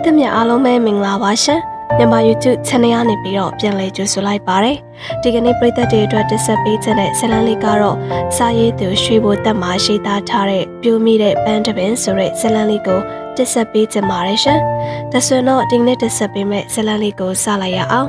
သမြအားလုံးပဲမင်္ဂလာပါရှင်မြန်မာ YouTube channel ကနေပြီးတော့ပြန်လည်ကြိုဆိုလိုက်ပါတယ်ဒီကနေ့ပရိသတ်တွေအတွက်တက်ဆက်ပေးခြင်းတဲ့ဇလန်းလေးကတော့စာရေးသူရွှေဘိုတက်မှာရှိသားထားတဲ့ပြိုးမိတဲ့ပန်းတပင်ဆိုတဲ့ဇလန်းလေးကိုတက်ဆက်ပေးခြင်းပါတယ်ရှင်ဒါဆိုတော့ဒီနေ့တက်ဆက်ပေးမယ့်ဇလန်းလေးကိုစလိုက်ရအောင်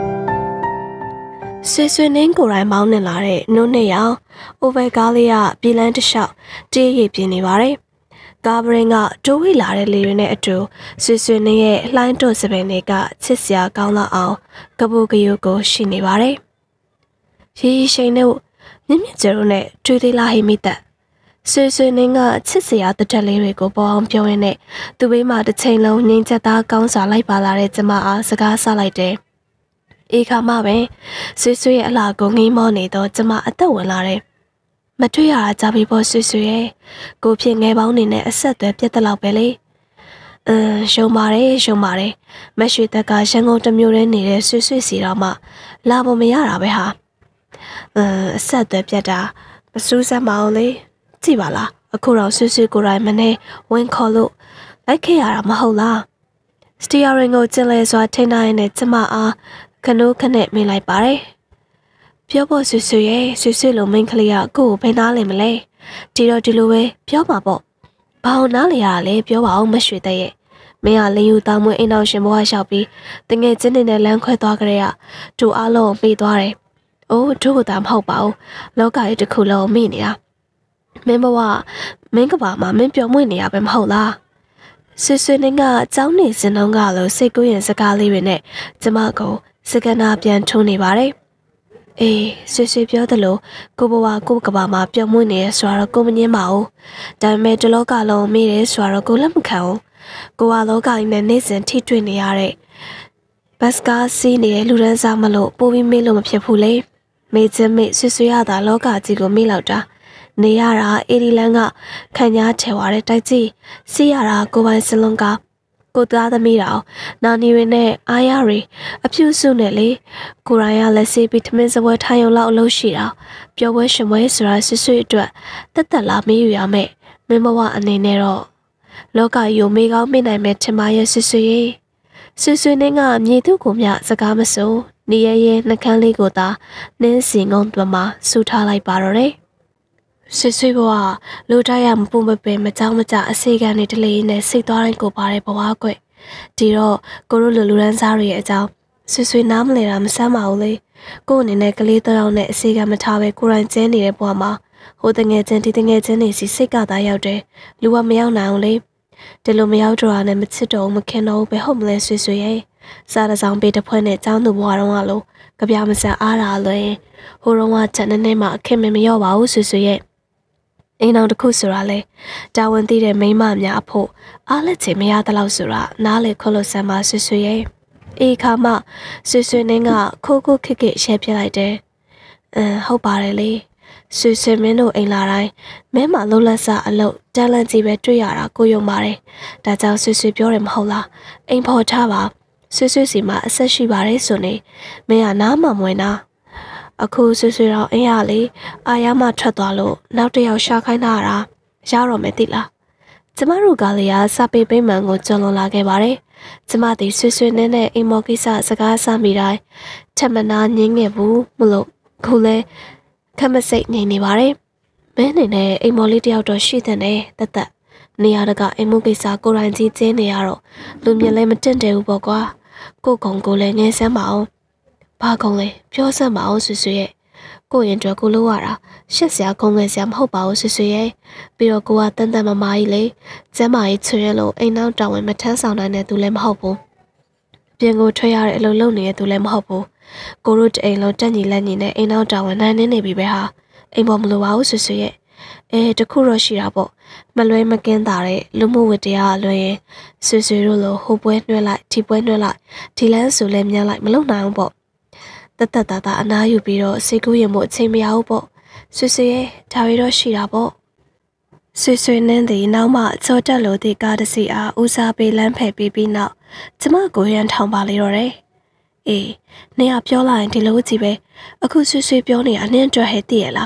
ဆွေနှင်းကိုယ်တိုင်မောင်းနေလာတဲ့နှုတ်နှစ်ယောက်အိုဗယ်ကားလေးကပြည်လန်းတစ်လျှောက်တေးရည်ပြင်းနေပါတယ်ကားဘရင်ကတိုးဝေးလာတဲ့လေတွေနဲ့အတူဆွေနှင်းရဲ့လှိုင်းတို့စပင်တွေကချစ်စရာကောင်းလောက်အောင်ကပူကယုကိုရှိနေပါတယ်ရီရှိန်တို့မြင့်မြင့်ကျတို့နဲ့တွေ့သေးလားဟိမိသက်ဆွေနှင်းကချစ်စရာတတက်လေးတွေကိုပေါ်အောင်ပြောရင်းနဲ့သူ့ဘေးမှာတစ်ချိန်လုံးငြိမ်သက်သားကောင်းစွာလိုက်ပါလာတဲ့ကျမအားစကားဆလိုက်တယ်အေခါမှပဲဆွေရဲ့အလားကိုငိမ့်မောနေတော့ကျမအသက်ဝင်လာတယ်မတွေ့ရတာကြပြီပေါ့ဆွေရဲ့ကိုဖြစ်ငယ်ပေါင်းနေနဲ့အဆက်အသွယ်ပြတ်တဲ့လောက်ပဲလေရှုံပါတယ်မရွှေတက်ကရန်ကုန်တစ်မျိုးတည်းနေတဲ့ဆွေစီတော့မှလာဖို့မရတာပဲဟာအဆက်အသွယ်ပြတ်တာမစူးစမ်းမအောင်လေကြည့်ပါလားအခုတော့ဆွေကိုယ်တိုင်မနေဝင်ခေါ်လို့လိုက်ခဲ့ရတာမဟုတ်လားစတီယာရင်ကိုကျင်လဲစွာထိန်းထားရတဲ့ကျမအားခနိုးခနဲ့မိလိုက်ပါတယ်ပြောဖို့ဆွေရဲ့လိုမိန်းကလေးကကို့ကိုဘယ်နားလဲမလဲဒီလိုပဲပြောမှာပေါ့ဘာလို့နားလဲရတာလဲပြောပါအောင်မရွှေတဲ့ရဲ့မင်းကလင်းယူတောင်းမွေးအိမ်အောင်ရှင်ဘဝလျှောက်ပြီးတငယ်ချင်းတွေနဲ့လမ်းခွဲသွားကြရတူအားလုံးပေးသွားတယ်အိုးတို့ကသာမဟုတ်ပါဘူးလောကကြီးတစ်ခုလုံးမိနေတာမင်းဘဝမင်းကဘာမှမင်းပြောမွေးနေရပဲမဟုတ်လားဆွေနဲ့ကကြောင်းနေစင်တော့ကလို့စိတ်ကူးရင်စကားလေးတွေနဲ့ကျမကိုစကနာပြန်ထုံးနေပါတယ်အေးဆွေပြောသလိုကိုဘဝကိုကဘာမှာပြောင်းမွေးနေရဆိုတော့ကိုမငင်းပါဘူးဒါပေမဲ့တလောကလုံးမိတယ်ဆိုတော့ကိုလက်မခံဘူးကိုကလောကကြီးနဲ့နေ့စဉ်ထိတွေ့နေရတဲ့ဘတ်ကားစီးနေတဲ့လူရန်စားမလို့ပိုးပြီးမေးလို့မဖြစ်ဘူးလေမေးချင်းမေးဆွေရတာလောကကြီးကိုမေးလောက်တာနေရတာအေဒီလန်ကခံညာထဲဝါတဲ့တိုက်ကြီးစီးရတာကိုပိုင်စလုံးကကိုသားသမီးတော်နာနီတွေနဲ့အားရတွေအဖြူစုနဲ့လေကိုရိုင်းကလက်ဆေးပြီးထမင်းစပွဲထိုင်ရုံလောက်အလုပ်ရှိတာပျော်ပွဲရှင်ပွဲဆိုတာဆွေအတွက်တက်လာမေးယူရမယ်မင်းဘဝအနေနဲ့တော့လောကယုံမေးကောင်းမေးနိုင်မယ်ထင်ပါရဲ့ဆွေနဲ့ကမြေသူကိုမြစကားမစိုးနေရဲနှကန်းလေးကိုသာနင်းစင်ကုန်းတွင်မှာဆူထားလိုက်ပါတော့တယ်ဆွေဘဝလိုတိုက်ရမပူမပင်မကြောက်မကြအစေခံနေတလေးနဲ့စိတ်သွားတိုင်းကိုပါတဲ့ဘဝကွဒီတော့ကိုတို့လူရန်စားတွေရဲ့အကြောင်းဆွေနားမလဲတာမဆမ်းပါဘူးလေကို့အနေနဲ့ကလေးတောင်းနဲ့အစေခံမထားပဲကိုရိုင်းကျင်းနေတဲ့ဘဝမှာဟိုတငယ်ချင်းဒီတငယ်ချင်းတွေစီစိတ်ကသာရောက်တယ်လူကမရောက်နိုင်အောင်လေဒီလိုမရောက်တော့တာနဲ့မချစ်တော့မခင်တော့ဘယ်ဟုတ်မလဲဆွေရဲ့စားတစောင်းပေးတစ်ဖွဲ့နဲ့ចောင်းသူဘဝတော့ကလို့ကြပြမစအားတာလွင်ဟိုတော့ကချက်နေမှအခင်မရောက်ပါဘူးဆွေရဲ့အိမ်တော်တစ်ခုဆိုတာလေတာဝန်သိတဲ့မိန်းမများအဖို့အားလက်ချေမရတဲ့လောက်ဆိုတာနားလေခွလို့ဆမ်းပါဆွေရဲ့အေးခါမှဆွေနဲ့ကခိုးခက်ရှဲပြလိုက်တယ်ဟုတ်ပါတယ်လေဆွေမင်းတို့အိမ်လာတိုင်းမင်းမလုံးလက်စားအလုပ်တန်းလန့်ကြီးပဲတွေ့ရတာကိုယုံပါတယ်ဒါကြောင့်ဆွေပြောတယ်မဟုတ်လားအိမ်ဖော်ထားပါဆွေစီမှာအဆက်ရှိပါတယ်ဆိုနေမင်းကနားမမွေးနာအခုဆွေတော့အင်းရလေအာရမထွက်သွားလို့နောက်တစ်ယောက်ရှာခိုင်းတာရတော့မယ်တိလားကျမတို့ကလည်းစာပေပိမှန်ကိုကြုံလွန်လာခဲ့ပါတယ်ကျမဒီဆွေနဲ့အိမ်မော်ကိစ္စစကားဆမိတိုင်းထက်မနာငင်းခဲ့ဘူးမလို့ခုလဲခက်မစိတ်နေနေပါတယ်မင်းနေနဲ့အိမ်မော်လေးတယောက်တော့ရှိတဲ့နဲ့တက်နေရတကအိမ်မိုးကိစ္စကိုရိုင်းကြီးကျင်းနေရတော့လူမြင်လဲမတင့်တယ်ဘူးပေါ့ကွာကိုကုံကိုလည်းငင်းစမ်းမအောင်ဘာကုံလဲပြောစမ်းမအောင်ဆွေရဲ့ကိုရင်အတွက်ကိုလို့ရတာရှက်စရာခုံငယ်စရာမဟုတ်ပါဘူးဆွေရဲ့ပြီးတော့ကိုကတန်တန်မမာကြီးလေကျမ်းမာကြီးချွေရလို့အိမ်နောက်တောင်ဝင်မထမ်းဆောင်နိုင်တဲ့သူလည်းမဟုတ်ဘူးပြင်ကိုထွက်ရတဲ့အလုပ်လုပ်နေတဲ့သူလည်းမဟုတ်ဘူးကိုတို့အိမ်လုံးတက်ညီလက်ညီနဲ့အိမ်နောက်တောင်ဝင်နိုင်နေပြီပဲဟာအိမ်ပေါ်မလိုပါဘူးဆွေရဲ့တခုတော့ရှိတာပေါ့မလွဲမကင်းတာတဲ့လူမှုဝတ္တရားအလွယ်ရင်ဆွေတို့လိုဟိုပွဲနှွှဲလိုက်ဒီပွဲနှွှဲလိုက်ဒီလန်းဆိုလဲမြန်လိုက်မလုံနိုင်ဘူးပေါ့တတာအနားယူပြီးတော့စိတ်ကူးရင်မို့အချိန်မရဘူးပေါ့ဆွေရဲ့ဒါရီတော့ရှိတာပေါ့ဆွေနန်းသည်နောက်မှချောတက်လို့ဒီကားတစ်စီအားဦးစားပေးလမ်းဖယ်ပြီးနောက်ကျမကိုရန်ထောင်ပါလေတော့တယ်အေးနေရပြောလိုက်ရင်ဒီလိုကြည့်ပဲအခုဆွေပြောနေတာအနည်းအတွက်ဟဲ့တည်ရလား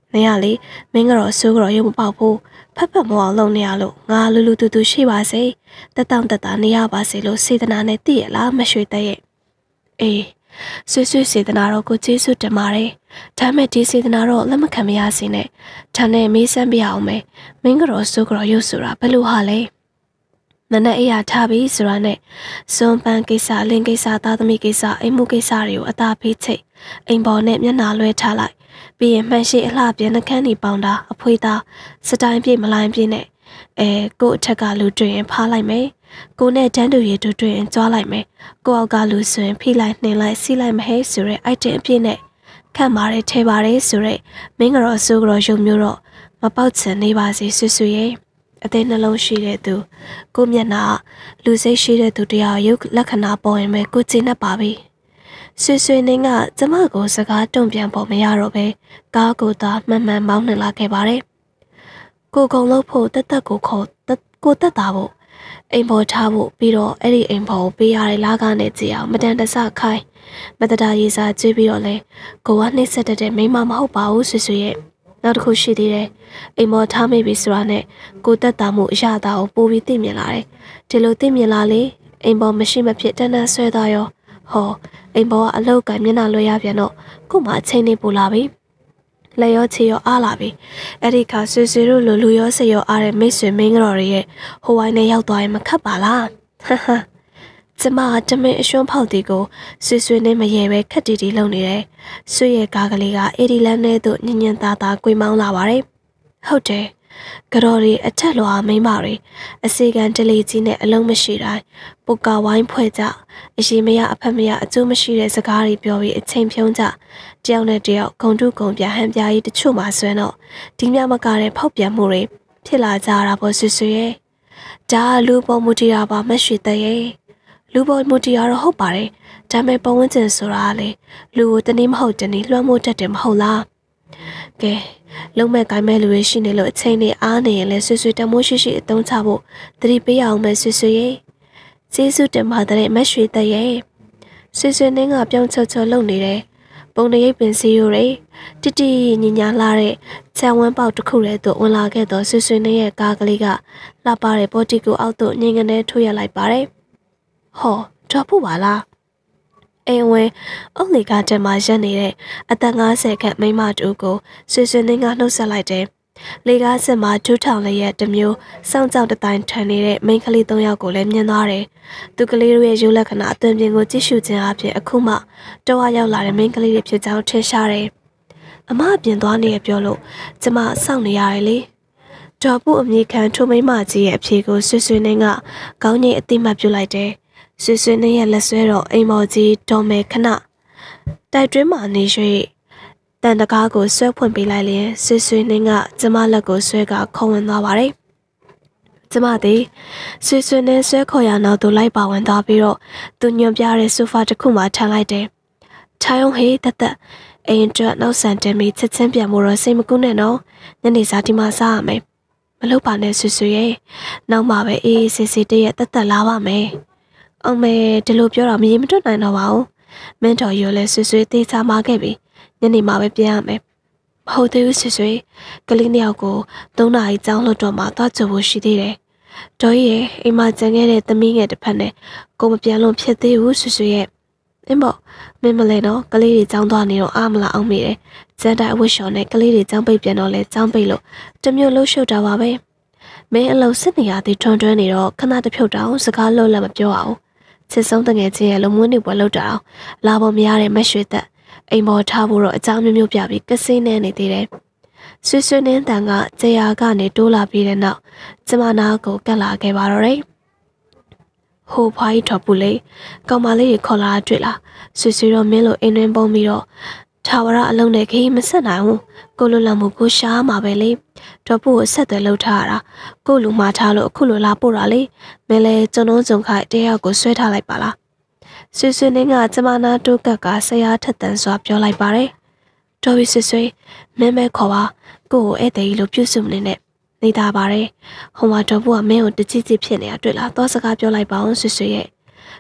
နေရလေမင်းကတော့ဆိုးကြော်ရုံမပေါက်ဘူးဖက်ဖက်မအောင်လုပ်နေရလို့ငါလူလူတူတူရှိပါစေတက်တောင့်တက်တာနေရပါစေလို့စေတနာနဲ့တည့်ရလားမရွှေတဲ့ရဲ့အေးဆွေဆွေစေတနာတော့ကိုကျေးဇူးတင်ပါတယ်ဒါမဲ့ဒီစေတနာတော့လက်မခံမရစေနဲ့ဒါနဲ့မေးစမ်းပြအောင်မယ်မင်းကတော့ဆိုးကြော်ရုပ်ဆိုတာဘယ်လိုဟာလဲနနက်အေးရထားပြီးဆိုတာနဲ့စွန်ပန်းကိစ္စလင်းကိစ္စသားသမီးကိစ္စအိမ်မှုကိစ္စတွေကိုအသာဖေးချိတ်အိမ်ပေါ်နဲ့မျက်နှာလွှဲထားလိုက်ပြီးရင်မှန်ရှိအလှပြန်နှကန်းနေပေါင်းတာအဖွေးသားစတိုင်းပြေမလိုင်းပြေနဲ့ကို့အထက်ကလူတွေ့ရင်ဖားလိုက်မယ်ကိုနဲ့တန်းတူရည်တူတွေ့ရင်ကြွားလိုက်မယ်ကိုအောက်ကလူဆိုရင်ဖိလိုက်နှင်လိုက်စီးလိုက်မဟဲဆိုရဲအိုက်တင်အပြည့်နဲ့ခတ်မာရဲထဲပါတယ်ဆိုရဲမင်းကတော့ဆိုးကြော်ရုံမျိုးတော့မပေါက်ချင်နေပါစေဆွဆွရဲ့အသေးနှလုံးရှိတဲ့သူကိုမျက်နှာလူစိတ်ရှိတဲ့သူတရားရုပ်လက္ခဏာပေါ်ရင်ပဲကိုကျဉ်တ်ပါပြီဆွဆွနေကကျမကိုစကားတုံ့ပြန်ဖို့မရတော့ပဲကားကိုသာမှန်မှန်မောင်းနှင်လာခဲ့ပါတယ်ကိုကုံလို့ဖို့တက်တက်ကိုခေါ်ကိုတက်တာဖို့အိမ်ပေါ်ထားဖို့ပြီးတော့အဲ့ဒီအိမ်ပေါ်ကိုပေးရတဲ့လားကားနဲ့ကြည့်အောင်မတန်တဆခိုင်းမတတာရေးစားကြွေးပြီးတော့လဲကိုကနှိမ့်ဆက်တဲ့မိမမဟုတ်ပါဘူးဆွဆွရဲ့နောက်တစ်ခုရှိသေးတယ်အိမ်ပေါ်ထားမိပြီဆိုတာနဲ့ကိုတက်တာမှုအရသာကိုပိုးပြီးသိမြင်လာတယ်ဒီလိုသိမြင်လာလေအိမ်ပေါ်မရှိမဖြစ်တန်းတန်းဆွဲသွားရောဟောအိမ်ပေါ်ကအလောက်ကမျက်နှာလွှဲရပြန်တော့ကို့မှာအချိန်နေပူလာပြီလက်ရောချေရောအားလာပြီအဲ့ဒီခါဆွေဆွေတို့လူရောစရောအားတဲ့မိတ်ဆွေမင်းကတော်တွေရဲ့ဟိုဝိုင်းနဲ့ရောက်သွားရင်မခတ်ပါလားဟဟကျမတမင်အရွှန်းဖောက်တီကိုဆွေဆွေနဲ့မရေပဲခက်တီတီလုံနေတယ်ဆွေရဲ့ကားကလေးကအေဒီလန်နဲ့တို့ညင်ညင်သားသားကွေမောင်းလာပါတယ်ဟုတ်တယ်ကြော်ရီအထက်လွှာမိန်းမတွေအစီကံတလီကြီးနဲ့အလုံးမရှိတိုင်းပုတ်ကဝိုင်းဖွဲ့ကြအရှိမရအဖက်မရအကျိုးမရှိတဲ့စကားတွေပြောပြီးအချိန်ဖြုံးကြတယောက်နဲ့တယောက်ဂုံတုဂုံပြဟန်ပြားကြီးတချို့မှဆွဲတော့ဒီမြမကတဲ့ဖောက်ပြန်မှုတွေဖြစ်လာကြတာပေါ့ဆွဆွရဲ့ဒါလူပေါ်မူတီတာပါမရွှေတဲ့ရဲ့လူပေါ်မူတီရတော့ဟုတ်ပါတယ်ဒါပေမဲ့ပုံဝင်ကျင်ဆိုတာလေလူကိုတနည်းမဟုတ်တနည်းလွှမ်းမိုးတတ်တယ်မဟုတ်လားကဲလုံးမဲ့ကိုင်းမဲ့လူတွေရှိနေလို့အချိန်နဲ့အားနေရင်လဲဆွဆွတမိုးရှိရှိအသုံးချဖို့တတိပေးအောင်မယ်ဆွဆွရဲ့ကျေးဇူးတင်ပါတယ်မရွှေတဲ့ရဲ့ဆွဆွနင်းကပြောင်းချောချောလုံနေတယ်ပုံတရိပ်ပင်စီရိုတွေတိတိညညာလာတဲ့ခြံဝန်းပေါက်တစ်ခုတည်းသို့ဝင်လာခဲ့သောဆွဆွနင်းရဲ့ကားကလေးကလှပတဲ့ပေါ်တီကိုအောက်သို့ညင်ငနဲ့ထိုးရလိုက်ပါတယ်ဟောတော့ဖို့ပါလားအိမ်ဝင်အုတ်လေကားတက်မှရက်နေတဲ့အသက်50ခန့်မိန်းမတူကိုဆွေဆွေနှင်းကနှုတ်ဆက်လိုက်တယ်။လေကားစစ်မှာဒူးထောင်လေးရဲ့တမျိုးစောင့်ကြောက်တတိုင်းထန်နေတဲ့မိန်းကလေး3ယောက်ကိုလည်းမြင်သွားတယ်။သူကလေးတို့ရဲ့ရုပ်လက္ခဏာအသွင်ပြင်ကိုကြည့်ရှုခြင်းအပြင်အခုမှတော့ရောက်လာတဲ့မိန်းကလေးတွေဖြစ်ကြောင်းထင်ရှားတယ်။အမအပြင်သွားနေရပြောလို့ကျမစောင့်နေရတယ်လေ။ဒေါ်ပုအမိခံထိုမိန်းမကြီးရဲ့အဖြေကိုဆွေဆွေနှင်းကကောင်းကြီးအတိမတ်ပြုလိုက်တယ်။ဆွေဆွေနဲ့ရဲ့လက်ဆွဲတော်အိမ်မော်ကြီးတော်မယ်ခဏတိုက်တွင်းမှာနေ၍တန်တကားကိုဆွဲဖွင့်ပေးလိုက်လျင်ဆွေဆွေနဲ့ကကျမလက်ကိုဆွဲကခေါ်ဝင်သွားပါတယ်ကျမသည်ဆွေဆွေနဲ့ဆွဲခေါ်ရနောက်သို့လိုက်ပါဝင်သွားပြီးတော့သူညွန်ပြတဲ့ဆိုဖာတစ်ခုမှထမ်းလိုက်တယ်ထိုင်အောင်ဟေးတက်အိမ်အတွက်နောက်ဆန်တင်ပြီးချက်ချင်းပြန်မို့တော့စိတ်မကူးနဲ့နော်ညနေစာဒီမှာစားရမယ်မလုပ်ပါနဲ့ဆွေဆွေရဲ့နောက်မှပဲအေးစစ်စစ်တည့်ရတက်လာပါမယ်အောင်မေဒီလိုပြောတာမရေမတွက်နိုင်တော့ပါဘူးမင်းတော်ရောလဲဆွဆွသေးချာမခဲ့ပြီညနေမှပဲပြန်ရမယ်မဟုတ်သေးဘူးဆွကလေးနှစ်ယောက်ကို3နာရီကျောင်းလို့တော့မှသွားကြဖို့ရှိသေးတယ်တော်ရဲ့အိမ်မှာကျန်ခဲ့တဲ့သမီးငယ်တစ်ဖက်နဲ့ကိုမပြန်လို့ဖြစ်သေးဘူးဆွရဲ့အင်းပေါ့မင်းမလဲတော့ကလေးတွေကျောင်းသွားနေတော့အားမလားအောင်မေတယ်စမ်းတိုင်းအဝတ်လျှော်နဲ့ကလေးတွေကျောင်းပိတ်ပြန်တော့လဲကျောင်းပိတ်လို့တမျိုးလှုပ်ရှုပ်တာပါပဲမင်းအလုံးစစ်နေရသေးထွန်းတွန်းနေတော့ခဏတစ်ဖြုတ်တောင်စကားလို့လည်းမပြောအောင်ချစ်ဆုံးတငယ်ချင်းရဲ့လုံမွေးနေပွဲလောက်တာအောင်လာဖို့မရတဲ့မရွှေသက်အိမ်ပေါ်ထားဖို့တော့အကြောင်းမျိုးမျိုးပြပြီးကစင်းနေနေသေးတယ်ဆွေဆွေနှင်းတန်ကကြေယာကနေတိုးလာပြီးတဲ့နောက်ကျမနာကိုကတ်လာခဲ့ပါတော့တယ်ဟိုဖွားကြီးထော်ပူလေးကောင်မလေးတွေခေါ်လာတွေ့လားဆွေဆွေတော့မင်းလိုအိမ်တွင်ပုံပြီးတော့ထာဝရအလုံးနဲ့ခရီးမဆက်နိုင်ဘူးကိုလိုလမှုကိုရှားမှာပဲလေတော့ပို့ကိုဆက်သွယ်လှုပ်ထားရတာကိုလူမှာထားလို့အခုလိုလာပို့တာလေမင်းလဲကျွန်တော်ကြုံခိုက်တရားကိုဆွဲထားလိုက်ပါလားဆွေဆွေနဲ့ကကျမနာတိုးကက်ကဆရာထက်တန်စွာပြောလိုက်ပါတယ်တော်ပြီဆွေမင်းမဲခေါ်ပါကိုကိုဧည့်သည်လို့ပြုစုမနေနဲ့နေတာပါတယ်ဟိုမှာတော့ပို့ကမင်းကိုတကြည်ကြည်ဖြစ်နေတာတွေ့လားသွားစကားပြောလိုက်ပါအောင်ဆွေရဲ့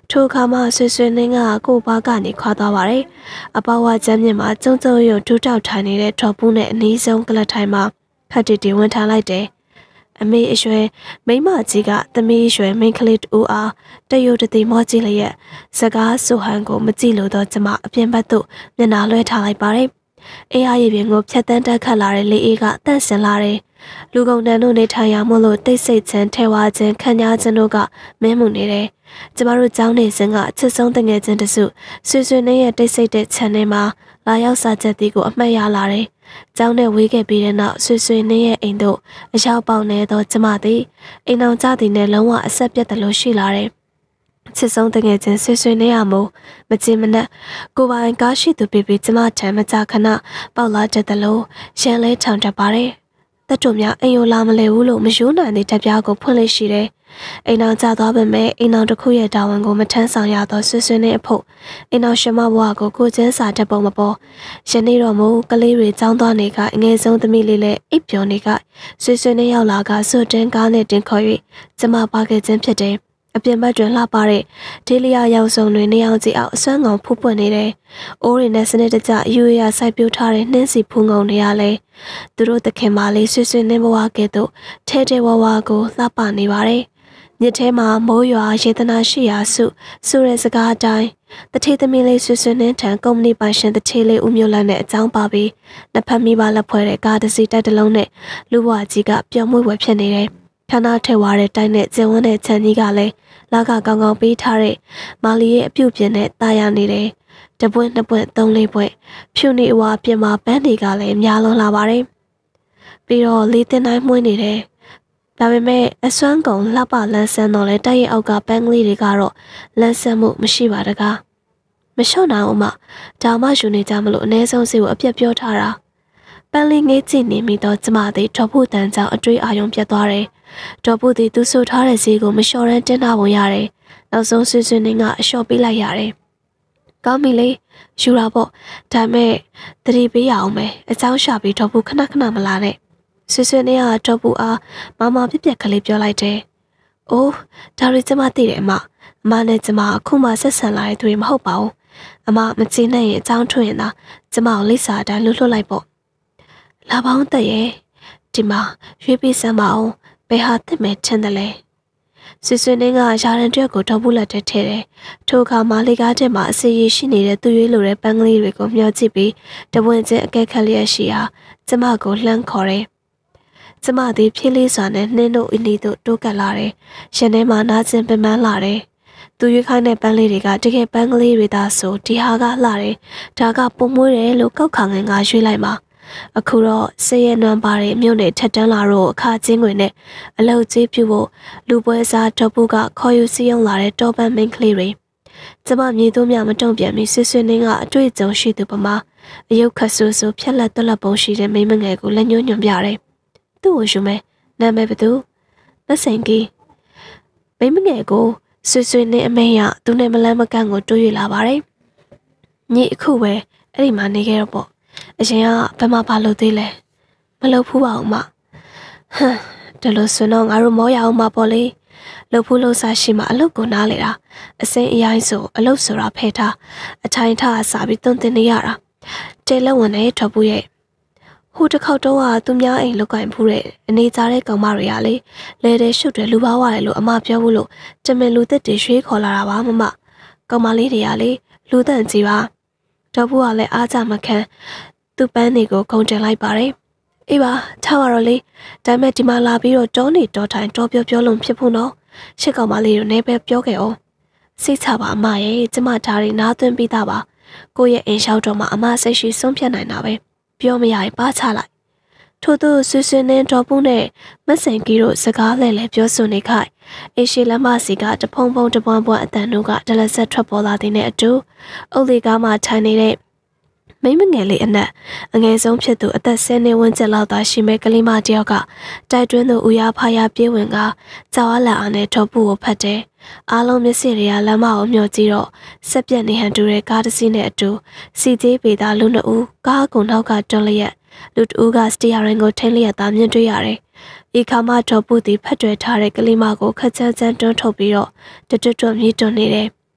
ထိုအခါမှဆွေဆွေနှင်းကကိုဘာကနေခွာသွားပါတယ်။အပေါဝကျမ်းမြင့်မှာကျုံရုံဒူးတောက်ထိုင်နေတဲ့ထော်ပူးနဲ့အနီးဆုံးကလတ်ထိုင်မှာခတ်တီဝင်ထားလိုက်တယ်။အမေအရွယ်မိမကြီးကသမီးအရွယ်မိန်းကလေးတူအားတရုတ်တတိမောကြည့်လျက်စကားဆိုဟန်ကိုမကြည့်လို့တော့ကျမအပြင်ဘက်သို့မျက်နှာလွှဲထားလိုက်ပါတယ်။အေးအားရည်ပြင်ကိုဖြတ်တန်းတက်ခတ်လာတဲ့လေအေးကတန့်စင်လာတယ်။လူကုန်တန်းတို့နေထိုင်ရမို့လို့တိတ်ဆိတ်ခြင်းထဲဝါခြင်းခံညာခြင်းတို့ကမင်းမှုနေတယ်။ကျမတို့ကျောင်းနေစဉ်ကအချစ်ဆုံးတငယ်ချင်းတစုဆွေဆွေနဲ့ရဲ့တိတ်ဆိတ်တဲ့ခြံထဲမှာလာရောက်စာချက်တီးကိုအမှတ်ရလာတယ်။ကျောင်းနဲ့ဝေးခဲ့ပြီးတဲ့နောက်ဆွေဆွေနဲ့ရဲ့အိမ်တို့အရောက်ပေါက်နေသောကျမသည်အိမ်အောင်ကြသည်နဲ့လုံးဝအဆက်ပြတ်တယ်လို့ရှိလာတယ်။ချစ်ဆုံးတငယ်ချင်းဆွေဆွေနဲ့ရမို့မကြင်မနက်ကိုပိုင်ကားရှိသူပြီးကျမထံမကြခဏပေါက်လာတတ်တယ်လို့ရန်လဲထောင်တတ်ပါတယ်။တတ်တို့များအိမ်ကိုလာမလဲဘူးလို့မယိုးနိုင်တဲ့တပ်ပြားကိုဖွင့်လို့ရှိတယ်။အိမ်အောင်ကြသွားပေမဲ့အိမ်အောင်တစ်ခုရဲ့တာဝန်ကိုမထမ်းဆောင်ရသောဆွေဆွေနဲ့အဖို့အိမ်အောင်ရှမဘွားကိုကျန်းစာတတ်ပုံမပေါ်ယနေ့တော့မို့ကလေးတွေចောင်းသွားနေကအငယ်ဆုံးသမီးလေးလည်းအိပ်ပျော်နေကဆွေဆွေနဲ့ရောက်လာကစွတ်တင်းကားနဲ့တင်ခေါ်၍ကျမပါခဲ့ခြင်းဖြစ်တယ်။အပြင်ဘက်တွင်လှပတဲ့ဒေလီယာရောင်စုံတွေနေအောင်ကြည့်အောင်အစွမ်းကောင်ဖူးပွင့်နေတယ်။အိုးရီနဲ့စနစ်တကျယူရစိုက်ပျိုးထားတဲ့နှင်းစီဖူးငုံတွေရလဲသူတို့တခင်မလေးဆွေဆွေနှင်းဘဝကဲ့သို့ထဲထဲဝဝကိုလှပနေပါတယ်။မြစ်ထဲမှာမိုးရွာရေတနာရှိရာစုရဲစကားအတိုင်းတထေးသမီးလေးဆွေဆွေနှင်းထံကုမ္ပဏီပိုင်ရှင်တထေးလေးဦးမျိုးလန်းနဲ့အကြောင်းပါပြီးနှစ်ဖက်မိဘလက်ဖွဲ့တဲ့ကားတစ်စီးတိုက်တစ်လုံးနဲ့လူဘဝကြီးကပျော်မွေ့ဝယ်ဖြစ်နေတယ်။ခဏထဲဝါတဲ့တိုင်းနဲ့ကျင်းဝန်းတဲ့ခြံကြီးကလည်းလာကကောင်းကောင်းပေးထားတဲ့မာလီရဲ့အပြုတ်ပြင်းနဲ့တာယာနေတယ်။တပွင့်နှစ်ပွင့်သုံးလေးပွင့်ဖြူနေအဝါပြင်မှာပန်းတွေကလည်းများလွန်လာပါတယ်။ပြီးတော့လေးတင်တိုင်းမှုန်းနေတယ်။ဒါပေမဲ့အစွမ်းကုန်လှပလန်းဆန်းတော့လဲတိုက်ရဲ့အောက်ကပန်းကလေးတွေကတော့လန်းဆန်းမှုမရှိပါတကား။မလျှော့နိုင်အောင်မှဒါမှယူနေကြမလို့အ ਨੇ ဆုံးစီကိုအပြက်ပြောထားတာ။ပန်းလေးငေးကြည့်နေမိတော့ကျမသည်ထော်ဖို့တန်ကြောင်အတွေးအာရုံပြတ်သွားတယ်။ဒေါ်ပုသည်သူဆိုထားတဲ့ဈေးကိုမလျှော်ရန်တင်းထားပုံရတယ်။နောက်ဆုံးဆွေဆွေနှင်းကအလျှော့ပေးလိုက်ရတယ်။ကောင်းပြီလေယူတာပေါ့။ဒါမဲ့တတိပေးရအောင်မယ်။အเจ้าရှာပြီးဒေါ်ပုခဏခဏမလာနဲ့။ဆွေဆွေနှင်းကဒေါ်ပုအားမပြက်ပြက်ကလေးပြောလိုက်တယ်။အိုးဒါရီကျမသိတယ်အမနဲ့ကျမအခုမှဆက်ဆံလာတဲ့သူတွေမဟုတ်ပါဘူး။အမမချင်နဲ့ရင်အเจ้าထွင်ရင်သာကျမကိုလိပ်စာအတိုင်းလွှတ်လိုက်ပေါ့။လာပေါင်းတက်ရဲ့ဒီမှာရွေးပေးစမ်းပါအောင်ဘယ်ဟာတက်မယ်ထင်တယ်လဲဆွေဆွေနှင်းကရာရန်တွက်ကိုထောက်ဖို့လက်ထဲထည့်တယ်ထိုအခါမာလီကားတဲ့မှာအစီရရှိနေတဲ့သူရွေးလိုတဲ့ပန်းကလေးတွေကိုမျှော်ကြည့်ပြီးတပွင့်ချင်းအကဲခတ်လျက်ရှိရာကျမကိုလှမ်းခေါ်တယ်ကျမသည်ဖြည်းလေးစွာနဲ့နှင်းတို့အနီးသို့တိုးကပ်လာတယ်ရှင်ထဲမှာနားကျင်ပင်ပန်းလာတယ်သူရွေးခိုင်းတဲ့ပန်းလေးတွေကတကယ်ပန်းကလေးတွေသာဆိုဒီဟာကလှတယ်ဒါကပုံမွေးတယ်လို့ကောက်ခါငင်ကရွေးလိုက်မှာအခုတော့ဆေးရနွမ်းပါတဲ့မြို့နယ်ထက်တန်းလာတော့အခါချင်းတွေနဲ့အလောက်ကြီးပြုဖို့လူပွဲစားတော့ဘူးကခေါ်ယူစီးရုံလာတဲ့တောပန်းမင်းကလေးတွေကျမမြေသူများမတုံ့ပြန်ပြီးဆွေဆွေနှင်းကအတွေ့အကြုံရှိသူပမာအယုတ်ခတ်ဆူဆူဖြက်လက်တွက်လက်ပုံရှိတဲ့မိမငယ်ကိုလက်ညှိုးညွှန်ပြတယ်သူ့ကိုယူမယ်နာမည်ဘသူမစိန်ကြီးမိမငယ်ကိုဆွေဆွေနှင်းအမေရသူနဲ့မလန်းမကန့်ကိုတွေးရလာပါတယ်ညီအခုပဲအဲ့ဒီမှာနေခဲ့တော့ပေါ့အရင်ကဘယ်မှာဘာလုပ်သေးလဲမလုပ်ဘူးပါဦးမဟမ်ဒါလို့ဆိုတော့ငါတို့မောရအောင်မပေါ့လေလုပ်ဖို့လို့စားရှိမှအလုပ်ကိုနားလေတာအစိမ်းအရိုင်းဆိုအလုပ်ဆိုတာဖဲထားအထိုင်ထားစားပြီးတွန်းတင်နေရတာတဲလက်ဝင်နဲ့ထွက်ဖို့ရဲ့ဟိုတစ်ခေါက်တော့ကသူများအိမ်လောက်ကင်ဖူးတဲ့အနေစားတဲ့ကောင်မတွေကလေလဲတဲ့ရှုပ်တယ်လူပါဝရတယ်လို့အမပြောဘူးလို့တမင်လူသက်တွေရွှေးခေါ်လာတာပါမကောင်မလေးတွေကလေလူတန့်ကြီးပါတော့ဘူးကလည်းအားကြမခံသူ့ပန်းတွေကိုခုံတင်လိုက်ပါတယ်အေးပါထားပါတော့လေဒါပေမဲ့ဒီမှာလာပြီးတော့တောနေတောထိုင်တောပြောလုံးဖြစ်ဖို့နော်ရှစ်ကောင်မလေးတို့နေပဲပြောခဲ့အောင်စိတ်ချပါအမရဲ့ကျမဓာရီနားသွင်းပြီးသားပါကိုယ့်ရဲ့အိမ်လျှောက်တော့မှအမစိတ်ရှိဆုံးဖြတ်နိုင်တာပဲပြောမရရင်ပါချလိုက်ထို့သူဆွေဆွေနဲ့တော်ပူးနဲ့မဆင်ကြီးတို့စကားလဲပြောဆိုနေခိုင်အေရှိလမစီကတဖုံဖုံတပွားပွားအတန်တို့ကဒလဆက်ထွက်ပေါ်လာတဲ့အတူအုတ်လီကားမှထိုင်နေတဲ့မိမငယ်လေးအနက်အငယ်ဆုံးဖြစ်သူအသက်10နှစ်ဝန်းကျင်လောက်သာရှိမဲ့ကလေးမတယောက်ကတိုက်တွင်းသူဦးရဖာရပြေးဝင်ကကြောက်အားလန့်အားနဲ့တော်ပူကိုဖတ်တယ်အားလုံးမျက်စိတွေကလမ်းမကိုမျှော်ကြည့်တော့ဆက်ပြက်နေဟန်တူတဲ့ကားတစ်စီးနဲ့အတူစီသေးပေသားလူနှစ်ဦးကားကုံနောက်ကတွန်းလျက်လူတဦးကစတီယာရင်ကိုထိန်းလျက်သားမြင်တွေ့ရတယ်။ဤခါမှတော်ပူသည်ဖတ်တွယ်ထားတဲ့ကလေးမကိုခက်ချမ်းချမ်းတွန်းထုတ်ပြီးတော့တွတ်မြေတွန်းနေတယ်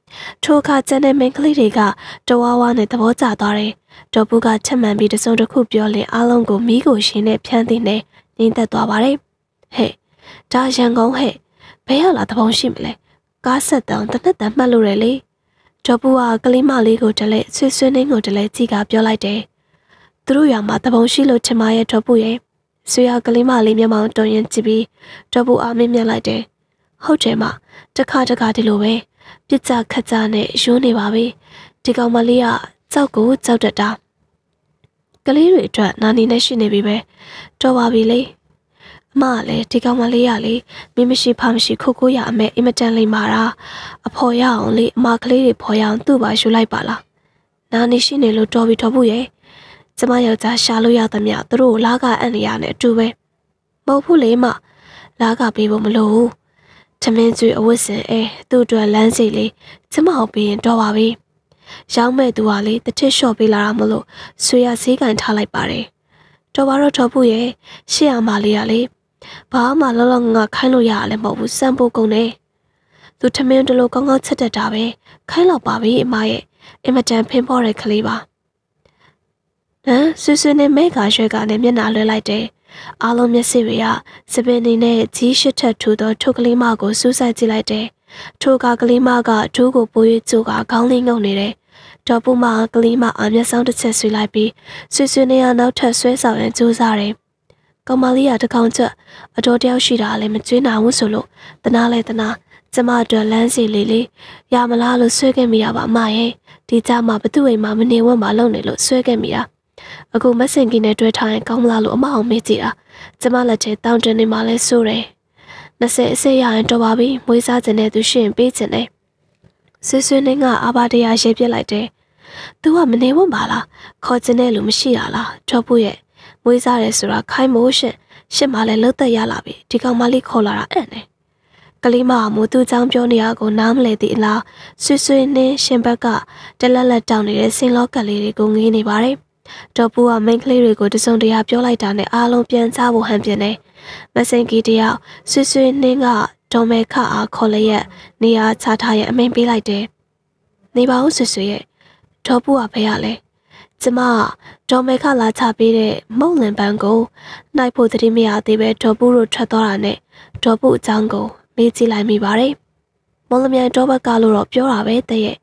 ထိုအခါကျန်တဲ့မိန်းကလေးတွေကတဝါဝါနဲ့သဘောကျသွားတယ်။ဒေါ်ဘူးကချက်မှန်ပြီးတစုံတစ်ခုပြောလင်အားလုံးကိုမိကိုရှင်နဲ့ဖြန်းသိနေငြိမ်သက်သွားပါတယ်။ဟဲ့ဒါရန်ကုန်ဟဲ့ဘယ်ရောက်လာသဘောရှိမလဲ။ကားဆက်တောင်တနက်တန်မှတ်လို့ရလေ။ဒေါ်ဘူးကကလေးမလေးကိုတလဲဆွေဆွေနှင်းကိုတလဲကြည့်ကပြောလိုက်တယ်။သူတို့ရွာမှာသဘောရှိလို့ချင်မရဲ့ဒေါ်ဘူးရဲ့ဆွေရကလေးမလေးမျက်မှောင်တုံရင်ကြည့်ပြီးဒေါ်ဘူးအားမင်းမြတ်လိုက်တယ်။ဟုတ်တယ်မတခါဒီလိုပဲပြစ်ကြခတ်ကြနဲ့ရိုးနေပါပြီဒီကောင်မလေးကကြောက်ကိုကြောက်တတ်တာကလေးတွေအတွက်နာနေနဲ့ရှိနေပြီပဲတော်ပါပြီလေအမကလည်းဒီကောင်မလေးကလေမိမရှိဖမရှိခိုးခိုးရအမဲအင်မတန်လိမ့်မာတာအဖော်ရအောင်လေအမကလေးတွေဖော်ရအောင်သူ့ပါယူလိုက်ပါလားနာနေရှိနေလို့တော်ပြီတော်ဘူးရဲ့ကျမယောက်ျားရှာလို့ရသမျှသူတို့လာကအံ့နေရနဲ့အတူပဲမဟုတ်ဘူးလေမလာကပေးဖို့မလိုဘူးထမင်းကျွေးအဝတ်စင်သူ့အတွက်လမ်းစီလေးကျမအောင်ပြီးရင်တော့ပါပြီ။ရောင်းမဲ့သူကလေတစ်ထစ်လျှော့ပေးလာတာမလို့ဆွေရဈေးကန်ထားလိုက်ပါတယ်။တော်ပါတော့တော်ဖို့ရဲ့ရှေ့အမလေးကလေဘာမှလောငါခိုင်းလို့ရရလည်းမဟုတ်ဘူးစံပိုးကုန်နေ။သူထမင်းတလို့ကောင်းကောင်းချက်တတ်တာပဲခိုင်းတော့ပါပြီအမရဲ့အင်မတန်ဖင်ပေါ်တဲ့ကလေးပါ။ဆွေနဲ့မဲကရွှဲကနဲ့မျက်နှာလွှဲလိုက်တယ်။အားလုံးမျက်စိတွေကစပင်းနေနဲ့ကြီးရှစ်ထက်ထူသောထုတ်ကလေးမကိုစူးစိုက်ကြည့်လိုက်တယ်။ထိုကကလေးမကဒူးကိုပိုး၍ကျိုးကခေါင်းလေးငုံနေတယ်။ဒေါ်ပူမကလေးမအားမျက်စောင်းတစ်ချက်ဆွေးလိုက်ပြီးဆွေနဲ့နောက်ထပ်ဆွဲဆောင်ရန်ကြိုးစားတယ်။ကောင်မလေးကတကောင်ချက်အတော်တယောက်ရှိတာလည်းမကျွေးနိုင်ဘူးဆိုလို့တနာလဲတနာကျမတို့လမ်းစီလေးရမလားလို့ဆွဲခဲ့မိတာပါအမရဲ့ဒီကြမှာဘသူ့အိမ်မှာမနေဝန်းမှာလုံနေလို့ဆွဲခဲ့မိတာအခုမဆင်ကြီးနဲ့တွဲထားရင်ကောင်းမလားလို့အမအောင်မေးကြည့်တာကျမလက်ထဲတောင်းတနေမှလဲဆိုတယ်20အစိရရင်တော်ပါပြီမွေးစားခြင်းနဲ့သူရှင်ပေးခြင်းနဲ့ဆွေနှင်းကအာဘာတရားရေးပြလိုက်တယ်သူကမနေဝန်းပါလားခေါ်ခြင်းနဲ့လူမရှိတာလားထောက်ဖို့ရဲ့မွေးစားရဲဆိုတာခိုင်းမိုးရှစ်မှလည်းလှုပ်သက်ရလာပြီဒီကောင်မလေးခေါ်လာတာအဲ့နဲ့ကလေးမမို့သူ့ကြောင့်ပြောနေရကိုနားမလဲသည့်အလားဆွေနှင်းရှင်ဘက်ကတလက်လက်တောင်းနေတဲ့စင်လောကက်လေးတွေကိုငေးနေပါတယ်ဒေါ်ပူကမိန်းကလေးတွေကိုတစုံတရာပြောလိုက်တာနဲ့အားလုံးပြန်ချဖို့ဟန်ပြင်းနေမစင်ကြီးတယောက်ဆွေနှင်းကဒေါ်မဲခအားခေါ်လျက်နေရာချထားရအမိန်ပေးလိုက်တယ်နေပါဦးဆွေရဲ့ဒေါ်ပူကဘယ်ရလဲကျမဒေါ်မဲခလာချပေးတဲ့မုံလင်ပန်းကိုနိုင်ဖို့တတိမရသေးပဲဒေါ်ပူတို့ထွက်သွားတာနဲ့ဒေါ်ပူအကြောင်းကိုမေးကြည့်လိုက်မိပါတယ်မော်လမြိုင်ဒေါ်ဘက်ကလို့တော့ပြောတာပဲတဲ့ရဲ့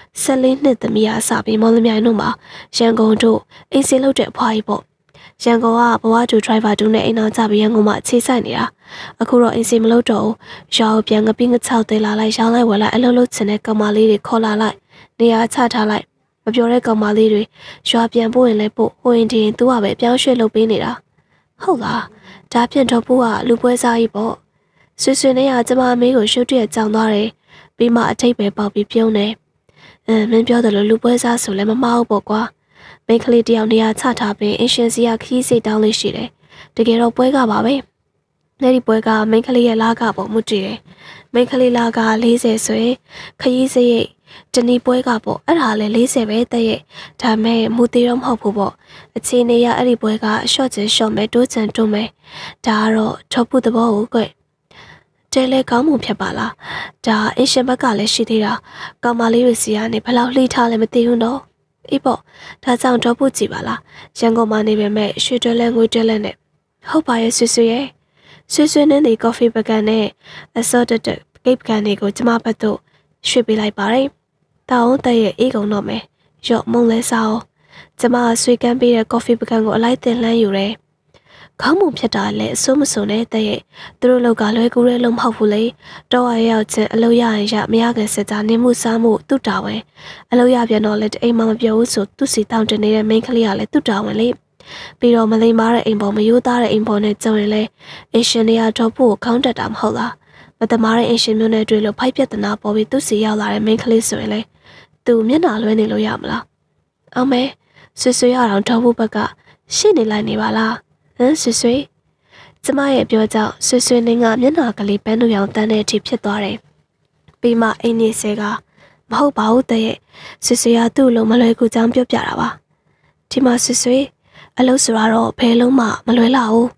14နှစ်သမီးအစပြီးမော်လမြိုင်တို့မှာရန်ကုန်တို့အိမ်စင်လုပ်တဲ့အဖွားကြီးပေါ့ရန်ကုန်ကဘဝတူဒရိုင်ဘာတူနဲ့အိမ်အောင်ကြပြီးရန်ကုန်မှာအခြေစိုက်နေတာအခုတော့အိမ်စင်မလုပ်တော့ဘူးရောပြန်ငပိငချောက်သေးလာလိုက်ရောင်းလိုက်ဝယ်လိုက်အလုပ်လုပ်ချင်တဲ့ကောင်မလေးတွေခေါ်လာလိုက်နေရာချထားလိုက်မပြောတဲ့ကောင်မလေးတွေရွာပြန်ပို့ရင်လည်းပို့ဟိုရင်ဒီရင်သူကပဲပြောင်းရွှေ့လုပ်ပေးနေတာဟုတ်လားဒါဖြင့်တော့ပို့ကလူပွဲစားကြီးပေါ့ဆွေနဲ့ကကျမအမေကိုရှုပ်တရက်ကြောင်သွားတယ်ပြီးမှအထိတ်ပဲပေါက်ပြီးပြုံးတယ်မင်းပြောတယ်လို့လူပွဲစားဆိုလည်းမမဟုတ်ပေါ့ကွာမိန်းကလေးတယောက်နေရာချထားပြီးအင်ရှင်စီကခီးစိတ်တောင်းလေးရှိတယ်တကယ်တော့ပွဲကပါပဲအဲ့ဒီပွဲကမိန်းကလေးရဲ့လာကပေါ့မှုတည်တယ်မိန်းကလေးလာက40ဆိုရင်ခရီးစရိတ်တနည်းပွဲကပေါ့အဲ့ဒါလည်း40ပဲတဲ့ရဲ့ဒါမဲ့မူသေးတော့မဟုတ်ဘူးပေါ့အခြေအနေရအဲ့ဒီပွဲကရှော့ချင်ရှော့မယ်တိုးချင်တိုးမယ်ဒါကတော့ထောက်ဖို့သဘောကိုကွတဲလဲကောင်းမှုဖြစ်ပါလားဒါအင်ရှင်ဘက်ကလည်းရှိသေးတာကောင်မလေးတွေစီကနေဘယ်လောက်လှိထားလဲမသိဘူးနော်အေးပေါ့ဒါကြောင့်တော့ဖို့ကြည့်ပါလားရန်ကုန်မှာနေပေမဲ့ရွှေတွဲလဲငွေတွဲလဲနဲ့ဟုတ်ပါရဲ့ဆွေရဲ့ဆွေနဲ့ဒီကော်ဖီပကံနဲ့အစောတက်ဂိတ်ပကံတွေကိုကျမဘက်သို့ရွှေ့ပေးလိုက်ပါတယ်တောင်းတဲ့ရဲ့အေးကုန်တော့မယ်ရော့မုံလဲစားအောင်ကျမဆွေကန်းပေးတဲ့ကော်ဖီပကံကိုအလိုက်တင်လှမ်းယူတယ်ခေါင်းမုံဖြစ်တာလည်းအစိုးမစုံနဲ့တဲ့ရဲ့သူတို့လောက်ကလွယ်ကူတဲ့လုံးမဟုတ်ဘူးလေတော့ရရောက်ချင်းအလုပ်ရရင်ရမရခင်စကြနေမှုစားမှုသူ့တာဝန်အလုပ်ရပြန်တော့လည်းအိမ်မှာမပြောဘူးဆိုသူ့စီတောင်းတနေတဲ့မိန်းကလေးကလည်းသူ့တာဝန်လေပြီးတော့မလိမ္မာတဲ့အိမ်ပေါ်မယိုးသားတဲ့အိမ်ပေါ်နဲ့ကြုံရင်လည်းအင်ရှင်တွေကတော့ဖို့ခေါင်းတက်တာမဟုတ်လားမတမားတဲ့အင်ရှင်မျိုးနဲ့တွေ့လို့ဖိုက်ပြဿနာပေါ်ပြီးသူ့စီရောက်လာတဲ့မိန်းကလေးဆိုရင်လေသူမျက်နှာလွှဲနေလို့ရမလားအောင်မဲဆွေရအောင်တော့ဖို့ဘက်ကရှေ့နေလိုက်နေပါလားဆွေကျမရဲ့ပြောကြောင့်ဆွေနှင်းကမျက်နှာကလေးပန်းတို့ရောင်တန်းတဲ့အထိဖြစ်သွားတယ်ပြီးမှအိမ်နေဆဲကမဟုတ်ပါဘူးတဲ့ဆွေကသူ့လိုမလွယ်ကူကြောင်းပြောပြတာပါဒီမှာဆွေအလုပ်ဆိုတော့ဘယ်လုံးမှမလွယ်လာဘူး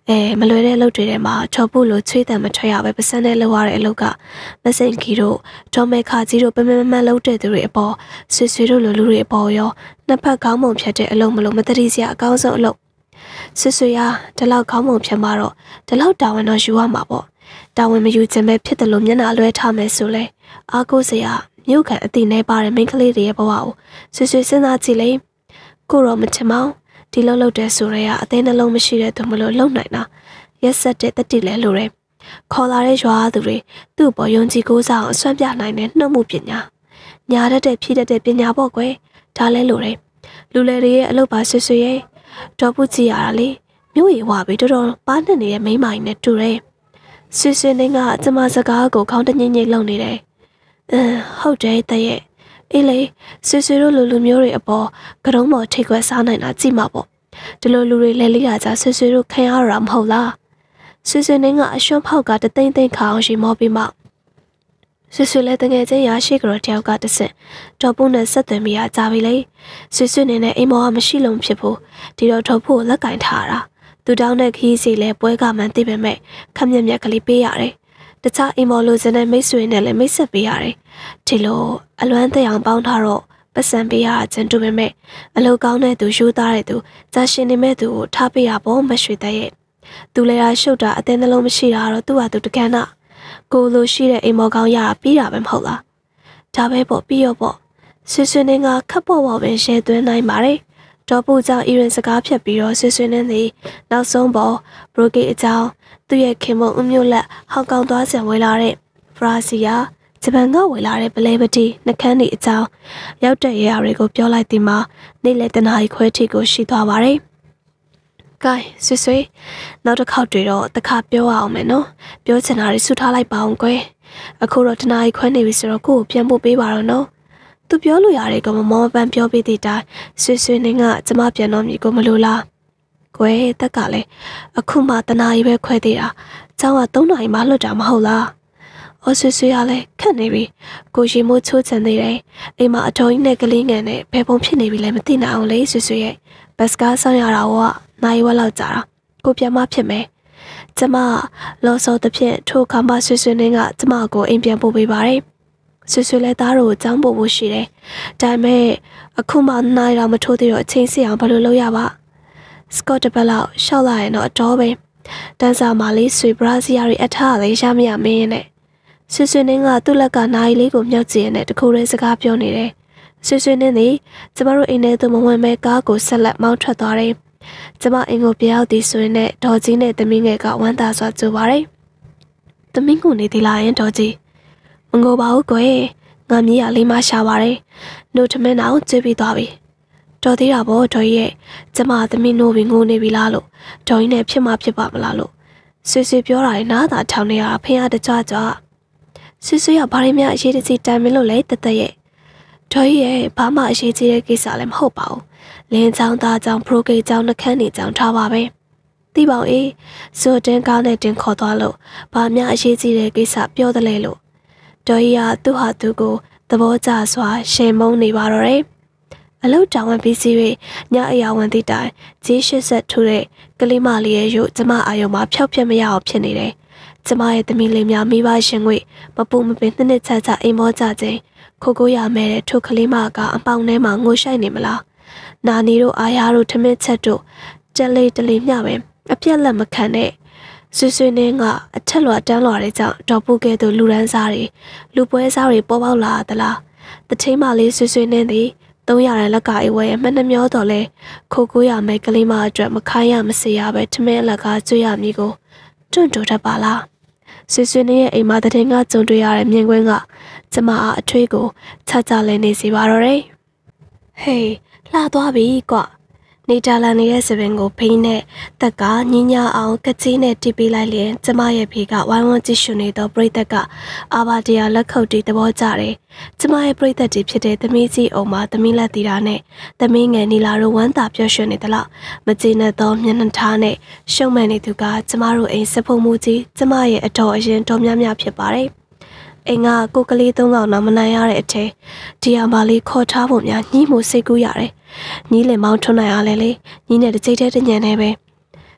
မလွယ်တဲ့အလုပ်တွေထဲမှာထော်ဖို့လိုချွေးတယ်မထွက်ရပဲပစံနဲ့လောက်ရတဲ့အလုပ်ကမစိန်ခီတို့ဒေါ်မေခါကြီးတို့ပမမလုပ်တဲ့သူတွေအပေါ်ဆွေတို့လိုလူတွေအပေါ်ရောနှစ်ဖက်ခေါင်းပုံဖြတ်တဲ့အလုပ်မလို့မတတိစရာအကောင်းဆုံးအလုပ်ဆွေရဒီလောက်ခေါင်းပုံဖြတ်မှာတော့ဒီလောက်တာဝန်တော့ယူရမှာပေါ့တာဝန်မယူခြင်းပဲဖြစ်တယ်လို့မျက်နှာလွှဲထားမယ်ဆိုလဲအားကိုးစရာမြို့ခံအတိနေပါတဲ့မိန်းကလေးတွေရဲ့ဘဝကိုဆွေစဉ်းစားကြည့်လေကိုရောမချင်မောင်းဒီလောက်လောက်တဲ့ဆိုရဲအသေးနှလုံးမရှိတဲ့သူမလို့လုံနိုင်တာရက်ဆက်တဲ့တတိလဲလိုတယ်ခေါ်လာတဲ့ရွာသူတွေသူ့ပေါ်ယုံကြည်ကိုးစားအောင်အစွမ်းပြနိုင်တဲ့နှုတ်မှုပညာညာတတ်တဲ့ဖြည့်တတ်တဲ့ပညာပေါ့ကွယ်ဒါလဲလိုတယ်လူလေတွေရဲ့အလုပ်ပါဆွေရဲ့တော်ပုကြည့်ရတာလေမြို့ရီဝါပြီးတော်တော်ပါနဲ့နေတဲ့မိန်းမကြီးနဲ့တူတယ်ဆွေနေကကျမစကားကိုခေါင်းတညိမ့်ညိမ့်လုံနေတယ်ဟုတ်တယ်တဲ့ရဲ့အေးလေဆွေတို့လူမျိုးတွေအပေါ်ကတုံးပေါ်ထိခွဲစားနိုင်တာကြည့်မှာပေါ့ဒီလိုလူတွေလဲလေးရကြဆွေတို့ခံရတာမဟုတ်လားဆွေနေကအရှွန့်ဖောက်ကတသိမ့်သိမ့်ခါအောင်ရှိမောပြီးမှဆွေလည်းတကယ်ချင်းရရှိကြတော့တယောက်ကတဆင့်တော်ပုနဲ့ဆက်သွယ်မိရကြပြီလေဆွေနေနဲ့အိမ်မောကမရှိလုံးဖြစ်ဖို့ဒီတော့ထုတ်ဖို့လက်ကင်ထားတာသူတောင်းတဲ့ခီးစီလဲပွဲကမှန်သိပေမဲ့ခက်မြက်မြက်ကလေးပေးရတယ်တခြားအိမ်မော်လိုစတဲ့မိတ်ဆွေနဲ့လည်းမိတ်ဆက်ပေးရတယ်ဒီလိုအလွမ်းတဲ့အောင်ပေါင်းထားတော့ပတ်စံပေးရခြင်းတူပေမဲ့အလုကောင်းတဲ့သူယူသားတဲ့သူဇာရှင်နေမဲ့သူကိုထားပေးရဖို့မရွှေတဲ့ရဲ့သူလည်းရရှုပ်တာအသေးနှလုံးမရှိတာတော့သူ့ဟာသူတကန်းနာကိုလိုရှိတဲ့အိမ်မော်ကောင်းရပြီးတာပဲမဟုတ်လားဒါပဲပေါ့ပြီးရောပေါ့ဆွေနေကခက်ပေါ့ပေါ့ပဲရှဲသွင်းနိုင်ပါတယ်တော်ပူကြောင့်အီရင်စကားဖြတ်ပြီးတော့ဆွေနေသည်နောက်ဆုံးပေါ်ဘရိုဂိတ်အကြောင်းသူ့ရဲ့ခင်မုံအမျိုးလက်ဟောင်ကောင်သွားဆံဝေလာတဲ့ဖရာစီယာဂျပန်ကဝေလာတဲ့ပလဲပတိနှကန်းဒီအကြောင်းရောက်တဲ့ရေရာတွေကိုပြောလိုက်ဒီမှာနေ့လေတနာရီခွဲထိကိုရှိသွားပါတယ်။ကဲဆွေနောက်တစ်ခေါက်တွေ့တော့တခါပြောအောင်မယ်နော်။ပြောချင်တာတွေဆူထားလိုက်ပါအောင်ကွယ်။အခုတော့တနာရီခွဲနေပြီဆိုတော့ကိုကိုပြန်ပို့ပေးပါတော့နော်။သူပြောလို့ရတယ်ကမမောပန်းပြောပြီးတဲ့တိုင်ဆွေနေကကျမပြန်တော့မြည်ကိုမလို့လား။ကွယ်တက်ကလည်းအခုမှတနာရီပဲခွဲသေးတာ။ကျောင်းက3နာရီမှလွတ်တာမဟုတ်လား။အော်ဆွေရလဲခက်နေပြီ။ကိုရီမိုးချိုးချင်သေးတယ်။အိမ်မှာအတော်ကြီးနဲ့ကလေးငယ်နဲ့ဘယ်ပုံဖြစ်နေပြီလဲမသိနိုင်အောင်လေဆွေရဲ့ဘတ်စကားဆောင်ရတာကနိုင်ဝက်လောက်ကြာတာကိုပြန်မဖြစ်မယ်။ကျမလောစောတစ်ဖြင့်ထိုခါမှဆွေနေကကျမကိုအိမ်ပြန်ပို့ပေးပါတယ်။ဆွေလဲသားတို့ကိုကျောင်းပို့ဖို့ရှိတယ်။ဒါပေမဲ့အခုမှနိုင်တော့မထိုးသေးတော့အချိန်စီအောင်ဘယ်လိုလုပ်ရပါ။စကော့တပတ်လောက်ရှောက်လာရင်တော့အတော်ပဲ။တန်းစာမာလေးဆွေဘရာဇီးယားတွေအထားလေးရမရမင်းနဲ့ဆွေနေကသူ့လက်ကနိုင်လေးကိုမြောက်ကြည့်ရတဲ့တခုတည်းစကားပြောနေတယ်။ဆွေနေသည်ကျမတို့အိမ်ထဲသို့မဝင်မဲကားကိုဆက်လက်မောင်းထွက်သွားတယ်။ကျမအိမ်ကိုပြောက်သည်ဆိုရင်နဲ့ဒေါ်ကြီးနဲ့သမီးငယ်ကဝမ်းသာစွာကြိုပါတယ်။သမီးကိုနေသေးလားရင်ဒေါ်ကြီးမငိုပါဘူးကွယ်ငါမြည်ရလေးမရှာပါတယ်။နှုတ်ထမင်းအောင်ကျွေးပြီးသွားပြီ။တော်သေးတာပေါ့ဒေါ်ကြီးရဲ့ကျမသမီးနိုးပြီးငိုနေပြီလားလို့ဒေါ်ကြီးနဲ့ဖြစ်မှဖြစ်ပါမလားလို့ဆွေပြောတာနဲ့နားသာထောင်နေရတာဖះတကြွကြွဆွေရဘာရင်းများအရေးတကြီးတန်မလို့လဲတသက်ရဲ့ဒေါ်ကြီးရဲ့ဘာမှအရေးကြီးတဲ့ကိစ္စလည်းမဟုတ်ပါဘူးလင်းချောင်းသားချောင်းပရိုဂိတ်ချောင်းနှခမ်းနေချောင်းထားပါပဲသိပါအေးစိုးတင်ကားနဲ့တင်ခေါ်သွားလို့ဘာများအရေးကြီးတဲ့ကိစ္စပြောတယ်လေလို့ဒေါ်ကြီးကသူ့ဟာသူကိုသဘောကျစွာရှယ်မုန်းနေပါတော့တယ်အလုတ်တောင်ဝင်ပြီးစီ၍ညအရာဝင်သည့်တိုင်ဂျေး80ထူတဲ့ကလေးမလေးရဲ့ရုပ်ကျမအာယုံမှာဖျောက်ဖျက်မရအောင်ဖြစ်နေတယ်ကျမရဲ့သမီးလေးများမိဘရှင်ငွေမပူမပင်နှစ်ချာအိမ်မောကြခြင်းခိုးရမယ်တဲ့ထိုကလေးမကအပေါင်ထဲမှာငိုရှိုက်နေမလားနာနီတို့အာယာတို့ထမင်းချက်တို့ကြက်လေးတလေးမျှပဲအပြက်လက်မခံတဲ့ဆွေနေကအထက်လွှာတန်းလွှာတွေကြောင့်ဒေါ်ပုကဲတို့လူရန်စားတွေလူပွဲစားတွေပေါ်ပေါက်လာသလားတထင်းမလေးဆွေနေသည်300ရန်လက်ကအိဝဲမှနှမျောတော်လဲခိုးရမယ်ကလေးမအတွက်မခိုင်းရမစေရပဲထမင်းလက်ကကျွေးရမည်ကိုတွန့်တိုးတတ်ပါလားဆွေနေရဲ့အိမ်မှာတည်ငါကြုံတွေ့ရတဲ့မြင်ကွင်းကကျမအားအထွေးကိုချလဲနေစီပါတော့တယ်ဟေးလှသွားပြီကွနေတာလန်နေတဲ့စပင်ကိုဖိနဲ့တက်ကညင်းညာအောင်ကကြီးနဲ့တီးပေးလိုက်ရင်ကျမရဲ့ဖေကဝိုင်းဝန်းကြည့်ရှုနေတော့ပရိသတ်ကအာဘာတရားလက်ခုပ်တီးသဘောကျတယ်ကျမရဲ့ပရိသတ်ကြီးဖြစ်တဲ့သမီးကြီးအုံမှာသမီးလက်တီတာနဲ့သမီးငယ်နီလာတို့ဝမ်းသာပျော်ရွှင်နေသလားမကျေနပ်သောမျက်နှာထားနဲ့ရှုံမဲ့နေသူကကျမတို့အိမ်စဖုံမှုကြီးကျမရဲ့အတော်အရင်တော်များများဖြစ်ပါတယ်အိမ်ကကိုကလေး3ကောင်တော့မနိုင်ရတဲ့အထဲဒီအမလေးခေါ်ထားဖို့များညှိမှုစိတ်ကူးရတယ်ညီးလင်မောင်းထွန်းနိုင်ရလဲလေညီးနဲ့တစ်ကြိတ်တဲ့ညံနေပဲ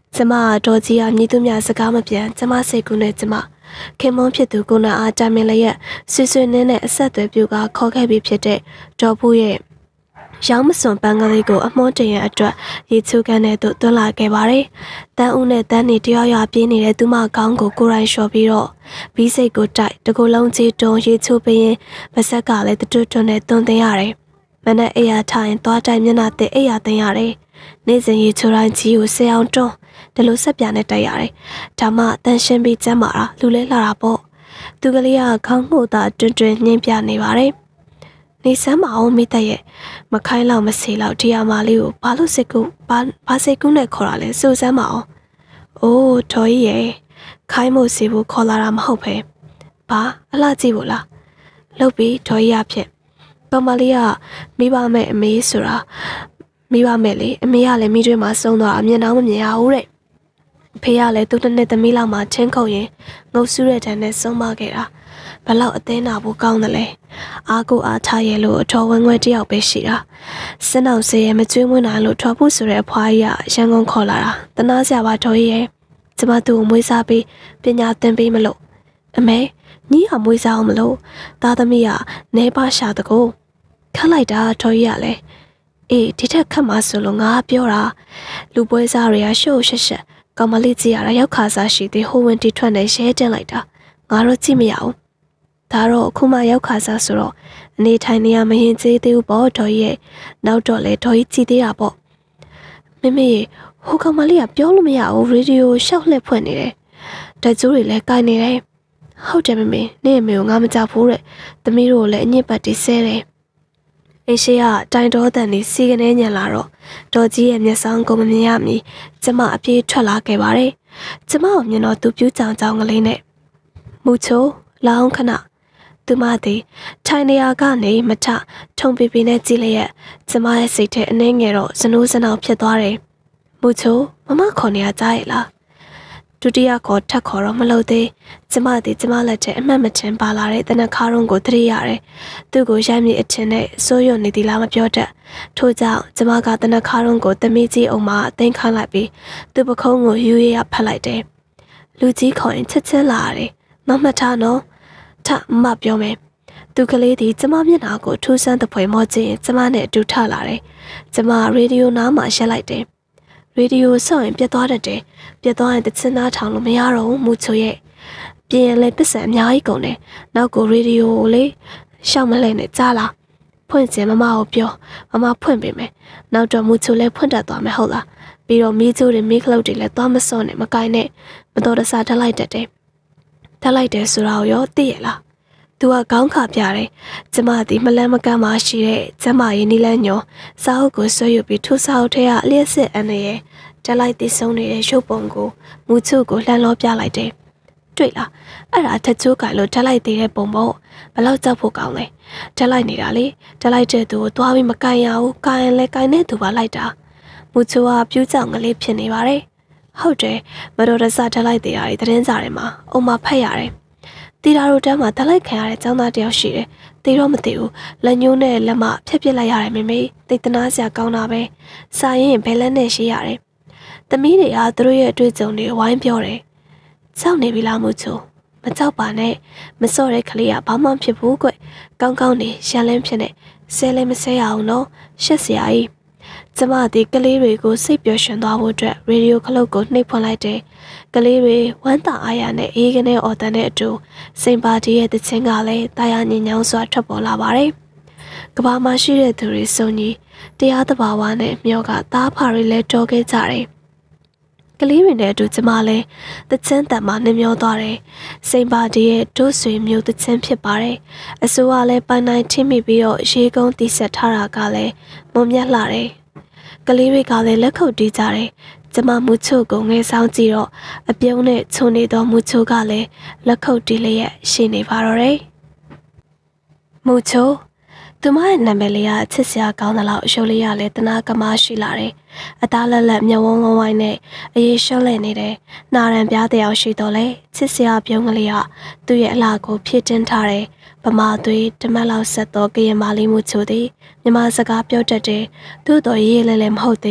ကျမတော်ကြီးကမြည်သူများစကားမပြန်ကျမစိတ်ကူးနဲ့ကျမခင်မုန်းဖြစ်သူကိုနာအားတာမင်လည်းဆွေဆွေနင်းနဲ့အဆက်အသွယ်ပြုကခေါ်ခဲ့ပြီးဖြစ်တဲ့ဒေါ်ဖူးရဲ့ရောင်းမစွန်ပန်းကလေးကိုအမွှန်းတင်ရအတွက်ရေချိုးခန်းထဲသို့သွန်းလာခဲ့ပါတယ်။တန်းဦးနဲ့တန်းနေတယောက်ရွာပြေးနေတဲ့သူမကောင်းကိုကိုရိုင်းလျှော်ပြီးတော့ဘီးစိတ်ကိုတိုက်တကူလုံးကြီးတွန်းရေချိုးပြီးရင်ပါဇက်ကလည်းတွတ်တွန်းနဲ့တွန်းသိမ်းရတယ်။မနဲ့အိယာထိုင်သွားတိုင်မျက်နှာတဲ့အိယာသိမ်းရတယ်။နေ့စဉ်ရေချိုးတိုင်းကြီးကိုဆဲအောင်တွန်းဒီလိုဆက်ပြနဲ့တိုက်ရတယ်။ဒါမှတန်ရှင်းပြီးကျမ်းမာတာလူလဲလာတာပေါ့။သူကလေးကခေါင်းမှုသာတွင်ညှင်းပြနေပါတယ်။နေစမ်းမအောင်မိတဲ့ရဲ့မခိုင်းလောက်မစေလောက်ဒီအမလေးကိုဘာလို့စိတ်ကူဘာစိတ်ကူးနဲ့ခေါ်တာလဲစူစမ်းမအောင်အိုးတော်ကြီးရဲ့ခိုင်းမို့စီဖို့ခေါ်လာတာမဟုတ်ပဲဘာအလှကြည့်ဖို့လားလှုပ်ပြီးတော်ကြီးရဖြစ်ကောင်မလေးကမိဘမဲ့အမေဆိုတာမိဘမဲ့လေအမေကလည်းမိတွေမှာစုံသွားအမြင်တော့မမြင်ရဘူးတဲ့ဖေကလည်းသူ့တစ်နှစ်သမီးလောက်မှချင်းခုတ်ရင်ငုတ်ဆူးတဲ့တန်းနဲ့ဆုံးမခဲ့တာဘလောက်အသေးနာဖို့ကောင်းတယ်လဲအားကိုအားထားရဲ့လို့အထော်ဝင်းခွဲတယောက်ပဲရှိတာစင်းအောင်စေးရဲ့မကျွေးမွေးနိုင်လို့ထော်ဖို့ဆိုတဲ့အဖွားကြီးကရန်ကုန်ခေါ်လာတာတနာစရာပါတော်ကြီးရဲ့ကျမသူ့ကိုမွေးစားပြီးပညာသင်ပေးမလို့အမေညီကမွေးစားအောင်မလို့သားသမီးကနေပါရှာတကူခတ်လိုက်တာတော်ကြီးကလည်းအေးဒီထက်ခတ်မှဆိုလို့ငါပြောတာလူပွဲစားတွေကရှုပ်ရှက်ရှက်ကောင်မလေးကြီးရတာရောက်ခါစားရှိသေးဟိုဝင်တီထွက်နေရဲတင်လိုက်တာငါတော့ကြည့်မရဘူးဒါတော့အခုမှရောက်ခါစားဆိုတော့အနေထိုင်နေရမရင်သေးသေးဘူးပေါ့တော်ကြီးရဲ့နောက်တော့လေတော်ကြီးကြည့်သေးတာပေါ့မမေဟိုကောင်မလေးကပြောလို့မရဘူးရေဒီယိုရှောက်လှက်ဖွင့်နေတယ်တကြိုးတွေလည်းကိုင်နေတယ်ဟုတ်တယ်မမေနေအမေကိုငါမကြောက်ဘူးတဲ့သမီးတို့လည်းအညစ်ပတ်တီးဆဲတယ်အရှိကတိုင်တော်တန်နေစီကနေညံလာတော့တော်ကြီးရဲ့မျက်စောင်းကိုမမြင်ရမီကျမအပြေးထွက်လာခဲ့ပါတယ်ကျမကိုမြင်တော့သူပြူးကြောင်ကြောင်ကလေးနဲ့မူချိုလောင်းခဏသူမသည်ထိုင်နေရာကနေမထထုံပီပီနဲ့ကြည့်လျက်ကျမရဲ့စိတ်ထဲအနှဲငယ်တော့စနိုးစနောက်ဖြစ်သွားတယ်မူချိုမမခေါ်နေရကြရဲ့လားဒုတိယခေါ်ထပ်ခေါ်တော့မလို့သေးကျမသည်ကျမလက်ထဲအမှတ်မထင်ပါလာတဲ့တနခါရုံးကိုသတိရတယ်သူ့ကိုရိုက်မိအထင်နဲ့စိုးရွံ့နေသည်လားမပြောတတ်ထို့ကြောင့်ကျမကတနခါရုံးကိုသမီးကြီးအောင်မှအသိမ်းခိုင်းလိုက်ပြီးသူ့ပခုံးကိုယူရဖက်လိုက်တယ်လူကြီးခေါ်ရင်ချက်ချင်းလာရတယ်မမှတ်ထားနော်ထမပြောမယ်သူကလေးဒီကျမမျက်နှာကိုထူးဆန်းတဲ့ဖွယ်မော့ချင်းကျမနဲ့အတူထလာတယ်ကျမရေဒီယိုနားမှာရက်လိုက်တယ်ရေဒီယိုဆော့ရင်ပြတ်သွားတတ်တယ်ပြတ်သွားရင်တချင်သားထောင်လို့မရတော့ဘူးမူချိုရဲ့ပြင်ရင်လည်းပစ္စံအများကြီးကုန်တယ်နောက်ကိုရေဒီယိုကိုလေရှောက်မလဲနဲ့ကြားလားဖွင့်ချင်မမကိုပြောမမဖွင့်ပေးမယ်နောက်တော့မူချိုလည်းဖွင့်တတ်သွားမယ်ဟုတ်လားပြီးတော့မီးချိုးတွေမီးခလုတ်တွေလည်းသွားမစော့နဲ့မကိုင်းနဲ့မတော်တဆထလိုက်တတ်တယ်ထလိုက်တယ်ဆိုတာကိုရောသိရလားသူကခေါင်းခါပြတယ်ကျမသည်မလန်းမကမ်းမှရှိတဲ့ကျမရဲ့နီလန်းညောစာအုပ်ကိုဆွဲယူပြီးထူစာအုပ်ထဲကအလျက်စစ်အန်ရဲ့တက်လိုက်တည်ဆုံးနေတဲ့ရုပ်ပုံကိုမူချိုကိုလှမ်းလောပြလိုက်တယ်တွေ့လားအဲ့ဒါထချိုးကင်လို့တက်လိုက်သေးတဲ့ပုံပေါ့ဘလောက်ကြောက်ဖို့ကောင်းလဲတက်လိုက်နေတာလေတက်လိုက်တဲ့သူကိုသွားပြီးမကင်ရဘူးကင်ရင်လည်းကင်တဲ့သူပါလိုက်တာမူချိုကပြူးကြောင်ကလေးဖြစ်နေပါတယ်ဟုတ်တယ်မတော်တဆတက်လိုက်သေးတာတွေသတင်းစာတွေမှာအုံမဖတ်ရတယ်တီတာတို့တန်းမှာတက်လိုက်ခံရတဲ့ចောင်းသားတယောက်ရှိတယ်တီတော့မသိဘူးလက်ညှိုးနဲ့လက်မဖြတ်ပစ်လိုက်ရတယ်မေမေသိတနာစရာကောင်းတာပဲစာရင်ဘယ်လက်နဲ့ရှိရတယ်သမီးတွေကသူတို့ရဲ့အတွေ့အကြုံတွေဝိုင်းပြောတယ်ကြောက်နေပြီလားမို့ချိုမကြောက်ပါနဲ့မစော့တဲ့ကလေးကဘာမှဖြစ်ဘူးကွကောင်းကောင်းနေရှမ်းလင်းဖြစ်နေဆဲလည်းမဆဲရအောင်နော်ရှက်စရာကြီးကျမဒီကလေးတွေကိုစိတ်ပျော်ရွှင်သွားဖို့အတွက်ရေဒီယိုခလုတ်ကိုနှိပ်ဖွင့်လိုက်တယ်ကလေးတွေဝမ်းသာအားရနဲ့အေးကနေအော်တန်တဲ့အတူစိန်ပါတီရဲ့တခြင်းကလည်းတာယာညင်ညောင်းစွာထွက်ပေါ်လာပါတယ်ကဘာမှာရှိတဲ့သူတွေစုံကြီးတရားသဘာဝနဲ့မျောကသားဖာတွေလည်းတော်ခဲ့ကြတယ်ကလေးတွေနဲ့အတူကျမလည်းတချင်းတန်မှာနှမျောသွားတယ်။စိန်ပါတီရဲ့ဒုဆွေမျိုးတချင်းဖြစ်ပါတယ်။အစိုးရလည်းပိုင်နိုင်ထိမိပြီးတော့ရေကုန်းတီဆက်ထားတာကလည်းမုံမြတ်လာတယ်။ကလေးတွေကလည်းလက်ခုပ်တီးကြတယ်။ကျမမူချိုကိုငယ်ဆောင်ကြည့်တော့အပြုံးနဲ့ချုံနေသောမူချိုကလည်းလက်ခုပ်တီးလျက်ရှိနေပါတော့တယ်။မူချိုသူမရဲ့နာမည်လေးကချစ်စရာကောင်းတဲ့လောက်အရှုပ်လေးရလဲတနာကမရှိလာတယ်။အသားလက်လက်မျက်ဝန်းဝန်းဝိုင်းနဲ့အေးရှုပ်လဲနေတယ်။နာရံပြားတယောက်ရှိတော့လေချစ်စရာပြုံးကလေးကသူ့ရဲ့အလားကိုဖြည့်တင်းထားတယ်။ဗမာသွေးတမက်လောက်ဆက်တော့ကရင်မာလီမှုချိုသည်မြမစကားပြောတတ်တယ်။သူ့တော်ရေးလဲလဲမဟုတ်သေး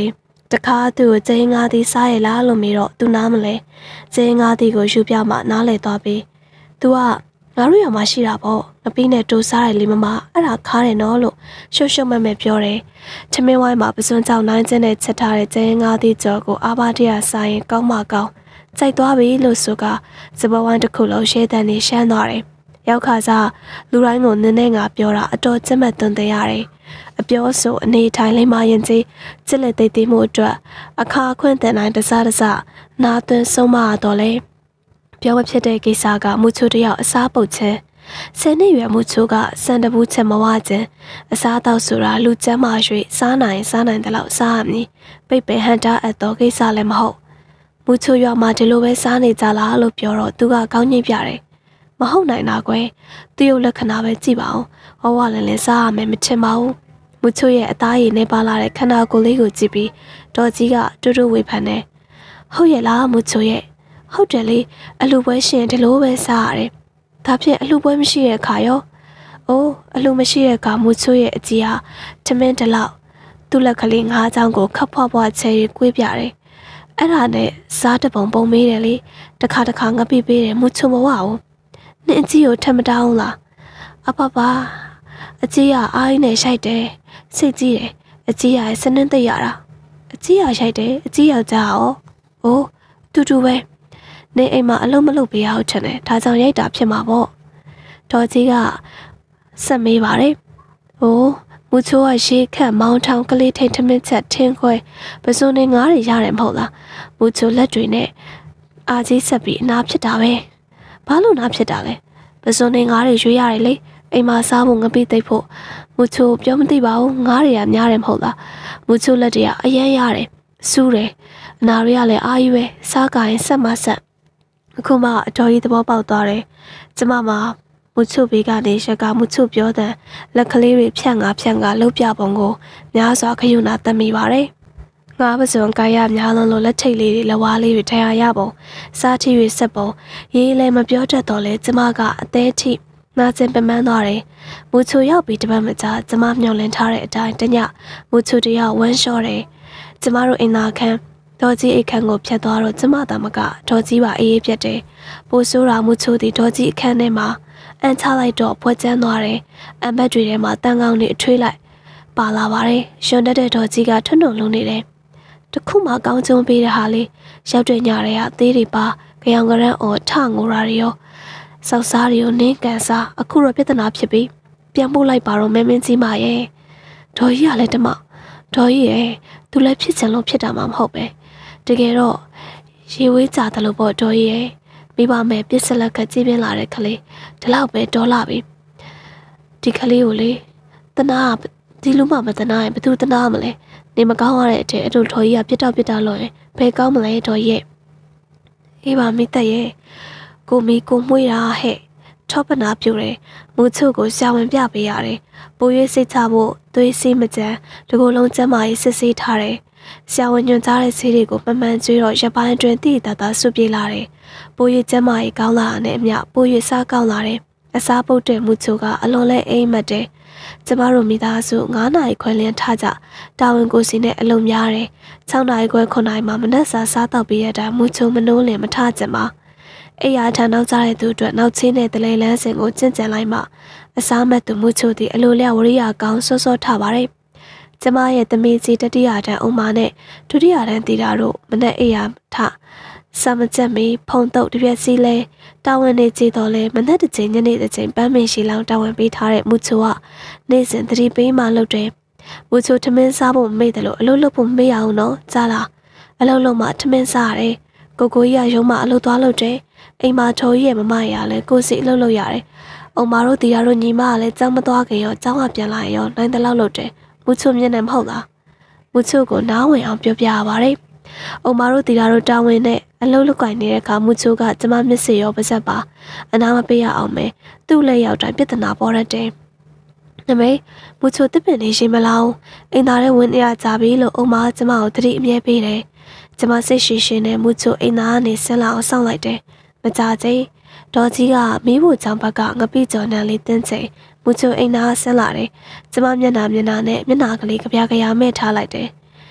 တခါသူ့ကိုကျင်းငါးသည်စားရလားလို့မေးတော့သူနားမလဲကျင်းငါးသည်ကိုယူပြမှနားလဲသွားပြီးသူကငါတို့ရောမရှိတာပေါ့ငပိနဲ့တိုးစားတယ်လေမအဲ့ဒါခါတယ်နော်လို့ရှုပ်ရှုပ်မဲ့မဲ့ပြောတယ်ထမင်းဝိုင်းမှာပစွန်းကြောင်နိုင်ကျင်းနဲ့ချက်ထားတဲ့ကျင်းငါးသည်ကြော်ကိုအာဘာတရစားရင်ကောင်းမှကောင်းကြိုက်သွားပြီလို့ဆိုကစပဝိုင်းတစ်ခုလုံးရှဲတန်နေရှမ်းသွားတယ်ရောက်ခါစားလူတိုင်းကိုနင်းနေငါပြောတာအတော်ကျက်မဲ့သွန်သင်ရတယ်အပြောဆိုအနေထိုင်လိမ့်မရင်ကြီးချစ်လက်သိသိမှုအတွက်အခါခွင့်တင်တိုင်းတစားနာသွင်းဆုံးမတော့လေပြောမဖြစ်တဲ့ကိစ္စကမူချိုတယောက်အစားပုတ်ခြင်းဆယ်နှစ်ရွယ်မူချိုကစံတဘူးချက်မဝခြင်းအစားတော့ဆိုတာလူကျမ်းမာ၍စားနိုင်တယ်လို့စားရမည်ပိတ်ပင်ဟန်တာအပ်တော့ကိစ္စလည်းမဟုတ်မူချိုရွာမှာဒီလိုပဲစားနေကြလားလို့ပြောတော့သူကကောင်းညှိပြတယ်မဟုတ်နိုင်တာကွယ်သူ့ရုပ်လက္ခဏာပဲကြည့်ပါဦးဟောဝလည်းလည်းစားရမယ်မထင်ပါဘူးမူချိုရဲ့အသားရည်နဲ့ပါလာတဲ့ခန္ဓာကိုယ်လေးကိုကြည့်ပြီးဒေါ်ကြီးကတူတူဝေဖန်တယ်ဟုတ်ရဲ့လားမူချိုရဲ့ဟုတ်တယ်လေအလူပွဲရှင်ဒီလိုပဲစားရတယ်ဒါဖြင့်အလူပွဲမရှိတဲ့အခါရောအိုးအလူမရှိတဲ့အခါမူချိုရဲ့အကြီးဟာထမင်းတလောက်သူ့လက်ကလေးငါးချောင်းကိုခပ်ဖွားဖွားချဲရီကွေးပြတယ်အဲ့ဒါနဲ့စားတပုံမေးတယ်လေတခါငပိပေးတယ်မူချိုမဝဘူးနင်အကြီးကိုထမတောင်းလားအဖဖအကြီးကအားနဲ့ရှိုက်တယ်စိတ်ကြီးတယ်အကြီးကစနင်းသိရတာအကြီးကရှိုက်တယ်အကြီးယောက်ျားရောအိုးတူပဲနေအိမ်မှာအလုံးမလုပ်ပေးရဟုတ်ချင်တယ်ဒါကြောင့်ရိုက်တာဖြစ်မှာပေါ့ဒေါ်ကြီးကဆက်မေးပါတယ်ဟိုးမူချိုကရှေးခန့်မောင်းထောင်ကလေးထိန်ထမင်းချက်ထင်းခွဲပစုံနေငါးတွေရတယ်မဟုတ်လားမူချိုလက်တွေနဲ့အာကြီးဆက်ပြီးအနာဖြစ်တာပဲဘာလို့နာဖြစ်တာလဲပစုံနေငါးတွေရွေးရတယ်လေအိမ်မှာစားဖို့ငပိသိပ်ဖို့မူချိုပြောမသိပါဘူးငါးတွေကများတယ်မဟုတ်လားမူချိုလက်တွေကအရန်ရတယ်စူးတယ်အနာတွေကလည်းအာယူပဲစားကရင်ဆက်မဆက်အခုမှအတော်ကြီးသဘောပေါက်သွားတယ်ကျမမမူချိုဘေးကနေရက်ကမူချိုပြောတဲ့လက်ကလေးတွေဖြန့်ကလှုပ်ပြပုံကိုများစွာခယူနာတတ်မိပါတယ်ငါပစုံကာရများလုံးလို့လက်ထိတ်လေးတွေလက်ဝါးလေးတွေထိုင်ရပုံစားထီတွေဆက်ပုံရေးလည်းမပြောတတ်တော့လဲကျမကအသေးထိနာကျင်ပမန်းသွားတယ်မူချိုရောက်ပြီးတပတ်မကြာကျမမျောလင်းထားတဲ့အတိုင်းတညမူချိုတယောက်ဝမ်းလျှော့တယ်ကျမတို့အိမ်သာခန်းဒေါ်ကြီးအခန်းကိုဖျက်သွားတော့ကျမသာမကဒေါ်ကြီးပါအေးပြတ်တယ်ပိုဆိုးတာမူချိုဒီဒေါ်ကြီးအခန်းထဲမှာအန်ချလိုက်တော့ဖွက်ကျန်းသွားတယ်အမတ်တွေထဲမှာတန်ကောင်းတွေအထွေးလိုက်ပါလာပါတယ်ရှင်တက်တဲ့ဒေါ်ကြီးကထွန်းထွန်းလုံးနေတယ်တခုမှကောင်းကျုံပေးတဲ့ဟာလေးရောက်တဲ့ညတွေကသေးတွေပါကြောင်ကရန်အော်ထငိုရာတွေရောစောက်စားတွေကိုနင်းကန်စားအခုတော့ပြဿနာဖြစ်ပြီးပြန်ပို့လိုက်ပါတော့မင်းကြီးမရဲ့ဒေါ်ကြီးကလည်းတမဒေါ်ကြီးရဲ့သူလည်းဖြစ်ချင်လို့ဖြစ်တာမှမဟုတ်ပဲတကယ်တော့ရေဝေးကြတယ်လို့ပေါ့ဒေါ်ကြီးရဲ့မိဘမဲ့ပြစ်စလက်ကကြည်ပြင်းလာတဲ့ကလေးဒီလောက်ပဲဒေါ်လာပြီဒီကလေးကိုလေတနာဒီလူမှမတနာရင်ဘယ်သူတနာမလဲနေမကောင်းရတဲ့အထက်အတူဒေါ်ကြီးကပြစ်တော့လို့ရင်ဘယ်ကောင်းမလဲဒေါ်ကြီးရဲ့အေးပါမိသက်ရဲ့ကိုမီကိုမွေးတာဟဲ့ထောပနာပြူတယ်မူချိုကိုရှာဝင်ပြပေးရတယ်ပိုရွေးစိတ်ချဖို့သွေးစီးမကြမ်းဒီကိုလုံးကျမ်းမာရေးစစ်ဆေးထားတယ်ရှာဝင်ညွန်ကြားတဲ့ဆေးတွေကိုမှန်ကျွေးတော့ရပိုင်းအတွင်းတည်တသာဆွပြေးလာတယ်ပိုရွေးကျမ်းမာရေးကောင်းလာတဲ့အမျှပိုရွေးစားကောင်းလာတယ်အစားပုတ်တဲ့မူချိုကအလွန်လဲအိမ်မက်တယ်ကျမတို့မိသားစု9နာရီခွဲလင်းထားကြတာဝန်ကိုစီနဲ့အလုံးများတယ်6နာရီခွဲ9နာရီမှမနက်စာစားတော့ပြီးရတဲ့မူချိုမနိုးလင်မထကြပါအိယာထန်နောက်ကြတဲ့သူအတွက်နောက်ချင်းတဲ့တလဲလန်းစင်ကိုကျင့်ကြံလိုက်မှအစားမဲ့သူမှုချိုသည်အလိုလျောက်ဝရိယကောင်းစောထားပါတယ်။ကျမရဲ့သမီးကြီးတတိယတန်းအုံမာနဲ့ဒုတိယတန်းတီတာတို့မနက်အိယာထစာမကျက်မီဖုံတုပ်တစ်ပြက်စီးလဲတာဝန်နေကြတော့လဲမနက်တစ်ချိန်ညနေတစ်ချိန်ပန်းမင်ရှိလောင်တာဝန်ပေးထားတဲ့မှုချိုကနေ့စဉ်သတိပေးမှလုပ်တယ်။မှုချိုထမင်းစားဖို့မေ့တယ်လို့အလုပ်လုပ်ဖို့မေ့ရအောင်နော်ကြားလားအလုပ်လုပ်မှထမင်းစားရတယ်။ကိုကြီးကရုံးမှအလုပ်သွားလုပ်တယ်အိမ်မှာထော်ကြီးရဲ့မမရလဲကိုစီအလုပ်လုပ်ရတယ်။အုံမာတို့တီရတို့ညီမကလည်းကြောင်းမသွားခင်ရောကြောင်းကပြန်လာရောနိုင်တဲ့လောက်လုပ်တယ်။မူချိုမျက်နှာမဟုတ်လား။မူချိုကိုနားဝင်အောင်ပြောပြရပါတယ်။အုံမာတို့တီရတို့တာဝန်နဲ့အလုပ်လုပ်ကိုင်နေတဲ့အခါမူချိုကကျမမျက်စိရောပါစက်ပါအနာမပေးရအောင်မယ်။သူ့လက်ရောက်တိုင်းပြဿနာပေါ်ရတယ်။နမေမူချိုတစ်ပင်နေရှိမလား။အိမ်သားရဲ့ဝင်ရကြပြီလို့အုံမာကျမကိုတတိအမြဲပေးတယ်။ကျမစိတ်ရှိနဲ့မူချိုအိမ်သားကနေဆင်းလာအောင်စောင့်လိုက်တယ်။မကြသေးဒေါ်ကြီးကမီးဖို့ချောင်းဘက်ကငပိကြော်နှံလေးတင်းချိန်မူချိုအိမ်သားဆင်းလာတယ်။ကျမမျက်နှာနဲ့မျက်နှာကလေးကြပြားမဲ့ထားလိုက်တယ်။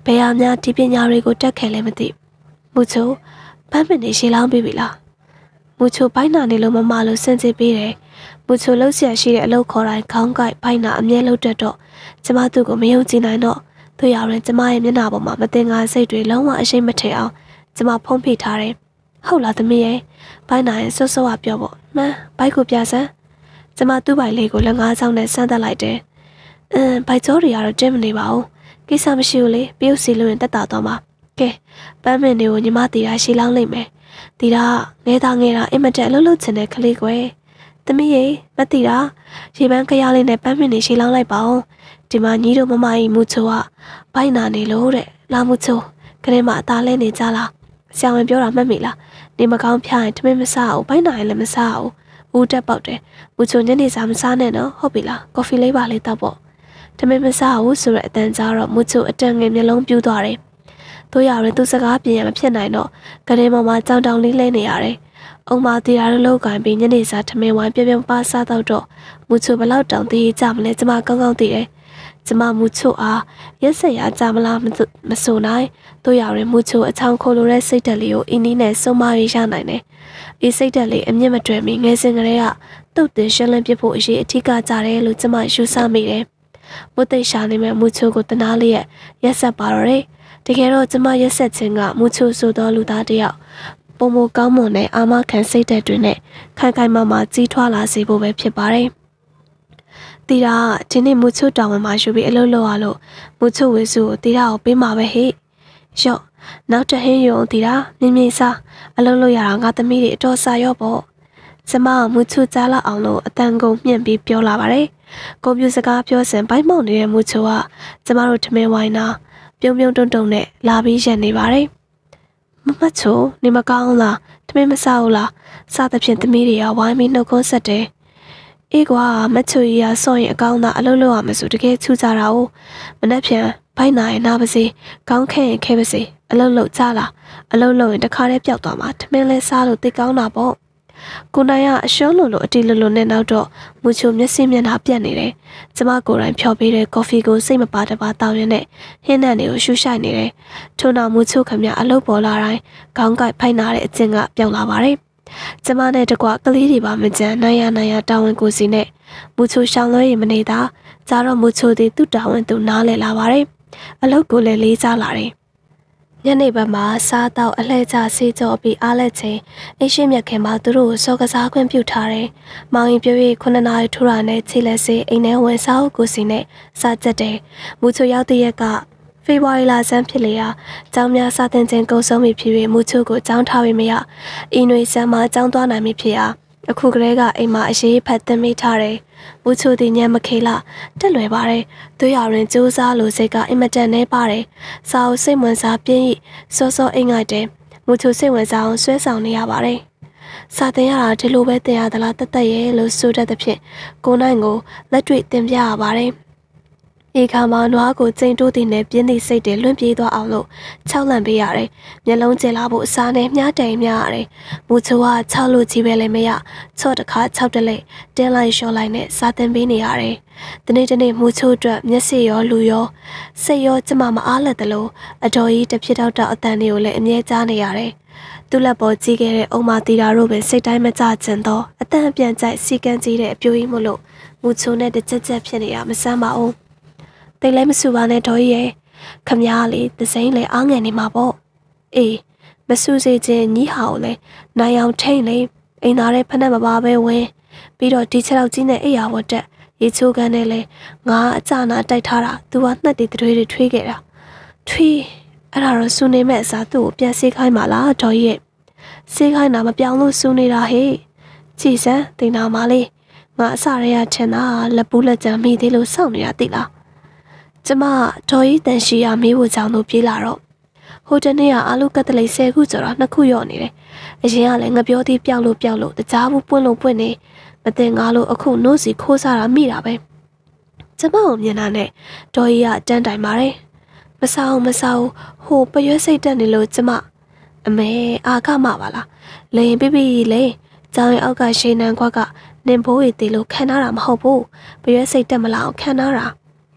ဘယ်ဟာများဒီပညာတွေကိုတက်ခဲ့လဲမသိမူချိုပန်းပင်နေရှေးလောင်းပြီးပြီလားမူချိုဘိုင်းနာနေလို့မမလို့စင်စစ်ပေးတယ်မူချိုလှုပ်ရှားရှိတဲ့အလုပ်ခေါ်တိုင်းခေါင်းကိုက်ဘိုင်းနာအမြဲလှုပ်တတ်တော့ကျမသူ့ကိုမယုံကြည်နိုင်တော့သူရရင်ကျမရဲ့မျက်နှာပေါ်မှာမတင်ကားစိတ်တွေလုံးဝအရှိမထင်အောင်ကျမဖုံးဖိထားတယ်ဟုတ်လားသမီးရဲ့ဘိုင်းနာရဲ့စောစောကပြောပေါ့မှန်ဘိုက်ကိုပြစမ်းကျမသူ့ဘိုင်လေးကိုလက်ငါးချောင်းနဲ့ဆန်းသက်လိုက်တယ်ဘိုက်ကြောတွေကတော့တင်းမနေပါဘူးကိစ္စမရှိဘူးလေပြုတ်စီလို့ရင်တက်တာတော့မှာကဲပန်းမင်တွေကိုညီမတီတာရှီလောင်းလိုက်မယ်တီတာငဲတာအင်မတက်လှုပ်ချင်တဲ့ကလေးကွယ်သမီးရေမတီတာရေပန်းခရလေးနဲ့ပန်းမင်တွေရှီလောင်းလိုက်ပါဦးဒီမှာညီတို့မမကြီးမူချိုကဘိုက်နာနေလို့တဲ့လာမူချိုခရင်မအသားလဲနေကြလားဆရာဝန်ပြောတာမှတ်မိလားနေမကောင်းဖျားရင်ထမင်းမစားဘူးဘိုက်နာရင်လည်းမစားဘူးဦးတက်ပေါက်တယ်မူချိုညနေစာမစားနဲ့နော်ဟုတ်ပြီလားကော်ဖီလေးပါလေးတောက်ပေါ့ထမင်းမစားဘူးဆိုတဲ့အတန်ကြားတော့မူချိုအတန်ငယ်မျက်လုံးပြူးသွားတယ်တို့ရရင်သူစကားပြင်ရမဖြစ်နိုင်တော့ကလေးမမကြောင်တောင်လေးလဲနေရတယ်အုံမတီတာတို့လောက်ကင်ပြီးညနေစာထမင်းဝိုင်းပြပါစားတော့မူချိုဘလောက်တောင်သေးကြမလဲကျမကောင်းကောင်းသိတယ်ကျမမူချိုအားရက်ဆက်ရကြမလားမဆိုနိုင်တို့ရရင်မူချိုအချောင်းခိုလိုတဲ့စိတ်ဓာတ်လေးကိုအင်းနီးနဲ့စုံမရနိုင်တယ်အေးစိတ်ဓာတ်လေးအမြင့်မတွယ်မီငယ်စဉ်ကလေးကတုတ်တင်ရှင်းလင်းပြဖို့အရေးအထီးကကြတယ်လို့ကျမယူဆမိတယ်မုတ်သိရှာနေမဲ့မူချိုကိုတနာလေးရဲ့ရက်ဆက်ပါတော့တယ်တကယ်တော့ကျမရက်ဆက်ခြင်းကမူချိုဆိုသောလူသားတစ်ယောက်ပုံမကောင်းမွန်တဲ့အာမခံစိတ်ဓာတ်တွေနဲ့ခိုင်ခိုင်မာမာကြီးထွားလာစေဖို့ပဲဖြစ်ပါတယ်တီတာဒီနေ့မူချိုတောင်ဝင်မှာယူပြီးအလုပ်လုပ်ရလို့မူချိုဝေစုကိုတီတာကိုပေးမှာပဲဟဲ့ရော့နောက်တဟင်းရုံတီတာမြင်းမြင်းစားအလုပ်လုပ်ရတာငါသမီးတွေအတော်စားရော့ပေါ့ကျမမူချိုကြားလာအောင်လို့အတန်ကုန်မြင့်ပြီးပြောလာပါတယ်ကွန်ပျူတာစကားပြောစင်ဘိုက်မောက်နေတဲ့မူချိုကကျမတို့ထမင်းဝိုင်းနာပြုံတုံနဲ့လာပြီးရက်နေပါတယ်မမချိုနေမကောင်းလားထမင်းမစားဘူးလားစားသဖြင့်သမီးတွေကဝိုင်းပြီးနှုတ်ခွန်းဆက်တယ်အေးကွာမချိုကြီးကစောရင်အကောင်းသားအလုပ်လုပ်ရမယ်ဆိုတကယ်ချူကြတာ哦မနှက်ဖြန်ဘိုက်နာရင်နာပါစေကောင်းခဲရင်ခဲပါစေအလုပ်လုပ်ကြလားအလုပ်လုပ်ရင်တခါတည်းပျောက်သွားမှာထမင်းလဲစားလို့သိကောင်းတာပေါ့ကိုနိုင်ကအရှုံးလို့အတီလိုနဲ့နောက်တော့မူချိုမျက်စိမျက်နှာပြတ်နေတယ်ကျမကိုယ်တိုင်ဖြော်ပေးတဲ့ကော်ဖီကိုစိတ်မပါတပါတောင်းရင်းနဲ့ဟင်းနှံတွေကိုရှူရှိုက်နေတယ်ထို့နောက်မူချိုခမအလုပ်ပေါ်လာတိုင်းခေါင်းကိုက်ဖိုက်နာတဲ့အကျင့်ကပြောင်းလာပါတယ်ကျမနဲ့တကွကလေးတွေပါမကြမ်းနိုင်ရတာဝန်ကိုစီနဲ့မူချိုရှောင်းလွှဲရင်မနေတာကြတော့မူချိုသည်သူ့တာဝန်သူနားလည်လာပါတယ်အလုပ်ကိုလည်းလေးစားလာတယ်ညနေဘက်မှာစားတော့အလှည့်ကျဆေးကြောပြီးအားလက်ချင်းအိရှိမြက်ခင်မှာသူတို့ကိုစောကစားခွင့်ပြုထားတယ်။မောင်ရင်ပြည့်ပြည့်9နာရီထိုးတာနဲ့ခြေလက်ဆေးအိမ်ထဲဝင်စားအုပ်ကိုစီနဲ့စားကြက်တယ်။မူချိုရောက်တဲ့ရက်ကဖေဖော်ဝါရီလဆန်းဖြစ်လေရာကျောင်းများစာသင်ခြင်းကုန်ဆုံးပြီဖြစ်၍မူချိုကိုကျောင်းထားပြီးမရအင်းနွေဆန်းမှာကျောင်းသွားနိုင်ပြီဖြစ်ရာအခုကလေးကအိမ်မှာအရေးဖတ်သင်မိထားတယ်။မူချိုတင်ညံမခေလာတက်လွယ်ပါတယ်။သူရရင်စူးစားလို့စိတ်ကအင်မတန်နေပါတယ်။စာအုပ်စိတ်ဝင်စားပြင်းဤစောအိမ်ငိုက်တယ်။မူချိုစိတ်ဝင်စားအောင်ဆွဲဆောင်နေရပါတယ်။စာသင်ရတာဒီလိုပဲသင်ရသလားတတ်ရဲ့လို့ဆိုတတ်သဖြင့်ကိုနိုင်ကိုလက်တွေ့သင်ပြရပါတယ်။ဒီခါမှာနွားကိုကျိန်တိုးတည်နဲ့ပြင်းသည့်စိတ်တွေလွင့်ပြေးသွားအောင်လို့၆လန့်ပေးရတယ်။မျက်လုံးကျလာဖို့အစားနဲ့မြားတိုင်များရတယ်။မူချိုက၆လို့ကြီးပဲလည်းမရချော့တစ်ခါ၆တလဲတင်းလိုက်လျှော့လိုက်နဲ့စာသင်ပေးနေရတယ်။ဒီနေ့မူချိုအတွက်မျက်စိရောလူရောစိတ်ရောကျမမအားလက်တယ်လို့အတော်ကြီးတစ်ဖြစ်တော့အတန်တွေကိုလည်းအမြဲကြားနေရတယ်။သူ့လက်ပေါ်ကြီးခဲ့တဲ့အုံမတီတာတို့ပဲစိတ်တိုင်းမကြကျင်တော့အတန်အပြန်ကြိုက်စီကန်းကြီးတဲ့အပြိုးကြီးမို့လို့မူချိုနဲ့တစ်ချက်ဖြစ်နေတာမဆမ်းပါဘူး။တိတ်လည်းမဆူပါနဲ့တော်ကြီးရဲ့ခမ ्या လေသစိမ့်လေအားငယ်နေမှာပေါ့အေးမဆူစေခြင်းညီဟောင်လေနိုင်အောင်ထိန်လေအိမ်သားတဲ့ဖက်နဲ့မပါပဲဝင်ပြီးတော့ဒီချက်တော့ကြီးနဲ့အိယာဝတ်တက်ရေချိုးကန်းနဲ့လေငါအကြနာတိုက်ထားတာသူကနှက်တီတွေထွေးခဲ့တာထွေးအဲ့ဒါတော့ဆူနေမဲ့အစားသူ့ကိုပြန်ဆေးခိုင်းပါလားတော်ကြီးရဲ့ဆေးခိုင်းတာမပြောင်းလို့ဆူနေတာဟေ့ကြည်စမ်းတင်နာမလေးငါအစရရချင်တာလက်ပူးလက်ကြမ်းမိသေးလို့စောင့်နေတာသိလားကျမတော်ကြီးတန်ရှိရမေးဖို့ကြောင့်လို့ပြေးလာတော့ဟိုတနေ့ကအာလူကတ်တလိ10ခုကျော်တာ2ခုရော့နေတယ်အရင်ကလည်းငပြောသေးပျောက်လို့တကြားဘူးပွင့်လို့ပွင့်နေမတင်ငါလို့အခုနို့စီခိုးစားတာမိတာပဲကျမကိုမြင်တာနဲ့တော်ကြီးကတန်းတိုင်ပါတယ်မဆောင်ဟိုပရွက်စိတ်တက်နေလို့ကျမအမေအာခမပါလားလေပြပြလေကျောင်းရဲ့အောက်ကရှေးနန်းခွက်ကနင်ဘိုးရီတေလို့ခံထားတာမဟုတ်ဘူးပရွက်စိတ်တက်မလားခံထားတာ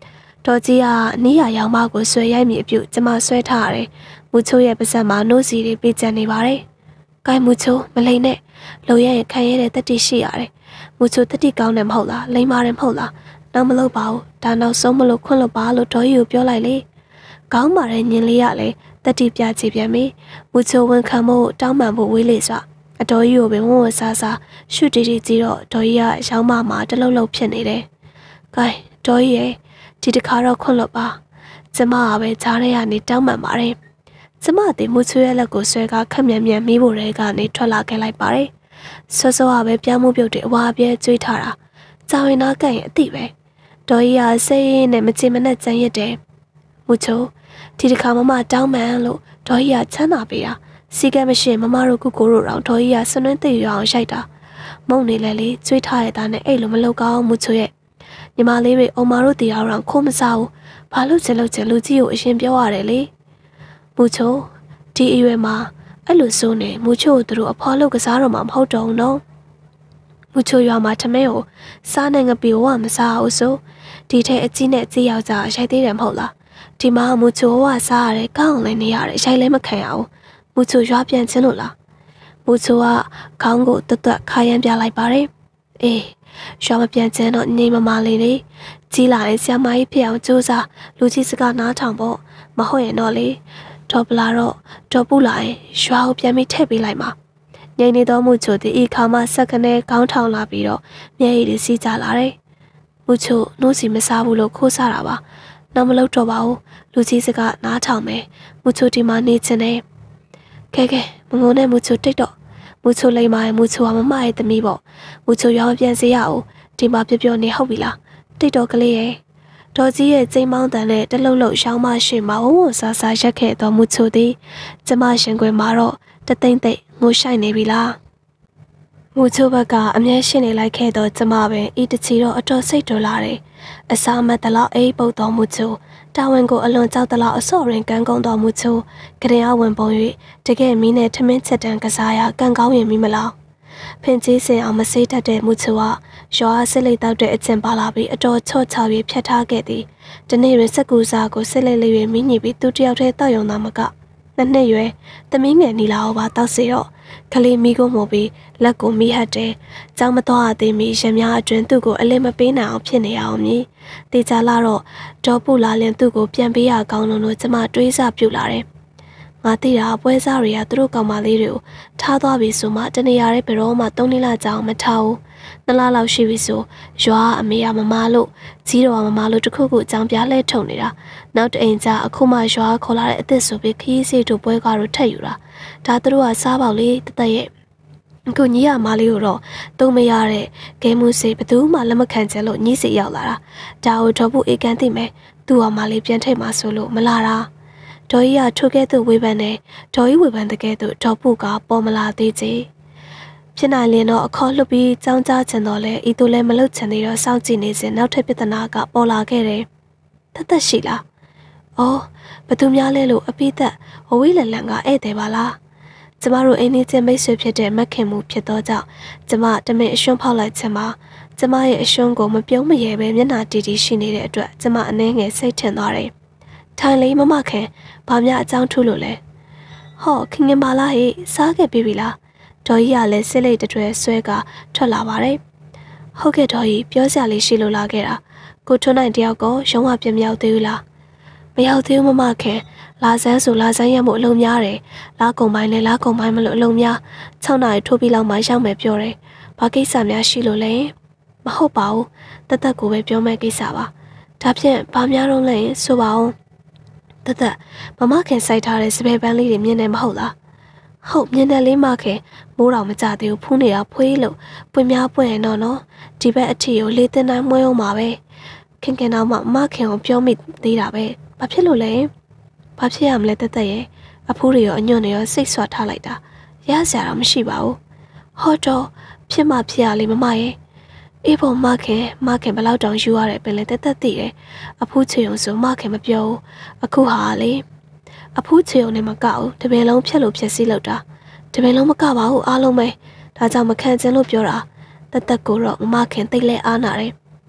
တော်ကြီးကနီးရရောင်မကိုဆွဲရိုက်မိအပြုကျမဆွဲထားရတယ်မူချိုရဲ့ပါးစပ်မှာနိုးစီတွေပြေးကျန်နေပါတယ်ကိုင်မူချိုမလိမ့်နဲ့လုံရရင်ခံရတဲ့တတိရှိရတယ်မူချိုတတိကောင်းတယ်မဟုတ်လားလိမ့်ပါတယ်မဟုတ်လားနောက်မလုပ်ပါဘူးဒါနောက်ဆုံးမလို့ခွန့်လို့ပါလို့ဒေါ်ကြီးကိုပြောလိုက်လေကောင်းပါတယ်ညင်လေးရလေတတိပြချပြန်ပြီမူချိုဝန်ခံဖို့တောင်းပန်ဖို့ဝေးလေစွာအတော်ကြီးကိုပင်ဝဝဆာဆာရှုတီတီကြီးတော့ဒေါ်ကြီးကရောင်းမမှာတလုံးလုံးဖြစ်နေတယ်ကိုင်ဒေါ်ကြီးရဲ့ဒီတစ်ခါတော့ခွန့်လို့ပါကျမကပဲကြားရနေတောင်းပန်ပါတယ်ကျမတင်မူချိုရဲ့လက်ကိုဆွဲကခက်မြန်မြန်မီးဖို့ရဲကနေထွက်လာခဲ့လိုက်ပါတယ်စောစောကပဲပြမှုပြုတ်တဲ့အဝါပြဲကျွေးထားတာကြာဝင်နာကန့်ရဲ့အတိပဲဒေါ်ကြီးကစိတ်နဲ့မချင်မနဲ့ကြံရစ်တယ်မူချိုဒီတစ်ခါမမတောင်းပန်လို့ဒေါ်ကြီးကချမ်းသာပေးတာစီကဲမရှိမမတို့ကုကိုတို့တော့ဒေါ်ကြီးကဆွနှင်းသိရအောင်ရိုက်တာမုံနေလေလေကျွေးထားရတာနဲ့အဲ့လိုမလုပ်ကောင်းမူချိုရဲ့ညီမလေးတွေအုံမတို့တီအောင်ခိုးမစားဘူးဘာလို့ချင်လို့ချင်လူကြီးကိုအရင်ပြောရတယ်လေမူချိုဒီအရွယ်မှာအဲ့လိုဆိုနေမူချိုတို့အဖေါ်လို့ကစားတော့မှမဟုတ်တော့ဘူးနော်မူချိုရွာမှာထမင်းကိုစားနေငပီဝမစားအောင်ဆိုဒီထဲအကြီးနဲ့အကြီးယောက်ျားရိုက်သေးတယ်မဟုတ်လားဒီမှာမူချိုဝစားရတယ်ကောင်းလည်းနေရတယ်ရိုက်လည်းမခံရဘူးမူချိုရွာပြန်ချင်းလို့လားမူချိုကခေါင်းကိုတွတ်တွတ်ခါရမ်းပြလိုက်ပါတယ်အေးရွာမပြန်ချင်းတော့နေမမလေးလေကြီးလာရင်ဆရာမကြီးဖြစ်အောင်ကြိုးစားလူကြီးစကားနားထောင်ပေါ့မဟုတ်ရင်တော့လေဒေါ်ပလာတော့ဒေါ်ပူလာရင်ရွာကိုပြန်ပြီးထည့်ပေးလိုက်မှာငိမ့်နေတော့မူချိုဒီအခါမှဆက်ကနေခေါင်းထောင်လာပြီးတော့မျက်ရည်တွေစီးကြလာတယ်မူချိုနိုးစီမစားဘူးလို့ခိုးစားတာပါနောက်မလုပ်တော့ပါဘူးလူကြီးစကားနားထောင်မယ်မူချိုဒီမှာနေချင်တယ်ကဲမငုံနဲ့မူချိုတိတ်တော့မူချိုလိမ္မာရဲ့မူချိုကမမရဲ့သမီးပေါ့မူချိုရောင်းပြန်စေရအောင်ဒီမှာပြောနေဟုတ်ပြီလားတိတ်တော့ကလေးရဲ့ဒေါ်ကြီးရဲ့ကျိန်းမောင်းတန်နဲ့တလှုပ်လှုပ်ရောင်းမရှိမဝဝဆာဆာရက်ခဲ့တော်မူချိုသည်ကျမရှင်ခွင်မှာတော့တသိမ့်သိမ့်ငိုရှိုက်နေပြီလားမူချိုဘက်ကအမြဲရှင်းနေလိုက်ခဲ့တော့ကျမပင်ဤတချီတော့အတော်စိတ်တူလာတယ်အစာမတ်တလောက်အိပ်ပုတ်တော်မူချိုတာဝန်ကိုအလွန်ကြောက်တလောက်အစော့ရင်ကန်းကုန်းတော်မူချိုကရင်အဝင်ပုံ၍တကယ်မီးနဲ့ထမင်းချက်တန်းကစားရကန်းကောင်းရင်မီးမလားဖင်ကြီးစင်အောင်မစေးတတ်တဲ့မူချိုကရွာစစ်လိတ်တောက်တဲ့အကျင့်ပါလာပြီးအတော်ချော့ချပြီးဖြတ်ထားခဲ့သည်ဒီနေ့တွင်စက်ကူစားကိုစစ်လိတ်လေး၍မိညစ်ပြီးသူတယောက်တည်းတောက်ယုံသားမကနှစ်ရွယ်သမီးငယ်နီလာကိုပါတောက်စီတော့ကလေးမိကိုမှုပြီးလက်ကိုမိဟတ်တယ်။ကြောင်မတော်အသေးမီရများအတွင်သူ့ကိုအလင်းမပေးနိုင်အောင်ဖြစ်နေရအောင်မည်။တေချာလာတော့ဒေါ်ပူလာလင်သူ့ကိုပြန်ပေးရကောင်းလို့ကျမတွေးစားပြုတ်လာတယ်။ငါသိတာပွဲစားတွေကသူတို့ကောင်မလေးတွေကိုထားသွားပြီဆိုမှတနေရာရဲ့ဘယ်တော့မှ3 လကြာအောင်မထားဘူး။2 လလောက်ရှိပြီဆိုရွာအမေကမမလို့ကြီးတော်ကမမလို့တခုခုအကြောင်းပြလဲထုံနေတာ။နောက်တအိမ်ကျအခုမှရွာခေါ်လာတဲ့အစ်စ်ဆိုပြီးခီးစီတို့ပွဲကားတို့ထက်ယူတာ။ဒါသူတို့ကစားပေါက်လေးတသက်ရဲ့အခုညီရမလေးကိုတော့သုံးမရတဲ့ဂဲမှုစိဘသူမှလက်မခံချင်လို့ညီစီရောက်လာတာဒါကိုဒေါ်ဘူးအေကန်သိမယ်သူ့အမလေးပြန်ထိတ်မှဆိုလို့မလာတာဒေါ်ကြီးကထိုကဲ့သို့ဝေဖန်နေဒေါ်ကြီးဝေဖန်တဲ့ကဲ့သို့ဒေါ်ဘူးကပေါ်မလာသေးချေဖြစ်နိုင်ရင်တော့အခေါ်လွတ်ပြီးចောင်းကြားချင်တော့လဲဤသူလည်းမလုပ်ချင်သေးတော့စောင့်ကြည့်နေစဉ်နောက်ထပ်ပြဿနာကပေါ်လာခဲ့တယ်သက်ရှိလားအော်ဘသူများလဲလို့အပိသက်ဝဝေးလန်လန်ကဧည့်သည်ပါလားကျမတို့အိမ်ကြီးချင်းမိတ်ဆွေဖြစ်တဲ့မက်ခင်မှုဖြစ်သောကြောင့်ကျမတမင်အရှွန်းဖောက်လိုက်ခြင်းမှာကျမရဲ့အရှွန်းကိုမပြုံးမရဲပဲမျက်နှာတီတီရှိနေတဲ့အတွက်ကျမအနှဲငယ်စိတ်ထင်သွားတယ်။ထိုင်လေးမခင်ဘာများအကြောင်းထူးလို့လဲ။ဟောခင်ခင်ပါလားဟေ့စားခဲ့ပြီလား။ဒေါ်ကြီးကလည်းစစ်လိတ်တွဲဆွဲကထွက်လာပါတယ်။ဟုတ်ကဲ့ဒေါ်ကြီးပြောစရာလေးရှိလို့လာခဲ့တာ။ကိုထွန်းနိုင်တယောက်ကရုံးဝပြမြောက်သေးဘူးလား။မရောက်သေးဘူးမခင်လာဆန်းဆိုလာဆန်းရမှုအလုံးများတယ်လာကုံပိုင်းနဲ့လာကုံပိုင်းမလို့အလုံးများ6 နာရီထိုးပြီးလောက်မှရောက်မယ်ပြောတယ်ဘာကိစ္စများရှိလို့လဲမဟုတ်ပါဘူးတသက်ကိုပဲပြောမဲ့ကိစ္စပါဒါဖြင့်ဘာများတော့လဲဆိုပါဦးတသက်မခင်စိုက်ထားတဲ့စပယ်ပန်းလေးတွေမြင်နေမဟုတ်လားဟုတ်မြင်တယ်လေးမခင်မိုးတော်မကြသေးဘူးဖူးနေတာဖွေးလို့ပွင့်များပွင့်ရင်တော့နော်ဒီဘက်အထီကိုလေးတင်တိုင်းမွှဲအောင်ပါပဲခင်တော့မခင်ကိုပြောမိသေးတာပဲဘာဖြစ်လို့လဲဘာဖြစ်ရမလဲတက်တက်ရဲ့အဖိုးတွေရောအညွန့်တွေရောစိတ်ဆွာထားလိုက်တာရစရာတော့မရှိပါဘူးဟောတော့ဖြစ်မှဖြစ်ရလေမရဲ့အေးပေါ်မခင်ဘယ်လောက်တောင်ယူရတယ်ပင်လေတက်တက်သိတယ်အဖိုးချေုံဆိုမခင်မပြောဘူးအခုဟာလေအဖိုးချေုံနဲ့မကောက်တပင်လုံးဖြက်လို့ဖြက်စီးလောက်တာတပင်လုံးမကပါဘူးအားလုံးပဲဒါကြောင့်မခံချင်လို့ပြောတာတက်တက်ကိုတော့မခင်သိလဲအားနာတယ်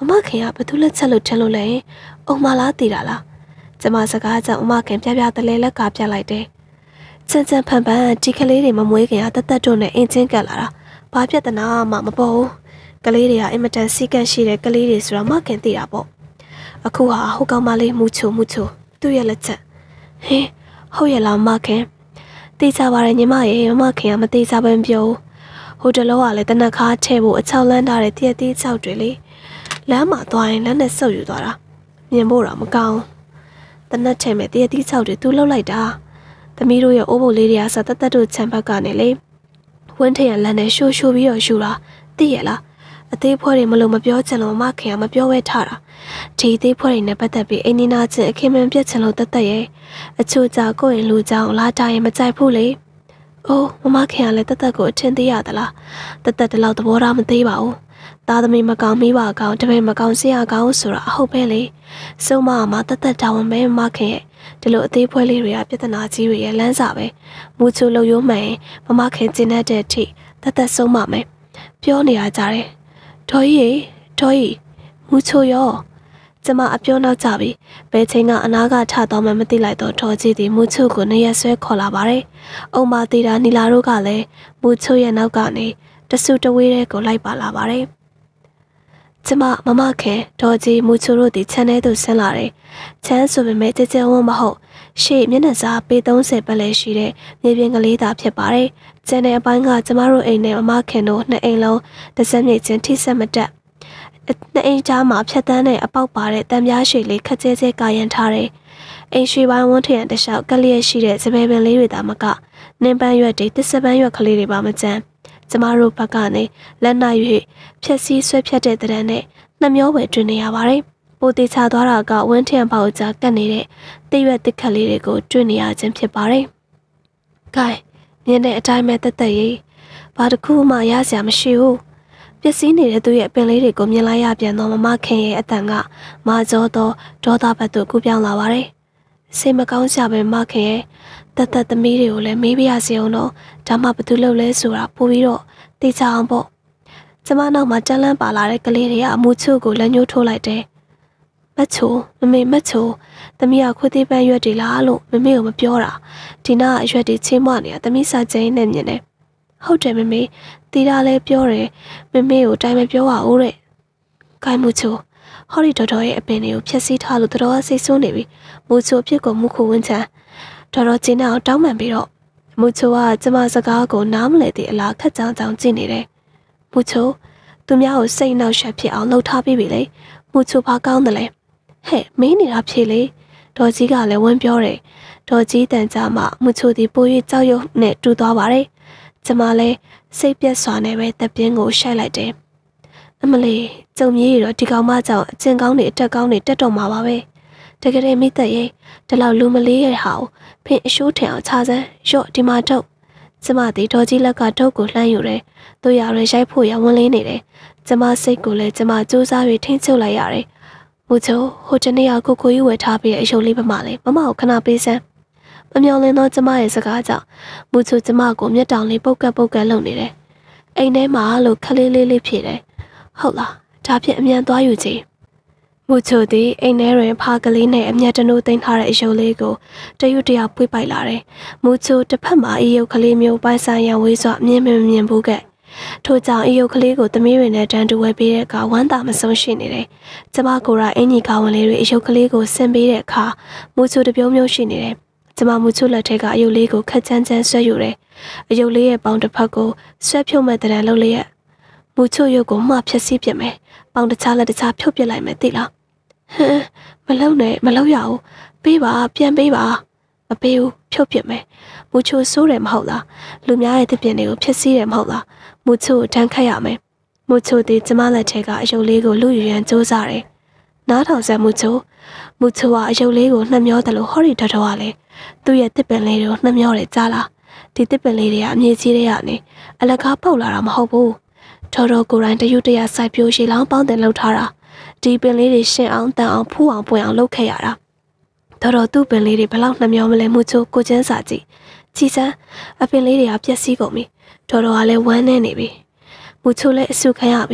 မခင်ကဘသူလက်ချက်လို့ထင်လို့လဲအုံမလားတည်တာလားကျမစကားကြောင့်မခင်ပြပြတလဲလက်ကပြလိုက်တယ်ချန်ချန်ဖန်ဖန်ဒီကလေးတွေမမွေးခင်ကတတ်တို့နဲ့အင်းချင်းကပ်လာတာဘာပြဿနာမှမပေါ်ဘူးကလေးတွေကအင်မတန်စီကန့်ရှိတဲ့ကလေးတွေဆိုတော့မခင်သိတာပေါ့အခုဟာဟိုကောင်မလေးမူချိုသူ့ရဲ့လက်ချက်ဟင်းဟုတ်ရဲ့လားမခင်သိကြပါရဲ့ညီမရဲ့မခင်ကမသိကြပဲပြောဟိုတလောကလည်းတနက်ခါထဲဖို့အချောက်လန်းထားတဲ့တရက်သေးချောက်တွေလေလမ်းမှာသွားရင်လက်နဲ့ဆုပ်ယူသွားတာမြင်ဖို့တော့မကောင်းတနက်ထဲမဲ့တရက်သေးချောက်တွေသူလှုပ်လိုက်တာသမီးတို့ရဲ့အိုးဘိုလေးတွေကစတတ်တို့ချမ်းဘက်ကနေလေဝင်းထရလမ်းနဲ့ရှိုးပြီးတော့ယူတာသိရလားအသေးဖွဲတွေမလို့မပြောချင်လို့မခင်ကမပြောဝဲထားတာဒီအသေးဖွဲတွေနဲ့ပတ်သက်ပြီးအိမ်နီနာချင်းအခင်မင်ပြက်ချင်လို့တတ်ရဲ့အချို့ကြကိုယ့်ရင်လူကြောင်လာတာရင်မကြိုက်ဘူးလေအိုးမခင်ကလည်းတတ်ကိုအထင်သေးရသလားတတ်တလောက်သဘောထားမသေးပါဘူးသားသမီးမကောင်းမိပါကောင်းတပည့်မကောင်းဆရာကောင်းဆိုတာအဟုတ်ပဲလေစုံမမှာတတ်တောင်းမဲမခင်ရဲ့ဒီလိုအသေးဖွဲလေးတွေကပြဿနာကြီးတွေရဲ့လမ်းစာပဲမူချိုလုံရိုးမှန်မခင်ကျင်းတဲ့အထိတတ်ဆုံးမမယ်ပြောနေရကြတယ်ဒေါ်ကြီးမူချိုရောကျမအပြောနောက်ကြပြီဘယ်ချိန်ကအနာကထတော့မှမသိလိုက်တော့ဒေါ်ကြီးဒီမူချိုကိုနေရဆွဲခေါ်လာပါတယ်အုံမသေးတာနီလာတို့ကလည်းမူချိုရဲ့နောက်ကနေတဆူတဝေးတဲ့ကိုလိုက်ပါလာပါတယ်ကျမမခင်ဒေါ်ကြီးမူချိုတို့ဒီချန်ထဲသို့ဆင်းလာတယ်ချမ်းဆိုပေမဲ့ကြကြဝန်းမဟုတ်ရှေ့မျက်နှာစာပေ30ပတ်လဲရှိတဲ့မြေပြင်ကလေးသာဖြစ်ပါတယ်ကျန်တဲ့အပိုင်းကကျမတို့အိမ်နဲ့မခင်တို့နှစ်အိမ်လုံးတစ်စက်မြေချင်းထိဆက်မတက်နှစ်အိမ်ကြားမှာဖြတ်တန်းတဲ့အပေါက်ပါတဲ့တံပြားရှည်လေးခက်ကျဲကျဲကာရန်ထားတယ်အိမ်ရှိပိုင်းဝန်းထရံတလျှောက်ကလျက်ရှိတဲ့စပယ်ပင်လေးတွေသာမကနင်းပန်းရွက်တွေတစ်စပန်းရွက်ကလေးတွေပါမကျန်ကျမတို့ဘက်ကနေလက်နိုင်၍ဖြက်စီးဆွဲဖြတ်တဲ့တံနဲ့နှမျောဝယ်တွင်နေရပါတယ်ပိုတေချသွားတာကဝန်းထရံပေါက်ကြားကတ်နေတဲ့တရွက်တစ်ခက်လေးတွေကိုတွင်နေရခြင်းဖြစ်ပါတယ်။ဂိုင်းမြင်တဲ့အတိုင်းပဲတက်ရေးဘာတစ်ခုမှရစရာမရှိဘူးပျက်စီးနေတဲ့သူရဲ့ပင်လေးတွေကိုမြင်လိုက်ရပြန်တော့မခင်ရဲ့အတန်ကမာကျော်သောဒေါသဘက်သို့ကူးပြောင်းလာပါတယ်။စိတ်မကောင်းစရာပဲမခင်ရဲ့တက်သမီးတွေကိုလည်းမေးပြရစီအောင်တော့ဒါမှဘသူလုပ်လဲဆိုတာပို့ပြီးတော့သိချအောင်ပေါ့။ကျမနောက်မှာတန်းလန်းပါလာတဲ့ကလေးတွေကအမှုချို့ကိုလက်ညှိုးထိုးလိုက်တယ်။မချိုမချိုသမီးကခွေးသေးပန်းရွက်တွေလားလို့မမေကိုမပြောတာဒီနာအရွက်တွေချင်းမနေတာသမီးစာကျင်းနဲ့မြင်တယ်။ဟုတ်တယ်မမေတီတာလည်းပြောတယ်မမေကိုတိုင်းမပြောပါဘူးတဲ့။ကိုင်းမှုချိုဟော်ရီတော်ရဲ့အပင်တွေကိုဖျက်ဆီးထားလို့တော်စိတ်ဆိုးနေပြီ။မူချိုအဖြစ်ကိုမူခုဝင်းချမ်းတော်ကျင်းအောင်တောင်းပန်ပြီးတော့မူချိုကကျမစကားကိုနားမလည်သေးအလားခက်ကြောင်ကြည့်နေတယ်။မူချိုသူများကိုစိတ်နှောက်ယှက်ဖြစ်အောင်လှုပ်ထားပြီးပြီလေ။မူချိုဘာကောင်းတယ်လဲ။ဟဲ့မင်းနေတာဖြေလေဒေါ်ကြီးကလည်းဝန်းပြောတယ်ဒေါ်ကြီးတန်ကြမှာမူချိုဒီပိုး၍ကြောက်ရွံ့နဲ့တူသွားပါတယ်ကျမလည်းစိတ်ပြက်စွာနဲ့ပဲတပ်ပြင်းကိုရှိုက်လိုက်တယ်အမလီကြုံကြီးတော့ဒီကောင်မကြောင့်အကျဉ်ကောင်းတွေအတက်ကောင်းတွေတက်တော့မှာပါပဲတကယ်မိသက်ရဲ့ဒီလောက်လူမလေးရဲ့ဟာကိုဖင်အရှိုးထင်အောင်ခြားစမ်းရော့ဒီမှာထုတ်ကျမဒီဒေါ်ကြီးလက်ကထုတ်ကိုလှမ်းယူတယ်သူရရဲရိုက်ဖို့ရဝန်လေးနေတယ်ကျမစိတ်ကိုလည်းကျမစူးစမ်းပြီးထိန်းချုပ်လိုက်ရတယ်မူချိုဟိုတနေ့ကကိုကြီးဝယ်ထားပြီးတဲ့အယုံလေးပမာလေးမမကိုခဏပေးစမ်းမမျော်လင့်တော့ကျမရဲ့စကားကြောင့်မူချိုကျမကိုမျက်တောင်လေးပုတ်ကပ်လုပ်နေတယ်အိမ်ထဲမှာလို့ခလေးလေးဖြစ်တယ်ဟုတ်လားဒါဖြင့်အမြန်သွားယူကြည့်မူချိုသည်အိမ်ထဲတွင်ဖားကလေးနဲ့အမျက်တနိုးသိမ်းထားတဲ့အယုံလေးကိုတရွတ်တရာပွေးပိုက်လာတယ်မူချိုတစ်ဖက်မှာအယုတ်ကလေးမျိုးပိုင်ဆိုင်ရန်ဝေးစွာမြင်ဘူးကဲ့ထို့ကြောင့်အယုတ်ကလေးကိုသမီးတွေနဲ့တန်းတူဝဲပေးတဲ့အခါဝမ်းသာမဆုံးရှိနေတယ်။ကျမကိုယ်တိုင်အင်ကြီးကောင်းဝင်လေးတွေအယုတ်ကလေးကိုဆင်ပေးတဲ့အခါမူချိုတပြုံးမျိုးရှိနေတယ်။ကျမမူချိုလက်ထက်ကအယုတ်လေးကိုခက်ချမ်းဆွဲယူတယ်။အယုတ်လေးရဲ့ပေါင်တစ်ဖက်ကိုဆွဲဖြုတ်မဲ့တရံလုံးလေးရဲ့မူချိုရုပ်ကိုမှဖြက်စီးပြစ်မယ်။ပေါင်တစ်ခြားလက်တစ်ခြားဖြုတ်ပစ်လိုက်မယ်သိလား။ဟမ်မလုံရဘူး။ပေးပါပြန်ပေးပါမပေးဘူးဖြုတ်ပစ်မယ်။မူချိုဆိုးတယ်မဟုတ်လား။လူများရဲ့တစ်ပြင်းတွေကိုဖြက်စီးတယ်မဟုတ်လား။မူချိုတန်းခတ်ရမယ်။မူချိုဒီကျမလက်ထဲကအယုတ်လေးကိုလူယူရန်စူးစမ်းတယ်။နားထောင်စမ်းမူချိုကအယုတ်လေးကိုနှမျောတယ်လို့ဟော်ရီတော်ကလည်းသူ့ရဲ့တစ်ပင်လေးတွေကိုနှမျောတယ်ကြားလား။ဒီတစ်ပင်လေးတွေကအမြင့်ကြီးတွေကနေအလကားပေါက်လာတာမဟုတ်ဘူး။တော်ကိုယ်တိုင်တရွတ်တရစိုက်ပြိုးရှည်လောင်းပေါင်းတင်လှုပ်ထားတာ။ဒီပင်လေးတွေရှင်းအောင်တန်အောင်ဖူးအောင်ပွင့်အောင်လုပ်ခဲ့ရတာ။တော်သူ့ပင်လေးတွေဘလောက်နှမျောမလဲမူချိုကိုချင်းစာကြည့်။ကြည်စမ်းအပင်လေးတွေကပျက်စီးကုန်ပြီ။တော်ကလည်းဝမ်းနေပြီ။မူချိုလည်းအဆုခံရပြီ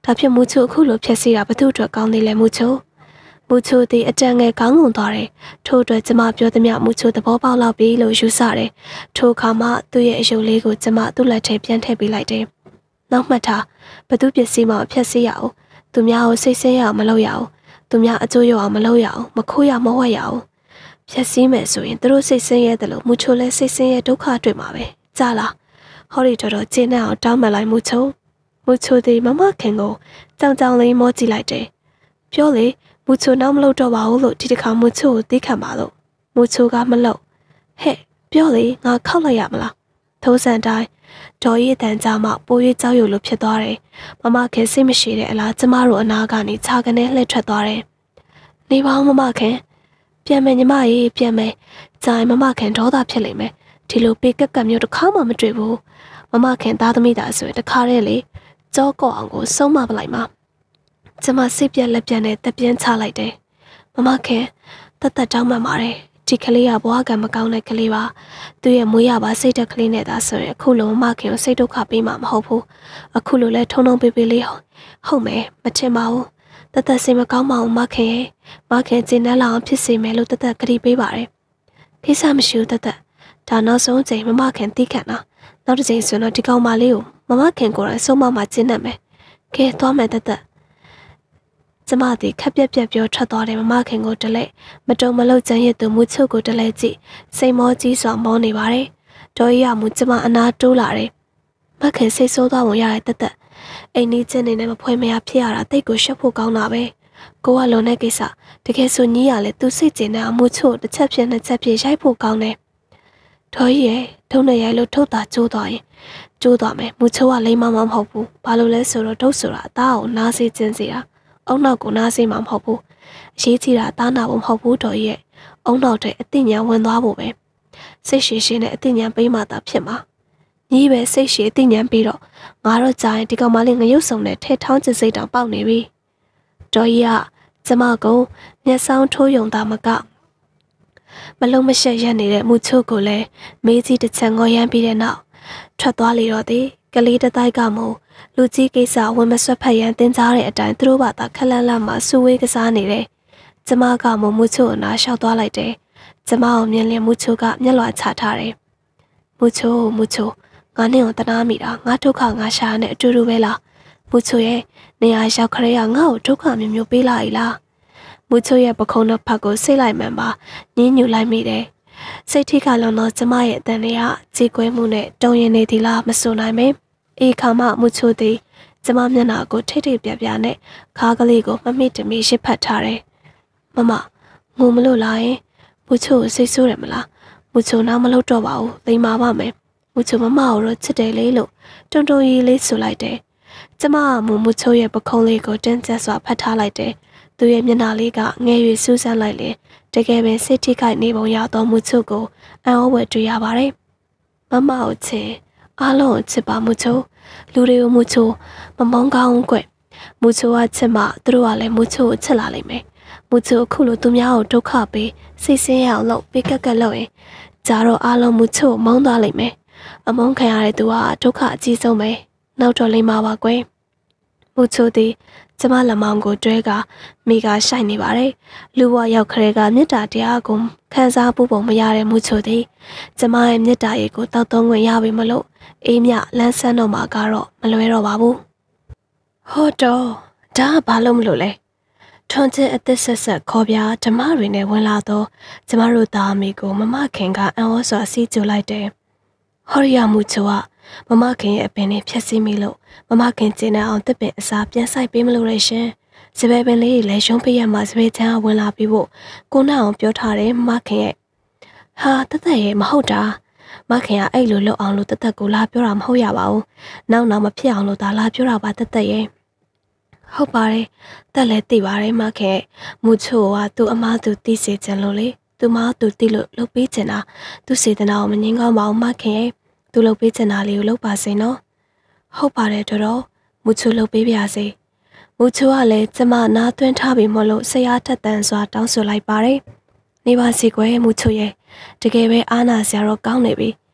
ဒါဖြစ်မူချိုအခုလိုဖြစ်စီတာဘသူ့အတွက်ကောင်းသေးလဲမူချိုသည်အတန်ငယ်ကောင်းငုံသွားတယ်ထို့အတွက်ကျမပြောသမျှမူချိုသဘောပေါက်လောက်ပြီလို့ယူဆတယ်ထိုအခါမှသူ့ရဲ့အယုတ်လေးကိုကျမသူ့လက်ထဲပြန်ထည့်ပေးလိုက်တယ်နောက်မှတ်ထားဘသူပစ္စည်းမှဖျက်ဆီးရအောင်သူများကိုစိတ်ဆင်းရအောင်မလုပ်ရအောင်သူများအကျိုးရအောင်မလုပ်ရအောင်မခိုးရမဝှက်ရအောင်ဖျက်ဆီးမယ်ဆိုရင်သူတို့စိတ်ဆင်းရဲတယ်လို့မူချိုလည်းစိတ်ဆင်းရဲဒုက္ခတွေ့မှာပဲကြားလားဟောဒီတော်ကျင်းနဲ့အောင်တောင်းမှလိုက်မူချိုသည်မမခင်ကိုကြောင်လေးမောကြည့်လိုက်တယ်ပြောလေမူချိုနောက်မလုပ်တော့ပါဘူးလို့ဒီတစ်ခါမူချိုကိုသိခံပါလို့မူချိုကမလုပ်ဟဲ့ပြောလေငါခောက်လိုက်ရမလားထိုးစံတိုင်းဒေါ်ရီတန်ကြမှပိုးရွေးကြောက်ရွံ့လို့ဖြစ်သွားတယ်မမခင်စိတ်မရှိတဲ့အလားကျမတို့အနာကနေခြာကနေလှည့်ထွက်သွားတယ်နေပါဦးမမခင်ပြန်မယ်ညီမရေပြန်မယ်ဂျိုင်မမခင်ဒေါသဖြစ်လိမ့်မယ်ဒီလိုပေကက်ကက်မျိုးတစ်ခါမှမတွေ့ဘူးမမခင်သားသမီးသားဆိုရင်တစ်ခါတည်းလေကြောကော့အောင်ကိုဆုံးမပလိုက်မှာကျမစိတ်ပြက်လက်ပြက်နဲ့တက်ပြင်းချလိုက်တယ်မမခင်တတ်တောင်းမှန်ပါတယ်ဒီကလေးကဘွားကံမကောင်းတဲ့ကလေးပါသူရဲ့မွေးရပါစိတ်တက်ကလေးနဲ့သာဆိုရင်အခုလိုမမခင်ကိုစိတ်ဒုက္ခပေးမှာမဟုတ်ဘူးအခုလိုလဲထုံထုံပေးပေးလေးဟုတ်မယ်မထင်ပါဘူးတတ်စိတ်မကောင်းပါဘူးမခင်ရဲ့မခင်ကျင်းနှက်လာအောင်ဖြစ်စေမယ်လို့တတ်ကတိပေးပါတယ်ကိစ္စမရှိဘူးတတ်ဒါနောက်ဆုံးချိန်မမခင်သိခံတာနောက်တစ်ချိန်ဆိုတော့ဒီကောင်မလေးကိုမမခင်ကိုယ်တိုင်ဆုံးမမှကျင်းနှက်မယ်ကဲသွားမယ်တတ်ကျမသည်ခက်ပြက်ပြက်ပြောထွက်သွားတယ်မမခင်ကိုတလဲမတုံမလို့ကျန်ရည်သူမူချုပ်ကိုတလဲကြည့်စိတ်မောကြီးစွာမောနေပါတယ်ဒေါ်ရီရမူကျမအနာတိုးလာတယ်မခင်စိတ်ဆိုးသွားဝင်ရတဲ့တက်အိမ်ကြီးချင်းနေနဲ့မဖွဲမရဖြစ်ရတာတိတ်ကိုရှက်ဖို့ကောင်းတာပဲကိုကလုံတဲ့ကိစ္စတကယ်ဆိုညီးရလဲသူစိတ်ကျင်တဲ့အမူချုပ်တစ်ချက်ဖြစ်နှစ်ချက်ဖြစ်ရိုက်ဖို့ကောင်းတယ်ဒေါ်ရီရဲ့ထုံးနဲ့ရိုက်လို့ထုတ်တာကျိုးသွားရင်ကျိုးသွားမယ်မူချုပ်ကလိမ့်မမဟုတ်ဘူးဘာလို့လဲဆိုတော့ဒုတ်ဆိုတာအသားကိုနားစေးကျင်းစီတာအုံနောက်ကိုနားစေးမှာမဟုတ်ဘူးအရေးကြီးတာတားနာဖို့မဟုတ်ဘူးတော်ကြီးရဲ့အုံနောက်တဲ့အသိဉာဏ်ဝင်သွားဖို့ပဲစိတ်ရှည်ရှည်နဲ့အသိဉာဏ်ပေးမှသာဖြစ်မှာညီးပဲစိတ်ရှည်အသိဉာဏ်ပြီးတော့ငါတော့ကြာရင်ဒီကောင်မလေးငရုတ်စုံနဲ့ထဲထောင်းချစ်စိတ်တောင်ပေါက်နေပြီတော်ကြီးကကျမကိုမျက်စောင်းထိုးယုံသားမကမလုံးမရှက်ရက်နေတဲ့မူချို့ကိုလည်းမေးကြီးတစ်ချက်ငေါ်ရမ်းပြီးတဲ့နောက်ထွက်သွားလေတော့သည်ကလေးတတိုက်ကမို့လူကြီးကိစ္စဝင်မဆွတ်ဖက်ရန်တင်ကြားတဲ့အတိုင်းသူတို့ဘာသာခက်လန့်လန့်မှစူဝေးကစားနေတယ်။ကျမကမမူချိုအနာလျှောက်သွားလိုက်တယ်။ကျမကိုမြင်လင်းမူချိုကမျက်လွှာချထားတယ်။မူချိုငါနဲ့ကိုတနာမိတာငါဒုက္ခငါရှာနဲ့အတူတူပဲလား။မူချိုရဲ့နေရာရောက်ခရဲကငါ့ကိုဒုက္ခမျိုးပေးလာ ਈ လား။မူချိုရဲ့ပခုံးတစ်ဖက်ကိုစိတ်လိုက်မှန်ပါညှင်းညူလိုက်မိတယ်။စိတ်ထိခါလုံးတော့ကျမရဲ့အတန်တွေကကြေကွဲမှုနဲ့တုံရင်နေသည်လားမဆိုနိုင်မေ။အေခါမှမူချိုသည်ကျမမျက်နှာကိုထိတ်ထိတ်ပြပြနဲ့ခါးကလေးကိုမမိတမီရှစ်ဖတ်ထားတယ်။မမငိုမလို့လားယင်မူချိုကိုစိတ်ဆိုးတယ်မလားမူချိုနောက်မလို့တော့ပါဘူးလိမ္မာပါမယ်မူချိုမမကိုတော့ချစ်တယ်လေလို့တုံတုံရီလေးဆိုလိုက်တယ်။ကျမကမူချိုရဲ့ပခုံးလေးကိုတင်းကျပ်စွာဖတ်ထားလိုက်တယ်။သူရဲ့မျက်နှာလေးကငယ်ရွယ်စူးစမ်းလိုက်လေတကယ်ပဲစိတ်ထိခိုက်နေပုံရတော့မူချိုကိုအံ့ဩဖွယ်တွေ့ရပါတယ်။မမကိုချစ်အားလုံးကိုချစ်ပါမူချိုလူတွေကိုမူချိုမမောင်းကောင်းကွမူချိုကချစ်မှသူတို့ကလည်းမူချိုကိုချစ်လာလိမ့်မယ်မူချိုအခုလိုသူများကိုဒုက္ခပေးစိတ်ဆင်းရအောင်လုပ်ပေးကက်ကက်လုပ်ရင်ဂျာတော့အားလုံးမူချိုကိုမောင်းသွားလိမ့်မယ်အမုန်းခံရတဲ့သူကဒုက္ခအကြီးဆုံးပဲနောက်တော့လိမ့်မှာပါကွယ်မူချိုသည်ကျမလက်မောင်းကိုတွဲကမိကရှိုက်နေပါတယ်လူဘဝရောက်ခရဲကမေတ္တာတရားကိုခံစားဖို့ပုံမရတဲ့မူချိုသည်ကျမရဲ့မေတ္တာရေကိုတောက်သုံးခွင့်ရပြီမလို့အေးမြလန်းဆန်းတော့မှာကတော့မလွဲတော့ပါဘူးဟောတော့ဒါကဘာလို့မလို့လဲထွန်ချင်းအသက်ဆက်ဆက်ခေါ်ပြဓမ္မတွေနဲ့ဝင်လာတော့ကျမတို့သားအမိကိုမမခင်ကအံ့ဩစွာစီးကြိုလိုက်တယ်ဟောရမှုချိုကမမခင်ရဲ့အပင်နဲ့ဖြက်စီးမိလို့မမခင်ကျင်းတဲ့အောင်တစ်ပင်အစာပြန်ဆိုင်ပေးမလို့ရရှင်စပယ်ပင်လေးလည်းရုံးပေးရမှာစပယ်ချမ်းဝင်လာပြီးဖို့ကိုနဲ့အောင်ပြောထားတယ်မမခင်ရဲ့ဟာတသက်ရဲ့မဟုတ်တာမခင်ကအဲ့လိုလုပ်အောင်လို့တသက်ကိုလာပြောတာမဟုတ်ရပါဘူးနောက်မဖြစ်အောင်လို့ဒါလာပြောတာပါတသက်ရဲ့ဟုတ်ပါတယ်တက်လည်းသိပါတယ်မခင်မူချိုကသူ့အမားသူသိစေချင်လို့လေသူမသူသိလို့လုပ်ပေးချင်တာသူစေတနာကိုမငင်းကောင်းပါဘူးမခင်ရဲ့သူလုပ်ပေးချင်တာလေးကိုလုပ်ပါစေနော်ဟုတ်ပါတယ်တော်မူချိုလုပ်ပေးပါစေမူချိုကလည်းကျမနားသွင်းထားပြီမလို့ဆရာထက်တန်စွာတောင်းဆိုလိုက်ပါတယ်နေပါစီကွယ်မူချိုရဲ့တကယ်ပဲအားနာစရာတော့ကောင်းနေပြီ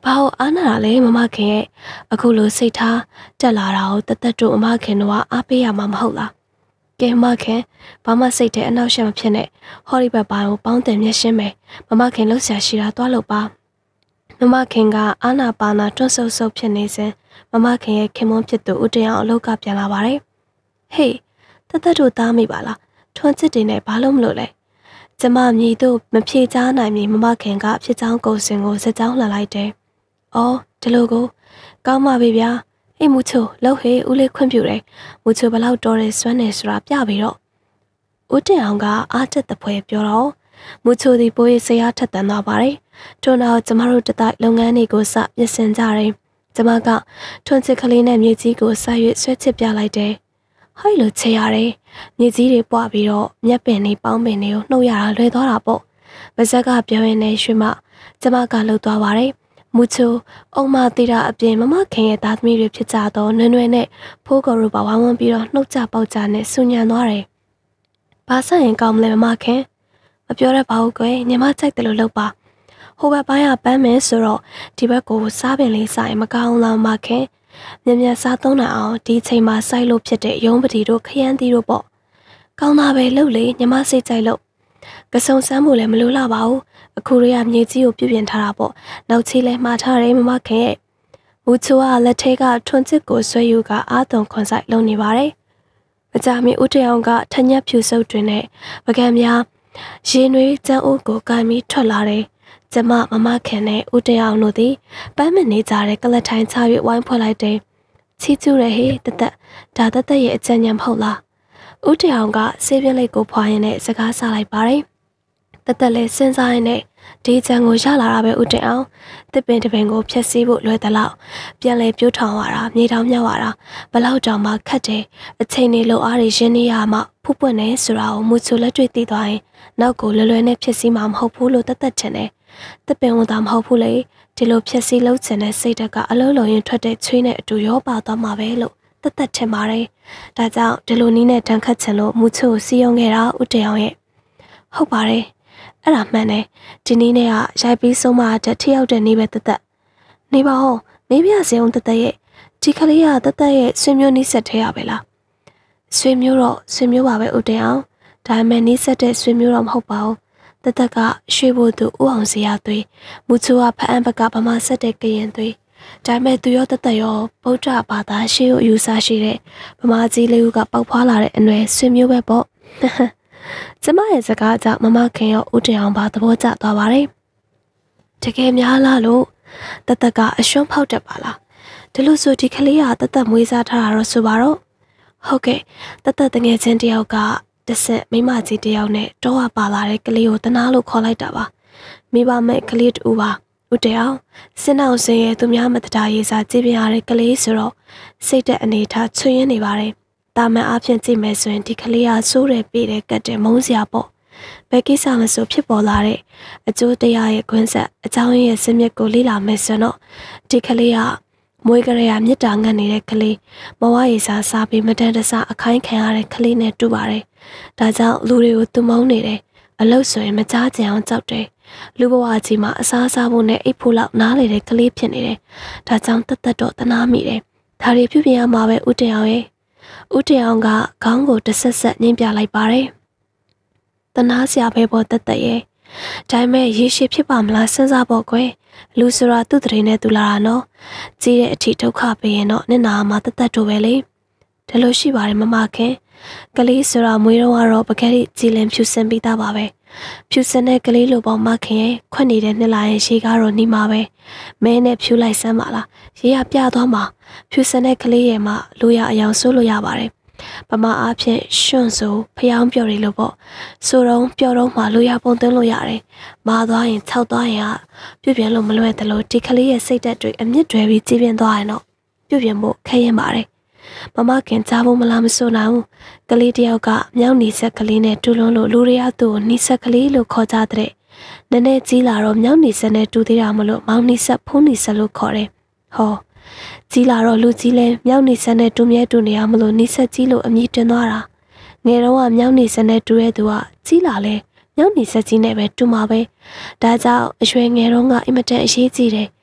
ဘာလို့အားနာလဲမမခင်ရဲ့အခုလိုစိတ်ထားတက်လာတာကိုတသက်တို့အမခင်တို့ကအားပေးရမှာမဟုတ်လားကဲမခင်ဘာမှစိတ်ထဲအနောက်ရှက်မဖြစ်နဲ့ဟော်ဒီဘက်ပိုင်းကိုပေါင်းတင်မျက်ရှင်းမယ်မမခင်လှုပ်ရှားရှိတာတွားလို့ပါမမခင်ကအာနာပါနာတွန့်ဆုပ်ဆုပ်ဖြစ်နေစဉ်မမခင်ရဲ့ခင်မွန်းဖြစ်သူဦးတင်အောင်အလုပ်ကပြန်လာပါတယ်ဟေးတသက်တို့သားမိပါလားထွန်းချစ်တင်နဲ့ဘာလို့မလို့လဲကျမမြည်တို့မဖြေချနိုင်မီမမခင်ကဖြစ်ချောင်းကိုစင်ကိုစကြောင်းလှန်လိုက်တယ်အော်ဒီလိုကိုကောင်းပါပြီဗျာဟေးမူချိုလှုပ်ဟေးဦးလေးခွင့်ပြုတယ်မူချိုဘလောက်တော်တယ်စွမ်းနေဆိုတာပြပြီးတော့ဦးတင်အောင်ကအားတက်တဲ့ဖွဲပြောတော့မူချိုဒီပိုးရေးဆရာထက်တန်သွားပါတယ်ထို့နောက်ကျမတို့တတိုက်လုပ်ငန်းတွေကိုစပြင်ဆင်ကြတယ်ကျမကထွန်းချစ်ကလေးနဲ့မြေကြီးကိုဆက်ရွဆွဲချစ်ပြလိုက်တယ်ဟိုက်လိုချေရတယ်မြေကြီးတွေပွားပြီးတော့မျက်ပင်တွေပေါင်းပင်တွေကိုနှုတ်ရတာလွယ်သွားတာပေါ့ပါဇက်ကပြောရင်းနဲ့ရွှေမကျမကလှုပ်သွားပါတယ်မူချိုအုံမသေးတာအပြင်မမခင်ရဲ့သားသမီးတွေဖြစ်ကြတော့နွယ်နွယ်နဲ့ဖိုးကော်ရူပါဝမ်းဝမ်းပြီးတော့နှုတ်ကြပေါက်ကြနဲ့ဆူညံသွားတယ်ဘာဆိုင်ရင်ကောင်းမလဲမမခင်မပြောရပါဘူးကွယ်ညီမကြိုက်တယ်လို့လုပ်ပါဟိုဘက်ပိုင်းကပန်းမယ်ဆိုတော့ဒီဘက်ကိုစားပင်လေးဆိုင်မကောင်းလားမခင်မြင်မြန်စားသုံးနိုင်အောင်ဒီချိန်မှာစိုက်လို့ဖြစ်တဲ့ရုံးပတိတို့ခရမ်းသီးတို့ပေါ့ကောင်းတာပဲလှုပ်လေညီမစိတ်ကြိုက်လို့ကစုံစမ်းဖို့လည်းမလိုလာပါဘူးအခုရေကမြေကြီးကိုပြုပြင်ထားတာပေါ့နောက်ချီလဲမှားထားတယ်မမခင်ရဲ့မူချိုကလက်ထဲကထွန်းချစ်ကိုဆွဲယူကအာသွန်ခွန်ဆိုင်လုပ်နေပါတယ်မကြမီဦးတရောင်ကထညက်ဖြူစုပ်တွင်နဲ့ပကံများရေနွေးကျန်းအိုးကိုကိုင်ပြီးထွက်လာတယ်ကျမမခင်နဲ့ဦးတရောင်တို့သည်ပန်းမနေကြတဲ့ကလတ်ထိုင်းချ၍ဝိုင်းဖွဲ့လိုက်တယ်ချီကျူးရဟေတသက်ဒါတသက်ရဲ့အကြံဉာဏ်မဟုတ်လားဦးတရောင်ကဆေးပြင်းလေးကိုဖွာရင်းနဲ့စကားဆလိုက်ပါတယ်တသက်လည်းစဉ်းစားရင်းနဲ့ဒီကြံကိုရလာတာပဲဦးတင်အောင်တစ်ပင်တစ်ပင်ကိုဖျက်ဆီးဖို့လွယ်သလောက်ပြန်လဲပြိုးထောင်ရတာမြေတောင်မြောက်ရတာဘလောက်တောင်မှခက်တယ်အချိန်နေလိုအားတွေရင်းနေရမှဖူးပွင့်နေဆိုတာကိုမူချိုလက်တွေ့သိသွားရင်နောက်ကိုလွယ်လွယ်နဲ့ဖျက်ဆီးမှာမဟုတ်ဘူးလို့တသက်ချင်တယ်တစ်ပင်ဝန်သာမဟုတ်ဘူးလေဒီလိုဖျက်ဆီးလုပ်ချင်တဲ့စိတ်ဓာတ်ကအလုံးလုံးရင်ထွက်တဲ့ချွေးနဲ့အတူရောပါသွားမှာပဲလို့တသက်ထင်ပါတယ်ဒါကြောင့်ဒီလိုနည်းနဲ့တန်ခတ်ချင်လို့မူချိုစီယုံခဲ့တာဦးတင်အောင်ရဲ့ဟုတ်ပါတယ်အဲ့ဒါမှန်တယ်ဒီနည်းနဲ့ကရိုက်ပြီးဆုံးမတဲ့ထိရောက်တဲ့နည်းပဲတသက်နေပါဦးမေးပြစေအောင်တသက်ရဲ့ဒီကလေးကတသက်ရဲ့ဆွေမျိုးနီးဆက်ထဲရပဲလားဆွေမျိုးတော့ဆွေမျိုးပါပဲဦးတင်အောင်ဒါပေမဲ့နီးဆက်တဲ့ဆွေမျိုးတော့မဟုတ်ပါဘူးတသက်ကရွှေဘို့သူဥအောင်စရာသွေးမူချိုကဖအံဘက်ကဗမာဆက်တဲ့ကရင်သွေးဒါပေမဲ့သူရောတသက်ရောဗုဒ္ဓဘာသာရှေးကိုအယူဆရှိတဲ့ဗမာကြီးလေးဦးကပေါက်ဖွာလာတဲ့အနွယ်ဆွေမျိုးပဲပေါ့ကျမရဲ့စကားကြောင့်မခင်ရောဦးတင်အောင်ပါသဘောကျသွားပါတယ်တကယ်များလားလို့တသက်ကအရှုံးဖောက်တတ်ပါလားဒီလိုဆိုဒီကလေးကတသက်မွေးစားထားတာတော့ဆိုပါတော့ဟုတ်ကဲ့တသက်တငယ်ချင်းတယောက်ကတဆက်မိမကြီးတယောက်နဲ့တော့ပါလာတဲ့ကလေးကိုတနာလို့ခေါ်လိုက်တာပါမိဘမဲ့ကလေးတူပါဦးတအောင်စင်အောင်စင်ရဲ့သူများမတတာရေးစားကြည့်ပြရတဲ့ကလေးဆိုတော့စိတ်သက်အနေထားချွေရင်းနေပါတယ်တာမန်အားဖြင့်ကြည့်မယ်ဆိုရင်ဒီကလေးကစိုးတယ်ပြေးတယ်ကတ်တယ်မုန်းစရာပေါ့ဘယ်ကိစ္စမဆိုဖြစ်ပေါ်လာတဲ့အကျိုးတရားရဲ့ခွန်းဆက်အကြောင်းရင်းရဲ့စမြစ်ကိုလေ့လာမယ်ဆိုတော့ဒီကလေးကမွေးကလေးကမြစ်တာငတ်နေတဲ့ကလေးမဝရေစားစားပြီးမတန်တဆအခိုင်းခံရတဲ့ကလေးနဲ့တူပါတယ်ဒါကြောင့်လူတွေကိုသူမုန်းနေတယ်အလုပ်ဆိုရင်မကြားကြအောင်ကြောက်တယ်လူဘဝကြီးမှာအစားစားဖို့နဲ့အိပ်ဖို့လောက်နားလေတဲ့ကလေးဖြစ်နေတယ်ဒါကြောင့်တသက်တော့တနာမိတယ်ဒါတွေပြုပြင်ရမှာပဲဦးတင်အောင်ရဲ့ဦးတင်အောင်ကခေါင်းကိုတဆက်ဆက်ညှင်းပြလိုက်ပါတယ်တနာစရာပဲပေါ်တသက်ရဲ့ဒါပေမဲ့ရေရှည်ဖြစ်ပါမလားစဉ်းစားဖို့ကွယ်လူဆိုတာသူ့တရင်နဲ့သူလာတာနော်ကြီးတဲ့အထိဒုက္ခပေးရင်တော့နင့်နာမှာတသက်တို့ပဲလေဒါလို့ရှိပါတယ်မခင်ကလေးဆိုတာမွေးတော့ကတော့ပကတိကြည်လင်ဖြူစင်ပြီးသားပါပဲဖြူစင်တဲ့ကလေးလိုပေါ့မခင်ရဲ့ခွက်နေတဲ့နှစ်လာရင်ရှေးကားတော့နှီးမှာပဲမဲနဲ့ဖြူလိုက်စမ်းပါလားရေရပြသွားမှာဖြူစင်တဲ့ကလေးရဲ့မှလိုရအယောင်ဆိုးလို့ရပါတယ်ပမာအားဖြင့်ရွှွန့်ဆိုဖျောင်းပြော်ရီလို့ပေါ့ဆိုတော့ပျော်တော့မှလိုရပုံသွင်းလို့ရတယ်မာသွားရင်၆သွားရင်ပြုပြင်လို့မလွယ်တယ်လို့ဒီကလေးရဲ့စိတ်ဓာတ်တွေအမြင့်တွေပြီးကြီးပြင်းသွားရင်တော့ပြုပြင်ဖို့ခက်ရင်ပါတယ်မခင်ကြားဖို့မလားမဆိုနိုင်ဘူးကလေးတယောက်ကမြောက်နီဆက်ကလေးနဲ့တူလွန်းလို့လူတွေကသူ့ကိုနီဆက်ကလေးလို့ခေါ်ကြတဲ့နည်းနည်းကြီးလာတော့မြောက်နီဆက်နဲ့တူသေးတာမလို့မောင်နီဆက်ဖုံးနီဆက်လို့ခေါ်တယ်ဟောကြီးလာတော့လူကြီးလဲမြောက်နီဆက်နဲ့တူမြဲတူနေရမလို့နီဆက်ကြီးလို့အမည်တင်သွားတာငယ်တော့ကမြောက်နီဆက်နဲ့တူတဲ့သူကကြီးလာလဲမြောက်နီဆက်ကြီးနဲ့ပဲတူမှာပဲဒါကြောင့်အရွယ်ငယ်တော့ကအင်မတန်အရေးကြီးတယ်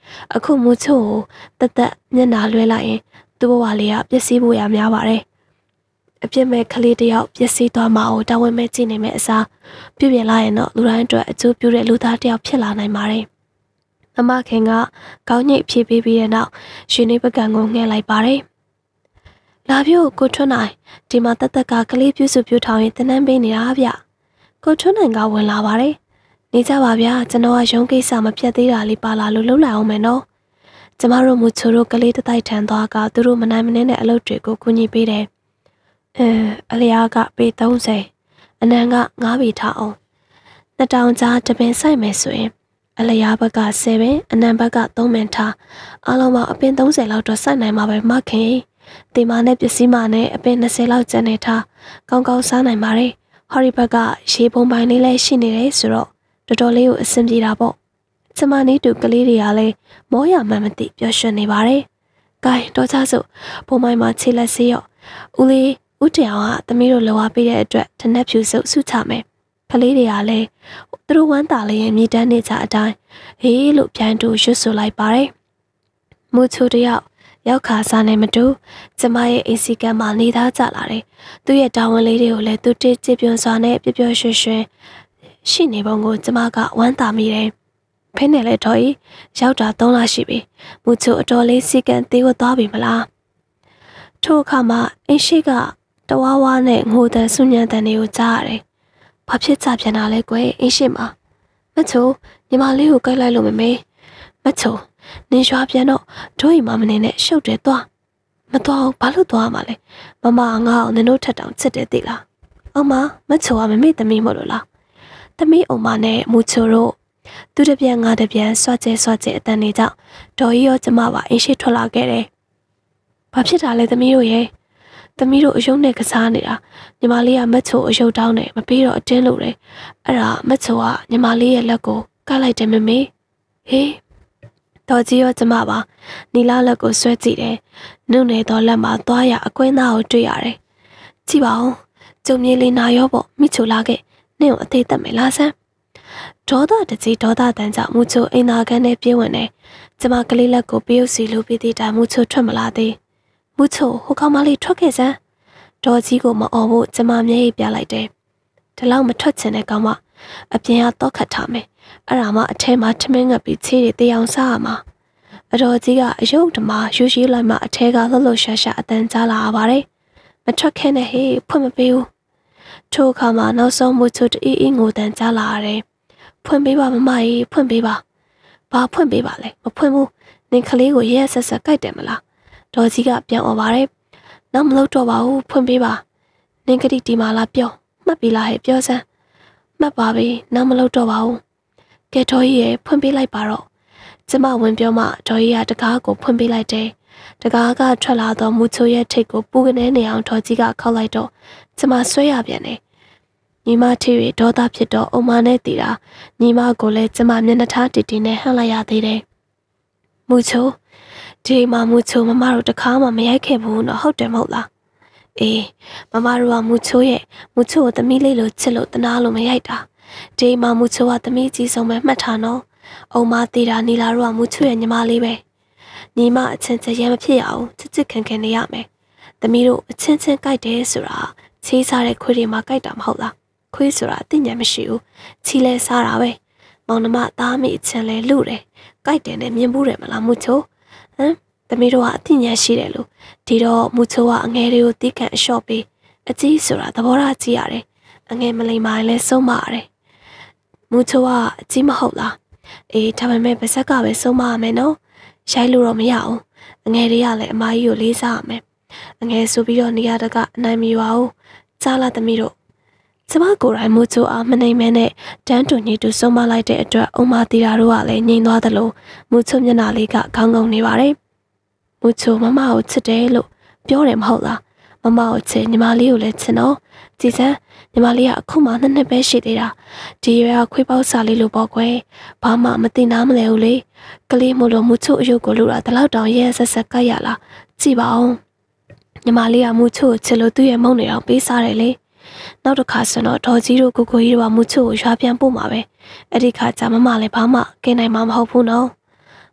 အခုမူချိုကိုတသက်မျက်နှာလွှဲလိုက်ရင်သူ့ဘဝလေးကပျက်စီးဖို့ရများပါတယ်အပြစ်မဲ့ကလေးတယောက်ပျက်စီးသွားမှာကိုတာဝန်မဲ့ကြည့်နေမဲ့အစားပြုပြင်လိုက်ရင်တော့လူတိုင်းအတွက်အကျိုးပြုတဲ့လူသားတယောက်ဖြစ်လာနိုင်ပါတယ်အမခင်ကကောင်းညိတ်ဖြေပေးပြီးတဲ့နောက်ရှင်နေပကံကိုငှဲ့လိုက်ပါတယ်လာပြို့ကိုထွန်းနိုင်ဒီမှာတသက်ကကလေးပြုစုပြုထောင်ရင်တနန်းပေးနေတာဗျကိုထွန်းနိုင်ကဝင်လာပါတယ်နေကြပါဗျာကျွန်တော်ကရုံးကိစ္စမပြတ်သေးတာလေးပါလာလို့လှုပ်လိုက်အောင်မယ်နော်ကျမတို့မူချိုတို့ကလေးတတိုက်ထန်သွားကသူတို့မနိုင်မနှင်းတဲ့အလုပ်တွေကိုကူညီပေးတယ်အလျားကပေ30အနံက9ပေထားအောင်2000ကြားတပင်ဆိုင်မယ်ဆိုရင်အလျားဘက်က10ပင်အနံဘက်က3ပင်ထားအားလုံးပေါင်းအပင်30လောက်တော့စိုက်နိုင်မှာပဲမခင်ဒီမာနဲ့ပစ္စည်းမာနဲ့အပင်20လောက်ကျန်နေထားကောင်းကောင်းစားနိုင်ပါတယ်ဟော်ရီဘက်ကရေပုံပိုင်းလေးလည်းရှိနေတယ်ဆိုတော့တော်တော်လေးကိုအဆင်ပြေတာပေါ့ကျမနေတူကလေးတွေကလည်းမောရမှန်မသိပျော်ရွှင်နေပါတယ်။ဂိုင်းတော့ကြစို့ပုံမိုင်းမှာခြေလက်စေးရော့ဦးလေးဦးတရောင်ကသမီးတို့လောအားပေးတဲ့အတွက်တနက်ဖြူစုပ်စုချမယ်။ကလေးတွေကလည်းသူတို့ဝမ်းသာလေးရဲ့မြည်တမ်းနေကြအတိုင်းဟေးလို့ပြန်တူရွတ်ဆိုလိုက်ပါတယ်။မူချိုတယောက်ရောက်ခါစားနေမတူကျမရဲ့အိမ်စီကံမှာနေသားကြလာတယ်။သူ့ရဲ့တာဝန်လေးတွေကိုလည်းသူတိကျပြွန်စွာနဲ့ပျော်ပျော်ရွှင်ရွှင်ရှိနေပုံကိုကျမကဝမ်းသာမိတယ်။ဖင်းနဲ့လည်းတော်ကြီးရောက်တာ3လရှိပြီ။မူချိုအတော်လေးစီကံသေးဝသွားပြီမလား။ထို့အခါမှာအင်းရှိကတဝါဝါနဲ့ငိုတန်ဆုညံတန်တွေကိုကြားရတယ်။ဘာဖြစ်ကြပြန်တာလဲကွယ်အင်းရှိမှာ။မချိုညီမလေးကိုကြိုက်လိုက်လို့မမေ။မချိုနင်ရွာပြန်တော့တို့အိမ်မမနေနဲ့ရှုပ်တယ်သွား။မသွားဘူးဘာလို့သွားမှာလဲ။မမငါ့ကိုနင်တို့ထက်တောင်ချစ်တယ်သိလား။အောင်မမချိုကမမေ့သမီးမလို့လား။သမီးအောင်မနဲ့မူချိုတို့သူတပြန်ငါတပြန်ဆွကျဲအတန်နေကြောင့်ဒေါ်ကြီးရောကျမပါအင်းရှိထွက်လာခဲ့တယ်။ဘာဖြစ်တာလဲသမီးတို့ရဲ့သမီးတို့အယုံနဲ့ကစားနေတာညီမလေးကမက်ချိုအယုံတောင်းတယ်မပြီးတော့အတင်းလို့တယ်အဲ့ဒါမက်ချိုကညီမလေးရဲ့လက်ကိုကလိုက်တယ်မမေဟေးဒေါ်ကြီးရောကျမပါနီလာလက်ကိုဆွဲကြည့်တယ်နုနယ်တော်လက်မှာသွားရအကွင်းသားကိုတွေ့ရတယ်ကြည့်ပါဦးကျုံမြေလေးနာရောပေါ့မိချိုလာခဲ့နင့်ကိုအသေးသက်မယ်လားဆန်းဒေါသတကြီးဒေါသတန်ကြောင့်မူချိုအိမ်သာခန်းထဲပြေးဝင်တယ်ကျမကလေးလက်ကိုပြုတ်စီလို့ပြီးတဲ့တိုင်မူချိုထွက်မလာသေးမူချိုဟိုကောင်မလေးထွက်ခဲ့စမ်းဒေါ်ကြီးကိုမအော်ဖို့ကျမမျက်ရည်ပြလိုက်တယ်ဒီလောက်မထွက်ချင်တဲ့ကောင်မအပြင်ကတော့ခတ်ထားမယ်အဲ့ဒါမှအထဲမှာထမင်းငတ်ပြီးချေးတွေတေးအောင်စားရမှာအတော်ကြီးကအယုတ်တမယူရှိလိုက်မှအထဲကလှလှရှာရှာအတန်ကြားလာပါတယ်မထွက်ခဲနဲ့ဟေးဖွင့်မပေးဘူးထို့အခါမှာနောက်ဆုံးမူချိုတအီငိုတန်ကြားလာရတယ်ဖွင့်ပေးပါမမကြီးဖွင့်ပေးပါဘာဖွင့်ပေးပါလဲမဖွင့်ဘူးနင်ကလေးကိုရဲဆက်ဆက်ကြိုက်တယ်မလားဒေါ်ကြီးကပြန်អော်ပါတယ်နောက်မလုပ်တော့ပါဘူးဖွင့်ပေးပါနင်ကတိဒီမာလာပြောမှတ်ပြီလားဟဲ့ပြောစမ်းမှတ်ပါပြီနောက်မလုပ်တော့ပါဘူးကဲဒေါ်ကြီးရဲ့ဖွင့်ပေးလိုက်ပါတော့ကျမဝင်ပြောမှဒေါ်ကြီးကတကားကိုဖွင့်ပေးလိုက်တယ်တကားကထွက်လာတော့မူချိုရဲ့ထိတ်ကိုပူကနေနေအောင်ဒေါ်ကြီးကခောက်လိုက်တော့ကျမဆွဲရပြန်တယ်ညီမထီရီဒေါသဖြစ်တော့အုံမနဲ့တည်တာညီမကိုလည်းကျမမျက်နှာထားတီတီနဲ့ဟန့်လိုက်ရသေးတယ်မူချိုဒီမှာမူချိုမမတို့တခါမှမရိုက်ခဲ့ဘူးနော်ဟုတ်တယ်မဟုတ်လားအေးမမတို့ကမူချိုကိုသမီးလေးလိုချစ်လို့တနာလို့မရိုက်တာဒီမှာမူချိုကသမီးကြီးဆုံးပဲမှတ်ထားနော်အုံမတည်တာနီလာတို့ကမူချိုရဲ့ညီမလေးပဲညီမအချင်းချင်းရဲမဖြစ်ရအောင်ချစ်ချစ်ခင်ခင်နေရမယ်သမီးတို့အချင်းချင်းကြိုက်တယ်ဆိုတာချေးစားတဲ့ခွေးတွေမှာကြိုက်တာမဟုတ်လားခွေးဆိုတာသိဉာဏ်မရှိဘူးချီလဲစားတာပဲမောင်နှမသားမိအချင်းလဲလူတယ်ကြိုက်တယ်နဲ့မြင်ဘူးတယ်မလားမူချိုဟမ်သမီးတို့ကအသိဉာဏ်ရှိတယ်လို့ဒီတော့မူချိုကအငယ်တွေကိုတီးခန့်အလျှော့ပေးအကြီးဆိုတာသဘောထားကြီးရတယ်အငယ်မလိမ္မာရင်လဲဆုံးမရတယ်မူချိုကအကြီးမဟုတ်လားအေးဒါပေမဲ့ပါဇက်ကပဲဆုံးမရမယ်နော်ရိုက်လို့တော့မရအောင်အငယ်တွေကလည်းအမကြီးကိုလေးစားရမယ်အငယ်ဆိုပြီးတော့နေရာတကအနိုင်မရွာဘူးကြားလာသမီးတို့ကျမကိုယ်တိုင်မူချိုအားမနိုင်မဲနဲ့တန်းတူညီတူဆုံးမလိုက်တဲ့အတွက်အုံမတီတာတို့ကလည်းငြိမ်သွားသလိုမူချိုမျက်နှာလေးကခေါင်းငုံနေပါတယ်မူချိုမမကိုချစ်တယ်လို့ပြောတယ်မဟုတ်လားမမကိုချစ်ညီမလေးကိုလည်းချစ်နော်ကြည်စမ်းညီမလေးကအခုမှ2နှစ်ပဲရှိသေးတာဒီရွယ်ကခွေးပေါက်စာလေးလိုပေါ့ကွယ်ဘာမှမသိနားမလဲဘူးလေကလေးမို့လို့မူချိုအယုတ်ကိုလို့တာဒီလောက်တောင်ရဲဆက်ဆက်ကြိုက်ရလားကြည်ပါအောင်ညီမလေးကမူချိုကိုချစ်လို့သူ့ရဲ့မုံနေအောင်ပေးစားတယ်လေနောက်တစ်ခါဆိုတော့ဒေါ်ကြီးတို့ကိုကိုကြီးတို့ကမူချိုကိုရွာပြန်ပို့မှာပဲအဲ့ဒီခါကျမမလည်းဘာမှကင်းနိုင်မှာမဟုတ်ဘူးနော်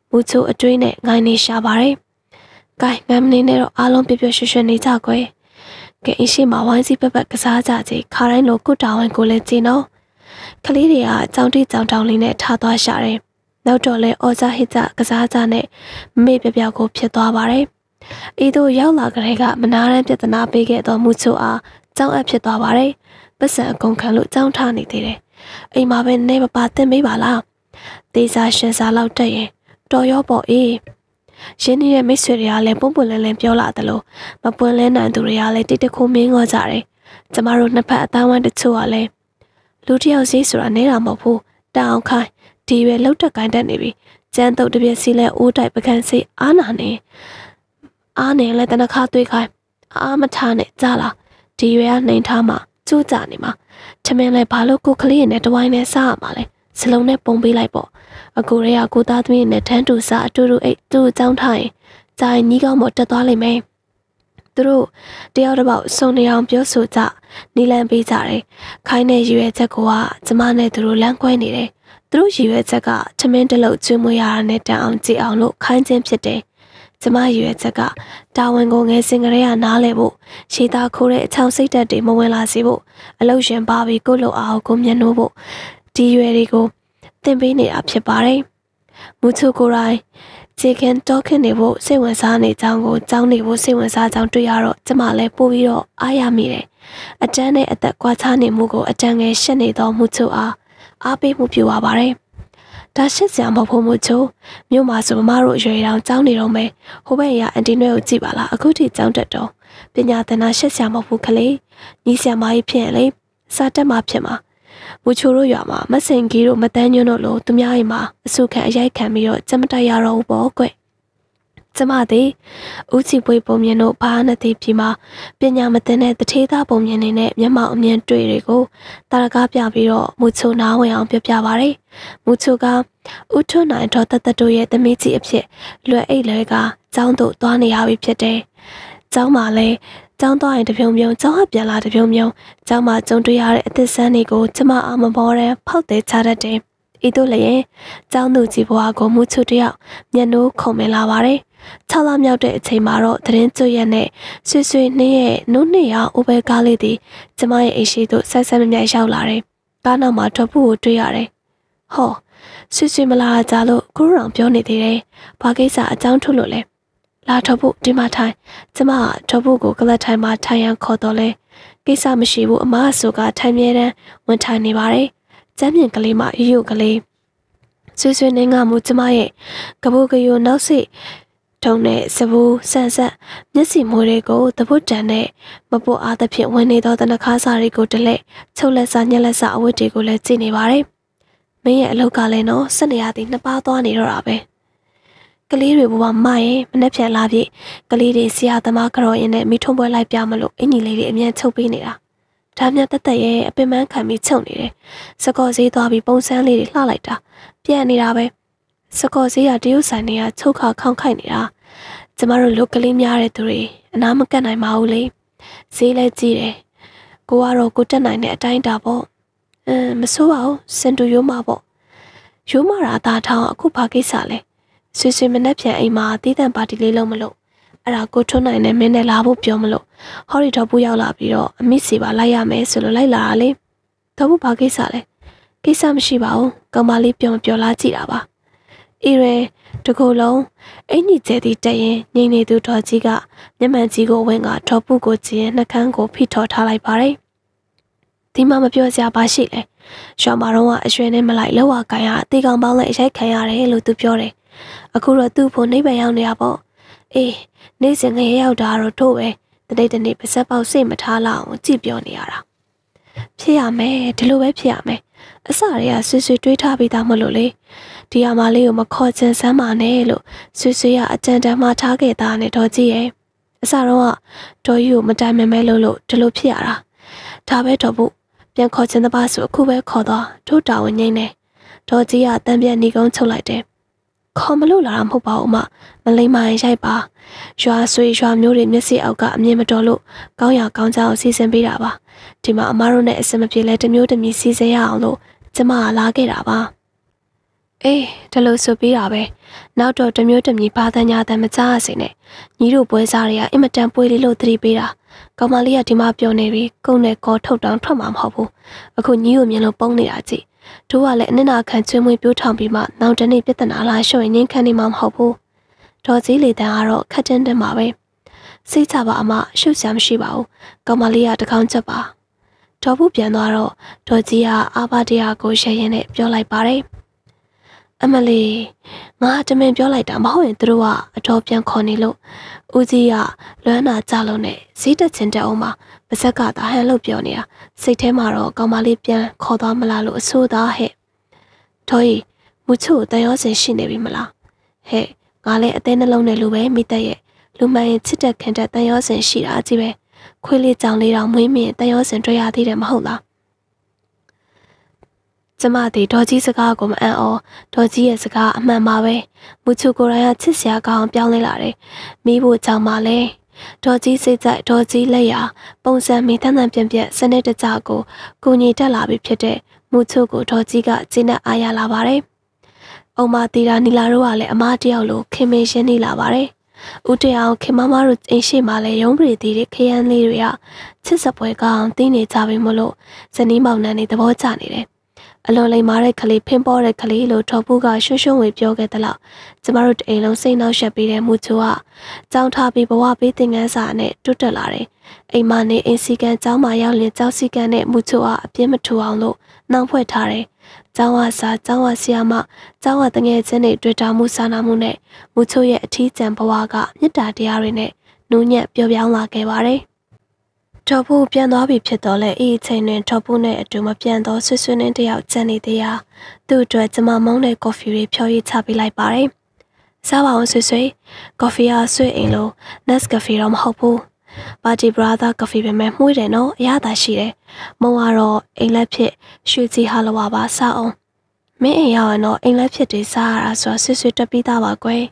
မူချိုအတွေးနဲ့ငိုင်းနေရှာပါတယ်။ကဲငမ်းမနေနဲ့တော့အားလုံးပြပြရွှွှွှနေကြကွယ်။ကဲအင်းရှိမှာဝိုင်းစီပတ်ပတ်ကစားကြစီခါတိုင်းလိုကုတာဝန်ကိုလည်းကြည့်နော်။ကလေးတွေကကြောင်တိကြောင်တောင်လေးနဲ့ထားသွားရှာတယ်။နောက်တော့လဲအော်ဇာဟစ်ကြကစားကြနဲ့မေ့ပြပြကိုဖြစ်သွားပါတယ်။ဤသို့ရောက်လာကြတဲ့ကမနာရန်ပြဿနာပေးခဲ့သောမူချိုအားကြောင်အပ်ဖြစ်သွားပါတယ်။ပတ်စံအကုန်ခံလို့ကြောင်ထားနေသေးတယ်။အိမ်မှာပဲနေမပါတင်မေးပါလား။တေးစားရှင်စားလောက်တက်ရင်တော်ရောပေါ့အေးရင်းနှီးတဲ့မိတ်ဆွေတွေကလည်းပုံပွင့်လင်းလင်းပြောလာတယ်လို့မပွင့်လင်းနိုင်သူတွေကလည်းတိတ်တခုမင်းငေါ်ကြတယ်။ကျမတို့နှစ်ဖက်အသားဝမ်းတချို့ကလည်းလူတစ်ယောက်စီးဆိုတာနေတာမဟုတ်ဘူး။တအောင်ခိုင်းဒီပဲလှုပ်တက်ကိုင်းတက်နေပြီ။ကျန်းတုတ်တစ်ပြက်စီလဲအိုးတိုက်ပကန်းစိအားနာနေလဲတနခါသွေးခိုင်းအားမထားနဲ့ကြလားဒီရွယ်ကနှိမ်ထားမှကျိုးကြနေမှာချမင်းလဲဘာလို့ကိုကလေးနဲ့တဝိုင်းနဲ့စားရမှာလဲစလုံးနဲ့ပုံပေးလိုက်ပေါ့အကူရဲကကိုသားသမီးနဲ့ထန်းတူစားအတူတူအိတ်သူ့အကြောင်းထားရင်ဂျိုင်ညီကောင်းမတက်သွားလိမ့်မယ်သူတို့တယောက်တစ်ပေါက်စုံနေအောင်ပြောဆိုကြနီလန်ပေးကြတယ်ခိုင်းတဲ့ရွယ်ချက်ကကျမနဲ့သူတို့လမ်းခွဲနေတယ်သူတို့ရွယ်ချက်ကချမင်းတလုတ်ကျွေးမွေးရတာနဲ့တန်အောင်ကြည့်အောင်လို့ခိုင်းခြင်းဖြစ်တယ်ကျမရွယ်ချက်ကတာဝန်ကိုငယ်စဉ်ကလေးကနားလဲဖို့ရှီတာခိုးတဲ့အချောင်စိတ်တက်တွေမဝင်လာစေဖို့အလုရှင်ပါပြီးကိုလှုပ်အောင်ကိုမျက်နှိုးဖို့ဒီရွယ်တွေကိုတင်ပေးနေတာဖြစ်ပါတယ်။မူချိုကိုရိုင်းဂျေကန်တော့ခင်နေဖို့စိတ်ဝင်စားနေကြောင်းကိုကြောင်းနေဖို့စိတ်ဝင်စားကြောင်းတွေ့ရတော့ကျမလည်းပို့ပြီးတော့အားရမိတယ်။အတန်းနဲ့အသက်ကွာခြားနေမှုကိုအတန်းငယ်ရှက်နေသောမူချိုအားပေးမှုပြုပါပါတယ်။ဒါရှက်စရာမဟုတ်ဘူးမူချိုမြို့မှာဆိုမမတို့ရွယ်တောင်ကြောင်းနေတော့မယ်။ဟိုဘက်ရအန်တီနွဲကိုကြည့်ပါလားအခုထိကြောင်းတက်တော့ပညာသင်တာရှက်စရာမဟုတ်ဘူးခလေးညီဆရာမကြီးဖြစ်ရင်လေစာတက်မှဖြစ်မှာမူချိုတို့ရွာမှာမဆင်ကြီးတို့မတန်းညွန့်တို့လိုသူများအိမ်မှာအဆုခံအရိုက်ခံပြီးတော့ကျမတိုက်ရတော့ဘူးပေါ့ကွကျမသည်ဦးချီပွေပုံမြင်တို့ဘာနဲ့သိပြီးမှပညာမသိတဲ့တထေးသားပုံမြင်နေနဲ့မျက်မှောက်အမြင်တွေ့တွေကိုတာရကားပြပြီးတော့မူချိုနားဝင်အောင်ပြပြပါရယ်မူချိုကဦးထွန်းနိုင်တော်တတတို့ရဲ့သမီးကြီးအဖြစ်လွယ်အိတ်လွယ်ကကျောင်းသို့သွားနေရပြီဖြစ်တယ်ကျောင်းမှာလည်းကျောင်းသွားရင်တပြုံပြုံကျောင်းဟပြန်လာတပြုံပြုံကျောင်းမှာကြုံတွေ့ရတဲ့အသစ်ဆန်းတွေကိုကျမအာမဘောရဲဖောက်သေးချတတ်တယ်ဤသို့လည်းကျောင်းသူကြီးဘွားကိုမူချိုတယောက်မျက်နှိုးခုံမလာပါတယ်6လမြောက်တဲ့အချိန်မှာတော့သတင်းကျွတ်ရက်နဲ့ဆွေဆွေနှင်းရဲ့နို့နှစ်ရာအိုဘဲကားလေးသည်ကျမရဲ့အိမ်ရှိသို့ဆက်ဆက်မမြတ်ရောက်လာတယ်ကားနောက်မှာထွက်ဖို့ကိုတွေ့ရတယ်ဟောဆွေဆွေမလာကြလို့ကိုရောင်ပြောနေသေးတယ်ဘာကိစ္စအကြောင်းထုတ်လို့လဲလာထွက်ဖို့ဒီမှာထိုင်ကျမထွက်ဖို့ကိုကလတ်ထိုင်မှာထိုင်ရန်ခေါ်တော့လဲကိစ္စမရှိဘူးအမအဆိုကထိုင်မြဲတမ်းဝန်ထိုင်နေပါတယ်ကျမ်းမြင့်ကလေးမှရွကလေးဆွေဆွေနှင်းကမူကျမရဲ့ကဘိုးကယိုနောက်စိထုံနဲ့စပူးဆန်ဆက်မျက်စီမွေးတွေကိုတပုတ်တန်နဲ့မပေါ်အားသဖြင့်ဝင်နေသောတနခါစာတွေကိုတလက်ချုပ်လက်စာညက်လက်စာအဝတ်တွေကိုလည်းကြည့်နေပါတယ်မင်းရဲ့အလုပ်ကလည်းနော်စနေရသည်နှစ်ပါးသွားနေတော့တာပဲကလေးတွေဘဝမရင်မနှက်ပြန်လာပြီကလေးတွေဆရာသမားကြော်ရင်နဲ့မိထုံးပွဲလိုက်ပြမလို့အင်ကြီးလေးတွေအမြန်ချုပ်ပေးနေတာဒါမြတ်တက်တက်ရဲ့အပင်ပန်းခံပြီးချုပ်နေတယ်စကော့ဈေးသွားပြီးပုံစံလေးတွေလှလိုက်တာပြက်နေတာပဲစကော့ဈေးကတရုတ်ဆိုင်တွေကချုပ်ခါခေါင်းခိုက်နေတာကျမတို့လူကလေးများတဲ့သူတွေအနာမကတ်နိုင်ပါဘူးလေဈေးလည်းကြီးတယ်ကိုကတော့ကိုတက်နိုင်တဲ့အတိုင်းတာပေါ့မဆိုးပါဘူးစင်တူရိုးမပေါ့ရိုးမတာအသာထောင်းအခုဘာကိစ္စလဲဆွေဆွေမနှက်ပြန်အိမ်မှာတီးတန့်ပါတီလေးလုံးမလို့အဲ့ဒါကိုထွန်းနိုင်နဲ့မင်းနဲ့လာဖို့ပြောမလို့ဟော်ရီတော့ပူရောက်လာပြီးတော့အမိစီပါလိုက်ရမယ်ဆိုလို့လိုက်လာတာလေတော့ဘာကိစ္စလဲကိစ္စမရှိပါဘူးကောင်မလေးပြောမပြောလားကြည့်တာပါအီရဲတကူလုံးအင်ကြီးကျဲတီတက်ရင်ငိမ့်နေသူတော်ကြီးကမျက်မှန်ကြီးကိုဝင်ကထော်ပုကိုကြည့်ရင်နှကန်းကိုဖိထော်ထားလိုက်ပါတယ်ဒီမှာမပြောစရာပါရှိလဲရွာမှာတော့အရွှေနဲ့မလိုက်လောက်ဝကန်ရအသေးကောင်ပေါင်းလိုက်အရိုက်ခံရတယ်လို့သူပြောတယ်အခုတော့သူ့ဖို့နှိပ်ပယ်ရောက်နေရပေါ့အေးနေ့စဉ်ငရေရောက်တာတော့တို့ပဲတနေ့တနေ့ပါစက်ပေါက်စိတ်မထားလောက်အောင်ကြည့်ပြောနေရတာဖြစ်ရမယ်ဒီလိုပဲဖြစ်ရမယ်အစတွေကဆွေဆွေတွေးထားပြီးသားမလို့လေဒီအမလေးကိုမခေါ်ချင်စမ်းပါနဲ့လို့ဆွေဆွေကအကြံတမ်းမှထားခဲ့တာနဲ့တော်ကြီးရဲ့အစတော့တော်ကြီးကိုမတိုင်မဲလို့ဒီလိုဖြစ်ရတာဒါပဲတော်ဖို့ပြန်ခေါ်ချင်တဲ့ပါဆိုအခုပဲခေါ်တော့ထို့တာဝန်ငိမ့်နေတော်ကြီးကတန်ပြန်ညီကုန်းချုပ်လိုက်တယ်ခေါ်မလို့လာတာမဟုတ်ပါဘူးမလိမ္မာရင်ရိုက်ပါရွာဆွေရွာမျိုးတွေမျက်စိအောက်ကအမြင်မတော်လို့ကောင်းရကောင်းကြောင်စီစဉ်ပေးတာပါဒီမှာအမားတို့နဲ့အစမပြေလဲတမျိုးတမီစီစဉ်ရအောင်လို့ကျမကလာခဲ့တာပါဒါလို့ဆိုပြီးတာပဲနောက်တော့တမျိုးတမီဘာသာညာတမ်းမကြားရစေနဲ့ညီတို့ပွဲစားတွေကအင်မတန်ပွေလေးလို့သတိပေးတာကောင်မလေးကဒီမှာပြောနေပြီကုန်းနဲ့ကောထုတ်တောင်းထွက်မှာမဟုတ်ဘူးအခုညီကိုမြင်လို့ပုံနေတာကြည့်တို့ကလည်းအနစ်နာခံကျွေးမွေးပြိုးထောင်ပြီးမှနောက်တနေ့ပြဿနာလာရှော့ရင်ငင်းခံနေမှာမဟုတ်ဘူးဒေါ်ကြီးလေတန်းကတော့ခက်တင်းတင်းပါပဲစိတ်ချပါအမရှုပ်ရှာမရှိပါဘူးကောင်မလေးကတကောင်းချက်ပါဒေါ်ဘူးပြန်သွားတော့ဒေါ်ကြီးကအာဘတရားကိုရှယ်ရင်နဲ့ပြောလိုက်ပါတယ်အမလီငါတမင်ပြောလိုက်တာမဟုတ်ရင်သူတို့ကအတော်ပြန်ခေါ်နေလို့ဦးကြီးကလွမ်းနာကြလို့နဲ့ဈေးတက်ချင်တဲ့အောင်မှာပါဇက်ကသာဟန်လို့ပြောနေတာစိတ်ထဲမှာတော့ကောင်မလေးပြန်ခေါ်သွားမလားလို့အဆိုးသားဟဲ့ဒေါ်ကြီးမူချို့တန်ရောစင်ရှိနေပြီမလားဟဲ့ငါလည်းအသေးနှလုံးနဲ့လိုပဲမိသက်ရဲ့လူမှန်ရင်ချစ်တဲ့ခင်တဲ့တန်ရောစင်ရှိတာကြည့်ပဲခွေးလေးကြောင်လေးတောင်မွေးမြင်တန်ရောစင်တွေ့ရသေးတယ်မဟုတ်လားကျမဒီဒေါ်ကြီးစကားကိုမအံ့ဩဒေါ်ကြီးရဲ့စကားအမှန်ပါပဲမူချူကိုယ်တိုင်ကချစ်စရာကောင်းပြောင်းလဲလာတယ်မိဖို့ကြောင့်ပါလဲဒေါ်ကြီးစိတ်ကြိုက်ဒေါ်ကြီးလက်ရပုံစံမိတန်းတန်းပြန့်ပြန့်စနစ်တကျကိုကိုညီတက်လာပြီဖြစ်တဲ့မူချူကိုဒေါ်ကြီးကကျင်းနဲ့အားရလာပါတယ်အုံမတီတာနီလာတို့ကလည်းအမတယောက်လိုခင်မင်းရှင်းနေလာပါတယ်ဦးတရားခင်မမတို့အိမ်ရှိမှလည်းရုံးပရိသီတွေခရမ်းလေးတွေကချစ်စပွဲကောင်းတင်းနေကြပြီမလို့ဇနီးမောင်နှံတွေသဘောကျနေတယ်အလွန်လိမ်မာတဲ့ကလေးဖင်းပေါ်တဲ့ကလေးလို့ထော်ဘူးကရွှွှွှွဝေပြောခဲ့တဲ့လောက်ကျမတို့တအိမ်လုံးစိတ်နှောက်ယှက်ပြီးတဲ့မူချိုကကြောင်းထားပြီးဘဝပေးသင်ခန်းစာနဲ့တွတ်တက်လာတယ်။အိမ်မနေအိမ်စီကန်ကျောင်းမှာရောက်ရင်ကျောင်းစီကန်နဲ့မူချိုကအပြင်းမထူအောင်လို့နှောင်ဖွဲ့ထားတယ်။ကျောင်းဝစာကျောင်းဝဆီယာမကျောင်းဝတငယ်ချင်းတွေတွေ့တာမှုစာနာမှုနဲ့မူချိုရဲ့အထီးကျန်ဘဝကမေတ္တာတရားတွေနဲ့နူးညံ့ပျော်ပြောင်းလာခဲ့ပါတယ်။ထော်ဘူးပြန်သွားပြီဖြစ်တော့လေအေးအချိန်တွင်ထော်ဘူးနဲ့အတူမပြန်တော့ဆွဆွနဲ့တယောက်ကျန်နေသေးရာသူ့အတွက်ကျမမုန်းတဲ့ကော်ဖီတွေဖြော်ရည်ချပေးလိုက်ပါတယ်။စားပါအောင်ဆွကော်ဖီကဆွေအိမ်လို့ Nescafe တော့မဟုတ်ဘူး။ Party Brother ကော်ဖီပဲမှွေးတယ်နော်အရသာရှိတယ်။မုံကတော့အိမ်လက်ဖြစ်ရွှေကြီးဟာလဝါပါစားအောင်။မင်းအိမ်ရောက်ရင်တော့အိမ်လက်ဖြစ်တွေစားရတာဆိုဆွတက်ပြီးသားပါကွယ်။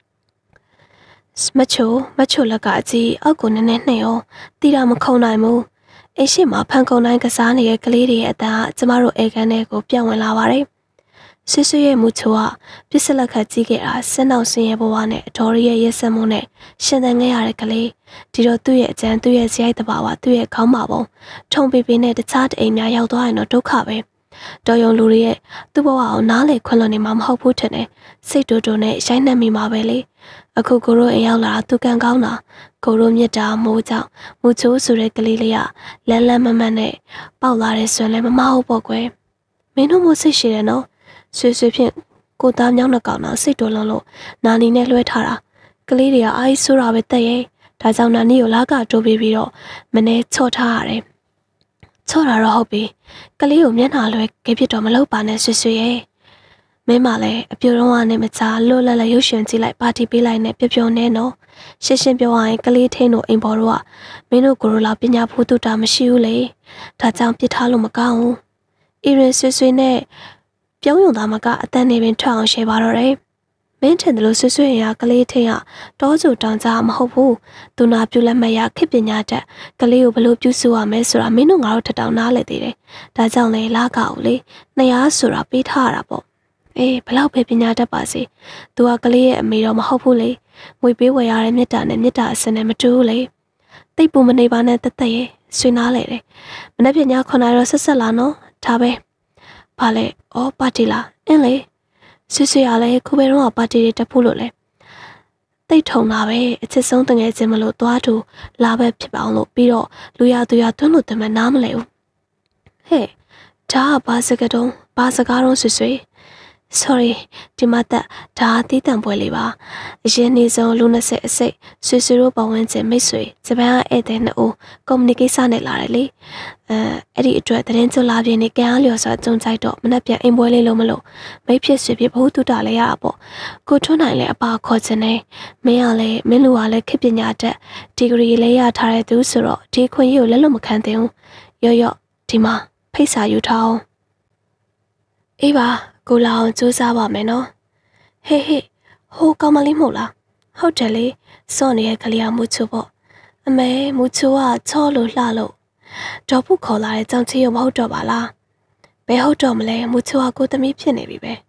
မချိုလက်ကအကြီးအောက်ကိုနည်းနည်းနှိမ်အောင်တီတာမခုံနိုင်ဘူးအိရှိမှာဖန်ကုံတိုင်းကစားနေတဲ့ကလေးတွေရဲ့အတန်းကကျမတို့အိမ်ခန်းထဲကိုပြောင်းဝင်လာပါတယ်ဆွရဲ့မူချိုကပြစ်စလက်ခတ်ကြီးခဲ့တာစင်းအောင်စင်းရဲ့ဘဝနဲ့အတော်ရဲ့ရက်စက်မှုနဲ့ရှင်သန်ခဲ့ရတဲ့ကလေးဒီတော့သူ့ရဲ့အကြမ်းသူ့ရဲ့ဇယိုက်တဘာဝသူ့ရဲ့ခေါင်းပါပုံထုံပေပေနဲ့တခြားတအိမ်များရောက်သွားရင်တော့ဒုက္ခပဲတော်ယုံလူတွေရဲ့သူ့ဘဝကိုနားလေခွင့်လွှတ်နေမှာမဟုတ်ဘူးထင်တယ်စိတ်တူနဲ့ရိုက်နှက်မိမှာပဲလေအခုကိုရိုအိမ်ရောက်လာသူကန်ကောင်းတာကိုရိုမြစ်တာမိုးကြောင့်မူချိုးဆိုတဲ့ကလေးလေးကလန်းလန်းမမတ်နဲ့ပေါက်လာတဲ့ဆွန်လည်းမမဟုတ်ပေါ့ကွယ်မင်းတို့မို့စိတ်ရှိတယ်နော်ဆွေဖြင့်ကိုသားမြောင်းနှကောင်တော့စိတ်တော်လုံးလို့နာနီနဲ့လွှဲထားတာကလေးတွေကအားကြီးဆိုးတာပဲတက်ရဲ့ဒါကြောင့်နာနီကိုလာကတိုးပြီးတော့မနေချော့ထားရတယ်ချော့တာတော့ဟုတ်ပြီကလေးကိုမျက်နှာလွှဲခဲ့ဖြစ်တော့မလုပ်ပါနဲ့ဆွေရဲ့မင်းမလည်းအပြိုတော့ကနေမချာလွတ်လပ်လပ်ရုပ်ရှင်ကြည့်လိုက်ပါတီပေးလိုက်နဲ့ပျော်နေနော်ရှင်းပြောရရင်ကလေးထင်းတို့အိမ်ပေါ်တော့မင်းတို့ကိုရိုလာပညာဖို့တူတာမရှိဘူးလေဒါကြောင့်ပြစ်ထားလို့မကောင်းဘူးအီရင်ဆွေနဲ့ပြုံးယုံသားမကအတန်နေပင်ထွက်အောင်ရှယ်ပါတော့တယ်မင်းထင်တယ်လို့ဆွရင်ကလေးထင်းကတောစုတောင်ကြားမဟုတ်ဘူးသူနာပြုလက်မရခေပညာတတ်ကလေးကိုဘလို့ပြုစုရမယ်ဆိုတာမင်းတို့ငါတို့ထထောင်နားလဲသေးတယ်ဒါကြောင့်လေလာကောက်လေ200ဆိုတာပေးထားရတာပေါ့ဘလောက်ပဲပညာတတ်ပါစေ။ तू ကကလေးရဲ့အမေတော့မဟုတ်ဘူးလေ။ငွေပေးဝယ်ရတဲ့မြတ်တာနဲ့မြတ်တာအစနဲ့မတူဘူးလေ။တိတ်ပူမနေပါနဲ့တသက်ရဲ့ဆွေနားလေတယ်။မနေ့ပြည9နာရီတော့ဆက်လာနော်။ဒါပဲ။ဘာလဲ။အော်ပါတီလား။အင်းလေ။ဆွေရလဲခုပဲတော့ပါတီတွေတက်ဖို့လို့လေ။တိတ်ထုံတာပဲအချစ်ဆုံးတငယ်ချင်းမလို့သွားတူလာပဲဖြစ်ပါအောင်လို့ပြီးတော့လူရသူရသွန်းလို့တမနားမလဲဘူး။ဟဲ့ဒါကဘာစကားတုံးဆွေsorry ဒီမှာဒါတီးတံပွဲလေးပါအရင်နေ့ဆုံးလူ20အစိတ်ဆွေတို့ပဝန်းကျင်မိတ်ဆွေဂျပန်ကဧည့်သည်2ဦးကွန်မြူနီကိစ္စနဲ့လာတယ်လေအဲ့ဒီအတွက်သတင်းကျွလာပြင်းနေကံအားလျော်စွာကြုံကြိုက်တော့မနှက်ပြန်အိမ်ပွဲလေးလုံးမလို့မိတ်ဖြစ်ဆွေဖြစ်ဘဟုတုတလည်းရတာပေါ့ကိုထွန်းနိုင်လည်းအပါခေါ်ခြင်းနဲ့မင်းကလည်းမင်းလူကလည်းခေပညာတတ်ဒီဂရီလည်းရထားတဲ့သူဆိုတော့ဒီခွင့်ရကိုလက်လွတ်မခံသင့်ဘူးရော့ဒီမှာဖိတ်စာယူထားအောင်အေးပါကိုလာအောင်စူးစမ်းပါမယ်နော်ဟေးဟိုကောင်မလေးမဟုတ်လားဟုတ်တယ်လေစော့နေတဲ့ကလေးကမူချိုပေါ့အမေမူချိုကချောလို့လှလို့ဒေါ်ဖုခေါ်လာတဲ့ကြောင်ချီရမဟုတ်တော့ပါလားဘယ်ဟုတ်တော့မလဲမူချိုကကိုသမီးဖြစ်နေပြီပဲ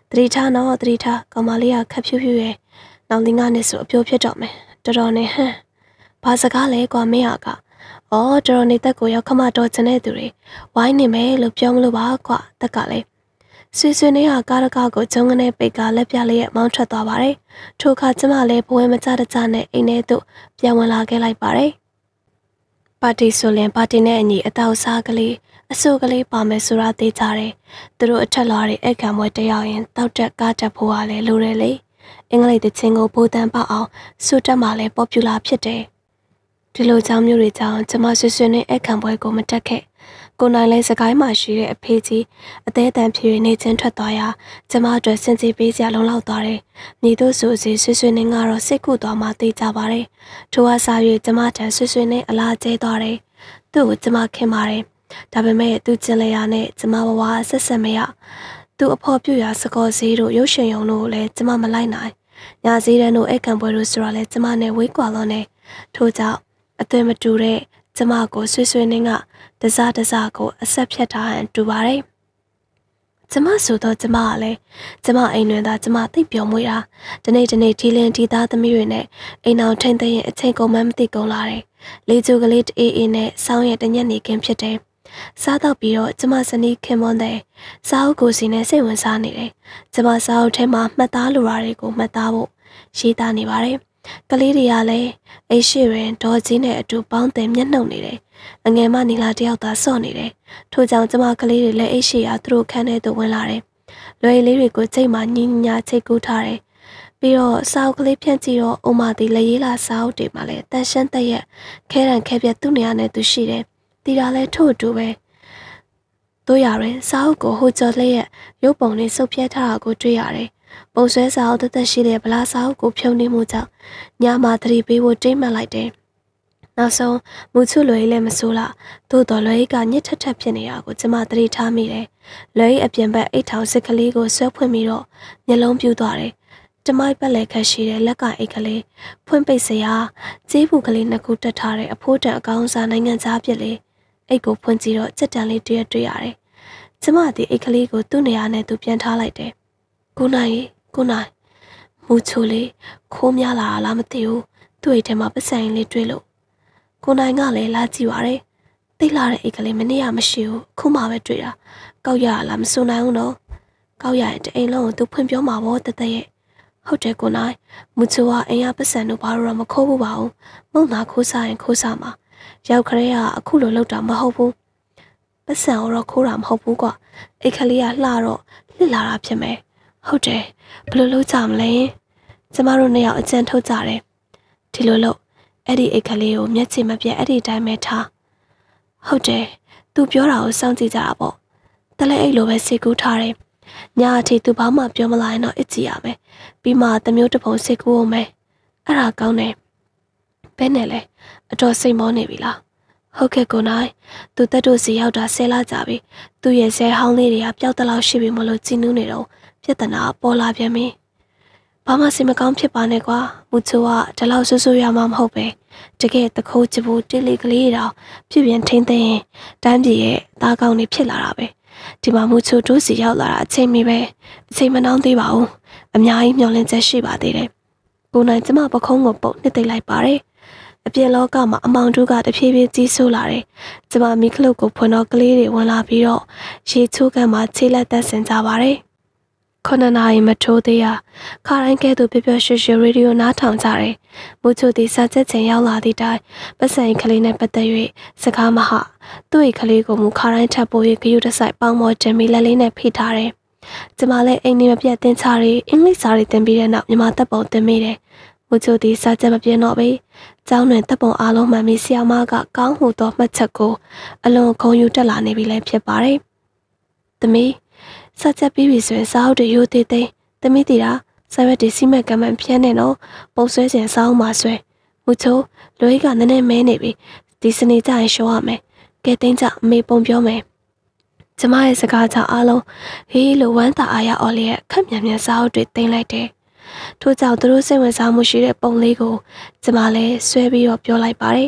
တတိထားနော်တတိထားကောင်မလေးကခက်ဖြူးဖြူးရဲ့နောက်လင်းကနေဆိုအပြိုးဖြစ်တော့မယ်တော်တော်နဲ့ဟမ်ဘာစကားလဲကွာမင်းကအော်တော်တော်နေတက်ကိုရောက်ခမတော်ချင်တဲ့သူတွေဝိုင်းနေမယ်လို့ပြောမလို့ပါကွာတက်ကလည်းဆွေဆွေနဲ့ဟာကားတကားကိုဂျုံကနေပိတ်ကလက်ပြလေးရဲ့မောင်းထွက်သွားပါတယ်ထိုအခါကျမလည်းဘဝမကြတကြနဲ့အိမ်ထဲသို့ပြန်ဝင်လာခဲ့လိုက်ပါတယ်ပါတီဆိုရင်ပါတီနဲ့အညီအတောက်စားကလေးအဆိုးကလေးပါမယ်ဆိုတာသိကြတယ်သူတို့အထက်လာတဲ့အခမ်းပွဲတက်ရောက်ရင်တောက်တက်ကားတက်ဖို့ကလည်းလိုတယ်လေအင်္ဂလိပ်တချင်းကိုဘိုးတန်းပေါအောင်စူတက်မှလည်းပေါ်ပူလာဖြစ်တယ်ဒီလိုကြောင့်မျိုးတွေကြောင့်ကျမဆွေဆွေနဲ့အခမ်းပွဲကိုမတက်ခဲ့ကိုနိုင်လဲစကိုင်းမှာရှိတဲ့အဖေကြီးအသေးအတန်ဖြေနေချင်းထွက်သွားရာကျမအတွက်စင်စီပေးစရာလုံလောက်သွားတယ်။ညီတို့ဆိုစီဆွေဆွေနဲ့ကတော့စိတ်ကူသွားမှသိကြပါတယ်။ထိုအစား၍ကျမထံဆွေဆွေနဲ့အလားကျဲသွားတယ်။သူ့ကိုကျမခင်ပါတယ်။ဒါပေမဲ့သူကျင်လျာနဲ့ကျမဘဝဆက်ဆက်မရ။သူအဖော်ပြရာစကောစည်းတို့ရုပ်ရှင်ရုံတို့လည်းကျမမလိုက်နိုင်။ညာစည်းတန်းတို့အခမ်းပွဲတို့ဆိုတာလည်းကျမနဲ့ဝေးကွာလို့နေထို့ကြောင့်အသွင်မတူတဲ့ကျမကိုဆွေဆွေနဲ့ကတစားကိုအဆက်ဖြတ်ထားဟန်တူပါတယ်။ကျမဆိုတော့ကျမကလည်းကျမအိမ်တွင်သာကျမသိပျော်မွေးတာဒီနေ့ဒီလင်းဒီသားသမီးတွေနဲ့အိမ်အောင်ထိမ့်သိရင်အချိန်ကုန်မှမသိကုန်လာတယ်။လေကျိုကလေးအေးအေးနဲ့စောင်းရဲ့တညက်နေခင်းဖြစ်တယ်။စားတော့ပြီးတော့ကျမစနီးခင်မွန်းတဲ့စားအုပ်ကိုစီနဲ့စိတ်ဝင်စားနေတယ်။ကျမစားအုပ်ထဲမှာမှတ်သားလိုရာတွေကိုမှတ်သားဖို့ရေးသားနေပါတယ်။ကလေးတွေကလည်းအိရှိရင်ဒေါ်ကြီးနဲ့အတူပေါင်းတယ်မျက်နှုတ်နေတယ်။အငယ်မနီလာတယောက်သာစော့နေတယ်။ထို့ကြောင့်ကျမကလေးတွေလည်းအိရှိရာသူတို့ခန်းထဲသို့ဝင်လာတယ်။လွယ်လေးတွေကိုချိန်မှညင်ညာချိတ်ကူးထားတယ်။ပြီးတော့စာအုပ်ကလေးဖြန့်ကြည့်တော့အုံမတီလက်ရေးလာစာအုပ်တွေမှာလည်းတန်ရှင်းတဲ့ရဲ့ခဲရန်ခဲပြက်သူ့နေရာနဲ့သူရှိတယ်။တီတာလည်းထို့အတူပဲ။တို့ရရင်စာအုပ်ကိုဟိုကျော်လေးရဲ့ရုပ်ပုံလေးစုပ်ပြဲထားတာကိုတွေ့ရတယ်။ပုံဆွဲစာအုပ်သက်ရှိတဲ့ဗလာစာအုပ်ကိုဖြုံနေမှုကြောင့်ညမှာသတိပေးဖို့တိတ်မှတ်လိုက်တယ်။နောက်ဆုံးမူချွလွယ်ကြီးလည်းမဆိုးလားသို့တော်လွယ်ကြီးကညစ်ထက်ဖြစ်နေတာကိုကျမသတိထားမိတယ်။လွယ်ကြီးအပြင်ဘက်အိတ်ထောင်စစ်ကလေးကိုဆွဲဖွင့်ပြီးတော့မျက်လုံးပြူးသွားတယ်။တမိုက်ပက်လက်ခတ်ရှိတဲ့လက်ကအိတ်ကလေးဖွင့်ပိတ်စရာကြေးဘူးကလေးနှစ်ခုတက်ထားတဲ့အဖိုးတန်အကောင်းစားနိုင်ငံသားပြစ်လေးအိတ်ကိုဖွင့်ကြည့်တော့စက်တန်လေးတွေ့ရတယ်။ကျမဒီအိတ်ကလေးကိုသူ့နေရာနဲ့သူပြန်ထားလိုက်တယ်။ကိုနိုင်မူချိုလေးခိုးများလာလားမသိဘူးသူ့အိတ်ထဲမှာပဆိုင်လေးတွေ့လို့ကိုနိုင်ကလည်းလာကြည့်ပါရဲ့သိလာတဲ့အိတ်ကလေးမနေ့ကမရှိဘူးအခုမှပဲတွေ့တာကောက်ရလားမစွန်နိုင်ဘူးနော်ကောက်ရရင်တအိမ်လုံးကိုသူဖွင့်ပြောမှာပေါ့တသက်ရဲ့ဟုတ်တယ်ကိုနိုင်မူချိုကအိမ်ရပစံတို့ဘာလို့မခိုးဘူးပါဘူးမုံနာခိုးစားရင်ခိုးစားမှာရောက်ခရဲကအခုလိုလောက်တာမဟုတ်ဘူးပစံတော့ခိုးတာမဟုတ်ဘူးကွာအိတ်ကလေးကလှတော့လစ်လာတာဖြစ်မယ်ဟုတ်တယ်ဘယ်လိုလုပ်ကြမလဲကျမတို့နှစ်ယောက်အကြံထုတ်ကြတယ်ဒီလိုလို့အဲ့ဒီအိတ်ကလေးကိုမျက်ခြေမပြတ်အဲ့ဒီတိုင်းပဲထားဟုတ်တယ်သူပြောတာကိုစောင့်ကြည့်ကြတာပေါ့တလဲအိတ်လိုပဲစိတ်ကူးထားတယ်ညအထိသူဘာမှပြောမလာရင်တော့အစ်ကြည့်ရမယ်ပြီးမှတမျိုးတစ်ပုံစိတ်ကူးအောင်မယ်အဲ့ဒါကောင်းတယ်ဘယ်နဲ့လဲအတော်စိတ်မောနေပြီလားဟုတ်ကဲ့ကိုနိုင်သူတက်တို့စီရောက်တာ10လကြာပြီသူရဲ့ဆဲဟောင်းလေးတွေကပျောက်တလောက်ရှိပြီမလို့ကြည်နူးနေတော့ပြဿနာပေါ်လာပြန်ပြီဘာမှစိတ်မကောင်းဖြစ်ပါနဲ့ကွာမူချိုကဒီလောက်ဆူဆူရမှာမဟုတ်ပဲတကယ်တခိုးချဖို့တိလီကလေးတောင်ပြပြင်းထိမ့်သိရင်တန်းပြေရဲ့သားကောင်းနေဖြစ်လာတာပဲဒီမှာမူချိုတို့စီရောက်လာတာအချိန်မီပဲအချိန်မနှောင်းသေးပါဘူးအများကြီးမျှော်လင့်ချက်ရှိပါသေးတယ်ကိုနိုင်ကျမပခုံးကိုပုတ်နှစ်သိမ့်လိုက်ပါတယ်အပြင်လောကမှာအမောင်တို့ကတဖြည်းဖြည်းကြီးဆိုးလာတယ်။ကျမမိခလုတ်ကိုဖွင့်တော့ကလေးတွေဝင်လာပြီးတော့ရေချိုးကန်မှာခြေလက်သက်ဆင်ကြပါတယ်။9နာရီမထိုးသေးရခါတိုင်းကဲ့သို့ပြပြရွှေရွှေရေဒီယိုနားထောင်ကြတယ်။မူချိုဒီစာချက်ချင်းရောက်လာသည့်တိုင်ပတ်စံကလေးနဲ့ပတ်သက်၍စကားမဟာသူ့၏ကလေးကိုမူခါတိုင်းထပ်ပိုး၍ဂယုတဆိုင်ပေါင်းမောတင်ပြီးလက်လေးနဲ့ဖိထားတယ်။ကျမလည်းအိမ်နေမပြတ်တင်ချရီအင်္ဂလိပ်စာတွေသင်ပြီးတဲ့နောက်မြန်မာတပ်ပုံသင်မိတယ်။မူချိုဒီစာချက်မပြင်းတော့ပဲကျောင်းတွင်တပ်ပုံအားလုံးမှန်ပြီးဆရာမကကောင်းဟုသောမှတ်ချက်ကိုအလွန်ဂုဏ်ယူတက်လာနေပြီလည်းဖြစ်ပါတယ်။သမီးစာချက်ပြီးပြီဆိုရင်စာအုပ်တွေရိုးသေးသေးသမီးတီတာစာရွက်တွေစီမံကမ္ဘာဖြန်းနေတော့ပုံဆွဲခြင်းစာအုပ်မှာဆွဲမူချိုလွေးကနည်းနည်းမဲနေပြီဒီစနေကျရင်ရှော့ရမယ်ကဲတင်းကြအမေပုံပြောမယ်ကျမရဲ့စကားကြောင့်အားလုံးဟေးလိုဝမ်းသာအားရအော်လျက်ခက်မြန်မြန်စာအုပ်တွေတင်လိုက်တယ်ထို့ကြောင့်သူတို့စိတ်ဝင်စားမှုရှိတဲ့ပုံလေးကိုကျမလည်းဆွဲပြီးတော့ပြောလိုက်ပါတယ်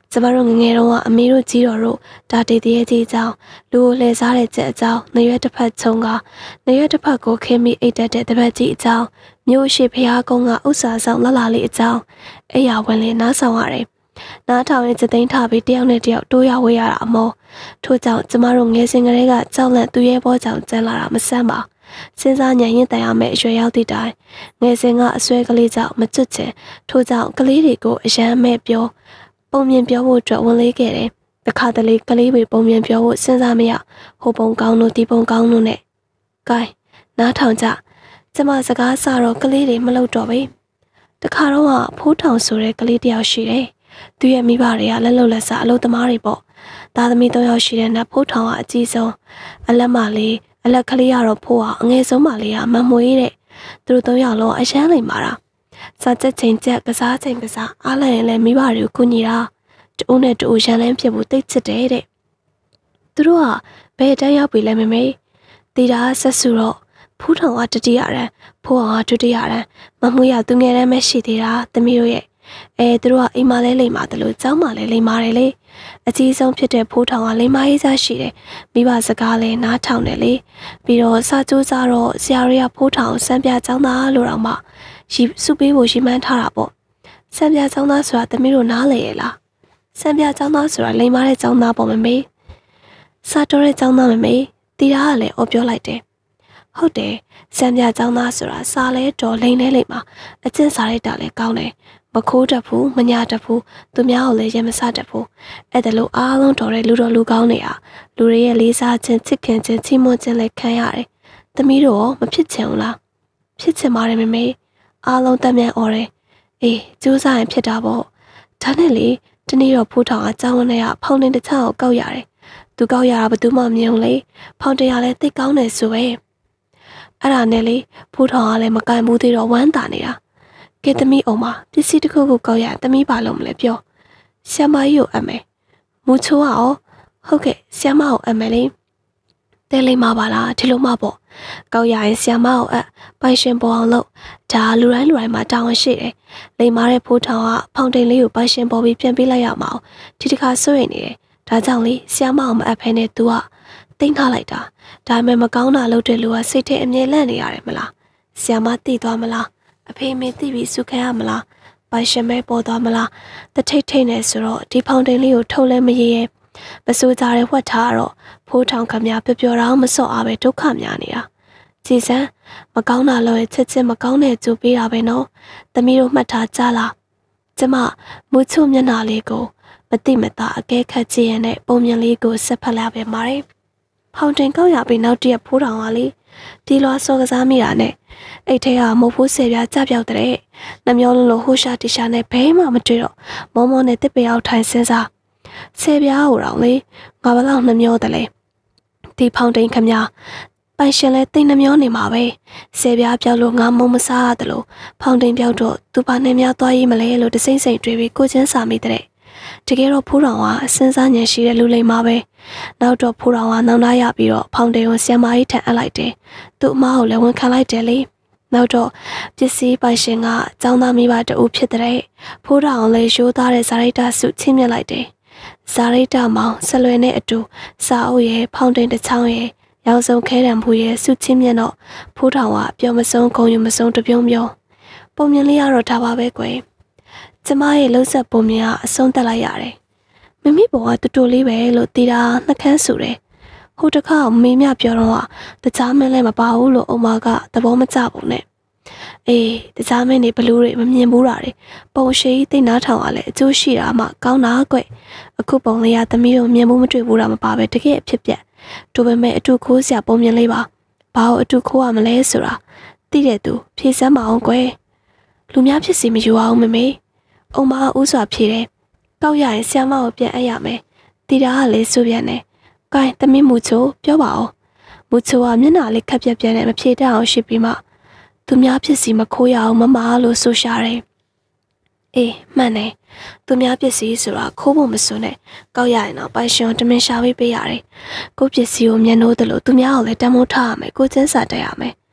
ကျမတို့ငငယ်တော့အမေတို့ကြီးတော်တို့ဒါတေတည်းရဲ့ကြီးအကြောင်းလူကိုလှည့်စားတဲ့ကြက်အကြောင်းနေရွက်တစ်ဖက်ချုံကနေရွက်တစ်ဖက်ကိုခင်းပြီးအိတ်တက်တဲ့တပတ်ကြီးအကြောင်းမြို့ရှိဖျားကုန်းကဥစ္စာဆောင်လှလှလေးအကြောင်းအဲ့ရဝင်လေနားဆောင်ရတယ်။နားထောင်ရင်စသိန်းထားပြီးတယောက်နဲ့တယောက်တိုးရဝေးရတာအမောထို့ကြောင့်ကျမတို့ငယ်စဉ်ကလေးကကြောက်လန့်သူရဲဘောကြောင့်ကျန်လာတာမဆန်းပါစဉ်းစားဉာဏ်ရင်းတန်ရမယ့်အရွယ်ရောက်သည့်တိုင်ငယ်စဉ်ကအစွဲကလေးကြောင့်မကျွတ်ချင်ထို့ကြောင့်ကလေးတွေကိုအယမ်းမဲ့ပြောပုံမြင်ပြောဖို့အတွက်ဝင်လေးခဲ့တယ်။တခါတလေကလေးတွေပုံမြင်ပြောဖို့စဉ်းစားမရဟိုပုံကောင်းလို့ဒီပုံကောင်းလို့နဲ့ကဲနားထောင်ကြကျမစကားစတော့ကလေးတွေမလုပ်တော့ဘူး။တခါတော့ဖိုးထောင်ဆိုတဲ့ကလေးတယောက်ရှိတယ်။သူရဲ့မိဘတွေကလက်လုံလက်စားအလုပ်သမားတွေပေါ့။သားသမီး3ယောက်ရှိတဲ့နတ်ဖိုးထောင်ကအကြီးဆုံးအလက်မလေးအလက်ကလေးကတော့ဖိုးအငယ်ဆုံးမလေးကမမွေးတဲ့သူတို့3ယောက်လုံးအရှမ်းလိမ်မာတာစာချက်ချိန်ချက်ကစားချိန်ကစားအားလည်းလည်းမိဘတွေကိုကူညီတာတူနဲ့တူရန်လန်းဖြစ်ဖို့တိတ်ချစ်တယ်တဲ့သူတို့ကဘယ်တန်းရောက်ပြီလဲမေတီတာဆက်စုတော့ဖူးထောင်ကတတိယရန်ဖိုးအောင်ကဒုတိယရန်မမွေးရသူငယ်တန်းပဲရှိသေးတာသမီးတို့ရဲ့သူတို့ကအိမ်မလဲလိမ်မာတယ်လို့ကျောင်းမလဲလိမ်မာတယ်လေအကြီးဆုံးဖြစ်တဲ့ဖိုးထောင်ကလိမ်မာရေးစားရှိတယ်မိဘစကားလဲနားထောင်တယ်လေပြီးတော့စာကြိုးစားတော့ဆရာတွေကဖိုးထောင်စံပြကျောင်းသားလို့တော့မှစုပေးဖို့ရှိမှန်းထားတာပေါ့စံပြကျောင်းသားဆိုတာသမီးတို့နားလေရလားစံပြကျောင်းသားဆိုတာလိမ်မာတဲ့ကျောင်းသားပေါ့မေစာတော်တဲ့ကျောင်းသားမေတီတာကလည်းအော်ပြောလိုက်တယ်ဟုတ်တယ်စံပြကျောင်းသားဆိုတာစာလဲတော်လိမ်နေလိမ့်မှာအကျင့်စာရိုက်တာလည်းကောင်းတယ်မခိုးတတ်ဘူးမညာတတ်ဘူးသူများကိုလည်းရမစတတ်ဘူးအဲ့ဒါလို့အားလုံးတော်တဲ့လူတော်လူကောင်းနေတာလူတွေရဲ့လေးစားခြင်းချစ်ခင်ခြင်းချီးမွမ်းခြင်းလည်းခံရတယ်သမီးတို့မဖြစ်ချင်ဘူးလားဖြစ်ချင်ပါတယ်မေအားလုံးတမ်းမြန်អော်တယ်အေးကြိုးစားရင်ဖြစ်တာပေါ့ဒါနဲ့လေတနေ့တော့ဖိုးထောင်အကြောင်းနဲ့ဖောင်တင်တစ်ချောင်းကိုကောက်ရတယ်သူကောက်ရတာဘယ်သူမှမမြင်ဘူးလေဖောင်တင်ရလဲသိကောင်းတယ်ဆိုပဲအဲ့ဒါနဲ့လေဖိုးထောင်ကလည်းမကင်ဘူးသေးတော့ဝမ်းသာနေတာကဲသမီးအောင်မပစ္စည်းတစ်ခုကိုကောက်ရသမီးပါလို့မလဲပြောဆ iam မကြီးကိုအမယ်မူချိုးအောင်ဟုတ်ကဲ့ဆ iam မကိုအမယ်လေတဲလေးမပါလားဒီလိုမှပေါ့ကောက်ရရင်ဆ iam မကိုပိုင်ရှင်ပေါ်အောင်လုပ်ဒါလူတိုင်းမှာတောင်းရှိတယ်လိမ်မာတဲ့ဖိုးထောင်ကဖောင်တင်လေးကိုပိုင်ရှင်ပေါ်ပြီးပြန်ပေးလိုက်ရမှာဒီတစ်ခါစိုးရိမ်နေတယ်ဒါကြောင့်လေဆ iam မအောင်မအပ်ဖဲနဲ့ तू ကတိမ့်ထားလိုက်တာဒါပေမဲ့မကောင်းတာလုပ်တဲ့လူကစိတ်ထဲအမြဲလန့်နေရတယ်မလားဆ iam မသိသွားမလားအဖေမေသိပြီးစုခံရမလားပိုင်ရှင်မဲပေါ်သွားမလားတထိတ်ထိတ်နေဆိုတော့ဒီဖောင်တင်လေးကိုထုတ်လဲမရရဲ့မစိုးကြတဲ့ဝှက်ထားတော့ဖိုးထောင်ခမပျော်တော့မစော့အားပဲဒုက္ခများနေတာကြည်စမ်းမကောင်းတာလို့ချက်ချင်းမကောင်းတဲ့ကြိုးပေးတာပဲနော်သမီးတို့မှတ်ထားကြလားကျမမူချိုမျက်နှာလေးကိုမတိမတာအကဲခတ်ကြည့်ရတဲ့ပုံမြင်လေးကိုဆက်ဖက်လာပဲပါတယ်ဖောင်တင်ကောက်ရပြီးနောက်တည့်ဖိုးထောင်ကလေဒီလွားစောကစားမိတာနဲ့အိတ်ထဲကမုတ်ဖိုးဆယ်ပြားကြပြောက်တဲ့နှမျောလုံးလိုဟိုရှာတီရှာနဲ့ဘဲမှမတွေ့တော့မောမောနဲ့တစ်ပယောက်ထိုင်စင်းစားဆယ်ပြားဟိုတော့လေငါဘလောက်နှမျောတယ်လေဒီဖောင်တိန်ခမပိုင်ရှင်လဲတိတ်နှမျောနေမှာပဲဆယ်ပြားပြောက်လို့ငါမုံမစားရတယ်လို့ဖောင်တိန်ပြောက်တော့သူပါနေများသွားရေးမလဲလို့တစိမ့်စိမ့်တွေးပြီးကိုချင်းစာမိတဲ့တကယ်တော့ဖိုးတော်ကအစင်းစားညံရှိတဲ့လူလိမ္မာပဲနောက်တော့ဖိုးတော်ကနောင်တရပြီးတော့ဖောင်တိန်ကိုဆ iam မကြီးထန်အပ်လိုက်တယ်သူ့အမကိုလည်းဝန်ခံလိုက်တယ်လေနောက်တော့ပစ္စည်းပိုင်ရှင်ကចောင်းသားမိဘတူဖြစ်တဲ့ဖိုးတော်အောင်လည်းရိုးသားတဲ့ဇာရိတာစုချင်းမြက်လိုက်တယ်ဇာရိတာမောင်ဆက်လွယ်နဲ့အတူစာအုပ်ရဲ့ဖောင်တင်တစ်ချောင်းရဲ့ရောင်စုံခဲတံဖူရဲ့စုချင်းမြက်တော့ဖိုးတော်ကပျော်မဆုံးခုံယူမဆုံးတပြုံးပြုံးပုံမြင်လေးရတော့ဒါပါပဲကွယ်ကျမရဲ့လှုပ်ဆက်ပုံမြင်ကအဆုံးသက်လိုက်ရတယ်မမိဘောကတူတူလေးပဲလို့တီတာနှက်ခမ်းဆူတယ်ဟိုတခါမေးမြပြောတော့တခြားမင်းလည်းမပါဘူးလို့အမကသဘောမကျဘူးနဲ့အေးတခြားမင်းတွေဘလူးတွေမမြင်ဘူးတာတွေပုံရှိသိနားထောင်ရလဲအကျိုးရှိတာမှကောင်းတာကွအခုပုံလေးရသမီးတို့မြင်မှုမတွေ့ဘူးတာမပါပဲတကယ်အဖြစ်ပြက်တို့ပဲမဲ့အတူခိုးစရာပုံမြင်လေးပါဘာလို့အတူခိုးရမလဲဆိုတာသိတဲ့သူဖြေစမ်းမအောင်ကွယ်လူများဖြစ်စီမယူအောင်မေအုံမဥစွာဖြေတယ်ကောက်ရရင်ဆ iam မကိုပြန်အပ်ရမယ်တီတာကလည်းစိုးပြန်တယ်ကိုင်းသမီးမူချိုပြောပါဦးမူချိုကမျက်နှာလေးခက်ပြက်ပြက်နဲ့မဖြေတတ်အောင်ရှိပြီးမှသူများဖြစ်စီမခိုးရအောင်မမလို့ဆိုရှာတယ်အေးမှန်တယ်သူများပစ္စည်းဆိုတာခိုးဖို့မစွန်းနဲ့ကောက်ရရင်တော့ပိုင်ရှင်တမင်ရှာပေးရတယ်ကိုပစ္စည်းကိုမျက်နှိုးတယ်လို့သူများကိုလည်းတမိုးထားရမယ်ကိုချင်းစာတက်ရမယ်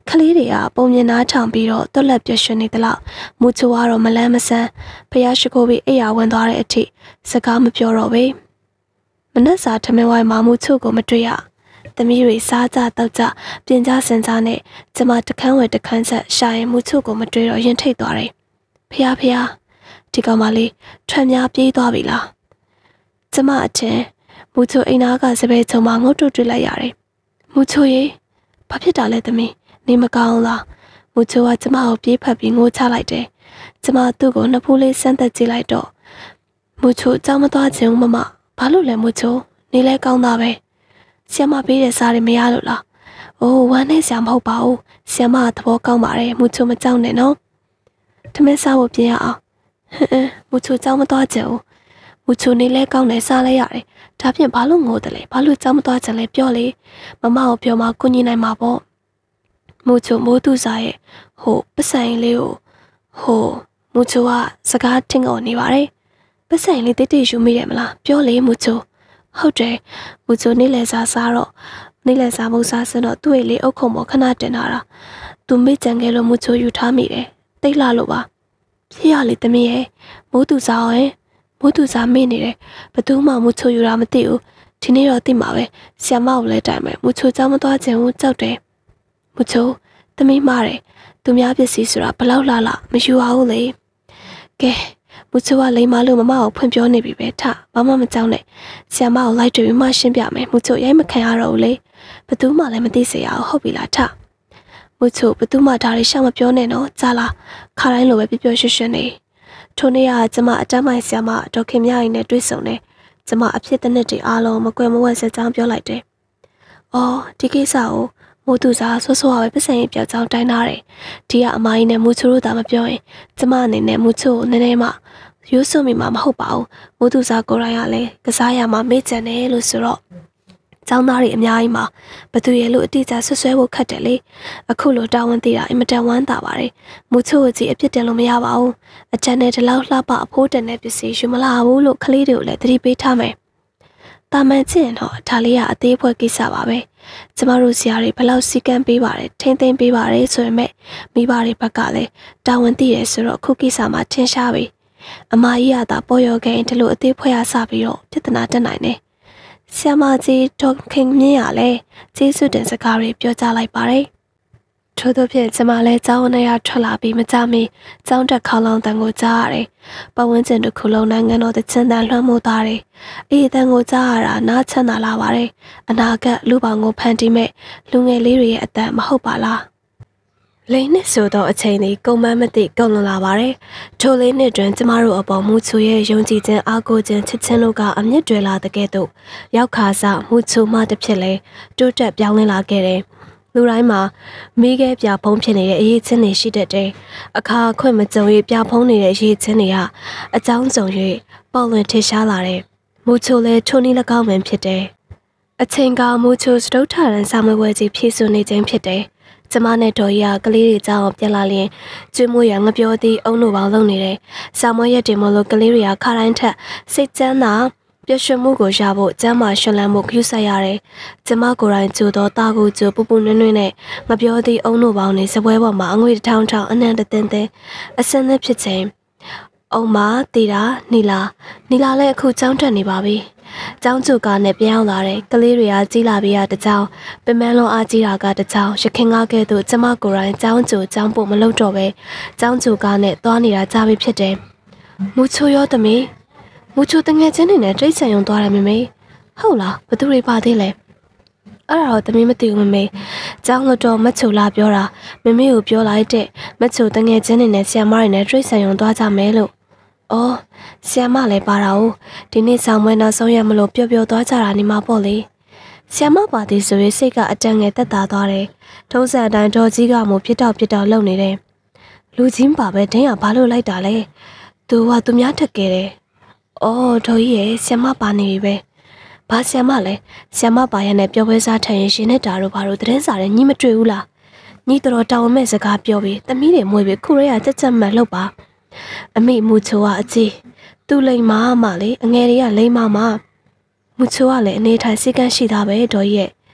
ခလေးတွေကပုံမြင်နားထောင်ပြီးတော့တွက်လက်ပြွှင်နေသလောက်မူချိုကတော့မလန်းမဆန်းဖျားရှိခိုးပြီးအိယာဝင်သွားတဲ့အထိစကားမပြောတော့ပဲမနက်စာထမင်းဝိုင်းမှာမူချိုကိုမတွေ့ရသမီးတွေစားကြတောက်ကြပြင်ကြစင်ကြနဲ့ကျမတခန်းဝယ်တခန်းဆက်ရှာရင်မူချိုကိုမတွေ့တော့ရင်ထိတ်သွားတယ်ဖျားဒီကောင်မလေးထွက်များပြေးသွားပြီလားကျမအထင်မူချိုအိမ်သားကစပယ်ချုံမှာငုတ်တုတ်တွေ့လိုက်ရတယ်မူချိုရေဘာဖြစ်တာလဲသမီးနေမကောင်းလားမူချိုကကျမကိုပြေးဖက်ပြီးငိုချလိုက်တယ်ကျမသူ့ကိုနှစ်ဖူးလေးဆန်းသက်ကြည့်လိုက်တော့မူချိုကြောက်မသွားခြင်းမမဘာလို့လဲမူချိုနေလဲကောင်းသားပဲဆီယမပေးတဲ့စားတွေမရလို့လားအိုးဝမ်းနဲ့ဆရာမဟုတ်ပါဘူးဆီယမကသဘောကောင်းပါတယ်မူချိုမကြောက်နဲ့နော်ထမင်းစားဖို့ပြင်ရအောင်မူချိုကြောက်မသွားခြင်းမူချိုနေလဲကောင်းတယ်စားလဲရတယ်ဒါဖြင့်ဘာလို့ငိုတယ်လဲဘာလို့ကြောက်မသွားခြင်းလဲပြောလေမမကိုပြောမှကိုညီနိုင်မှာပေါ့မူချိုမိုးသူစားရဲ့ဟိုပဆိုင်လေးကိုဟိုမူချိုကစကားထင်ကုန်နေပါတယ်ပဆိုင်လေးတိတ်တိတ်ယူမိတယ်မလားပြောလေမူချိုဟုတ်တယ်မူချိုနေလဲစားတော့နေလဲစားမုတ်စားစတော့သူ့ရဲ့လေအုပ်ခုံပေါ်ခဏတင်လာတာသူမိကြံခဲ့လို့မူချိုယူထားမိတယ်တိတ်လာလို့ပါဖြစ်ရလေသမီးရဲ့မိုးသူစားရဲ့မိုးသူစားမေ့နေတယ်ဘသူမှမူချိုယူတာမသိဘူးဒီနေ့တော့သိမှာပဲဆီယမကိုလည်းတိုင်မယ်မူချိုကြောက်မသွားခြင်းကိုကြောက်တယ်မူချိုသမီးမားတယ်သူများပစ္စည်းဆိုတာဘလောက်လာမယူအောင်လေကဲမူချိုကလိမ္မာလို့မမကိုဖွင့်ပြောနေပြီပဲထဘာမှမကြောက်နဲ့ဆီယမကိုလိုက်တွေ့ပြီးမှရှင်းပြမယ်မူချိုရိုက်မခံရတော့ဘူးလေဘသူမှလည်းမသိစေရအောင်ဟုတ်ပြီလားထမူချိုဘသူမှဒါတွေရှောက်မပြောနဲ့နော်ကြားလားခါတိုင်းလိုပဲပြောရွှင်နေထိုနေ့ကကျမအတန်းမိုင်ဆီယမဒေါခင်မြရင်နဲ့တွေ့ဆုံတယ်ကျမအဖြစ်တဲ့နှစ်တွေအားလုံးမကွယ်မဝက်စကြောင်းပြောလိုက်တယ်အော်ဒီကိစ္စကိုမိုးသူစားဆွဆွပဲပတ်စံရေးပြောက်ကြောင်းတိုင်းထားတယ်ဒီကအမကြီးနဲ့မူချိုတို့သာမပြောရင်ကျမအနေနဲ့မူချိုကိုနည်းနည်းမှရိုးစွမိမှာမဟုတ်ပါဘူးမိုးသူစားကိုယ်တိုင်ကလည်းကစားရမှာမေ့ကြံတယ်လို့ဆိုတော့ကျောင်းသားတွေအများကြီးမှာဘသူရဲ့လို့အတိအကျဆွဆွဲဖို့ခက်တယ်လေအခုလိုတာဝန်သိတာအင်မတန်ဝမ်းသာပါတယ်မူချိုကိုကြည့်အပြစ်တင်လို့မရပါဘူးအချမ်းနဲ့ဒီလောက်လှပအဖိုးတန်တဲ့ပစ္စည်းယူမလာဘူးလို့ကလေးတွေကိုလည်းသတိပေးထားမယ်တာမန်ချင်းတော့ဒါလေးကအသေးဖွဲကိစ္စပါပဲကျမတို့ဆရာတွေဘလောက်စီကံပေးပါတယ်ထိမ့်သိမ့်ပေးပါတယ်ဆိုရင်မိဘတွေဘက်ကလည်းတာဝန်သိတယ်ဆိုတော့အခုကိစ္စမှာထင်ရှားပြီအမကြီးကသာပေါ်ရောခဲ့ရင်ဒီလိုအသေးဖွဲရစပြီးတော့ပြဿနာတက်နိုင်တယ်ဆရာမကြီးဒေါခင်မြင့်ရလဲကျေးဇူးတင်စကားတွေပြောကြားလိုက်ပါတယ်ထို့သောဖြင့်ကျမလည်းကျောင်းနဲ့ရထွက်လာပြီးမကြမီကျောင်းတက်ခေါလောင်တန်ကိုကြားရတယ်။ပတ်ဝန်းကျင်တစ်ခုလုံးနိုင်ငံတော်တချင်းတန်လွှမ်းမိုးသားတယ်။အေးတန်ကိုကြားရတာနားချမ်းသာလာပါတယ်။အနာဂတ်လူပောင်ကိုဖန်တီးမဲ့လူငယ်လေးတွေရဲ့အတန်မဟုတ်ပါလား။လိမ့်နဲ့ဆိုတော့အချိန်လေးကုန်မမသိကုန်လွန်လာပါတယ်။ထိုလေးနှစ်တွင်ကျမတို့အပေါ်မူချိုရဲ့ယုံကြည်ခြင်းအားကိုးခြင်းချစ်ခြင်းတို့ကအမြင့်တွေလာတဲ့ကဲ့သို့ရောက်ခါစားမူချိုမှတစ်ဖြစ်လဲတိုးတက်ပြောင်းလဲလာခဲ့တယ်။လူတိုင်းမှာမိခဲပြဖုံးဖြစ်နေတဲ့အရေးချင်းတွေရှိတတ်တယ်။အခါခွင့်မကြုံ၍ပြဖုံးနေတဲ့အရေးချင်းတွေကအကြောင်းစုံ၍ပေါ်လွင်ထင်ရှားလာတယ်။မူချိုလည်းထိုနည်း၎င်းပင်ဖြစ်တယ်။အချိန်ကမူချိုစတုထရန်စာမွေးကြီးဖြည့်စွနေခြင်းဖြစ်တယ်။ကျမနဲ့တော်ကြီးကကလေးတွေကြောင်းပြန်လာရင်ကျွေးမွေးရငပြောသည်အုံတို့ပေါင်းလုပ်နေတယ်။စာမွေးရက်တင်မလို့ကလေးတွေကခါတိုင်းထက်စိတ်ချမ်းသာပျော်ရွှင်မှုကိုရဖို့ကျမ်းမာရှင်လန်းမှုဂရုစိုက်ရတယ်။ကျမကိုယ်တိုင်ကြိုတော့တာကိုကြိုပူပူနွဲ့နွဲ့နဲ့ငပြောသည့်အုံတို့ပေါင်းနေစပွဲပေါ်မှာအငွေထောင်ထောင်အနှံ့တင်းတင်းအစင်းနဲ့ဖြစ်ချင်းအုံမတီတာနီလာလည်းအခုကြောင်းတက်နေပါပြီ။ကျောင်းကျုကနဲ့ပြောင်းလာတဲ့ကလေးတွေကကြီးလာပြီးတကြောင်ပင်မလုံးအားကြီးတာကတကြောင်ရခင်ကားကဲ့သို့ကျမကိုယ်တိုင်ကျောင်းကျုကျောင်းပို့မလုပ်တော့ပဲကျောင်းကျုကနဲ့သွားနေတာကြားပြီးဖြစ်တယ်။မူချိုရောသမီးမူချိုတငယ်ချင်းတွေနဲ့တိတ်ဆန်ရုံသွားတယ်မမေဟုတ်လားဘသူတွေပါသေးလဲအဲ့ဒါတော့သမီးမသိဘူးမမေကျောင်းတော့မချိုလာပြောတာမမေကိုပြောလိုက်တဲ့မချိုတငယ်ချင်းတွေနဲ့ဆီယမတွေနဲ့တိတ်ဆန်ရုံသွားကြမယ်လို့အော်ဆီယမလည်းပါတာ哦ဒီနေ့ဆောင်မွေးနောက်ဆုံးရမလို့ပျော်ပျော်သွားကြတာနေမှာပေါ့လေဆီယမပါသေးဆိုရင်စိတ်ကအတန်ငယ်တက်တာသွားတယ်ထုံးစံအတိုင်းတော်ကြီးကမှဖြစ်တော့လုံနေတယ်လူချင်းပါပဲဒင်းကဘာလို့လိုက်တာလဲသူကသူများထက်ခဲ့တယ်အော်တော်ကြီးရဲ့ဆီယမပါနေပြီပဲဘာဆီယမလဲဆီယမပါရနဲ့ပြောပွဲစားထိုင်ရင်ရှင်နေတာတို့ဘာလို့သတင်းစာနဲ့ညီမတွေ့ဘူးလားညီတော်တောင်းမဲ့စကားပြောပြီးသမီးတွေမွေပြီးခုရဲရကြက်မှန်လောက်ပါအမေမူချိုကအကြီးသူ့လိမ်မာမှလေအငယ်တွေကလိမ်မာမှမူချိုကလည်းအနေထိုင်စိတ်ကန်းရှိတာပဲတော်ကြီးရဲ့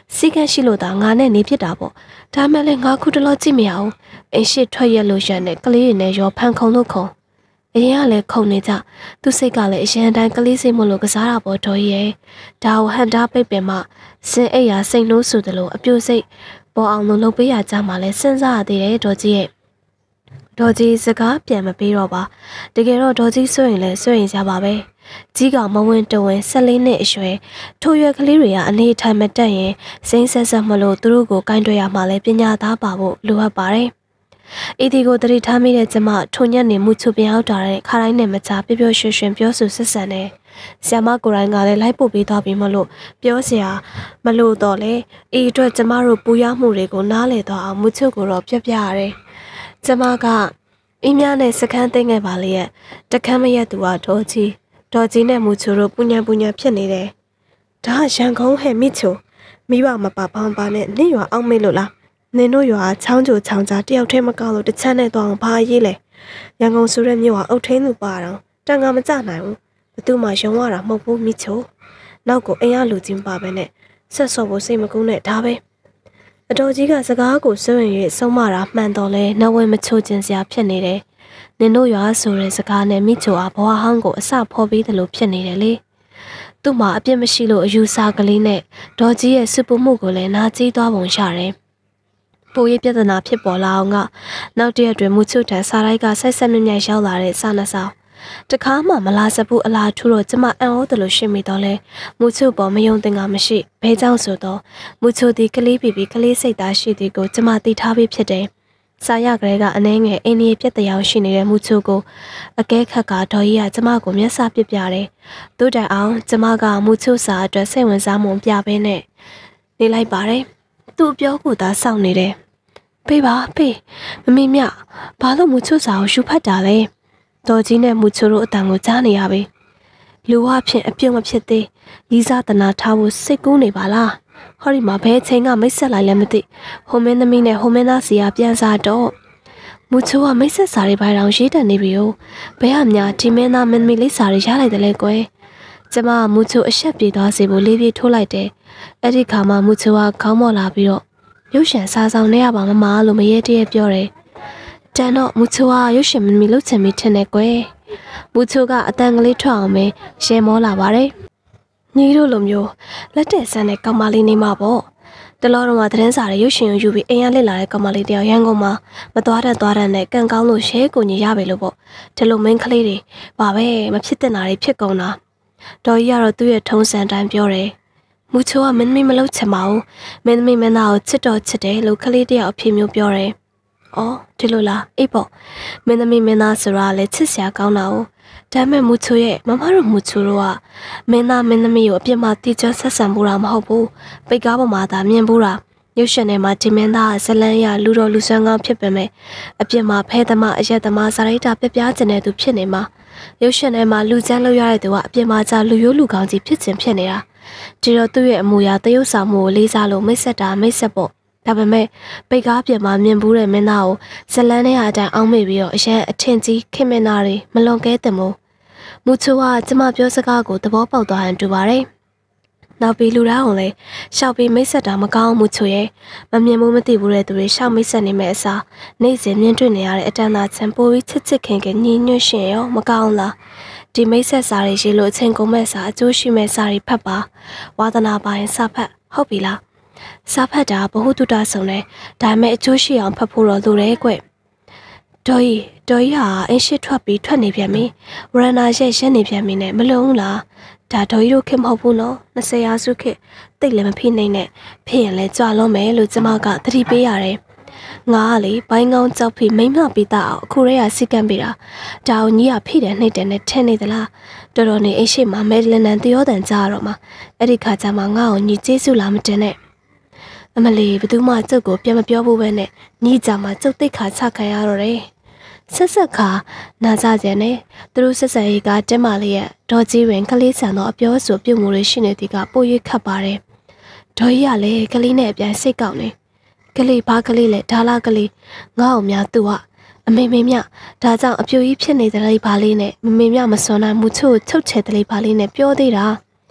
စီကန်းရှိလို့သာငါနဲ့နေဖြစ်တာပေါ့ဒါမှလည်းငါခုတလောကြည့်မရအောင်အိမ်ရှိထွက်ရလို့ရတဲ့ကလေးတွေနဲ့ရောဖန်ခုံလို့ခုံအရင်ကလည်းခုံနေကြသူစိတ်ကလည်းအရင်တိုင်းကလေးစိတ်မလို့ကစားတာပေါ့တော်ကြီးရဲ့ဒါကိုဟန်တာပိတ်ပင်မှစင်အိတ်ရစိတ်လို့ဆိုတယ်လို့အပြိုစိတ်ပေါ်အောင်လို့လုပ်ပေးရကြမှာလဲစဉ်းစားရသေးတယ်တော်ကြီးရဲ့ဒေါ်ကြီးစကားပြန်မပေးတော့ပါတကယ်တော့ဒေါ်ကြီးဆိုရင်လည်းဆိုရင်ကြပါပဲကြီးကမဝင်တဝင်14နှစ်အရွယ်ထိုရွယ်ကလေးတွေကအနေထိုင်မတက်ရင်စိမ့်ဆက်ဆက်မလို့သူတို့ကိုကင်တွယ်ရမှာလဲပညာသားပါဖို့လိုအပ်ပါတယ်။ဤဒီကိုတတိထားမိတဲ့ကျမထုံညက်နေမှုချူပြောင်းတာတဲ့ခါတိုင်းနဲ့မချပျော်ပျော်ရွှင်ရွှင်ပြောဆိုဆက်ဆံနေဆ iam မကိုရိုင်းကလည်းလိုက်ပို့ပေးသွားပြီးမလို့ပြောစရာမလို့တော့လေဤအတွက်ကျမတို့ပူရမှုတွေကိုနားလည်သွားအောင်မှုချူကိုတော့ပြပြရတယ်။ကျမကအင်းများနဲ့စခန်းသိမ်းခဲ့ပါလေရဲ့တခမ်းမရက်သူကဒေါ်ကြီးနဲ့မူချိုတို့ပူညာဖြစ်နေတယ်။ဒါရန်ကုန်ဟဲ့မိချိုမိဘမပါပေါင်းပါနဲ့နင့်ရွာအောင်မေးလို့လားနင်တို့ရွာချောင်းကြိုချောင်းကြားတယောက်တည်းမကောက်လို့တစ်ချမ်းနဲ့တော့ဘာရေးလဲရန်ကုန်ဆိုတဲ့မြို့ဟာအုတ်ထင်းသူပါတော့တန်ကမကြနိုင်ဘူးဘသူမှရုံရတာမဟုတ်ဘူးမိချိုနောက်ကိုအိမ်ရလူချင်းပါပဲနဲ့ဆက်စော်ဖို့စိတ်မကူးနဲ့ဒါပဲအတော်ကြီးကစကားကိုစွန့်ရင်ဆုံးမတာမှန်တော့လဲနဝဲမချိုခြင်းစရာဖြစ်နေတယ်နင်တို့ရွာဆိုတဲ့စကားနဲ့မိချိုအားဘဝဟောင်းကိုအစဖော်ပြီးတယ်လို့ဖြစ်နေတယ်လေသူ့မှာအပြစ်မရှိလို့အယူဆကလေးနဲ့ဒေါ်ကြီးရဲ့စပူမှုကိုလည်းနားကြီးသွားပုံရတယ်ပိုရေးပြဿနာဖြစ်ပေါ်လာအောင်ကနောက်တရက်တွင်မူချုထန်စားရိုက်ကဆက်ဆက်မြတ်မြတ်ရောက်လာတဲ့စာနှဆောင်တခါမှမလာစဘူးအလားထူတော့ကျမအံ့ဩတယ်လို့ရှင်းမိတော့လဲမူချုပေါ်မယုံသင်ကမရှိဘဲကြောင့်ဆိုတော့မူချုဒီကလေးပြီးကလေးစိတ်သားရှိသည်ကိုကျမသိထားပြီးဖြစ်တယ်စာရကလေးကအနှဲငယ်အင်းကြီးပြက်တရားရှိနေတဲ့မူချုကိုအကဲခတ်ကဒေါ်ကြီးကကျမကိုမျက်စာပစ်ပြတယ်တိုးတိုင်အောင်ကျမကမူချုစာအတွက်စိတ်ဝင်စားမှုပြပေးနဲ့နေလိုက်ပါတယ်သူ့ပြောကိုသာစောင့်နေတယ်ဖေးပါဖေးမမေမြဘာလို့မူချုစာကိုရှူဖတ်တာလဲဒေါ်ကြီးနဲ့မူချိုတို့အတန်ကိုကြားနေရပြီလူဝဖြင့်အပြုံးမဖြစ်သေးရီးစားတနာထားဖို့စိတ်ကူးနေပါလားဟောဒီမှာဘဲချင်းကမိတ်ဆက်လိုက်လည်းမသိဟိုမင်းသမီးနဲ့ဟိုမင်းသားစီကပြန်စားတော့မူချိုကမိတ်ဆက်စာတွေပိုင်အောင်ရေးတတ်နေပြီ哦ဘဲဟာများဒီမင်းသားမင်းသမီးလေးစာတွေရလိုက်တယ်လေကွယ်ကျမမူချိုအဆက်ပြေသွားစေဖို့လေးပြေးထိုးလိုက်တယ်အဲ့ဒီခါမှမူချိုကခေါင်းမော့လာပြီးတော့ရုပ်ရှင်စားဆောင်နေရပါမမလို့မရဲတည်းပြောတယ်တန်တော့မူချိုကရုပ်ရှင်မမီလှုပ်ချင်ပြီးထင်တယ်ကွယ်မူချိုကအတန်ကလေးထွက်အောင်ပဲရှဲမောလာပါတယ်ညီတို့လိုမျိုးလက်တဲ့ဆန်းတဲ့ကောင်မလေးနေမှာပေါ့တလောတော့မှသတင်းစာတွေရုပ်ရှင်ကိုယူပြီးအိမ်ရလစ်လာတဲ့ကောင်မလေးတယောက်ရန်ကုန်မှာမသွားတဲ့နဲ့ကန်ကောင်းလို့ရှဲကိုညီရပြီလို့ပေါ့ဒီလိုမင်းကလေးတွေပါပဲမဖြစ်တဲ့နာတွေဖြစ်ကုန်တာဒေါ်ကြီးကတော့သူ့ရဲ့ထုံးစံတိုင်းပြောတယ်မူချိုကမင်းသမီးမလုပ်ချင်ပါဘူးမင်းသမီးမင်းသားကိုချစ်တော့ချစ်တယ်လို့ကလေးတယောက်အဖြစ်မျိုးပြောတယ်အော်ဒီလိုလားအေးပေါ့မင်းသမီးမင်းသားဆိုတာလည်းချစ်စရာကောင်းတာ哦ဒါမဲ့မူချိုရဲ့မမတို့မူချိုတို့ကမင်းသားမင်းသမီးကိုအပြစ်မှတိကျဆက်ဆံမှုတာမဟုတ်ဘူးပိတ်ကားပေါ်မှာသာမြင်ဘူးတာရုပ်ရှင်ထဲမှာဒီမင်းသားကဇလန်းရလူတော်လူဆွမ်းကောင်းဖြစ်ပေမဲ့အပြစ်မှာဖဲသမားအရက်သမားစာရိတ္တပြပြကျင်တဲ့သူဖြစ်နေမှာရုပ်ရှင်ထဲမှာလူချမ်းလောက်ရတဲ့သူကအပြစ်မှာကြလူရိုးလူကောင်းကြီးဖြစ်ခြင်းဖြစ်နေတာဒီတော့သူ့ရဲ့အမူအရာတရုပ်ဆောင်မှုကိုလေးစားလို့မိတ်ဆက်တာမိတ်ဆက်ပေါ့ဒါပေမဲ့ပိတ်ကားပြင်မှာမြင်ဘူးတဲ့မင်းသားကိုဇလန်းနဲ့အတိုင်းအောင်းမိပြီးတော့အရန်အထင်ကြီးခင်မင်းသားတွေမလွန်ကဲတင်မို့မူချိုကကျမပြောစကားကိုသဘောပေါက်သွားဟန်တူပါတယ်နောက်ပြီးလူသားအောင်လေရှောက်ပြီးမိတ်ဆက်တာမကောင်းမူချိုရဲ့မမြင်ဘူးမသိဘူးတဲ့သူတွေရှောက်မိတ်ဆက်နေမဲ့အစားနေ့စဉ်မြင်တွေ့နေရတဲ့အတန်းသားချင်ပိုးပြီးချစ်ခင်ညင်းညွတ်ရှင်ရောမကောင်းလားဒီမိတ်ဆက်စာတွေရေးလို့အချင်းကုန်မဲ့စာအကျိုးရှိမဲ့စာတွေဖတ်ပါဝါသနာပိုင်းစာဖတ်ဟုတ်ပြီလားစာဖတ်တာဘ ഹു တုတဆုံတယ်ဒါမဲ့အကျိုးရှိအောင်ဖတ်ဖို့တော့လိုတယ်ကွဒေါ်ကြီးဟာအင်းရှိထွက်နေပြန်ပြီဝရဏရက်နေပြန်ပြီနဲ့မလုံဘူးလားဒါဒေါ်ကြီးတို့ခင်မဟုတ်ဘူးနော်20ရာစုခေတ်တိတ်လည်းမဖိနိုင်နဲ့ဖြစ်ရင်လည်းကြွလုံးမယ်လို့ကျမကသတိပေးရတယ်ငါကလေဘိုင်းကောင်းကြောက်ဖိမိမ့်မပြီးသားအောင်အခုရဲရစိတ်ကမ်းပေးတာဒါအောင်ကြီးကဖိတယ်နှိမ့်တယ်နဲ့ထင်းနေသလားတော်တော်နေအိရှိမှာမဲဒလန်နန်တရောတန်ကြတော့မှအဲ့ဒီခါကျမှငါ့ကိုညီကျေးဇူးလာမတင်နဲ့အမလီဘသူမှကျုပ်ကိုပြန်မပြောဘူးပဲနဲ့ညီကြမှာကျုပ်တိတ်ခါချခံရတော့တယ်ဆက်ခါနာကြကြနဲ့သူတို့ဆက်ဆက်ရေးကတက်မာလေးရဲ့ဒေါ်ကြီးဝင်ကလေးဆန်တော့အပြောဆိုပြုတ်မှုတွေရှိနေသည်ကပိုရွေးခတ်ပါတယ်ဒေါ်ကြီးကလည်းကလေးနဲ့အပြန်စိတ်ကောက်နေကလေးဘာကလေးလဲဒါလာကလေးငါ့အောင်များသူကအမေမြဒါကြောင့်အပြူကြီးဖြစ်နေတဲ့လေးဘာလေးနဲ့မမေမြမစွန်နိုင်မှုချို့ချုပ်ချယ်တဲ့လေးဘာလေးနဲ့ပြောသေးတာ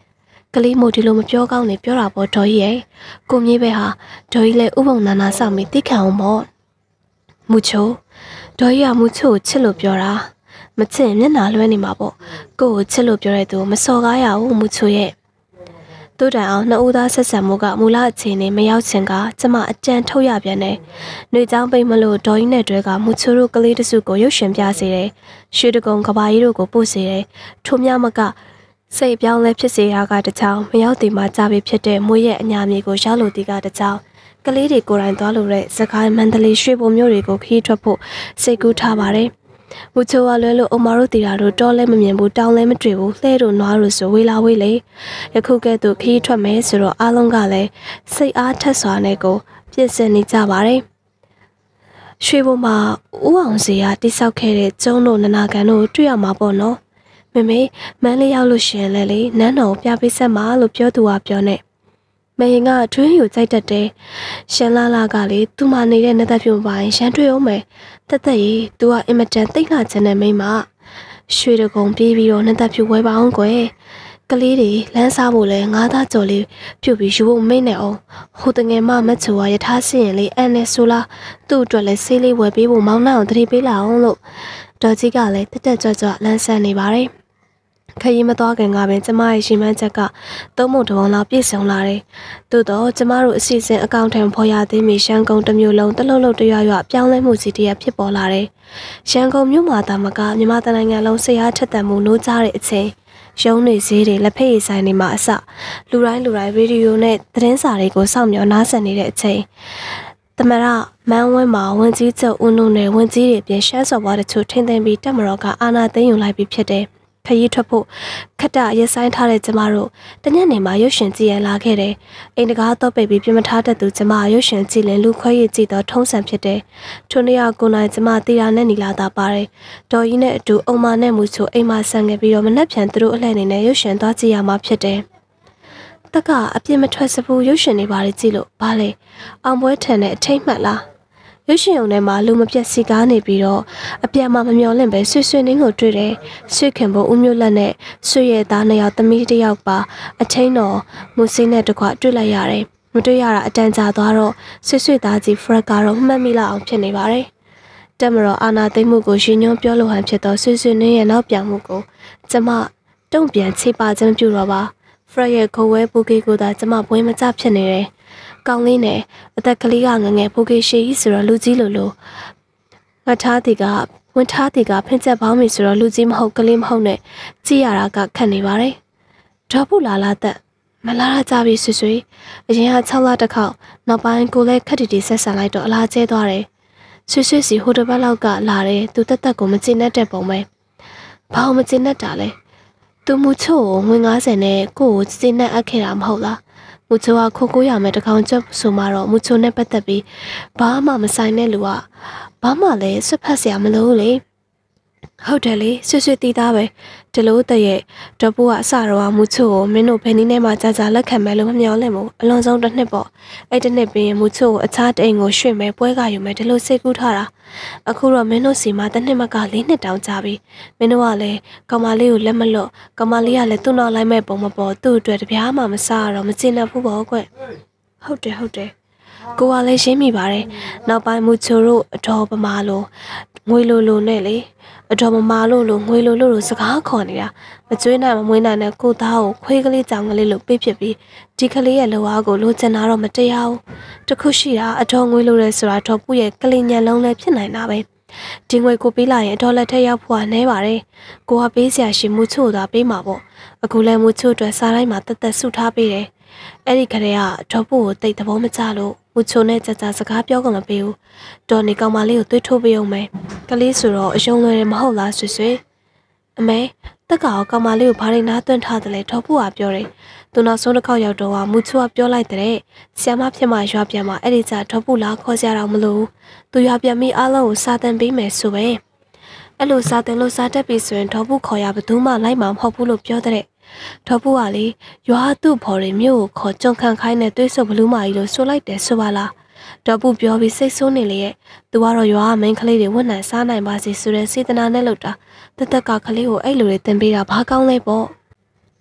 ကလေးမို့ဒီလိုမပြောကောင်းနေပြောတာပေါ့ဒေါ်ကြီးရဲ့ကိုမြေးပဲဟာဒေါ်ကြီးလည်းဥပုံနာနာဆောင်ပြီးသိခံအောင်ပေါ့မူချိုဒေါ်ကြီးကမူချိုကိုချစ်လို့ပြောတာမချစ်မျက်နှာလွှဲနေမှာပေါ့ကိုကိုချစ်လို့ပြောတဲ့သူမစော်ကားရဘူးမူချိုရဲ့တို့တိုင်အောင်နှစ်ဦးသားဆက်ဆံမှုကမူလအခြေအနေမရောက်ချင်ကကျမအကြံထုတ်ရပြန်တယ်။နှွေချောင်းပိတ်မလို့ဒေါ်ကြီးနဲ့တွဲကမူချိုတို့ကလေးတစုကိုရုပ်ရှင်ပြစေတယ်။ရွှေတကုံကဘာကြီးတို့ကိုပို့စေတယ်။ထို့မြမကစိတ်ပြောင်းလဲဖြစ်စေရကတချောင်းမရောက်သေးမှကြာပြီဖြစ်တဲ့မွေးရဲ့အညာမြေကိုရောက်လို့တီကတချောင်းကလေးတွေကိုယ်တိုင်သွားလို့တဲ့စကိုင်းမန္တလေးရွှေဘုံမျိုးတွေကိုခီးထွက်ဖို့စိတ်ကူးထားပါတယ်။မူချိုကလွဲလို့အမတို့တီတာတို့တောလဲမမြင်ဘူးတောင်းလဲမတွေ့ဘူးလှဲတို့နွားတို့ဆိုဝေးလာဝေးလေယခုကဲ့သို့ခီးထွက်မယ်ဆိုတော့အားလုံးကလည်းစိတ်အားထက်စွာနဲ့ကိုပြင်ဆင်နေကြပါတယ်။ရွှေဘုံမှာဦးအောင်စီကတိဆောက်ခဲ့တဲ့ကျုံးတို့နနာကန်တို့တွေ့ရမှာပေါ့နော်။မေမေမန်းလေးရောက်လို့ရှင်လဲလေနန်းတော်ပြပေးဆက်မှာလို့ပြောသူကပြောနေမရင်ကထွင်းယူကြိုက်တတ်တယ်ရှန်လာလာကလေသူ့မနေတဲ့နှစ်သက်ပြုံပိုင်းရန်တွေ့အောင်မယ်တက်တက်ကြီး तू ကအင်မတန်သိလာချင်တဲ့မိမရွှေတကုံပြေးပြီးတော့နှစ်သက်ပြုဝဲပါအောင်ကွယ်ကလေးတွေလမ်းစားဖို့လဲငါးသားကြော်လေးပြုတ်ပြီးယူဖို့မိတ်နေအောင်ဟိုတငယ်မမချူကရထားစရင်လေးအန်နဲ့ဆိုလားသူ့အတွက်လဲဆေးလေးဝယ်ပေးဖို့မောင်းနှောင်းတတိပေးလာအောင်လို့ဒေါ်ကြီးကလည်းတက်တက်ကြွကြွလမ်းဆန်းနေပါတယ်ခရီးမသွားခင်ကပင်ကျမရဲ့ရှင်မန်းချက်ကသုံးပုံတစ်ပုံလောက်ပြည့်စုံလာတယ်။သို့တော့ကျမတို့အစီအစဉ်အကောင့်ထဲဖော်ရသေးမီရှမ်းကုန်းတစ်မျိုးလုံးတလုံးလုံးတရွရွပြောင်းလဲမှုစီတရဖြစ်ပေါ်လာတယ်။ရှမ်းကုန်းမြို့မှာတာမကမြန်မာနိုင်ငံလုံးစိတ်အားထက်သန်မှုနှိုးကြားတဲ့အချိန်ရုံးနေစည်းတွေလက်ဖက်ရည်ဆိုင်တွေမှာအစလူတိုင်းရေဒီယိုနဲ့သတင်းစာတွေကိုစောင့်မျှော်နားဆင်နေတဲ့အချိန်သမရမန်းဝင်းမှာဝင်ကြီးချုပ်ဦးနုနဲ့ဝင်ကြီးတွေပြင်ရှမ်းစော်ဘွားတချို့ထင်းထင်းပြီးတက်မတော်ကအာဏာသိမ်းယူလိုက်ပြီးဖြစ်တယ်ခရီးထွက်ဖို့ခက်တရဆိုင်ထားတဲ့ကျမတို့တညနေမှာရုပ်ရှင်ကြည့်ရလာခဲ့တယ်။အိမ်တကားတော့ပိတ်ပြီးပြမထားတတ်သူကျမရုပ်ရှင်ကြည့်ရင်လူခွဲရည်ကြည့်တော့ထုံးစံဖြစ်တယ်။ထိုနေ့ကကိုနိုင်ကျမတီတာနဲ့နီလာတာပါတယ်။ဒေါ်ကြီးနဲ့အတူအုံမနဲ့မူချိုအိမ်မှာဆန်ခဲ့ပြီးတော့မနှက်ဖြန်သူတို့အလှည့်နေနဲ့ရုပ်ရှင်သွားကြည့်ရမှာဖြစ်တယ်။တကအပြစ်မထွက်စဘူးရုပ်ရှင်တွေပါလေကြည့်လို့ဘာလဲ။အောင်ပွဲထန်တဲ့အထိတ်မှတ်လား။ရုပ်ရှင်ုံထဲမှာလူမပြတ်စီကားနေပြီးတော့အပြတ်မှမမျော်လင့်ပဲဆွဆွနှင်းကိုတွေ့တယ်ဆွခင်ဖို့ဦးမျိုးလက်နဲ့ဆွရဲ့သားနှစ်ယောက်သမီးတစ်ယောက်ပါအချင်းတော်မူစိနဲ့တကွတွေ့လိုက်ရတယ်မတွေ့ရတာအတန်ကြာသွားတော့ဆွသားကြီးဖရက်ကတော့မှတ်မိလောက်အောင်ဖြစ်နေပါတယ်တက်မတော်အာနာသိမ့်မှုကိုရှင်ညွှန်းပြောလို့ဟန်ဖြစ်တော့ဆွနှင်းရဲ့နောက်ပြောင်မှုကိုကျမတုံ့ပြန်ချိပါခြင်းပြုတော့ပါဖရက်ရဲ့ခိုးဝဲပူကေကိုသာကျမဘွေးမကျဖြစ်နေတယ်ကောင်းလေးနဲ့အသက်ကလေးကငငယ်ဖိုးကေရှိဆိုတော့လူကြီးလိုငါထားတီကဝင်ထားတီကဖင်ချက်ပေါင်းပြီဆိုတော့လူကြီးမဟုတ်ကလေးမဟုတ်နဲ့ကြည့်ရတာကခက်နေပါတယ်ဒေါ်ဖူလာလာသက်မလာရကြပြီဆွဆွအရင်က6လတစ်ခေါက်နောက်ပိုင်းကိုလည်းခက်တီတီဆက်ဆံလိုက်တော့အလားကျဲသွားတယ်ဆွစီဟိုတစ်ပတ်လောက်ကလာတယ်သူတက်တက်ကိုမကျင်တဲ့ပုံပဲဘာလို့မကျင်တတ်တာလဲသူမူချို့ကိုငွေ90နဲ့ကိုကိုကျင်နဲ့အပ်ခဲ့တာမဟုတ်လားမူချိုကခိုးကိုရမယ်တကောင်ချက်ဆိုမှတော့မူချိုနဲ့ပတ်သက်ပြီးဘာမှမဆိုင်တဲ့လူကဘာမှလည်းဆွတ်ဖက်စရာမလိုလေဟုတ်တယ်လေဆွတီးသားပဲဒီလိုတရဲ့ဒေါ်ပူကအစတော့မူချိုကိုမင်းတို့ဘယ်နည်းနဲ့မှကြာလက်ခံမယ်လို့မမျှော်လင့်ဘူးအလွန်ဆုံးတစ်နှစ်ပေါ့အဲ့တစ်နှစ်ပြီးရင်မူချိုကိုအခြားတိမ်ကိုရွှေ့မယ်ပွဲကယူမယ်ဒီလိုစိတ်ကူးထားတာအခုတော့မင်းတို့စီမှာတစ်နှစ်မက4နှစ်တောင်ကြာပြီမင်းတို့ကလည်းကောင်မလေးကိုလက်မလွတ်ကောင်မလေးကလည်းသူ့နောက်လိုက်မဲ့ပုံမပေါ်သူ့အတွက်တပြားမှမစားတော့မကျင်တတ်ဘူးပေါ့ကွဟုတ်တယ်ကိုကလည်းရှင်းမိပါတယ်နောက်ပိုင်းမူချိုတို့အတော်ပမာလို့ငွေလိုနဲ့လေအတော်မမာလို့ငွေလိုစကားခေါ်နေတာမကျွေးနိုင်မမွေးနိုင်တဲ့ကိုသားကိုခွေးကလေးကြောင်ကလေးလို့ပြစ်ဖြစ်ပြီးဒီကလေးရဲ့လောအားကိုလိုချင်တာတော့မတရားဘူးတခုရှိတာအတော်ငွေလိုရဲဆိုတာတော့ပုရဲ့ကလေးညံလုံးလည်းဖြစ်နိုင်တာပဲဒီငွေကိုပေးလိုက်ရင်အတော်လက်ထက်ရောက်ဖို့ကနဲပါတယ်ကိုကပေးစရာရှိမူချိုသာပေးမှာပေါ့အခုလည်းမူချိုအတွက်စားတိုင်းမှာတက်တက်ဆုထားပေးတယ်အဲ့ဒီခရဲကဒေါ်ပုကိုတိတ်သဘောမကျလို့မူချိုနဲ့ကြာစကားပြောကမပေးဘူးဒေါ်နေကောင်မလေးကိုသွေးထိုးပေးအောင်မယ်ကလေးဆိုတော့အယုံလွယ်တယ်မဟုတ်လားဆွအမေတက်ကောင်ကောင်မလေးကိုဘာတွေနားသွင်းထားတယ်လဲဒေါ်ပုကပြောတယ်သူနောက်ဆုံးတစ်ခေါက်ရောက်တော့မူချိုကပြောလိုက်တဲ့ဆ iam မဖြစ်မှရွာပြန်မှအဲ့ဒီကြဒေါ်ပုလာခေါ်ကြတော့မလို့သူရွာပြန်ပြီးအားလုံးကိုစာတင်ပေးမယ်ဆိုပဲအဲ့လိုစာတင်လို့စားတတ်ပြီဆိုရင်ဒေါ်ပုခေါ်ရဘယ်သူမှလိုက်မှာမဟုတ်ဘူးလို့ပြောတဲ့ဒေါ်ပူကလေရွာသူ့ဖော်တွေမြို့ကိုခေါ်ကြုံခံခိုင်းတဲ့တွေးဆုပ်ဘလူးမာကြီးလို့ဆိုလိုက်တယ်ဆိုပါလားဒေါ်ပူပြောပြီးစိတ်ဆိုးနေလေရဲ့သူကတော့ရွာကမိန်းကလေးတွေဝတ်နိုင်စားနိုင်ပါစေဆိုတဲ့စေတနာနဲ့လုပ်တာတသက်ကကလေးကိုအဲ့လိုတွေတင်ပေးတာဘာကောင်းလဲပေါ့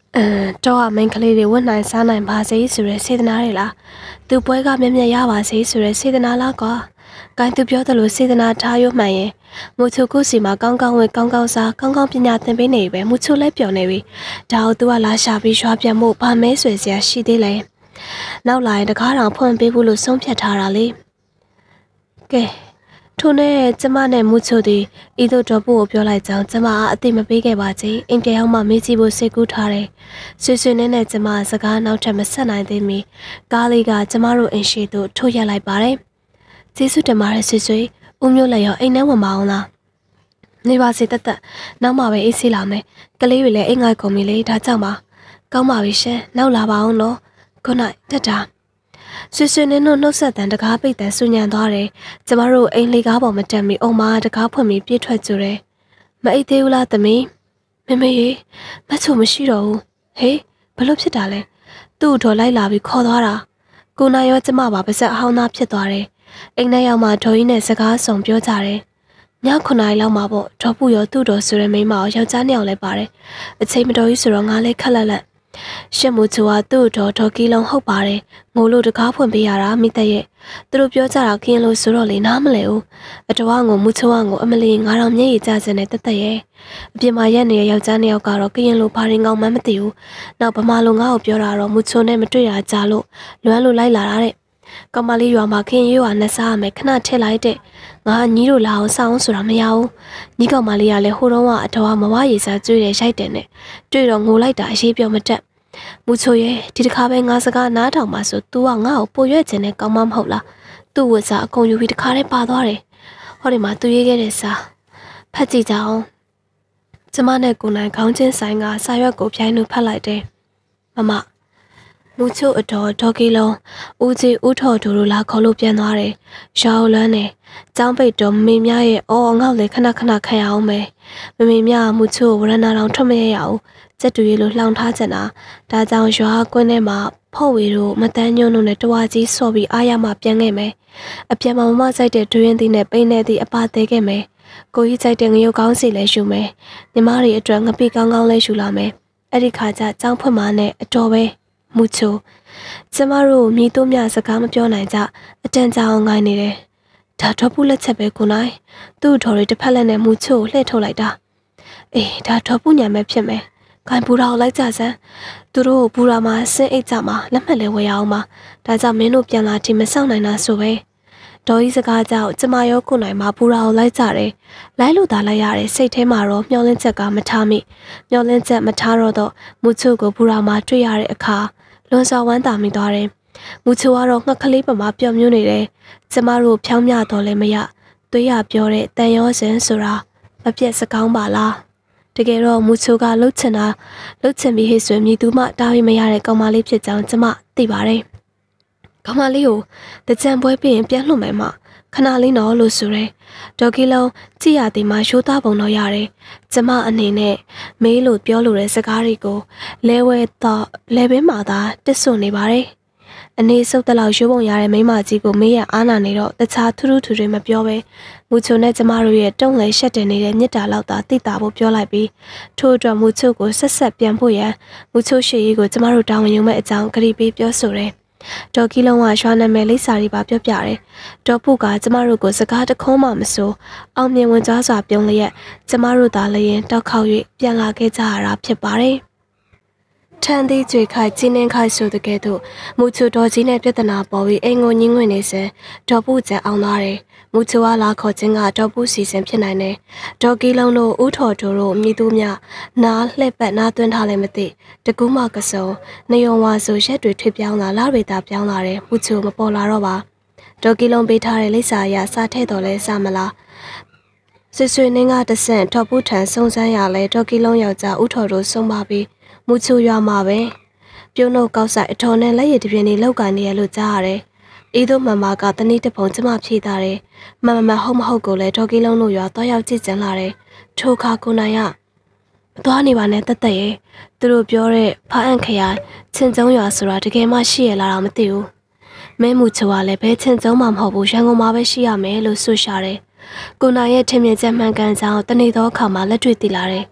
တော့မင်းကလေးတွေဝတ်နိုင်စားနိုင်ပါစေဆိုတဲ့စေတနာတွေလားသူပွဲကမြက်မြက်ရပါစေဆိုတဲ့စေတနာလားကွာကိုင်းသူပြောသလိုစေတနာထားရွမှန်ရင်မူချိုကိုစီမှာကောင်းကောင်းဝတ်ကောင်းကောင်းစားကောင်းကောင်းပညာသင်ပေးနေပြီပဲမူချိုလည်းပြောနေပြီဒါကိုသူကလာရှာပြီးရွှာပြန်မှုဘာမဲဆွေစရာရှိသေးလဲနောက်လာရင်တကားတောင်ဖွင့်ပေးဖို့လို့ဆုံးဖြတ်ထားတာလေကဲထို့နဲ့ကျမနဲ့မူချိုသည်ဤသို့တော့ဖို့ကိုပြောလိုက်ကြောင်းကျမအသိမပေးခဲ့ပါချေအိမ်ပြန်ရောက်မှမေးကြည့်ဖို့စိတ်ကူးထားတယ်ဆွေဆွေနဲ့ကျမစကားနောက်ထပ်မဆက်နိုင်သေးမီကားလေးကကျမတို့အိမ်ရှိသို့ထိုးရက်လိုက်ပါတယ်ကျေးဇူးတင်ပါတယ်ဆွေဆွေဦးမျိုးလည်းရောအိမ်ထဲဝင်မအောင်လားနေပါစေတက်နောက်မှပဲအေးဆေးလာမယ်ကလေးတွေလည်းအိမ်ငိုက်ကုန်ပြီလေဒါကြောင့်ပါကောင်းပါပြီရှင်နောက်လာပါအောင်နော်ခုနတက်တာဆွေဆွေနဲ့နှုတ်ဆက်တန်တကားပိတ်တန်ဆူညံသွားတယ်ကျမတို့အိမ်လေးကားပေါ်မတက်မီအုံမတကားဖွင့်ပြီးပြေးထွက်ကြတယ်မအိတ်သေးဘူးလားသမီးမမေရေမချိုမရှိတော့ဘူးဟေးဘလို့ဖြစ်တာလဲသူ့တော်လိုက်လာပြီးခေါ်သွားတာကိုနိုင်ရောကျမပါပါစက်အဟောင်းသားဖြစ်သွားတယ်အိမ်ထဲရောက်မှဒေါ်ကြီးနဲ့စကားဆောင်ပြောကြတယ်ည9 နာရီလောက်မှာပေါ့ဒေါ်ပူရောသူ့တော်ဆိုတဲ့မိန်းမရောယောက်ျား2 ယောက်လည်းပါတယ်အချိန်မတော်ကြီးဆိုတော့ငါလည်းခက်လက်ရှစ်မူချူကသူ့တော်ဒေါ်ကီလုံးဟုတ်ပါတယ်ငိုလို့တကားဖွင့်ပေးရတာမိသက်ရဲ့သူတို့ပြောကြတာခင်းလို့ဆိုတော့လေနားမလဲဘူးအတော်ကငိုမူချူကငိုအမလီငါတော့မျက်ရည်ကျစနေတက်ရဲ့အပြင်မှာရက်နေတဲ့ယောက်ျား2 ယောက်ကတော့ကရင်လိုဘာရင်ကောင်းမှမသိဘူးနောက်ဗမာလိုငါ့ကိုပြောတာတော့မူချူနဲ့မတွေ့တာကြားလို့လွမ်းလို့လိုက်လာတာတဲ့ကောင်မလေးရွာမှာခင်းရွာနဲ့စားရမယ်ခဏထည့်လိုက်တဲ့ငါညီတို့လာအောင်စောင်းဆိုတာမရဘူးညီကောင်မလေးကလည်းဟိုတုန်းကအတော်မဝရည်စားကျွေးတယ်ရိုက်တယ်နဲ့တွေ့တော့ငိုလိုက်တာအရေးပြောမတက်မူချိုရဲ့ဒီတစ်ခါပဲငါစကားနားထောင်ပါဆို तू ကငါ့ကိုပိုရွက်ချင်တဲ့ကောင်းမမဟုတ်လားသူ့ဝတ်စားအကုန်ယူပြီးတစ်ခါတည်းပါသွားတယ်ဟောဒီမှာသူရေးခဲ့တဲ့စာဖတ်ကြည့်ကြအောင်ကျမနဲ့ကိုနိုင်ခေါင်းချင်းဆိုင်ကစာရွက်ကိုပြိုင်လို့ဖတ်လိုက်တယ်မမူချိုအတော်ဒေါ်ကီလုံးဦးကြီးဦးထော်တို့လိုလာခေါ်လို့ပြန်သွားတယ်ရောင်းလန်းတယ်ចောင်းပိတ်တော်မေမြရဲ့အော်ငေါ့လေခဏခံရအောင်မယ်မမေမြမူချိုဝရဏတော်ထွက်မရရအောင်စက်တူရီလိုလှောင်ထားချင်တာဒါကြောင့်ရွာကွင်းထဲမှာဖော့ဝေတို့မတန်းညွန့်တို့နဲ့တဝါကြီးဆော့ပြီးအားရမှပြန်ခဲ့မယ်အပြန်မမစိုက်တဲ့ဒွင်းသီးနဲ့ပိန်းနေသည့်အပါသေးခဲ့မယ်ကိုကြီးစိုက်တဲ့ငရုတ်ကောင်းစီလည်းယူမယ်ညီမတွေအတွက်ငပိကောင်းလည်းယူလာမယ်အဲ့ဒီခါကျចောင်းဖွင့်မနဲ့အတော်ပဲမူချိုကျမတို့မိတို့မြစကားမပြောနိုင်ကြအတန်ကြာအောင်ငိုင်းနေတယ်ဒါတော့ပူလက်ချက်ပဲကိုနိုင်သူ့တော်တွေတစ်ဖက်လက်နဲ့မူချိုလှည့်ထုတ်လိုက်တာအေးဒါတော့ပူညာမဲ့ဖြစ်မယ်ခိုင်ပူရာကိုလိုက်ကြစမ်းသူတို့ပူရာမှာဆင်းအိတ်ကြမှာလက်မှတ်လဲဝယ်ရအောင်ပါဒါကြောင့်မင်းတို့ပြန်လာทีမဆောင်နိုင်တာဆိုပဲဒေါ်ကြီးစကားကြောင့်ကျမရောကိုနိုင်မှာပူရာကိုလိုက်ကြတယ်လိုက်လို့သာလိုက်ရတယ်စိတ်ထဲမှာတော့မျောလင်းချက်ကမထားမိမျောလင်းချက်မထားတော့မူချိုကိုပူရာမှာတွေ့ရတဲ့အခါလွန်စွာဝမ်းသာမိသွားတယ်မူချိုကတော့ငှက်ကလေးပမာပျော်မြူးနေတယ်ကျမတို့ဖြောင်းမြတော့လည်းမရသွေးရပြောတဲ့တန်ရောစင်ဆိုတာမပြတ်စကောင်းပါလားတကယ်တော့မူချိုကလှုပ်ချင်ပြီးဟိဆွေမြည်သူမှတားပြီးမရတဲ့ကောင်မလေးဖြစ်ကြောင်းကျမသိပါတယ်ကောင်မလေးကိုတကြံပွဲပြီးရင်ပြန်လှုပ်မယ်မခဏလေးတော့လို့ဆိုရဲဒေါ်ကီလုံးကြည်ရသည်မှာရှိုးသားပုံတော့ရတယ်ကျမအနေနဲ့မေးလို့ပြောလို့တဲ့စကားတွေကိုလဲဝဲတော့လဲပင်မှာသာတစ်ဆွနေပါတယ်အနေစုပ်တလောက်ရိုးပုံရတဲ့မိမကြီးကိုမေးရအားနာနေတော့တခြားထူးထူးတွေမပြောပဲမူချိုနဲ့ကျမတို့ရဲ့တုံးလဲရှက်တင်နေတဲ့မြစ်တာလောက်သာသိတာဖို့ပြောလိုက်ပြီးထို့အတွက်မူချိုကိုဆက်ပြန်ဖို့ရန်မူချိုရှေ့ရေးကိုကျမတို့တာဝန်ယူမဲ့အကြောင်းကြိပေးပြောဆိုတယ်ဒေါ်ကီလုံးကရွှာနာမည်လိပ်စာတွေပါပြောပြတယ်ဒေါ်ပုကကျမတို့ကိုစကားတခုံးမှမဆိုအောင်မြင်ဝင်ကြားစွာပြုံးလျက်ကျမတို့သာလည်းရင်တောက်ခေါက်၍ပြန်လာခဲ့ကြရတာဖြစ်ပါတယ်ထန်သေးကြွေခိုက်ကျင်းနှင်းခိုက်ဆိုတဲ့ကဲ့သို့မူချိုတော်ကြီးနဲ့ပြဿနာပေါ်ပြီးအိမ်ကိုညင်းငွေနေစဒေါ်ပုကျန်အောင်သွားတယ်မူချိုကလာခေါ်ခြင်းကဒေါ်ပုစီစဉ်ဖြစ်နိုင်တယ်ဒေါ်ကီလုံးတို့ဦးထော်တို့မြည်သူမြနားလှည့်ပတ်နားသွင်းထားလည်းမသိတကူးမကစုံနေုံဝါဆိုရက်တွေထွေပြောင်းလာလားတွေသာပြောင်းလာတယ်မူချိုမပေါ်လာတော့ပါဒေါ်ကီလုံးပေးထားတဲ့လိပ်စာအရစားထဲ့တော်လဲစားမလားဆွေနှင်းကတဆင့်ဒေါ်ပုထန်စုံစမ်းရလဲဒေါ်ကီလုံးယောက်ျားဦးထော်တို့ဆုံးပါပြီးမူချိုရွာမှာပဲပြုံးတို့ကောက်ဆိုင်အထော်နဲ့လက်ရည်တပြင်းလေးလောက်ကန်နေရလို့ကြားရတယ်။ဤသို့မမကတနည်းတစ်ပုံကျမဖြေတာတယ်။မဟုတ်မဟုတ်ကိုလည်းဒေါ်ကီလုံးတို့ရွာတော့ရောက်ကြည့်ကြလာတယ်။ထိုခါကိုနိုင်ရမသွားနေပါနဲ့တက်ရဲ့သူတို့ပြောတဲ့ဖားအန်ခရိုင်ချင်းကျုံရွာဆိုတာတကယ်မှရှိရလားတော့မသိဘူး။မဲမူချိုကလည်းဘဲချင်းကျုံမှမဟုတ်ဘူးရန်ကုန်မှာပဲရှိရမယ်လို့ဆိုရှာတယ်။ကိုနိုင်ရဲ့ထင်မြင်ချက်မှန်ကန်ကြောင်းတနေ့သောအခါမှာလက်တွေ့သိလာတယ်။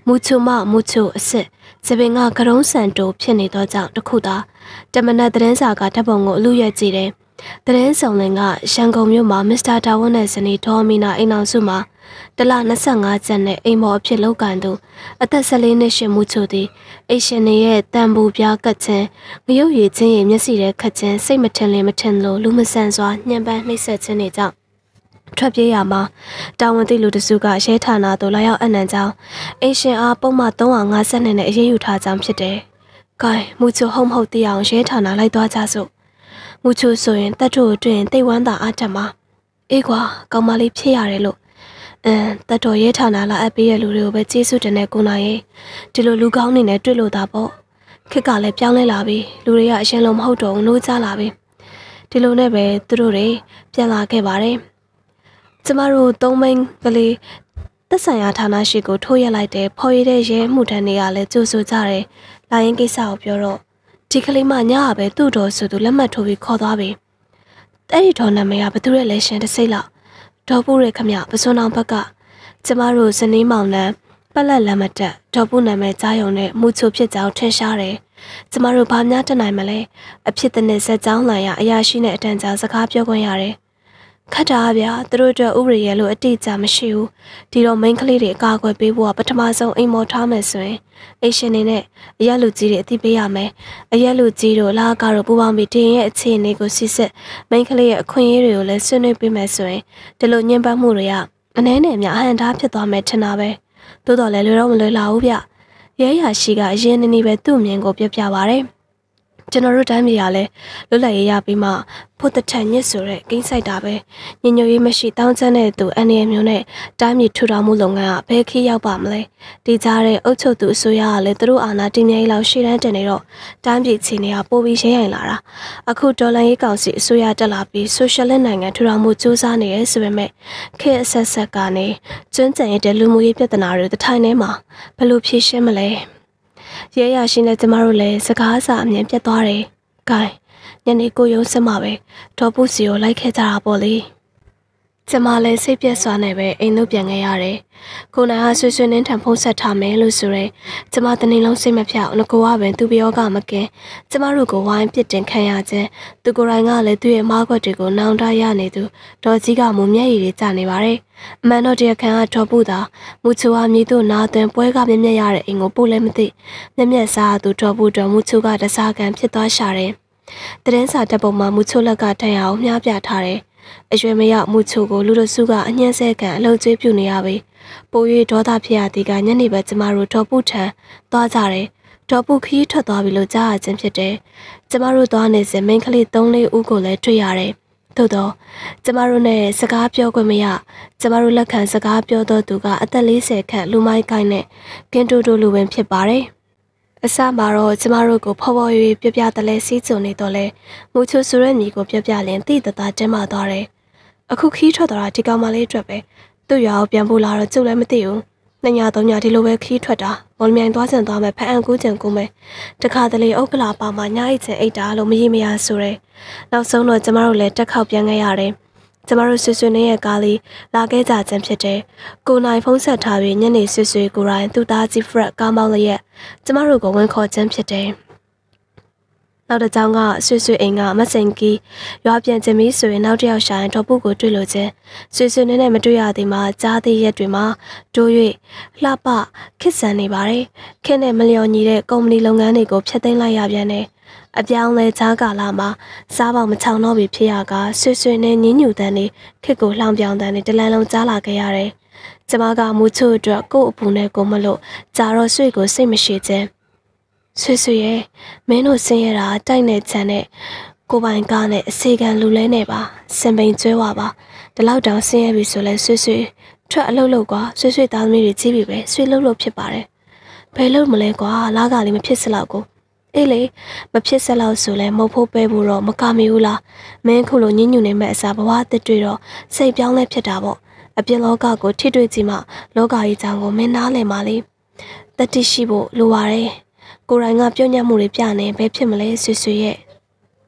မူချူမမူချူအစ်စပင်ကကရုံးဆန်တိုဖြစ်နေတော့ကြောင့်တခုသာတမနက်သတင်းစာကဓာတ်ပုံကိုအလူရက်ကြည့်တယ်။သတင်းဆောင်လင်ကရန်ကုန်မြို့မှာမစ္စတာတာဝတ်နဲ့ဇနီးဒေါ်မီနာအိမ်အောင်စုမှာတလ25ကျပ်နဲ့အိမ်မော်အဖြစ်လောက်ကန်သူအသက်14နှစ်ရှင်မူချူသည်အိရှင်နေရဲ့တန်ပူပြားကတ်ချင်းငရုတ်ရည်ချင်းရဲ့မျက်စိထဲခတ်ချင်းစိတ်မထင်လင်းမထင်လို့လူမဆန်စွာညှဉ်းပန်းနှိပ်စက်ခြင်းတွေကြောင့်ထွက်ပြေးရမှာတာဝန်သိလူတစုကရဲဌာနသို့လာရောက်အနံကြောင်းအိရှင်အားပုံမှန်350နဲ့အရေးယူထားကြောင်းဖြစ်တယ်။ကိုင်မူချူဟုတ်မဟုတ်သိအောင်ရဲဌာနလိုက်သွားကြစို့။မူချူဆိုရင်တက်တို့အတွင်တိတ်ဝမ်းသာအားထက်မှာအေးကွာကောင်မလေးဖြစ်ရတယ်လို့တက်တော်ရဲဌာနလာအပ်ပေးရလူတွေကိုပဲကျေးဇူးတင်တဲ့ကိုနိုင်ရဲ့ဒီလိုလူကောင်းနေနဲ့တွေ့လို့တာပေါ့ခက်ကလည်းပြောင်းလဲလာပြီလူတွေကအရင်လိုမဟုတ်တော့ဘူးလို့ကြားလာပြီဒီလိုနဲ့ပဲသူတို့တွေပြန်လာခဲ့ပါတယ်ကျမတို့သုံးမိန်းကလေးသက်ဆိုင်ရာဌာနရှိကိုထိုးရက်လိုက်တဲ့ဖော်ရည်တဲ့ရဲမှုထမ်းတွေကလည်းကြိုးဆိုကြတယ်လာရင်ကိစ္စကိုပြောတော့ဒီကလေးမညကပဲသူ့တော်ဆိုသူလက်မှတ်ထိုးပြီးခေါ်သွားပြီအဲ့ဒီတော်နာမည်ကဘသူရဲ့လဲရှင်တစ်စိတ်လောက်ဒေါ်ပူရဲ့ခမပစွန်းအောင်ဘက်ကကျမတို့ဇနီးမောင်နှံပက်လက်လက်မတက်ဒေါ်ပူနာမည်ကြားရုံနဲ့မူချိုဖြစ်ကြောင်းထင်ရှားတယ်ကျမတို့ဘာများတက်နိုင်မလဲအဖြစ်တဲ့နဲ့ဇက်ကြောင်းလာရအရာရှိနဲ့အတန်ကြာစကားပြောခွင့်ရတယ်ခတ်တာဗျာသူတို့အတွက်ဥပဒေရလို့အတိအကျမရှိဘူးဒီတော့မိန်းကလေးတွေအကာအကွယ်ပေးဖို့ကပထမဆုံးအိမ်မော်ထားမယ်ဆိုရင်အိရှင်နေနဲ့အရက်လူကြီးတွေအသိပေးရမယ်အရက်လူကြီးတို့လာကတော့ပူပေါင်းပြီးတင်ရဲ့အခြေအနေကိုစစ်စစ်မိန်းကလေးရဲ့အခွင့်အရေးတွေကိုလည်းဆွေးနွေးပေးမယ်ဆိုရင်ဒီလိုညှဉ်းပန်းမှုတွေကအနှဲနဲ့များအဟန့်တားဖြစ်သွားမယ်ထင်တာပဲသို့တော်လည်းလွယ်တော့မလွယ်လာဘူးဗျရဲရရှိကအရင်နေနေပဲသူ့အမြင်ကိုပြပါပါတယ်ကျွန်တော်တို့တိုင်းပြည်ကလည်းလွတ်လပ်ရေးရပြီးမှဖို့တထန်ညစ်ဆိုတဲ့ကိန်းဆိုင်တာပဲညညရေးမရှိတောင်းချမ်းတဲ့သူအန်ရမျိုးနဲ့တိုင်းပြည်ထူထောင်မှုလုပ်ငန်းကဘယ်ခေတ်ရောက်ပါမလဲဒီကြားတဲ့အုပ်ချုပ်သူအစိုးရကလည်းသူတို့အာဏာတည်မြဲရေးလောက်ရှေ့တန်းတင်နေတော့တိုင်းပြည်ခြေနေကပိုပြီးရဲရင်လာတာအခုဒေါ်လာရေးကောင်စီအစိုးရတက်လာပြီးဆိုရှယ်လစ်နိုင်ငံထူထောင်မှုစူးစမ်းနေရဲဆိုပေမဲ့ခေတ်အဆက်ဆက်ကနေကျွမ်းကျင်ရတဲ့လူမှုရေးပြဿနာတွေတထိုင်ထဲမှာဘယ်လိုဖြေရှင်းမလဲရဲရရှိနဲ့ကျမတို့လည်းစကားစာအမြင်ပြတ်သွားတယ်။ဂိုင်းညနေကိုရုံးစမပဲဒေါ်ပူစီကိုလိုက်ခဲ့ကြတာပေါ့လေ။ကျမလည်းစိတ်ပြတ်စွာနဲ့ပဲအိမ်တို့ပြန်ခဲ့ရတယ်။ကိုနိုင်ဟာဆွေဆွေနှင်းထန်ဖုံးဆက်ထားမယ်လို့ဆိုရဲကျမတနေ့လုံးစိတ်မဖြောက်ငကိုကပင်သူပြောကမကင်ကျမတို့ကိုဝိုင်းပစ်တင်ခံရခြင်းသူကိုယ်တိုင်ကလည်းသူ့ရဲ့မားခွက်တွေကိုနောင်တရနေသူဒေါ်ကြီးကမူမျက်ရည်တွေကျနေပါတယ်။အမှန်တော့တရားခံကဒေါ်ပူသာမူချူဟာမြည်သူနာသွင်းပွဲကမြက်မြက်ရတဲ့အိမ်ကိုပို့လည်းမသိမြက်မြက်စားသူဒေါ်ပူတော်မူချူကတစားကန်ဖြစ်သွားရှာတယ်။တရင်စာတပ်ပုံမှာမူချူလက်ကတန်ရအောင်မြားပြထားတယ်။အရွယ်မရောက်မူချိုကိုလူတို့စုကအညှင်းဆဲကန်အလုံးကျွေးပြုနေရပြီပို၍ဒေါသဖြစ်ရသည်ကညနေပဲကျမတို့ဒေါ်ပုထံသွားကြတယ်ဒေါ်ပုခီးထွက်သွားပြီလို့ကြားရခြင်းဖြစ်တယ်ကျမတို့သွားနေစဉ်မိန်းကလေး3-4ဦးကိုလည်းတွေ့ရတယ်သို့တော့ကျမတို့နဲ့စကားပြောခွင့်မရကျမတို့လက်ခံစကားပြောတော့သူကအသက်40ခန့်လူမိုက်ကိုင်းနဲ့ကင်းတိုတိုလူဝင်ဖြစ်ပါတယ်အစမှာတော့ကျမတို့ကိုဖော်ဖော်ရွေပြပြတလဲစီးစုံနေတော့လဲမူချိုဆိုတဲ့ညီကိုပြပြလင်တိတသားတင်းမာသွားတယ်အခုခီးထွက်သွားတာဒီကောင်မလေးအတွက်ပဲသူ့ရွာကိုပြန်ဖို့လာတော့ကျုပ်လည်းမသိဘူးနှစ်ညသုံးညဒီလိုပဲခီးထွက်တာမော်လမြိုင်သွားချင်သွားမယ်ဖအံကူးချင်ကူးမယ်တခါတလေဥက္ကလာပါမှာညအိတ်ချင်အိတ်တာလို့မရေမရဆိုရဲနောက်ဆုံးတော့ကျမတို့လည်းတက်ခေါက်ပြန်ခဲ့ရတယ်ကျမတို့ဆွေဆွေနဲ့ရဲ့ကားလေးလာခဲ့ကြခြင်းဖြစ်တယ်ကိုနိုင်ဖုံးဆက်ထားပြီးညနေဆွေဆွေကိုရိုင်းသူ့သားကြီးဖရက်ကားမောင်းလျက်ကျမတို့ကိုဝင်ခေါ်ခြင်းဖြစ်တယ်နောက်တစ်ကြောင်းကဆွေဆွေအိမ်ကမစိန်ကီရွာပြန်ခြင်းပြီးဆိုရင်နောက်တစ်ယောက်ရှာရင်ဒေါ်ပုကိုတွေ့လို့ခြင်းဆွေဆွေနဲ့မတွေ့ရသေးမှကြားသေးရက်တွေမှာတိုး၍လှပခစ်ဆန်နေပါတယ်ခင်းနဲ့မလျော်ညီတဲ့ကုမ္ပဏီလုပ်ငန်းတွေကိုဖျက်သိမ်းလိုက်ရပြန်တယ်အပြောင်းလဲကြားကာလမှာစားပေါင်မချောင်တော့ပြီဖြစ်ရကဆွေဆွေနဲ့ညင်းညူတန်းနေခစ်ကိုလှောင်ပြောင်တန်းနေတလန်းလုံးကြားလာခဲ့ရတယ်ကျမကမူချိုအတွက်ကို့အပူနဲ့ကိုမလို့ကြာတော့ဆွေကိုစိတ်မရှိခြင်းဆွေဆွေရဲ့မင်းတို့ဆင်းရတာတိုက်နေချမ်းနဲ့ကိုပိုင်ကားနဲ့အစီကံလူလဲနေပါစင်ပိန်ကျွဲဝပါဒီလောက်တောင်ဆင်းရပြီဆိုလဲဆွေဆွေထွက်အလုပ်လုပ်ကွာဆွေဆွေသားသမီးတွေကြီးပြီပဲဆွေလုပ်လို့ဖြစ်ပါတယ်ဘယ်လုပ်မလဲကွာလားကလေးမဖြစ်စလောက်ကိုအေးလေမဖြစ်စလောက်ဆိုလဲမဟုတ်ဖို့ပဲဖို့တော့မကမီဘူးလားမင်းခုလိုညဉ့်ညူနေမဲ့အစားဘဝအသစ်တွေ့တော့စိတ်ပြောင်းလဲဖြစ်တာပေါ့အပြင်လောကကိုထိတွေ့ကြည့်မှလောကကြီးကြောင့်ကိုမင်းနားလည်ပါလေတတိရှိဖို့လိုပါတယ်ကိုရိုင်းကပြုံးညံ့မှုတွေပြနေဘယ်ဖြစ်မလဲဆွေဆွေရဲ့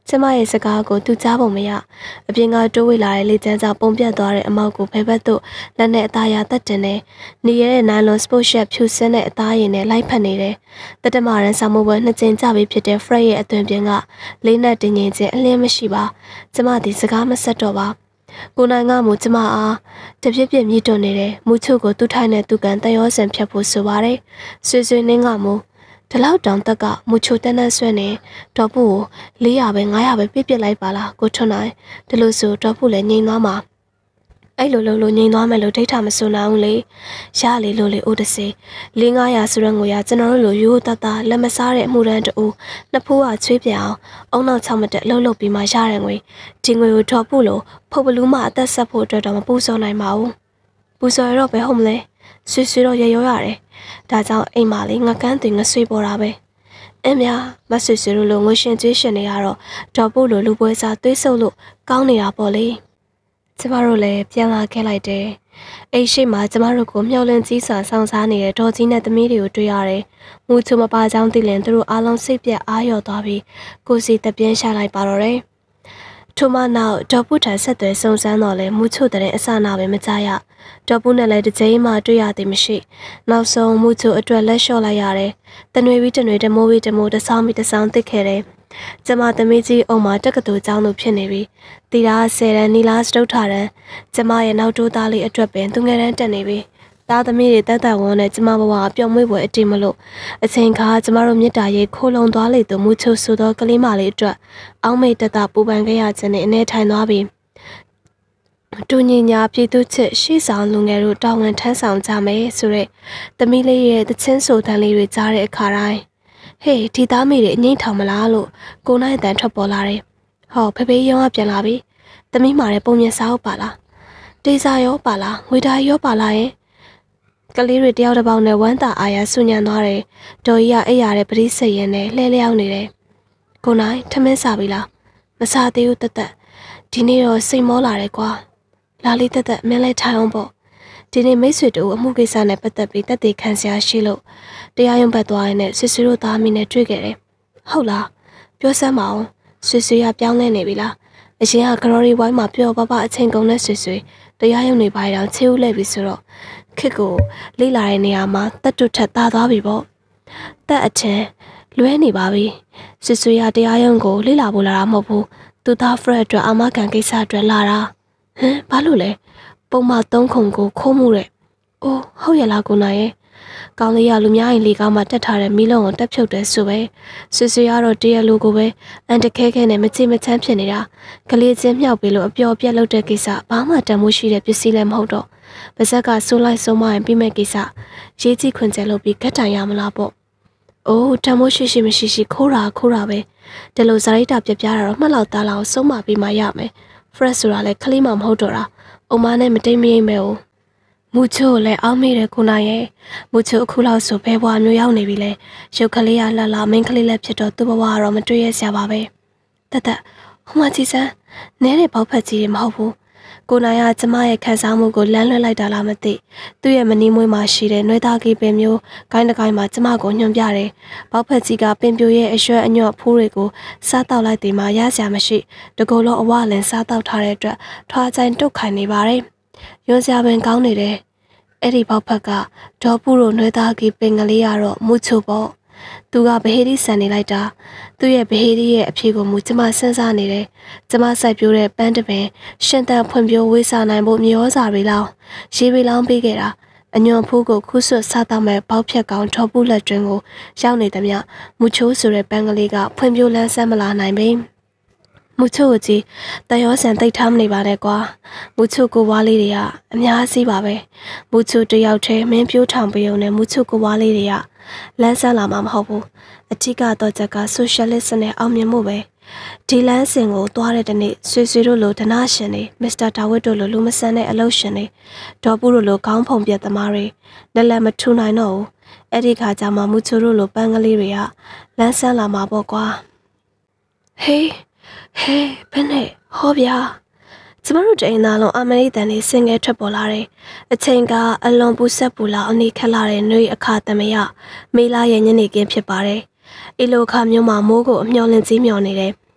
ကျမရဲ့စကားကိုသူကြားပုံမရအပြင်ကတိုးဝေလာတဲ့လေကျန်းကြောင့်ပုံပြတ်သွားတဲ့အမောက်ကိုဖဲဘက်သို့လက်နဲ့အသားရတက်တင်နေနေရတဲ့နိုင်လွန်စပို့ရှက်ဖြူစင်းတဲ့အသားရည်နဲ့လိုက်ဖက်နေတယ်တတမရန်ဆောင်မပွဲနှစ်ကြိမ်ကြပြီးဖြစ်တဲ့ Fred ရဲ့အသွင်ပြင်ကလေးနဲ့တင်ငင်ခြင်းအလင်းမရှိပါကျမဒီစကားမဆက်တော့ပါကိုနိုင်ကမှကျမအားတပြည့်ပြည့်မြည်တွနေတယ်မူချုကိုသူ့ထိုင်နဲ့သူကန်တန်ရောစင်ဖြတ်ဖို့ဆိုပါတယ်ဆွေဆွေနှင်းကမှဒီလောက်တောင်တက်ကမူချိုတန်းတန်းဆွဲနေဒေါ်ပူကို400ပဲ900ပဲပြစ်လိုက်ပါလားကိုထွန်းနိုင်ဒီလိုဆိုဒေါ်ပူလည်းငြိမ်သွားမှာအဲ့လိုငြိမ်သွားမယ်လို့ဒိဋ္ဌာမဆိုနိုင်ဘူးလေရလေလို့လေအိုတစေ400-500ဆိုတဲ့ငွေရကျွန်တော်တို့လိုရိုးတတလက်မစားတဲ့အမှုရန်တူနှစ်ဖူးကချွေးပြအောင်အုံနောက်6မတက်လှုပ်ပြီးမှရတဲ့ငွေဒီငွေကိုဒေါ်ပူလို့ဖုတ်ဘလူးမအသက်ဆက်ဖို့အတွက်တော့မပူစောနိုင်ပါဘူးပူစောရတော့ပဲဟုတ်မလဲဆွေတော့ရရောရတယ်ဒါကြောင့်အိမ်မလေးငကန်းတင်ငဆွေပေါ်တာပဲအင်းများမဆွေတို့လိုငွေရှင်ကျွေးရှင်တွေကတော့ဒေါ်ပုလိုလူပွဲစားသွေးဆုပ်လို့ကောင်းနေတာပေါ့လေကျမတို့လည်းပြန်လာခဲ့လိုက်တယ်အိမ်ရှိမှကျမတို့ကိုမျှော်လင့်ကြီးစွာစောင့်စားနေတဲ့ဒေါ်ကြီးနဲ့သမီးတွေကိုတွေ့ရတယ်မူချုံမပါကြောင်းသိလင်သူတို့အားလုံးစိတ်ပြက်အားလျော့သွားပြီးကိုစီတပြင်းရှာလိုက်ပါတော့တယ်ထို့မှနောက်ဒေါ်ပုထန်ဆက်သွယ်စုံစမ်းတော့လဲမူချုတဲ့အစနာပဲမကြရဒေါ်ပုနဲ့လည်းတစ်ချိန်မှတွေ့ရသည်မရှိနောက်ဆုံးမူချုအတွက်လက်လျှော့လိုက်ရတယ်တနွေပြီးတနွေတမိုးပြီးတမိုးတဆောင်းပြီးတဆောင်းတစ်ခဲ့တယ်ကျမသမီးကြီးအုံမှာတက္ကသိုလ်ကျောင်းသူဖြစ်နေပြီတီတာ10တန်းနီလာစတုထတန်းကျမရဲ့နောက်တိုးသားလေးအတွက်ပင်သူငယ်တန်းတက်နေပြီသားသမီးတွေတက်တက်ဝန်းနဲ့ကျမဘဝပျော်မွေ့ပွဲအတိမလို့အချိန်ခါကျမတို့မြစ်တာရိတ်ခိုးလုံသွားလေသူမူချုဆိုသောကလေးမလေးအတွက်အောင်းမိတ်တတပူပန်ခဲ့ရခြင်းနဲ့အနေထိုင်သွားပြီတူညီညာပြည်သူချစ်ရှေ့ဆောင်လူငယ်တို့တာဝန်ထမ်းဆောင်ကြမယ်ဆိုတဲ့သမီးလေးရဲ့တချင်းဆိုတန်းလေးတွေကြားတဲ့အခါတိုင်းဟေးဒီသားမိတွေအငိမ့်ထောင်မလားလို့ကိုနိုင်တန်ထွက်ပေါ်လာတယ်ဟောဖေဖေရုံးကပြန်လာပြီသမီးမာတဲ့ပုံမြင်စားဟုတ်ပါလားတေးစာရောပါလားငွေသားရောပါလားယင်ကလေးတွေတယောက်တစ်ပေါက်နဲ့ဝမ်းသာအားရဆူညံသွားတယ်ဒေါ်ကြီးကအိပ်ရတဲ့ပရိစိတ်ရင်နဲ့လှဲလျောင်းနေတယ်ကိုနိုင်ထမင်းစားပြီလားမစားသေးဘူးတက်ဒီနေ့တော့စိတ်မောလာတယ်ကွာလာလေးတက်မင်းလဲထိုင်အောင်ပေါ့ဒီနေ့မိတ်ဆွေတို့အမှုကိစ္စနဲ့ပတ်သက်ပြီးတက်တည်ခံစရာရှိလို့တရားရုံးဘက်သွားရင်းနဲ့ဆွေဆွေတို့သားမိနဲ့တွေ့ခဲ့တယ်ဟုတ်လားပြောစမ်းပါအောင်ဆွေဆွေကပြောင်းလဲနေပြီလားအရင်ကဂရော်ရီဝိုင်းမှာပျော်ပပအချိန်ကုန်တဲ့ဆွေဆွေတရားရုံးနေပါတောင်ချေဦးလဲပြီဆိုတော့ခစ်ကိုလိလာတဲ့နေရာမှာတက်တွတ်ထက်သားသွားပြီပေါ့တက်အထင်လွဲနေပါပြီဆွေဆွေရတရားရုံးကိုလိလာဖို့လာတာမဟုတ်ဘူးသူသားဖရက်အတွက်အာမခံကိစ္စအတွက်လာတာဟမ်ဘာလို့လဲပုံမှန်3ခုကိုခိုးမှုတဲ့အိုးဟုတ်ရလားကိုနိုင်ရဲ့ကောင်းလေးရလူများရင်လေကားမှာတက်ထားတဲ့မီးလုံးကိုတက်ဖြုတ်တယ်ဆိုပဲဆွေဆွေရတော့တရလူကိုပဲအန်တခဲခဲနဲ့မချစ်မချမ်းဖြစ်နေတာကလေးချင်းမြောက်ပြီးလို့အပျော်ပြက်လုပ်တဲ့ကိစ္စဘာမှတန်မိုးရှိတဲ့ပစ္စည်းလည်းမဟုတ်တော့ပါဇက်ကဆိုးလိုက်ဆုံးမရင်ပြီးမဲ့ကိစ္စရေးကြည့်ခွင်ကျဲလုပ်ပြီးဂတ်တိုင်ရမလားပေါ့အိုးတန်မိုးရှိမရှိခိုးတာပဲဒီလိုဇာရိတာပြပြတာတော့မှတ်လောက်သားလောက်ဆုံးမပြီးမှရမယ်ဖရက်ဆိုတာလည်းခလေးမှမဟုတ်တော့တာအုံမနဲ့မတိမ်မရိမ့်ပဲ哦မူချိုလည်းအောင်းမိတယ်ခုနိုင်ရဲ့မူချိုအခုလောက်ဆိုဘဲဘွားမျိုးရောက်နေပြီလေရုပ်ကလေးရလှလှမင်းကလေးလည်းဖြစ်တော့သူ့ဘဝကတော့မတွေ့ရစရာပါပဲတက်ဟိုမကြီးစမ်းနဲတဲ့ပေါက်ဖက်ကြီးတွေမဟုတ်ဘူးကိုနိုင်ကကျမရဲ့ခံစားမှုကိုလမ်းလွှဲလိုက်တာလားမသိသူ့ရဲ့မနီးမွေးမှာရှိတဲ့နှွေးသားကြီးပင်မျိုးဂိုင်းတကိုင်းမှာကျမကိုညွှန်ပြတယ်ပေါက်ဖက်ကြီးကပင်ပြိုရဲ့အရွက်အညော့ဖူးတွေကိုစားတောက်လိုက်တယ်မှရစရာမရှိတကူလုံးအဝလင်စားတောက်ထားတဲ့အတွက်ထွားချိုင်တုတ်ခိုင်နေပါတယ်ရွံစရာပင်ကောင်းနေတယ်အဲ့ဒီပေါက်ဖက်ကဒေါ်ပူတို့နှွေးသားကြီးပင်ကလေးကတော့မူချိုပေါ့သူကဗဟေဒီဆန်နေလိုက်တာသူ့ရဲ့ဗဟေဒီရဲ့အဖြေကိုမူကျမစဉ်းစားနေတယ်ကျမစိုက်ပြိုးတဲ့ပန်းတပင်ရှင်တန်ဖွံ့ဖြိုးဝေးစားနိုင်ဖို့မျောစာတွေလောင်းရေပေလောင်းပေးခဲ့တာအညွန်ဖူးကိုခုဆွတ်စားတော့မဲ့ပေါက်ဖြက်ကောင်ဒေါ်ပူလက်တွင်ကိုရောက်နေသည်မြမူချိုးဆိုတဲ့ပန်းကလေးကဖွံ့ဖြိုးလန်းဆန်းမလာနိုင်ပေမူချို့ကြီးတရောဆန်တိတ်ထားမနေပါနဲ့ကွာမူချို့ကိုဝါးလေးတွေကအများကြီးပါပဲမူချို့တယောက်တည်းမင်းပြိုးထောင်ပြုံနဲ့မူချို့ကိုဝါးလေးတွေကလန်းဆန်းလာမှာမဟုတ်ဘူးအထက်ကတော့ချက်ကဆိုရှယ်လစ်နဲ့အောင်မြင်မှုပဲဒီလန်းစင်ကိုသွားတဲ့တနေ့ဆွေတို့လိုဒနာရှင်တွေမစ္စတာဒါဝစ်တို့လိုလူမဆန်တဲ့အလုပ်ရှင်တွေဒေါ်ပူတို့လိုခေါင်းဖုံပြက်သမားတွေလက်မထူနိုင်တော့ဘူးအဲ့ဒီခါကျမှမူချို့တို့လိုပန်းကလေးတွေကလန်းဆန်းလာမှာပေါ့ကွာဟေးဘယ်နဲ့ဟောဗျာကျမတို့တိန်သားလုံးအမေရိကန်နေစင်ငယ်ထွက်ပေါ်လာတယ်အချိန်ကအလွန်ပူဆက်ပူလာအနေခက်လာတဲ့နှွေအခါသမယမေလာရဲ့ညနေခင်းဖြစ်ပါတယ်အီလိုခါမျိုးမှာမိုးကိုအမျော်လင့်ကြီးမျော်နေတယ်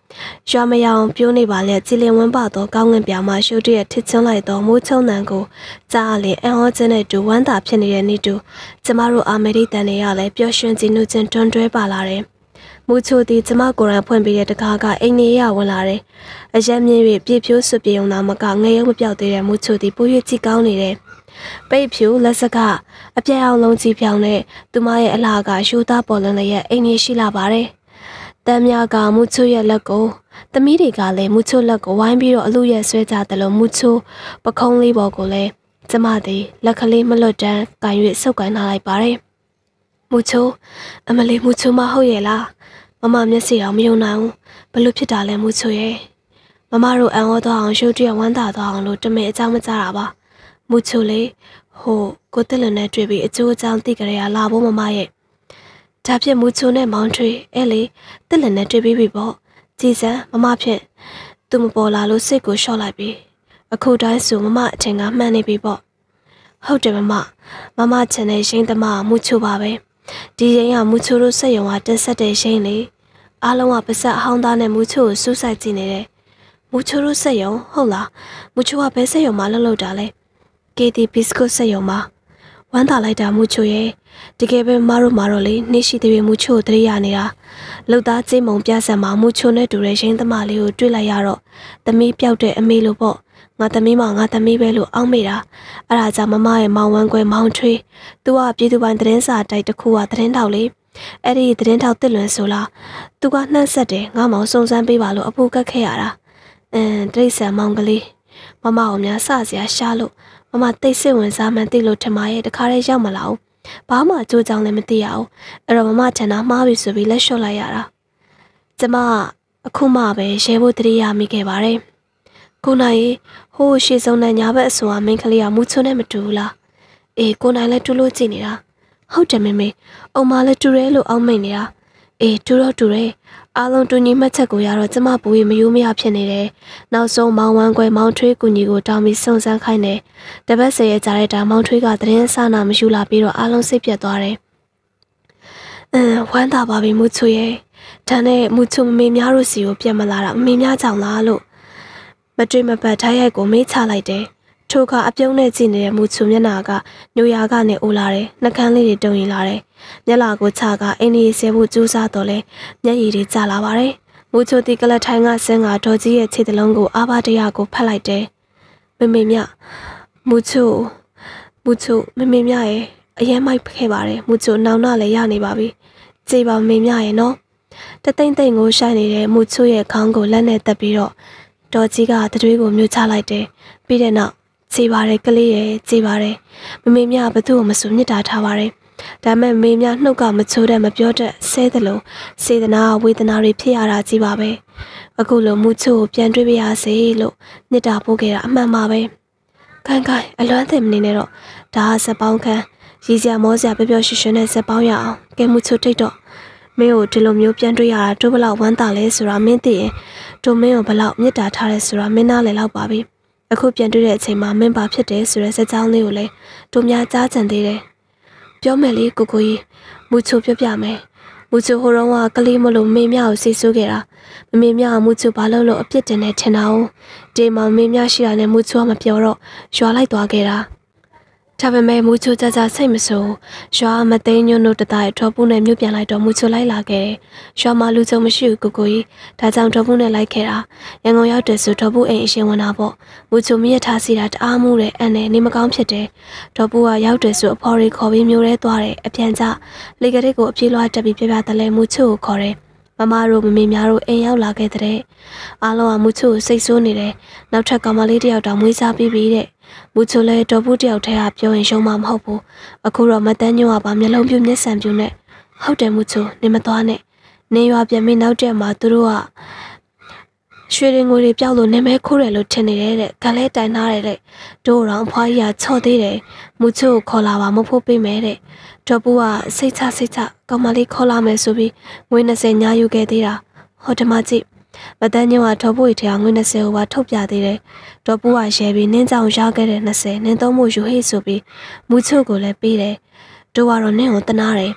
ရွာမရအောင်ပြုံးနေပါလေကြည်လင်ဝန်းပါတော့ကောင်းငင်ပြာမှာရှုပ်တရက်ထစ်ချွန်းလိုက်တော့မိုးချုံနံကိုကြားလေအန်ဟောချင်းနဲ့တူဝမ်းသာဖြစ်နေတဲ့နေ့တူကျမတို့အာမေရိတန်တွေရလဲပျော်ရွှင်ကြည်နူးခြင်းတွန်းတွဲပါလာတယ်မူချိုတီကျမကိုယ်တိုင်ဖွင့်ပေးတဲ့တကားကအိမ်ကြီးရဝင်လာတယ်အရက်မြင့်၍ပြည့်ဖြိုးစွပြေုံသာမကငရုံမပြောက်သေးတဲ့မူချိုတီပိုးရွကြည့်ကောင်းနေတယ်ပိတ်ဖြူလက်စကအပြက်အောင်လုံးကြီးပြောင်းနဲ့သူမရဲ့အလားကရှူသားပေါ်လွင်လည်းအိမ်ကြီးရှိလာပါတယ်တမ်းများကမူချိုရဲ့လက်ကိုသမီးတွေကလည်းမူချိုလက်ကိုဝိုင်းပြီးတော့အလူရဲ့ဆွဲကြတယ်လို့မူချိုပခုံးလေးပေါ်ကိုလည်းကျမသည်လက်ကလေးမလွတ်တမ်းကန်၍ဆုပ်ကန်ထားလိုက်ပါတယ်မူချိုအမလေးမူချိုမဟုတ်ရဲ့လားမမမျက်စိတော့မယုံနိုင်ဘူးဘလို့ဖြစ်တာလဲမူချိုရဲ့မမတို့အန်ဟောသွားအောင်ရှုပ်တရဝမ်းသာသွားအောင်လို့တမင်အကြောင်းမကြားတာပါမူချိုလေးဟိုကိုတက်လွန်နဲ့တွေ့ပြီးအကျိုးအကြောင်းသိကြရလာဖို့မမရဲ့ဒါဖြစ်မူချိုနဲ့မောင်ထွေအဲ့လေတက်လွန်နဲ့တွေ့ပြီးပြီပေါ့ကြည်စံမမဖြစ်သူမပေါ်လာလို့စိတ်ကိုလျှော့လိုက်ပြီအခုတိုင်းဆိုမမအထင်ကမှန်နေပြီပေါ့ဟုတ်တယ်မမချန်တဲ့ရှိန်သမားမူချိုပါပဲဒီရင်ကမူချိုတို့စက်ရုံကတက်ဆက်တဲ့ရှိန်လေအားလုံးကပါဆက်အဟောင်းသားနဲ့မူချိုကိုစူးစိုက်ကြည့်နေတယ်မူချိုတို့စက်ရုံဟုတ်လားမူချိုကဘယ်စက်ရုံမှာလှုပ်တာလဲKT Biscuit စက်ရုံမှာဝမ်းသာလိုက်တာမူချိုရဲ့တကယ်ပဲမတို့မာတော့လေနှိရှိတဲ့မူချိုတရိယာနေတာလှုပ်သားကျင်းမုံပြဆက်မှာမူချိုနဲ့တူတဲ့ရှိန်သမားလေးကိုတွေ့လိုက်ရတော့သမီးပြောက်တဲ့အမေလိုပေါ့ငါသမီးမငါသမီးပဲလို့အောင်းမိတာအဲ့ဒါကြောင့်မမရဲ့မောင်ဝမ်းကွယ်မောင်ထွေးသူကပြည်သူပိုင်သတင်းစာတိုက်တစ်ခုကသတင်းထောက်လေအဲ့ဒီသတင်းထောက်တစ်လွန်ဆိုလားသူကနှက်ဆက်တယ်ငါမောင်စုံစမ်းပေးပါလို့အဖို့ကတ်ခဲ့ရတာတိရစ္ဆာန်မောင်ကလေးမမအောင်များစစရာရှားလို့မမတိတ်ဆိတ်ဝင်စားမှန်းသိလို့ထမရဲ့တခါတည်းရောက်မလာဘူးဘာမှအကျိုးကြောင့်လည်းမသိရဘူးအဲ့တော့မမထန်တာမှားပြီဆိုပြီးလက်လျှော့လိုက်ရတာကျမအခုမှပဲရဲဖို့တတိယမိခဲ့ပါတယ်ကိုနိုင်ဟိုးရှေ့ဆုံးနဲ့ညာဘက်အစွာမင်းကလေးကမူချိုနဲ့မတူဘူးလားအေးကိုနိုင်လည်းတူလို့ကြည့်နေတာဟုတ်တယ်မေအုံမလည်းတူတယ်လို့အောက်မိတ်နေတာအေးတူတော့တူတယ်အားလုံးတူညီမှတ်ချက်ကိုရတော့ကျမပူရီမယိုးမရဖြစ်နေတယ်နောက်ဆုံးမောင်ဝမ်းကွယ်မောင်ထွေးကူညီကိုတောင်းပြီးစုံစမ်းခိုင်းတယ်တပတ်ဆယ်ရဲ့ကြားတဲ့ဒါမောင်ထွေးကသတင်းစာနာမယူလာပြီးတော့အားလုံးစိတ်ပြတ်သွားတယ်ဝမ်းသာပါပြီမူချိုရဲ့ဒါနဲ့မူချိုမေများတို့စီကိုပြန်မလာတာမေများကြောင့်လားလို့မတွေ့မပတ်ထားရိုက်ကိုမေးချလိုက်တယ်ထို့ကအပြုံးနဲ့ကြည့်နေတဲ့မူချိုမျက်နှာကညိုရာကနေအိုလာတယ်နှကန်းလေးတွေတုံရင်လာတယ်မျက်လာကိုချကအင်းကြီးဆဲဖို့ကြိုးစားတော့လဲမျက်ရည်တွေကျလာပါတယ်မူချိုတီကလတ်ထိုင်းကဆင်းကဒေါ်ကြီးရဲ့ခြေတလုံးကိုအာဘတရကိုဖတ်လိုက်တယ်မေမြမူချိုမေမြရဲ့အရင်မိုက်ခဲ့ပါတယ်မူချိုနောင်နာလည်းရနေပါပြီကြည်ပါမေမြရဲ့နော်တသိမ့်သိမ့်ကိုရှိုင်းနေတဲ့မူချိုရဲ့ခေါင်းကိုလက်နဲ့တက်ပြီးတော့ဒေါ်ကြီးကတတွေးကိုမြှုပ်ချလိုက်တယ်ပြီးတဲ့နောက်ကြည်ပါတယ်ကလေးရဲ့ကြည်ပါတယ်မေမြဘသူ့ကိုမစွမြစ်တာထားပါတယ်ဒါမဲ့မေမြနှုတ်ကမချိုးတဲ့မပြောတတ်ဆဲတယ်လို့စေတနာဝေဒနာတွေဖြစ်ရတာကြီးပါပဲအခုလိုမူချိုကိုပြန်တွေ့ပြရစေလို့မြစ်တာပို့ခဲ့တာအမှန်ပါပဲခိုင်အလွမ်းသိမနေနဲ့တော့ဒါကစက်ပေါင်းခန်းရည်စရာမောစရာပျော်ပျော်ရွှင်ရွှင်နဲ့စက်ပေါင်းရအောင်ကဲမူချိုထိတ်တော့မင်းကိုဒီလိုမျိုးပြန်တွေ့ရတာတို့ဘလောက်ဝမ်းသာလဲဆိုတာမင်းသိရင်တို့မင်းကိုဘလောက်မြစ်တာထားရဲဆိုတာမင်းနားလည်လောက်ပါပြီအခုပြန်တွေ့တဲ့အချိန်မှာမင်းပါဖြစ်တယ်ဆိုတဲ့စက်ကြောင်းလေးကိုလည်းတို့များကြားကြံသေးတယ်ပြောမယ်လေကိုကြီးမူချိုပြောပြမယ်မူချိုဟိုတော့ကကလေးမလို့မေမြကိုစိတ်ဆိုးခဲ့တာမေမြကမူချိုဘာလို့အပြစ်တင်နေထင်တာ哦ဒီမှာမေမြရှိတာနဲ့မူချိုကမပြောတော့ရွာလိုက်သွားခဲ့တာဒါပေမဲ့မူချိုကြစိတ်မဆိုးရွာမသိန်းညွန့်တို့တတိုင်းထော်ပူနဲ့မြုပ်ပြန်လိုက်တော့မူချိုလိုက်လာခဲ့တယ်ရွာမှာလူစုံမရှိဘူးကိုကြီးဒါကြောင့်ထော်ပူနဲ့လိုက်ခဲ့တာရန်ကုန်ရောက်တယ်ဆိုထော်ပူအိမ်အရှင်ဝင်တာပေါ့မူချိုမြည့်ထားစီတာတအားမှုတဲ့အန်နဲ့နေမကောင်းဖြစ်တယ်ထော်ပူကရောက်တယ်ဆိုအဖော်ရီခေါ်ပြီးမျိုးရဲသွားတယ်အပြန်ကျလေကလေးကိုအပြေးလွှားတက်ပြီးပြပြတလဲမူချိုကိုခေါ်တယ်မမတို့မမေများတို့အိမ်ရောက်လာခဲ့တဲ့အားလုံးကမူချိုကိုစိတ်ဆိုးနေတယ်နောက်ထပ်ကောင်မလေးတယောက်တောင်မွေးစားပြီးပြီတဲ့မူချိုလဲတော်ဘူးတယောက်တည်းကပြောရင်ရှုံးမှာမဟုတ်ဘူးအခုတော့မတန်းညွန့်ကပါမျက်လုံးပြူမျက်စံပြူနဲ့ဟုတ်တယ်မူချိုနေမသွားနဲ့နေရွာပြန်ပြီးနောက်တက်မှာသူတို့ကရွှေရင်ငွေတွေပြောက်လို့နေမဲခိုးတယ်လို့ထင်နေတဲ့ကလဲတိုင်ထားတယ်တဲ့တို့တော့အဖွားကြီးကချော့သေးတယ်မူချိုကိုခေါ်လာပါမဖို့ပေးမယ်တဲ့တော်ဘူးကစိတ်ချကောင်မလေးခေါ်လာမယ်ဆိုပြီးငွေ20ညာယူခဲ့သေးတာဟောဒီမှာကြည့်မတန်းညွန့်ကတော်ဘူးထဲကငွေ20ကိုပါထုတ်ပြသေးတယ်တော်ဘူးကရဲပြီးနင်းကြောင်ရခဲ့တဲ့20နင်းသုံးမှုယူဟိဆိုပြီးမူချိုကိုလည်းပေးတယ်တို့ကတော့နင်းကိုတနာတယ်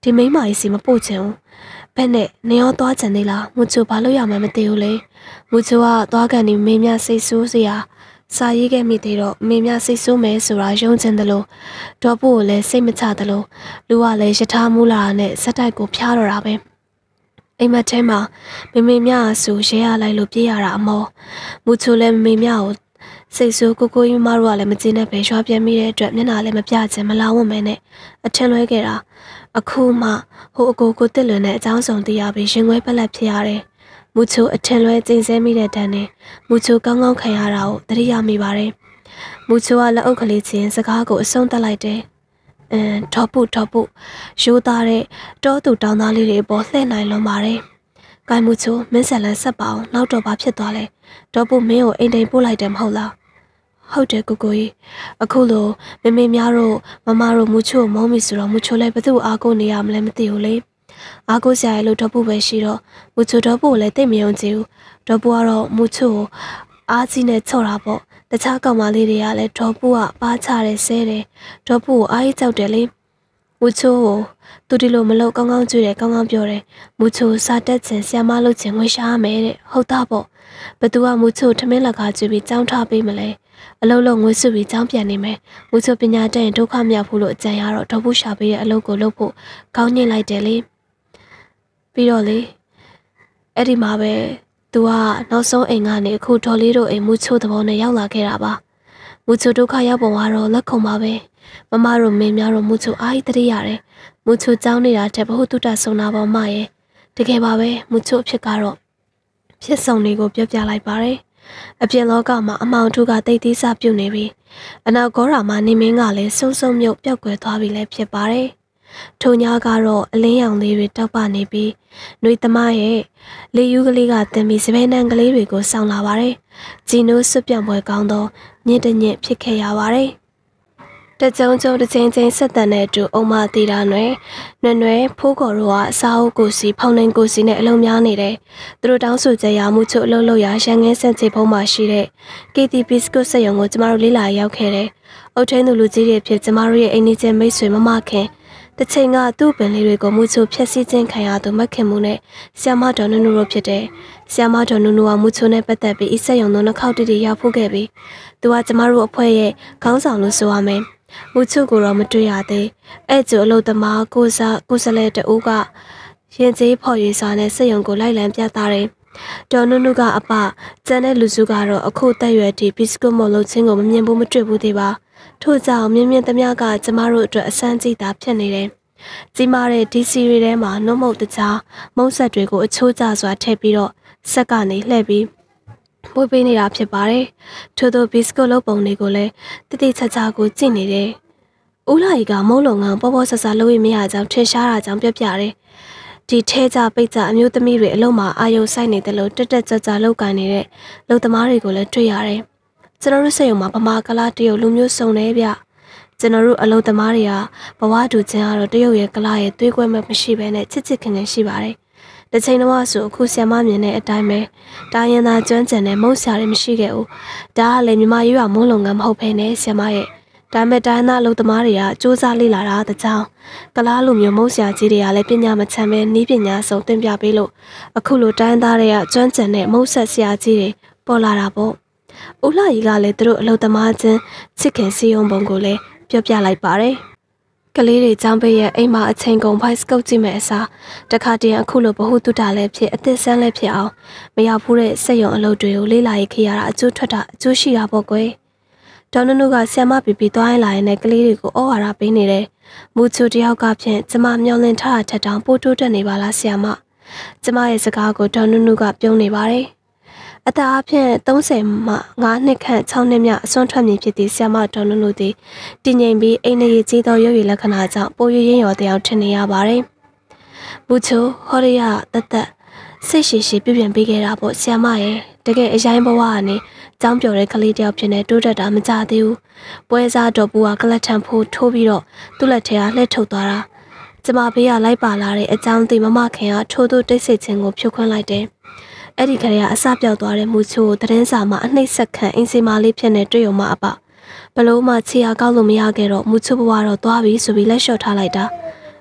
ဒီမိမကြီးစီမပို့ချင်ဘူးဘက်နဲ့နေရောသွားချင်သေးလားမူချိုဘာလို့ရမှမသိဘူးလေမူချိုကသွားကန်နေမင်းများစိတ်ဆိုးစရာစာရေးခဲ့မိသေးတော့မင်းများစိတ်ဆိုးမယ်ဆိုတာယုံချင်တယ်လို့ဒေါ်ပုကိုလည်းစိတ်မချတယ်လို့လူကလည်းယထာမူလာနဲ့စက်တိုက်ကိုဖျားတော့တာပဲအိမ်မက်ထဲမှာမေမြဆူရဲရလိုက်လို့ပြေးရတာအမောမူချိုလည်းမေမြကိုစိတ်ဆိုးကိုကြီးမတို့ကလည်းမကျင်းတဲ့ပဲရွှာပြမိတဲ့အတွက်မျက်နှာလည်းမပြချင်မလာဝတ်မဲနဲ့အထင်လွဲခဲ့တာအခုမှဟိုအကိုကိုတစ်လွင်နဲ့အကြောင်းဆောင်သိရပြီးရင်ခွဲပလက်ဖြစ်ရတယ်မူချိုအထင်လွဲကျိန်ဆဲမိတဲ့တန်းနဲ့မူချိုကောင်းကောင်းခံရတာကိုသတိရမိပါတယ်မူချိုကလက်အုပ်ကလေးချင်းစကားကိုအဆုံးသတ်လိုက်တယ်ထော်ပုရိုးသားတဲ့တောသူတောင်းသားလေးတွေပေါ်လှည့်နိုင်လွန်ပါတယ်။ကိုင်မူချိုမင်းဆက်လန်းဆက်ပါအောင်နောက်တော့ဘာဖြစ်သွားလဲ။ဒေါ်ပုမင်းကိုအိမ်တိမ်ပို့လိုက်တယ်မဟုတ်လား။ဟုတ်တယ်ကိုကြီးအခုလိုမေများတို့မမတို့မူချိုမုံးပြီဆိုတော့မူချိုလည်းဘသူ့အားကိုနေရမလဲမသိဘူးလေ။အားကိုဆရာရဲ့လို့ဒေါ်ပုပဲရှိတော့မူချိုဒေါ်ပုကိုလည်းသိမယုံကြည်ဘူး။ဒေါ်ပုကတော့မူချိုကိုအားကြီးနဲ့ချော့တာပေါ့။တခြားကောင်မလေးတွေကလည်းဒေါ်ပုကပါချတယ်ဆဲတယ်ဒေါ်ပုကိုအားကြီးကြောက်တယ်လေမူချိုကိုသူဒီလိုမလုပ်ကောင်းကောင်းကြွတယ်ကောင်းကောင်းပြောတယ်မူချိုစာတက်ချင်ဆ iam မလုပ်ချင်ငွေရှာရမယ်တဲ့ဟုတ်တာပေါ့ဘသူကမူချိုထမင်းလက်ကားကျွေးပြီးကြောင်းထားပေးမလဲအလုပ်လုပ်ငွေစုပြီးကြောင်းပြန်နေမယ်မူချိုပညာတတ်ရင်ဒုက္ခမြောက်ဖို့လို့အကြံရတော့ဒေါ်ပုရှာပေးတဲ့အလုပ်ကိုလုပ်ဖို့ကောင်းညှိလိုက်တယ်လေပြီးတော့လေအဲ့ဒီမှာပဲသူကနောက်ဆုံးအိမ်ကနေအခုဒေါ်လေးတို့အိမ်မူချိုသဘောနဲ့ရောက်လာခဲ့တာပါမူချိုဒုက္ခရောက်ပုံကတော့လက်ခုံပါပဲမမတို့မင်းများတို့မူချိုအားကြီးတရိရတယ်မူချိုကြောင်းနေတာတဲ့ဘဟုတုတဆုံတာပေါ်မှရဲ့တကယ်ပါပဲမူချိုအဖြစ်ကတော့ဖြစ်ဆောင်တွေကိုပြောပြလိုက်ပါတယ်အပြင်လောကမှာအမောင်ထုကတိတ်သီးစပြုတ်နေပြီအနောက်ဂေါရာမှာနေမင်းကလည်းစုံစုံမြုပ်ပျောက်ကွယ်သွားပြီလည်းဖြစ်ပါတယ်ထိုညကတော့အလင်းရောင်လေးတွေတောက်ပနေပြီးနှွေသမားရဲ့လေယူးကလေးကတင်ပြီးစပယ်နံကလေးတွေကိုစောင်းလာပါတယ်ဂျီနိုးစွပြောင်ပွဲကောင်းသောညစ်တညစ်ဖြစ်ခဲ့ရပါတယ်တကြုံကြုံတစ်ချိန်ချင်းဆက်တန်တဲ့အတူအုံမတီတာနွယ်ဖိုးကော်တို့ကအစားအုပ်ကိုစီဖောင်းနှင်းကိုစီနဲ့အလုံးများနေတယ်သူတို့တောင်းဆိုကြရမှုချို့အလုံးလို့ရရန်ငင်းဆက်ချေဖုံးမှာရှိတဲ့ KT Biscuit စက်ရုံကိုကျမတို့လေးလာရောက်ခဲ့တယ်အုတ်ထင်းသူလူကြီးတွေဖြစ်ကျမတို့ရဲ့အိမ်နီးချင်းမိတ်ဆွေမမခင်တချိန်ကသူ့ပင်လေးတွေကိုမူချိုဖျက်ဆီးခြင်းခံရသူမခင်မှုနဲ့ဆီယမတော်နုနုတို့ဖြစ်တယ်ဆီယမတော်နုနုကမူချိုနဲ့ပတ်သက်ပြီးအဆက်ရုံတို့နှခေါက်တီရောက်ဖို့ခဲ့ပြီးသူကကျမတို့အဖွဲ့ရဲ့ခေါင်းဆောင်လို့ဆိုရမယ်မူချိုကိုတော့မတွေ့ရသေးအဲ့ကျအလုသမားကိုစလဲတူကရင်ကျေးဖော်ရွေစာနဲ့စက်ရုံကိုလိုက်လံပြသတယ်ဒေါ်နုနုကအပကျန်တဲ့လူစုကတော့အခုတက်ရွယ်တီဘစ်စကွတ်မလုပ်ချင်းကိုမမြင်ဘူးမတွေ့ဘူးသေးပါထို့ကြောင့်မြင်းသမျှကကျမတို့အတွက်အစမ်းကြည့်တာဖြစ်နေတယ်ကြီးမားတဲ့ဒီစီတွေထဲမှာနှုတ်မုတ်တကြားမုံဆက်တွေကိုအချိုးကျစွာထည့်ပြီးတော့ဆက်ကနေလှည့်ပြီးပွေးပေးနေတာဖြစ်ပါတယ်ထို့သောဘစ်စကွတ်လုပ်ပုံတွေကိုလည်းတိတိကျကျကိုကြည့်နေတယ်ဦးလာကြီးကမုံလုံငန်းပေါ်ပေါ်ဆဆလုပ်ရမရကြောင်းထင်ရှားတာကြောင့်ပြပြတယ်ဒီထဲကြပိတ်ကြအမျိုးသမီးတွေအလုံးမှာအာယုံဆိုင်နေတယ်လို့တက်ကြကြလောက်ကန်နေတဲ့လုံသမားတွေကိုလည်းတွေ့ရတယ်ကျွန်တော်တို့စက်ရုံမှာဗမာကလာတရုတ်လူမျိုးစုံနေဗျကျွန်တော်တို့အလုံသမားတွေကဘဝတူချင်းကတော့တရုတ်ရဲ့ကလာရဲ့သွေးကွဲမဲ့မရှိဘဲနဲ့ချစ်ခင်ခင်ရှိပါတယ်တစ်ချိန်တော့ဆိုအခုဆီယမမြင်တဲ့အတိုင်းပဲတာရင်သာကျွမ်းကျင်တဲ့မုံဆရာတွေမရှိခဲ့ဘူးဒါကလည်းမြမရွာမုံလုံငန်းမဟုတ်ဘဲနဲ့ဆီယမရဲ့ဒါမဲ့တိုင်းသားလုံသမားတွေကစူးစမ်းလေ့လာတာတကြောင်ကလားလူမျိုးမုံဆရာကြီးတွေကလည်းပညာမချမ်းပဲနီးပညာစုံသင်ပြပေးလို့အခုလိုတိုင်းသားတွေကကျွမ်းကျင်တဲ့မုံဆက်ဆရာကြီးတွေပေါ်လာတာပေါ့ဦးလာကြီးကလည်းသူတို့အလုံသမားချင်းချစ်ခင်စီယုံပုံကိုလည်းပြောပြလိုက်ပါတယ်ကလေးတွေចောင်းပေးရဲ့အိမ်မှာအချိန်ကုန်ဖိုက်စကုတ်ကြည့်မဲ့အစားတခါတည်းအခုလိုဘဟုတုတလည်းဖြစ်အသက်ဆန်းလည်းဖြစ်အောင်မရောက်ဘူးတဲ့စက်ရုံအလုပ်တွေကိုလေးလာရေးခရတာအကျိုးထွက်တာအကျိုးရှိတာပေါ့ကွယ်ဒေါ်နုနုကဆီယမပီပီသွားရင်လာရင်လည်းကလေးတွေကိုဩဝါဒပေးနေတယ်မူချိုတယောက်ကဖြင့်ကျမမျောလင့်ထားတာထက်တောင်ပိုတိုးတက်နေပါလားဆီယမကျမရဲ့စကားကိုဒေါ်နုနုကပြုံးနေပါတယ်အသာအဖြင့်30မှ9နှစ်ခန့်6နှစ်မြအစွမ်းထွက်မြင်ဖြစ်သည့်ဆီယမဒေါ်နုနုသည်တည်ငြိမ်ပြီးအိမ်နေကြီးသောရုပ်ရည်လက္ခဏာကြောင့်ပိုရင်းရော်တရားထင်နေရပါတယ်မူချိုဟောရရတသက်စိတ်ရှိပြုပြင်ပေးခဲ့တာပေါ့ဆီယမရဲ့တကယ်အရင်ဘဝကနေကျောင်းပြော်တဲ့ကလေးတယောက်ဖြစ်နေတိုးတက်တာမကြသေးဘူးပွဲစားတော်ပူကကလတ်ထန်ဖို့ထိုးပြီးတော့သူ့လက်ထဲကလှည့်ထုတ်သွားတာကျမဘေးကလိုက်ပါလာတဲ့အကြောင်းသိမမခင်ကထိုးသူတိတ်ဆိတ်ခြင်းကိုဖြုတ်ခွင်းလိုက်တယ်အဲ့ဒီခရီးကအစပြောက်သွားတဲ့မူချိုကိုသတင်းစာမှာအနှိမ့်ဆက်ခံအင်းစီမာလေးဖြစ်နေတွေ့ရုံမှအပဘလို့မှခြေရကောက်လို့မရခဲ့တော့မူချိုဘဝတော့သွားပြီဆိုပြီးလက်လျှော့ထားလိုက်တာ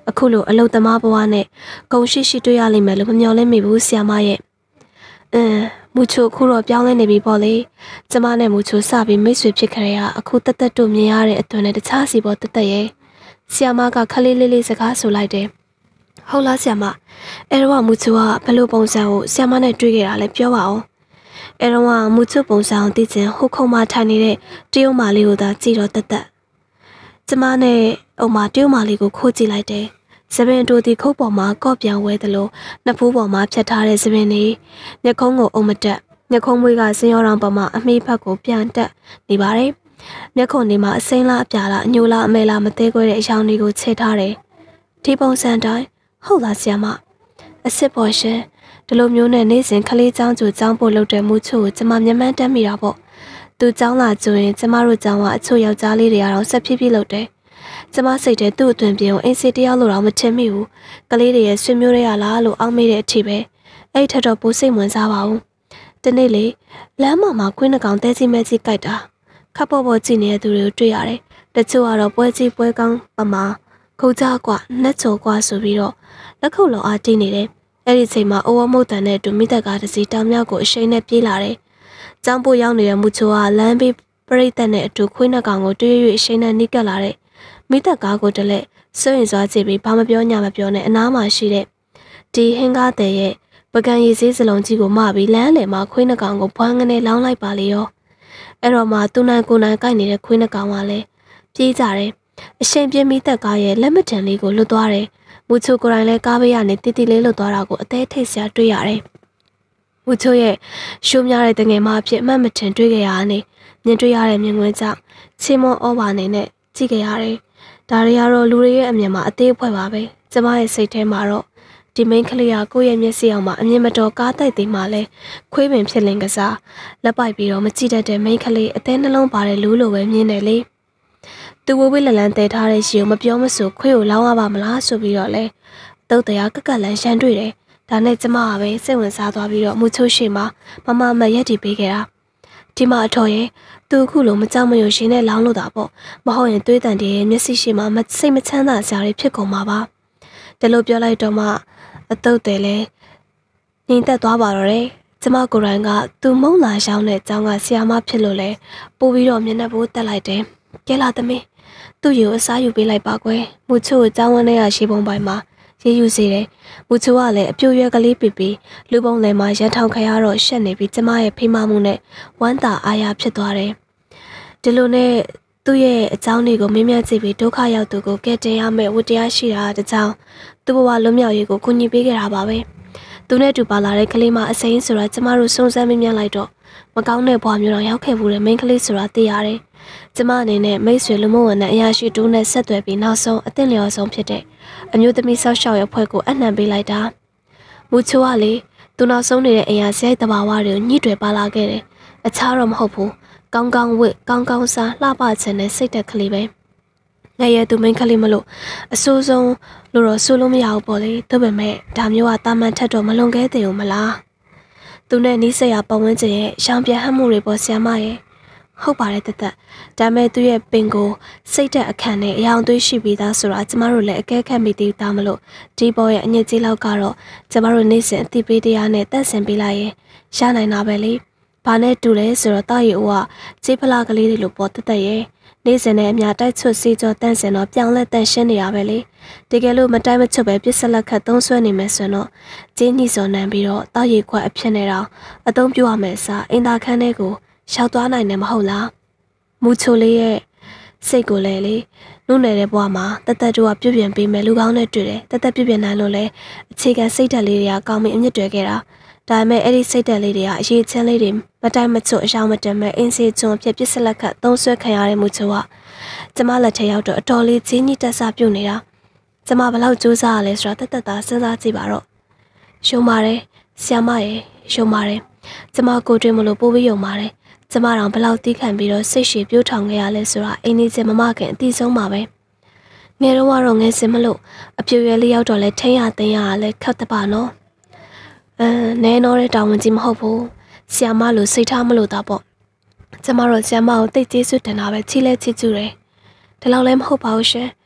အခုလိုအလုသမားဘဝနဲ့ဂုံရှိတွေ့ရလိမ့်မယ်လို့မမျှော်လင့်မိဘူးဆီယာမရဲ့မူချိုခုတော့ပြောင်းလဲနေပြီပေါ့လေကျမနဲ့မူချိုစပြီးမိတ်ဆွေဖြစ်ခဲ့ရအခုတက်တက်တို့မြင်ရတဲ့အသွင်နဲ့တခြားစီပေါ်တက်တက်ရဲ့ဆီယာမကခလေးလေးစကားဆိုလိုက်တယ်ဟုတ်လားဆီယာမအဲ့တော့မူချိုကဘယ်လိုပုံစံကိုဆီယာမနဲ့တွေ့ခဲ့တာလဲပြောပါဦးအဲ့တော့မူချိုပုံစံကိုသိချင်ဟိုခုံမထိုင်နေတဲ့တရုတ်မာလေးကိုသာကြည့်တော့တက်တက်ကျမနဲ့အုံမတရုတ်မာလေးကိုခိုးကြည့်လိုက်တယ်စပင်တို့ဒီခုတ်ပေါ်မှာကော့ပြောင်ဝဲသလိုနှစ်ဖူးပေါ်မှာဖြတ်ထားတဲ့စပင်တွေမျက်ခုံးကိုအုံမတက်မျက်ခုံးမွေးကစင်ရောင်ပေါ်မှာအမေးဖက်ကိုပြန်တက်နေပါတယ်မျက်ခုံးတွေမှာအစိမ်းလားအပြာလားအညိုလားအမဲလားမသေးခွဲတဲ့အယောင်တွေကိုခြေထားတယ်ဒီပုံစံတိုင်းဟုတ်လားဆီယာမအစ်စ်ပေါ်ရှင်ဒီလိုမျိုးနဲ့နေ့စဉ်ခလေးချောင်းကျိုချောင်းပို့လုပ်တဲ့မှုချို့ကိုကျမမျက်မှန်းတက်မိတာပေါ့သူချောင်းလာကျိုရင်ကျမတို့ချောင်းကအချို့ယောက်ျားလေးတွေကတော့ဆက်ဖြည်းဖြည်းလုပ်တယ်ကျမစိတ်ထဲသူ့အတွင်ပြေအောင်အင်းစီတယောက်လို့တော့မထင်မိဘူးကလေးတွေရဲ့ဆွေမျိုးတွေရလားလို့အောက်မေ့တဲ့အထိပဲအဲ့ထက်တော့ပိုစိတ်ဝင်စားပါဘူးဒီနေ့လေလမ်းမှာခွင်းနှကောင်တဲစီမဲကြီးကြိုက်တာခပ်ပေါ်ကြည့်နေတဲ့သူတွေကိုတွေ့ရတယ်တချို့ကတော့ပွဲကြီးပွဲကောင်းပမာခုတ်ကြကွာနှက်ချော်ကွာဆိုပြီးတော့လက်ခုပ်လောအားတီးနေတယ်အဲ့ဒီချိန်မှာအိုဝမုတ်တန်နဲ့တူမိသက်ကားတစ်စီးတောင်မြောက်ကိုအရှိန်နဲ့ပြေးလာတယ်ចောင်းပို့ရောက်နေတဲ့မူချိုကလမ်းဘေးပရိသတ်နဲ့အတူခွေးနှကောင်ကိုတွေ့၍အရှိန်နဲ့နှိကပ်လာတဲ့မိသက်ကားကိုတလက်စွန့်ရင်စွာကြည့်ပြီးဘာမပြောညာမပြောနဲ့အနားမှာရှိတဲ့ဒီဟင်းကားတဲ့ရဲ့ပကံရည်စည်းစလုံးကြီးကိုမပြီးလမ်းလယ်မှာခွေးနှကောင်ကိုဘွမ်းကနေလောင်းလိုက်ပါလေရောအဲ့တော့မှသူနိုင်ကိုနိုင်ကိုက်နေတဲ့ခွေးနှကောင်ကလည်းပြေးကြတယ်အရှိန်ပြင်းမိသက်ကားရဲ့လက်မထန်လေးကိုလွတ်သွားတယ်မူချိုကိုယ်တိုင်လည်းကားဘေးကနေတီတီလေးလွတ်သွားတာကိုအသေးထိတ်စရာတွေ့ရတယ်မူချိုရဲ့ရှိုးများတဲ့တငယ်မအဖြစ်အမှတ်မထင်တွေ့ခဲ့ရတာနဲ့မြင်တွေ့ရတဲ့မြင်ကွင်းကြောင့်ချီမွန်ဩဘာနေနဲ့ကြည့်ခဲ့ရတယ်ဒါတွေကတော့လူတွေရဲ့အမြင်မှာအသေးအဖွဲပါပဲကျမရဲ့စိတ်ထဲမှာတော့ဒီမိန်းကလေးကကိုယ့်ရဲ့မျက်စိအောင်မှာအမြင်မတော်ကားတိုက်သေးမှလဲခွေးပင်ဖြစ်လင်ကစားလက်ပိုက်ပြီးတော့မကြည့်တတ်တဲ့မိန်းကလေးအသေးနှလုံးပါတဲ့လူလိုပဲမြင်တယ်လေသူဝဝလလန်တဲထားတဲ့ရှီကိုမပြောမဆိုခွေးကိုလောင်းရပါမလားဆိုပြီးတော့လဲတုတ်တရားကကလန်ရှမ်းတွေ့တယ်ဒါနဲ့ကျမကပဲစိတ်ဝင်စားသွားပြီးတော့မူချိုရှိမှာမမရက်တီပေးခဲ့တာဒီမှာအထော်ရဲ့သူအခုလိုမကြောက်မရွံ့ရှင်နဲ့လောင်းလို့တာပေါ့မဟုတ်ရင်သွေးတန်တည်းရဲ့မျက်စိရှိမှာစိတ်မချမ်းသာစရာတွေဖြစ်ကုန်မှာပါဒါလို့ပြောလိုက်တော့မှအတုတ်တယ်လဲငြိမ်သက်သွားပါတော့တယ်ကျမကိုယ်တိုင်ကသူမုံလာရှောင်းတဲ့အကြောင်းကဆီယာမဖြစ်လို့လဲပို့ပြီးတော့မျက်နှာပိုးတက်လိုက်တယ်ကဲလာသမီးသူ့ရေကိုအစားယူပေးလိုက်ပါကွယ်မူချိုကိုကြောင်းဝန်းထဲရရှိပုံပိုင်းမှာရေယူစေတယ်မူချိုကလည်းအပြိုရွက်ကလေးပီလူပုံလယ်မှာရန်ထောင်ခရတော့ရှက်နေပြီးကျမရဲ့ဖိမမှုနဲ့ဝမ်းသာအားရဖြစ်သွားတယ်ဒီလိုနဲ့သူ့ရဲ့အကြောင်းတွေကိုမင်းမြတ်ကြည့်ပြီးဒုက္ခရောက်သူကိုကဲတင်ရမယ်ဝတ္တရားရှိတာတကြောင်သူ့ဘဝလွတ်မြောက်ရေးကိုကူညီပေးခဲ့တာပါပဲသူနဲ့တူပါလာတဲ့ကလေးမအစိမ်းဆိုတာကျမတို့စုံစမ်းမမြင်လိုက်တော့မကောင်းတဲ့ဘဝမျိုးတော့ရောက်ခဲ့ဘူးတဲ့မိန်းကလေးဆိုတာသိရတယ်ကျမအနေနဲ့မိတ်ဆွေလူမဝန်နဲ့အရာရှိတူးနဲ့ဆက်သွယ်ပြီးနောက်ဆုံးအသင့်လျော်ဆုံးဖြစ်တဲ့အမျိုးသမီးဆောက်ရှောက်ရဲ့ဖွဲ့ကိုအနှံပေးလိုက်တာမူချိုကလေသူနောက်ဆုံးနေတဲ့အရာစရိုက်တဘာဝတွေကိုညှိတွယ်ပါလာခဲ့တယ်အခြားတော့မဟုတ်ဘူးကောင်းကောင်းဝတ်ကောင်းကောင်းစားလှပချင်တဲ့စိတ်သက်ကလေးပဲငယ်ရဲ့သူမိန်းကလေးမလို့အဆိုးဆုံးလို့တော့ဆိုလို့မရဘူးပေါ့လေဒါပေမဲ့ဒါမျိုးကတာမန်ထက်တော့မလွန်ခဲ့သေးဘူးမလားသူနဲ့နီးစပ်ရာပတ်ဝန်းကျင်ရဲ့ရှောင်ပြဟမ်းမှုတွေပေါ်ဆရာမရဲ့ဟုတ်ပါတယ်တသက်ဒါမဲ့သူရဲ့ပင်ကိုစိတ်သက်အခန့်နဲ့အယောင်သွေးရှိပြီးသားဆိုတာကျမတို့လည်းအကဲခတ်မိသေးတာမလို့ဒီပေါ်ရဲ့အညစ်အကြေးလောက်ကတော့ကျမတို့နေ့စဉ်အသိပေးတရားနဲ့တက်ဆင်ပေးလိုက်ရင်ရနိုင်တာပဲလေဘာနဲ့တူလဲဆိုတော့တာရီအိုကကြေးဖလားကလေးတွေလိုပေါ်တသက်ရဲ့နေ့စဉ်နဲ့အများတိုက်ချွတ်စီကြောတန့်စင်တော့ပြောင်းလဲတန့်ရှင်းနေရပဲလေတကယ်လို့မတိုက်မချွတ်ပဲပြစ်ဆက်လက်ခတ်သုံးဆွဲနေမယ်ဆိုတော့ကျင်းညှိစော်နှံပြီးတော့တာရီခွက်အဖြစ်နဲ့တော့အသုံးပြုရမယ်စာအင်တာခန်းထဲကိုရှောက်သွားနိုင်တယ်မဟုတ်လားမူချိုလေးရဲ့စိတ်ကိုလည်းလေနုနယ်တဲ့ဘဝမှာတသက်တို့ကပြုပြင်ပေးမယ်လူကောင်းနဲ့တွေ့တယ်တသက်ပြုပြင်နိုင်လို့လဲအခြေခံစိတ်ဓာတ်လေးတွေကကောင်းမင်းအမြင့်တွယ်ခဲ့တာဒါပေမဲ့အဲ့ဒီစိတ်ဓာတ်လေးတွေကအရေးချင်းလေးတွေမတိုင်မချွတ်အယောင်မတန်မဲ့အင်းစေကျွန်းဖြစ်ပစ္စလက်ခတ်သုံးဆွဲခံရတဲ့မူချိုကကျမလက်ထဲရောက်တော့အတော်လေးကြီးကြီးတက်ဆပြုတ်နေတာကျမဘလောက်ကြိုးစားရလဲဆိုတာတသက်သားစဉ်းစားကြည့်ပါတော့ရှုံပါတယ်ဆ iam မရဲ့ရှုံပါတယ်ကျမကိုတွေ့မလို့ပို့ပြီးယုံပါတယ်ကျမတောင်ဘလောက်တီးခံပြီးတော့စိတ်ရှည်ပြိုးထောင်ခဲ့ရလဲဆိုတာအိမ်နေစင်မမခင်အတိဆုံးပါပဲငယ်တော့ကတော့ငယ်စင်မလို့အပြူရွယ်လေးရောက်တော့လဲထိန်းရသိမ်းရလဲခတ်တပါနော်နဲတော့တဲ့တာဝန်ကြီးမဟုတ်ဘူးဆ iam မလို့စိတ်ထားမလို့တာပေါ့ကျမတို့ဆ iam မကိုတိတ်ကျေးဇူးတင်တာပဲချီလဲချီကျူတယ်ဒီလောက်လည်းမဟုတ်ပါဘူးရှင်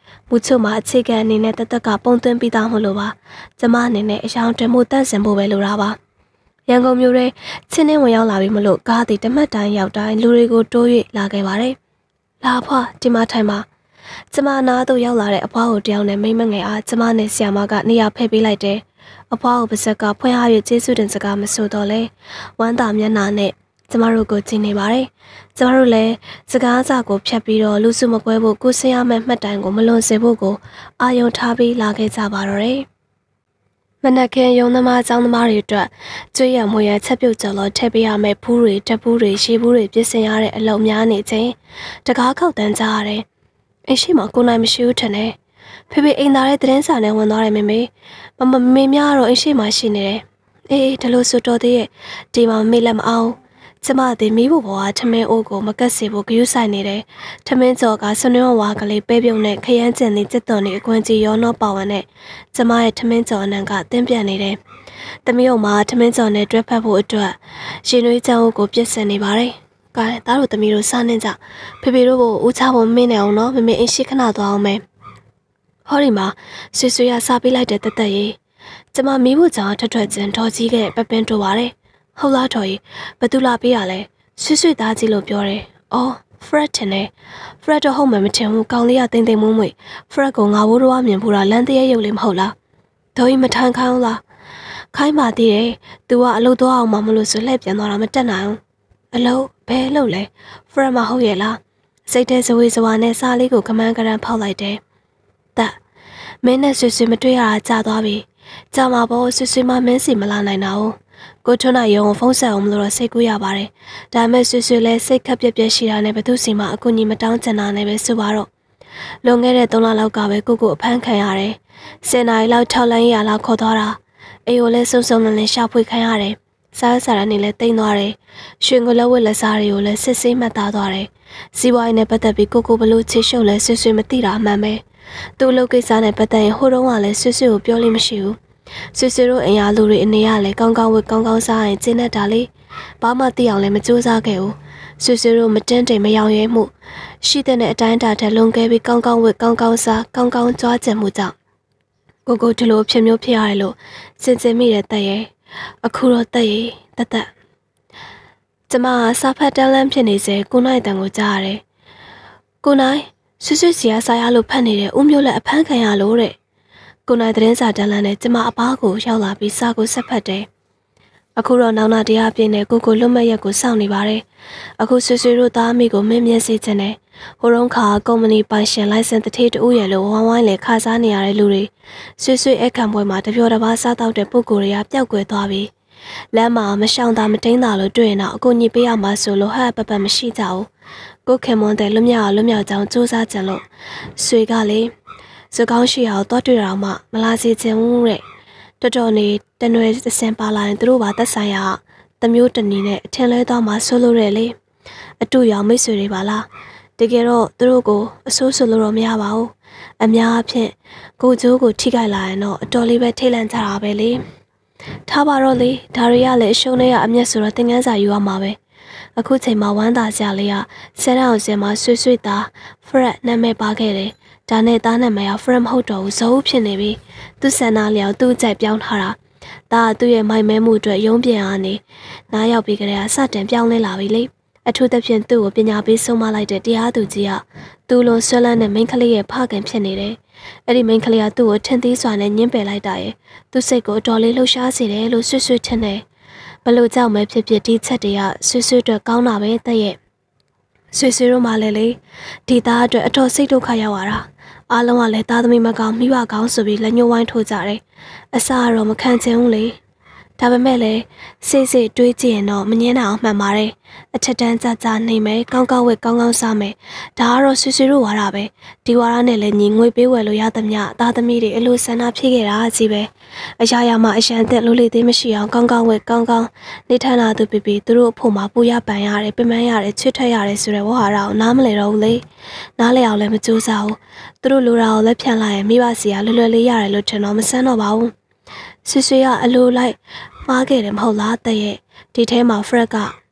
မူချုံမှာအခြေခံအနေနဲ့တသက်ကပုံသွင်းပြီးသားမလို့ပါကျမအနေနဲ့အယောင်တမှုတန့်စင်ဖို့ပဲလိုတာပါရန်ကုန်မြို့ထဲချင်းနှင်းဝင်ရောက်လာပြီးမလို့ကားသည်တမတ်တိုင်းရောက်တိုင်းလူတွေကိုတိုး၍လာခဲ့ပါတယ်လာဖွာဒီမှာထိုင်ပါကျမနားသို့ရောက်လာတဲ့အဖွားကိုတယောက်နဲ့မိမငယ်အားကျမနဲ့ဆီယာမကနေရာဖဲ့ပေးလိုက်တယ်အဖွားကိုပါဇက်ကဖွင့်ရ၍ကျေးဇူးတင်စကားမဆိုတော့လဲဝမ်းသာမျက်နှာနဲ့ကျမတို့ကိုကြည့်နေပါတယ်ကျမတို့လည်းစကားစကိုဖြတ်ပြီးတော့လူစုမကွဲဖို့ကိုဆင်းရမယ့်မှတ်တိုင်ကိုမလွန်စေဖို့ကိုအာယုံထားပြီးလာခဲ့ကြပါတော့တယ်မနက်ခင်းရုံသမားចောင်းသမားတွေအတွက်ကျွေးရမွေရချက်ပြုတ်ကြော်လို့ထည့်ပေးရမယ့်ဖူးတွေတက်ဖူးတွေရှေးဖူးတွေပြင်ဆင်ရတဲ့အလုပ်များနေချင်းတကားခောက်တန်းကြရတယ်အရှိမကိုနိုင်မရှိဘူးထင်တယ်ဖေဖေအိမ်သားတဲ့သတင်းစာနဲ့ဝင်သွားတယ်မေများတော့အရှိမရှိနေတယ်အေးဒါလို့ဆိုတော့တည်းရဲ့ဒီမှာမေလက်မအောင်ကျမသည်မိဖို့ဘဝထမင်းအိုးကိုမကတ်စေဖို့ဂရုစိုက်နေတယ်ထမင်းကြော်ကဆွနွမ်းဝါကလေးပဲပြုံနဲ့ခရမ်းကျင်လေးစက်တော်နေအကွင်ကြီးရောနှောပါဝင်နဲ့ကျမရဲ့ထမင်းကြော်အနံကတင်းပြန့်နေတယ်သမီးတို့မှာထမင်းကြော်နဲ့တွဲဖက်ဖို့အတွက်ရှင်နွေးချောင်းကိုပြစ်စင်နေပါတယ်ကဲသားတို့သမီးတို့စားနေကြဖေဖေတို့ကိုဦးချဖို့မင်းနေအောင်နော်မမေအင်းရှိခဏသွားအောင်မယ်ဟောဒီမှာဆွေရစားပေးလိုက်တဲ့တက်ရေးကျမမိဖို့ကြောင့်ထွက်ချင်းတော်ကြီးခဲ့ပပင်းတို့ပါတယ်ဟုတ်လားတော်ကြီးဘသူလာပေးရလဲဆွေသားကြီးလို့ပြောတယ်အော်ဖရက်ထင်တယ်ဖရက်တော့ဟုတ်မှမထင်ဘူးကောင်လေးကတိမ်တိမ်မွေ့မွေ့ဖရက်ကိုငါဘိုးတော်မြင်ဘူးလားလမ်းတရဲရုပ်လေးမဟုတ်လားတော်ကြီးမထမ်းခိုင်းလားခိုင်းပါသေးတယ် तू ကအလုပ်သွားအောင်မလို့ဆိုလှည့်ပြန်သွားတာမတက်နိုင်ဘူးအလုပ်ဘယ်လုပ်လဲဖရက်မဟုတ်ရဲ့လားစိတ်ထဲဇဝေဇဝါနဲ့စားလေးကိုကမန်းကရန်ဖောက်လိုက်တယ်တက်မင်းနဲ့ဆွေမတွေ့ရတာကြာသွားပြီကြာမှာပေါ့ဆွေမမင်းစီမလာနိုင်တာ哦ကိုထွန်းနိုင်ရုံဖုန်းဆက်အောင်မလို့စိတ်ကူးရပါတယ်ဒါပေမဲ့ဆွေလည်းစိတ်ခက်ပြက်ရှိတာနဲ့ဘသူစီမှအကူအညီမတောင်းချင်တာနဲ့ပဲဆိုပါတော့လွန်ခဲ့တဲ့3လလောက်ကပဲကိုအဖမ်းခံရတယ်10နာရီလောက်6လမ်းရလောက်ခေါ်သွားတာအိမ်ကိုလည်းစုံလင်ရှာဖွေခံရတယ်စားရနေလည်းတိမ်သွားတယ်ရွှေငလက်ဝက်လက်စားတွေကိုလည်းစစ်ဆေးမှတ်သားသွားတယ်စီးပွားရေးနဲ့ပတ်သက်ပြီးကိုဘလို့ချေရှုပ်လဲဆွေမသိတာအမှန်ပဲသူ့လုပ်ကိစ္စနဲ့ပတ်သက်ရင်ဟိုတုန်းကလည်းဆွေကိုပြောလို့မရှိဘူးဆွေတို့အိမ်ရလူတွေအနေရလဲကောင်းဝတ်ကောင်းစားရင်ကျင်းတတ်တာလေဘာမှသိအောင်လည်းမကြိုးစားခဲ့ဘူးဆွေတို့မတင်းတိမ်မရောင်ရဲမှုရှိတဲ့အတိုင်းအတာထက်လွန်ခဲ့ပြီးကောင်းဝတ်ကောင်းစားကောင်းကြွားကြံမှုကြောင့်ကိုဒီလိုဖြစ်မျိုးဖြစ်ရတယ်လို့စင်မိတဲ့တက်ရဲ့အခုတော့တက်ရဲ့တက်ကျမစာဖတ်တန်းလန်းဖြစ်နေစေကိုနိုင်တန်ကိုကြားရတယ်ကိုနိုင်ဆွေစီကစားရလို့ဖတ်နေတဲ့ဦးမျိုးလက်အဖမ်းခံရလို့တဲ့ကိုနိုင်သတင်းစာတန်းလန်းနဲ့ကျမအပားကိုရောက်လာပြီးစာကိုဆက်ဖတ်တယ်အခုတော့နောင်နာတရားပြည့်နဲ့ကိုလွတ်မဲ့ရက်ကိုစောင့်နေပါတယ်အခုဆွေတို့သားမိကိုမင်းမြတ်စေချင်တယ်ဟိုတုန်းကကုမ္ပဏီပိုင်ရှင်လိုင်စင်တထေးတူရဲ့လို့ဝိုင်းလေခါစားနေရတဲ့လူတွေဆွေအခန့်ပွဲမှာတပြောတပါးစားတော့တဲ့ပုံကိုယ်တွေကပျောက်ကွယ်သွားပြီလမ်းမှာမရှောင်တာမတိန်တာလို့တွေ့ရင်တော့အကူညီပေးရမှာဆိုလို့ဟပ်ပမရှိကြဘူးကိုခင်မွန်တဲ့လွတ်မြောက်ကြောင်းစူးစမ်းကြလို့ဆွေကလေစကောင်းရှိအောင်တော့တွေ့ရမှမလာစေချင်ဘူးတဲ့တော်နေတနွယ်စင်ပါလာရင်သူတို့ပါသက်ဆိုင်ရတမျိုးတနည်းနဲ့အထင်လဲတော့မှဆိုလို့ရလေအတူရောင်မိတ်ဆွေတွေပါလားတကယ်တော့သူတို့ကိုအဆိုးဆိုလို့တော့မရပါဘူးအများအဖြစ်ကိုကျိုးကိုထိခိုက်လာရင်တော့အတော်လေးပဲထိတ်လန့်ကြတာပဲလေထားပါတော့လေဒါတွေကလည်းအရှုံးနဲ့ရအမျက်ဆိုတော့သင်ခန်းစာယူရမှာပဲအခုချိန်မှာဝမ်းသာစရာလေးကဆယ်တောင်စင်မှာဆွေသားဖရက်နာမည်ပါခဲ့တယ်ဒါနဲ့သားနာမည်ကဖရက်မဟုတ်တော့ဘူးဇော်ဦးဖြစ်နေပြီသူ့ဆန္ဒလျောက်သူ့ကြိုက်ပြောင်းထားတာဒါကသူ့ရဲ့မိုင်မဲမှုအတွက်ရုံးပြန်အားနေနားရောက်ပြီးကြတဲ့စတင်ပြောင်းလဲလာပြီလေအထူးသဖြင့်သူ့ကိုပညာပေးဆုံးမလိုက်တဲ့တရားသူကြီးကသူ့လိုဆွဲလန်းတဲ့မိန်းကလေးရဲ့ဖခင်ဖြစ်နေတယ်အဲ့ဒီမိန်းကလေးကသူ့ကိုထင်သေးစွာနဲ့ညှင်းပယ်လိုက်တာရဲ့သူ့စိတ်ကိုအတော်လေးလှုပ်ရှားစေတယ်လို့ဆွထင်တယ်ဘလို့ကြောက်မဲဖြစ်ဒီချက်တွေကဆွအတွက်ကောင်းတာပဲတဲ့ရဲ့ဆွတို့မှလည်းလေဒီသားအတွက်အတော်စိတ်ဒုက္ခရောက်ရတာအားလုံးကလည်းသားသမီးမကောင်းမိဘကောင်းဆိုပြီးလက်ညှိုးဝိုင်းထိုးကြတယ်အစကတော့မခံချင်ဘူးလေဒါပေမဲ့လည်းစိတ်တွေးကြည့်ရင်တော့မငင်းနိုင်အောင်မှန်ပါတယ်အထက်တန်းကြနေမယ်ကောင်းဝတ်ကောင်းစားမယ်ဒါကတော့တို့ဝါဒပဲဒီဝါဒနဲ့လည်းညီငွေပေးဝယ်လို့ရသမျှသားသမီးတွေအလိုဆန္ဒဖြစ်ခဲ့တာကြီးပဲအရာမှအရန်သက်လို့လေသေးမရှိအောင်ကောင်းဝတ်ကောင်းနေထိုင်လာသူပြသူတို့အဖို့မှာပူရပန်ရတယ်ပင်ပန်းရတယ်ချွတ်ထွက်ရတယ်ဆိုတဲ့ဝါဒကိုနားမလည်တော့ဘူးလေနားလည်အောင်လည်းမကြိုးစားဘူးသူတို့လိုတာကိုလည်းဖြန့်လိုက်ရင်မိဘစီကလွယ်လေးရတယ်လို့ထင်တော့မဆန်းတော့ပါဘူးဆွေကအလိုလိုက်မှားခဲ့တယ်မဟုတ်လားတဲ့ရဲ့ဒီထဲမှာ Fred ကအ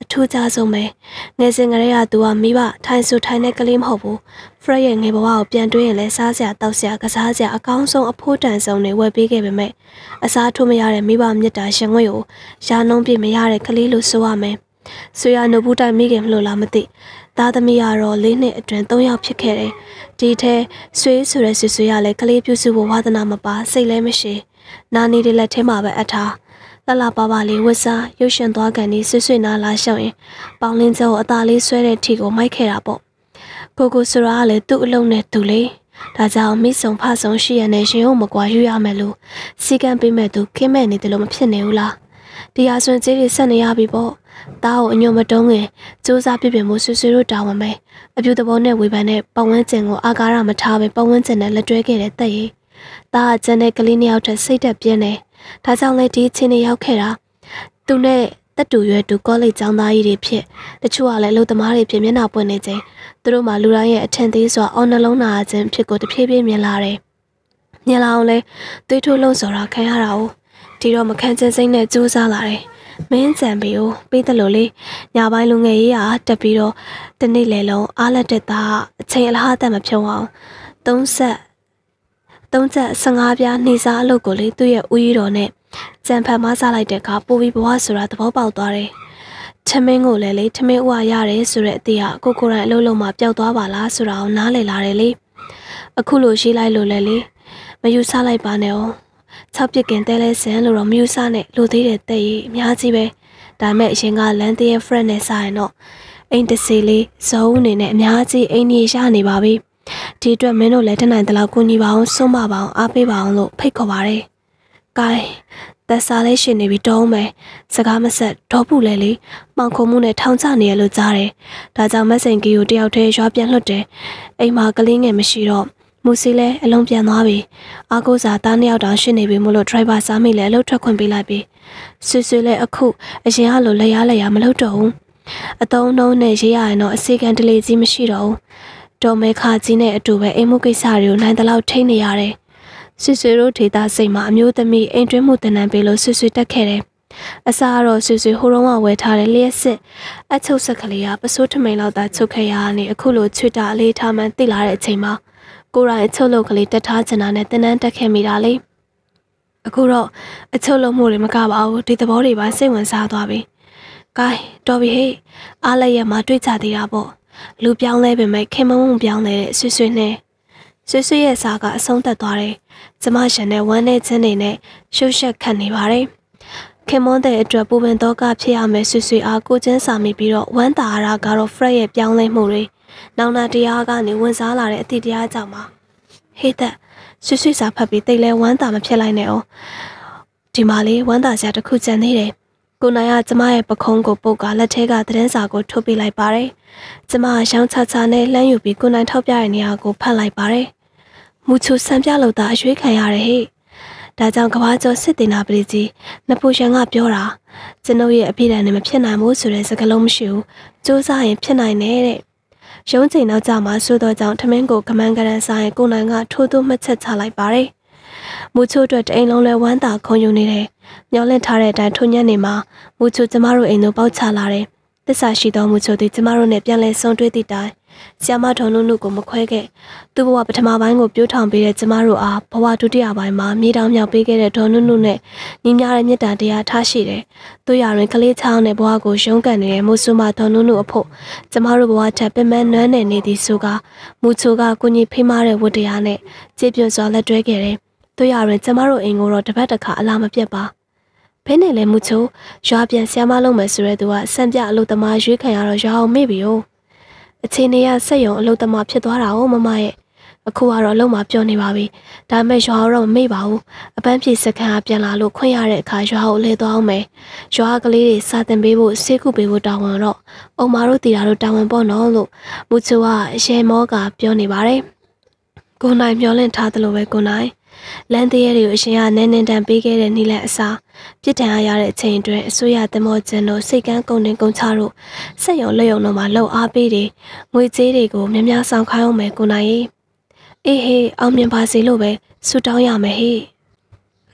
ထူးခြားဆုံးပဲငယ်စဉ်ကလေးကသူကမိဘထိုင်ဆူထိုင်တဲ့ကလေးမဟုတ်ဘူးဖရက်ရဲ့ငယ်ဘဝကိုပြန်တွေးရင်လည်းစားစရာတောက်စရာကစားစရာအကောင်းဆုံးအဖို့တန်ဆုံးတွေဝယ်ပေးခဲ့ပေမဲ့အစားထိုးမရတဲ့မိဘမြတ်တာရှင်ငွေကိုရှားနှုံးပြမရတဲ့ကလေးလို့ဆိုရမယ်ဆွေရနိုဘူးတိုင်မိခင်မလို့လားမသိသားသမီးကတော့4နှစ်အတွင်း3ယောက်ဖြစ်ခဲ့တယ်ဒီထဲဆွေဆိုတဲ့ဆွေရလည်းကလေးပြုစုဖို့ဝါသနာမပါစိတ်လည်းမရှိနာနီတွေလက်ထဲမှာပဲအထားလလပါပါလေးဝတ်စားရုပ်ရှင်သွားကန်ဒီဆွနာလာရှောက်ရင်ပေါင်းလင်းကျော်အသားလေးဆွဲတဲ့ထီကိုမိုက်ခဲ့တာပေါ့ကိုဆိုတာကလည်းသူ့အလုံးနဲ့သူလေဒါကြောင့်မိဆောင်ဖဆောင်ရှိရတဲ့ရှင်ကိုမကွာယူရမယ်လို့စီကံပေးမဲ့သူခင်းမဲ့နေတယ်လို့မဖြစ်နေဘူးလားတရားစွန်ကြီးတွေဆက်နေရပြီပေါ့တားကိုအညွန့်မတုံးခင်စူးစမ်းပြပြမှုဆွတို့တာဝန်ပဲအပြူတဘောနဲ့ဝေဖန်တဲ့ပတ်ဝန်းကျင်ကိုအာကာရမထားပဲပတ်ဝန်းကျင်နဲ့လက်တွဲခဲ့တဲ့တက်ရီတားကကျန်တဲ့ကလေးနှစ်ယောက်ထက်စိတ်တက်ပြင်းနေဒါကြောင့်လည်းဒီချင်းတွေရောက်ခဲ့တာသူနဲ့တက်တူရွယ်တူကောလိပ်ကျောင်းသားကြီးတွေဖြစ်တချို့ကလည်းလူသမားတွေဖြစ်မျက်နှာပွင့်နေခြင်းသူတို့မှလူတိုင်းရဲ့အထင်သေးစွာအော်နှလုံးနာခြင်းဖြစ်ကိုတဖြည်းဖြည်းမြင်လာတယ်မြင်လာအောင်လဲသွေးထိုးလုံးစော်တာခံရတာ哦ဒီတော့မခံချင်စိမ့်နဲ့ကြိုးစားလာတယ်မင်းကြံပြီးကိုပေးတယ်လို့လေညာပိုင်းလူငယ်ကြီးကတက်ပြီးတော့တနေ့လေလုံးအားလက်တက်သားအချိန်အလားအသက်မဖြုံအောင်315ပြားနှိစားအလုပ်ကိုလေသူ့ရဲ့ဦးရီတော်နဲ့ကြံဖတ်မစားလိုက်တဲ့အခါပိုပြီးဘဝဆိုတာသဘောပေါက်သွားတယ်။ထမင်းကိုလည်းလေထမင်းဥရရတယ်ဆိုတဲ့အသေးကကိုကိုယ်တိုင်အလုပ်လုပ်မှပျောက်သွားပါလားဆိုတာကိုနားလည်လာတယ်လေ။အခုလိုရှိလိုက်လို့လေမယူဆလိုက်ပါနဲ့哦။6ပြစ်ကင်တဲလဲစင်လို့တော့မယူဆနဲ့လို့သေးတဲ့တဲ့ကြီးအများကြီးပဲ။ဒါမဲ့အရင်ကလန်သေးရဲ့ friend နဲ့စားရင်တော့အိမ်တစီလေးဇုံအနေနဲ့အများကြီးအိမ်ကြီးရနေပါပြီ။ဒီအတွက်မင်းတို့လည်းတနိုင်တလောက်ကိုညီပါအောင်ဆုံးမပါအောင်အားပေးပါအောင်လို့ဖိတ်ခေါ်ပါတယ်။ကဲသက်စားလေးရှင်နေပြီတုံးမယ်စကားမဆက်ဒေါ်ပူလဲလေမှောင်ခုံမှုနဲ့ထောင်ချနေရလို့ကြားတယ်ဒါကြောင့်မက်ဆင်ကီကိုတယောက်တည်းရွာပြန်လွှတ်တယ်အိမ်မှာကလေးငယ်မရှိတော့မူစီလဲအလုံးပြန်သွားပြီအာကိုစာသားနှစ်ယောက်တောင်ရှင်နေပြီမို့လို့ဒရိုက်ဘာစားမိလဲအလုပ်ထွက်ခွင့်ပေးလိုက်ပြီဆွေလဲအခုအရင်ကလိုလက်ရမလုပ်တော့ဘူးအတုံးနှုံးနဲ့ရေးရရင်တော့အစီကံတလေကြီးမရှိတော့ဘူးဒေါ်မဲခါကြီးနဲ့အတူပဲအိမ်မှုကိစ္စတွေကိုနိုင်တဲ့လောက်ထိနေရတယ်ဆွေတို့ဒေတာစိတ်မှာအမျိုးသမီးအိမ်တွင်းမှုတနံပေးလို့ဆွေတက်ခဲ့တယ်။အစားတော့ဆွေဟိုတုန်းကဝယ်ထားတဲ့လျက်စစ်အချုပ်ဆက်ကလေးကပစိုးထမိန်လောက်သာချုပ်ခဲ့ရနေအခုလိုချွေတာအလေးထားမှန်းသိလာတဲ့အချိန်မှာကိုရိုင်းအချုပ်လုတ်ကလေးတက်ထားချင်တာနဲ့တန်းတက်ခဲ့မိတာလေ။အခုတော့အချုပ်လုတ်မှုတွေမကပါဘူးဒီသဘောတွေပါစိတ်ဝင်စားသွားပြီ။ကဲတော်ပြီဟေ့အားလည်းရမှာတွေ့ကြသေးတာပေါ့။လူပြောင်းလဲပေမဲ့ခင်မုံပြောင်းနေတဲ့ဆွေနဲ့ဆွေရဲ့စားကအဆုံးသက်သွားတယ်။ကျမရှင်နဲ့ဝမ်းနဲ့ချင်းနေနဲ့ရှုပ်ရှက်ခံနေပါတယ်။ခင်မွန်းတဲ့အတွက်ပူပင်တော့ကဖြစ်ရမယ်ဆွေအားကိုချင်းစာမိပြီးတော့ဝမ်းတာရကတော့ Fred ရဲ့ပြောင်းလဲမှုတွေနောင်နာတရားကနေဝင်စားလာတဲ့အသည့်တရားကြောင့်ပါ။ဟေးသက်ဆွေစာဖတ်ပြီးတိတ်လဲဝမ်းတာမဖြစ်လိုက်နဲ့အောင်။ဒီမှာလေးဝမ်းတာစရာတစ်ခုကြံသေးတယ်။ကိုနိုင်ကကျမရဲ့ပခုံးကိုပုတ်ကလက်ထဲကသတင်းစာကိုထုတ်ပြလိုက်ပါတယ်။ကျမရောင်းချနဲ့လှမ်းယူပြီးကိုနိုင်ထောက်ပြတဲ့နေရာကိုဖတ်လိုက်ပါတယ်။မူချူဆံပြလို့သာအရွေးခံရတယ်ဟဲ့ဒါကြောင့်ကဘာကျော်စစ်တင်နာပရိကြီးနပိုရှန်ကပြောတာကျွန်ုပ်ရဲ့အပြစ်ဒဏ်နဲ့မဖြစ်နိုင်ဘူးဆိုတဲ့စကားလုံးမရှိဘူးစူးစမ်းရင်ဖြစ်နိုင်တယ်တဲ့ရုံးချိန်နောက်ကျမှဆိုတော့ကြောင့်ထမင်းကိုကမန်းကရန်ဆိုင်ကိုနိုင်ကထိုးထိုးမှတ်ချက်ချလိုက်ပါတယ်မူချူအတွက်တအိမ်လုံးလဲဝမ်းသာခုံယူနေတယ်မျောလင့်ထားတဲ့အတိုင်းထုံညက်နေမှာမူချူကျမတို့အိမ်တို့ပေါက်ချလာတယ်သစ္စာရှိသောမူချူသည်ကျမတို့နဲ့ပြန်လဲဆုံတွေ့သည့်တိုင်ဆီယမထုံနုကိုမခွဲခဲ့သူ့ဘဝပထမပိုင်းကိုပြိုးထောင်ပေးတဲ့ကျမတို့အားဘဝဒုတိယပိုင်းမှာမြေတောင်မြောက်ပေးခဲ့တဲ့ဒေါ်နုနဲ့ညီများတဲ့မေတ္တာတရားထားရှိတယ်။တို့ရရင်ကလေးချောင်းနဲ့ဘဝကိုရုန်းကန်နေတဲ့မုဆုမဒေါ်နုအဖို့ကျမတို့ဘဝထပ်ပင်ပန်းနွမ်းနယ်နေသည်ဆိုကမူချိုကကိုကြီးဖိမတဲ့ဝတ္တရားနဲ့ကြေပြွစွာလက်တွဲခဲ့တယ်။တို့ရရင်ကျမတို့အိမ်ကိုတော့တစ်ပတ်တစ်ခါအလားမပြတ်ပါ။ဘယ်နဲ့လဲမူချိုရွာပြန်ဆီယမလုံးမယ်ဆိုတဲ့သူကစံပြအလုပ်သမားရွေးခံရတော့ရွာအောင်မေ့ပြီ哦။အချိန်တွေကဆက်ယုံအလုပ်သမားဖြစ်သွားတာ哦မမရဲ့အခုကတော့အလုံးမပြောနေပါပြီဒါမဲ့ရွာတော့မမေ့ပါဘူးအပန်းဖြေစခန်းကပြန်လာလို့ခွင့်ရတဲ့အခါရွာကိုလဲသွားအောင်မယ်ရွာကလေးတွေစာတင်ပေးဖို့ဆေးကုပေးဖို့တာဝန်တော့အုံမာတို့တီတာတို့တာဝန်ပေါ့နော်လို့မူချူကရေမောကပြောနေပါတယ်ကိုနိုင်မျောလင့်ထားသလိုပဲကိုနိုင်လမ်းသေးတွေကိုအရှင်ကနန်းနန်းတန်ပေးခဲ့တဲ့နီလန်အစားပြစ်ဒဏ်ရတဲ့အချိန်အတွင်းအစိုးရသမောကျန်တို့စိတ်ကန်းကုန်တင်ကုန်ချတို့စက်ရုံလက်ရုံတို့မှာလှုပ်အားပေးတယ်ငွေကြေးတွေကိုများများဆောင်ခိုင်းအောင်မယ်ကိုနိုင်အေးဟေးအောင်မြင်ပါစေလို့ပဲဆုတောင်းရမယ်ဟေး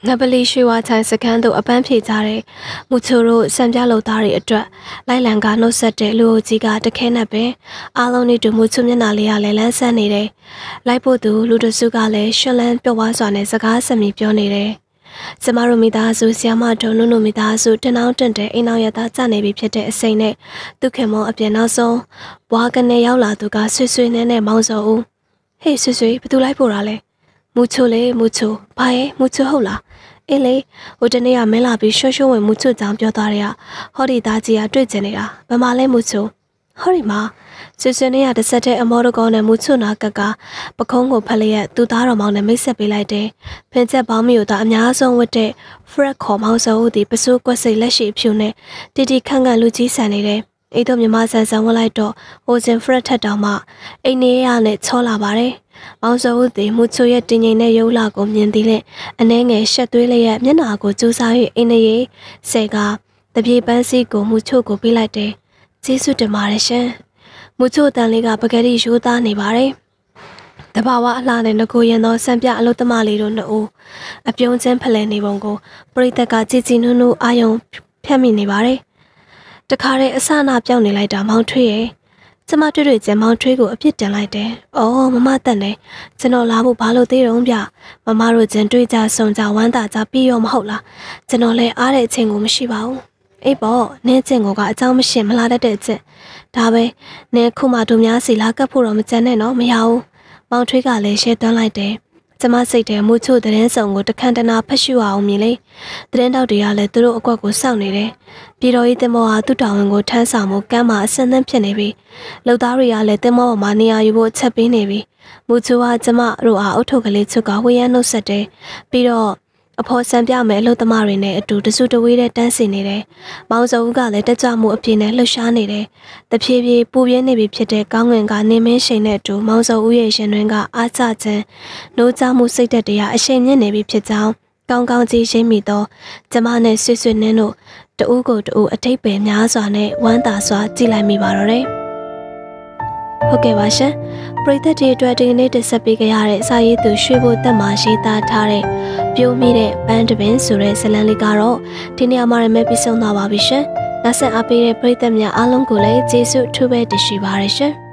ငပလီရွှေဝါချိုင်စခန်းတို့အပန်းဖြေကြတဲ့မူချိုတို့စံပြလုံသားတွေအတွက်လိုက်လံကနှုတ်ဆက်တဲ့လူအုပ်ကြီးကတခဲနဲ့ပင်အားလုံးနဲ့တူမူချိုမျက်နှာလေးကလည်းလန်းဆန်းနေတယ်။လိုက်ဖို့သူလူတစုကလည်းရှလန်းပြော့ဝါစွာနဲ့စကားဆက်မိပြောနေတယ်။ကျမတို့မိသားစုဆီယမတို့နုနုမိသားစုတနောင်းတင့်တဲ့အိမ်အောင်ရသားကြနေပြီဖြစ်တဲ့အစိမ့်နဲ့သူခင်မောအပြင်နောက်ဆုံးဘွားကနေရောက်လာသူကဆွေဆွေနဲ့မောင်စောဦးဟေးဆွေဆွေဘသူလိုက်ပို့တာလဲမူချိုလေမူချိုဘာရဲ့မူချိုဟုတ်လားအေးလေဟိုတနေ့ကမင်းလာပြီးရှော့ရှော့ဝင်မူချိုကြောင်ပြောသွားတဲ့ဟောဒီသားကြီးကတွေ့ကျင်နေတာဘယ်မှာလဲမူချိုဟောဒီမှာဆွေဆွေနဲ့တစ်ဆက်တဲ့အမောတကောနဲ့မူချိုနာကကပခုံးကိုဖက်လျက်သူသားတော်မောင်နဲ့မိတ်ဆက်ပေးလိုက်တယ်ဖင်ချက်ပေါင်းမျိုးသားအများဆုံးဝတ်တဲ့ Fred ခေါ်မောင်စောဦးဒီပစိုးကွက်စိတ်လက်ရှိအဖြူနဲ့တီတီခန့်ခန့်လူကြီးဆန်နေတယ်အိတ်တို့မြမဆန်ဆန်ဝတ်လိုက်တော့ဟိုစင် Fred ထက်တောင်မှအိမ်နေရနဲ့ချောလာပါတယ်မောင်စောဦးသည်မူချိုရဲ့တင်ငိမ်တဲ့ရုပ်လာကိုမြင်သည်နဲ့အနှဲငယ်ရှက်သွေးလျက်မျက်နှာကိုကျူးစား၍အိမ်နေရေးဆဲကတပြေပန်းစီကိုမူချိုကိုပေးလိုက်တယ်ကျေးဇူးတင်ပါတယ်ရှင်မူချိုတန်လေးကပကတိရိုးသားနေပါတယ်တဘာဝအလှနဲ့ငကိုရင်သောစံပြအလုသမားလေးတို့နှစ်ဦးအပြုံးချင်းဖလှယ်နေပုံကိုပရိသတ်ကကြည်ကြည်နုနုအာယုံဖြတ်မိနေပါတယ်တခါတည်းအစနာပြောင်းနေလိုက်တာမောင်ထွေးရဲ့ကျမတွေ့ကျမောင်ထွေးကိုအပြစ်တင်လိုက်တယ်။အော်မမတက်နေကျွန်တော်လာဖို့ဘာလို့သေးတုံးဗျ။မမတို့ကျန်တွေ့ကြဆုံကြဝမ်းသာကြပြီးရောမဟုတ်လား။ကျွန်တော်လည်းအားတဲ့အချိန်ကိုမရှိပါဘူး။အေးပေါ့နင်းကျင်ကိုကအကြောင်းမရှိမလာတတ်တဲ့အချက်။ဒါပဲနင်းခုမှတို့များစီလာကပ်ဖို့တော့မကြမ်းနဲ့နော်မရဘူး။မောင်ထွေးကလည်းရှဲသွန်းလိုက်တယ်။ကျမစိတ်ထဲမူချိုသတင်းစုံကိုတခန့်တနာဖတ်ရှုအောင်မြင်လေသတင်းတောက်တွေကလည်းသူတို့အကွက်ကိုစောင့်နေတယ်ပြည်တော်ရေးတင်မောဟာသူ့တာဝန်ကိုထမ်းဆောင်မှုကမ်းမှာအဆင်သင့်ဖြစ်နေပြီလုံသားတွေကလည်းတင်မောပေါ်မှာနေရာယူဖို့ချက်ပေးနေပြီမူချိုကကျမတို့အားအုတ်ထုပ်ကလေးချွတ်ကဝေးရနှုတ်ဆက်တယ်ပြီးတော့အဖော်ဆန်ပြမယ်အလုပ်သမားတွေနဲ့အတူတစုတဝေးတဲ့တန်းစီနေတယ်။မောင်စောဦးကလည်းတက်ကြမှုအပြင်းနဲ့လှုပ်ရှားနေတယ်။တဖြည်းဖြည်းပူပြင်းနေပြီဖြစ်တဲ့ကောင်းငင်ကနေမင်းရှိန်နဲ့အတူမောင်စောဦးရဲ့ရှင်တွင်ကအားချခြင်းနိုးကြမှုစိတ်သက်တရားအရှိန်မြင့်နေပြီဖြစ်ကြောင်းကောင်းကောင်းကြီးရိပ်မိသောကျမနဲ့ဆွေဆွေနှင်းတို့တဦးကိုတဦးအထိပ်ပယ်များစွာနဲ့ဝမ်းသာစွာကြည်လိုက်မိပါတော့တယ်။ဟုတ်ကဲ့ပါရှင်ပရိသတ်တွေအတွက်ဒီနေ့တက်ဆက်ပေးကြရတဲ့စာရေးသူရွှေဘိုတက်မှာရေးသားထားတဲ့ပြိုးမိတဲ့ပန်းတပင်ဆိုတဲ့ဇာတ်လမ်းလေးကတော့ဒီနေ့မှာရမယ်ပြီးဆုံးသွားပါပြီရှင်။နောက်ဆက်အားပေးတဲ့ပရိသတ်များအားလုံးကိုလည်းကျေးဇူးအထူးပဲတင်ရှိပါရရှင်။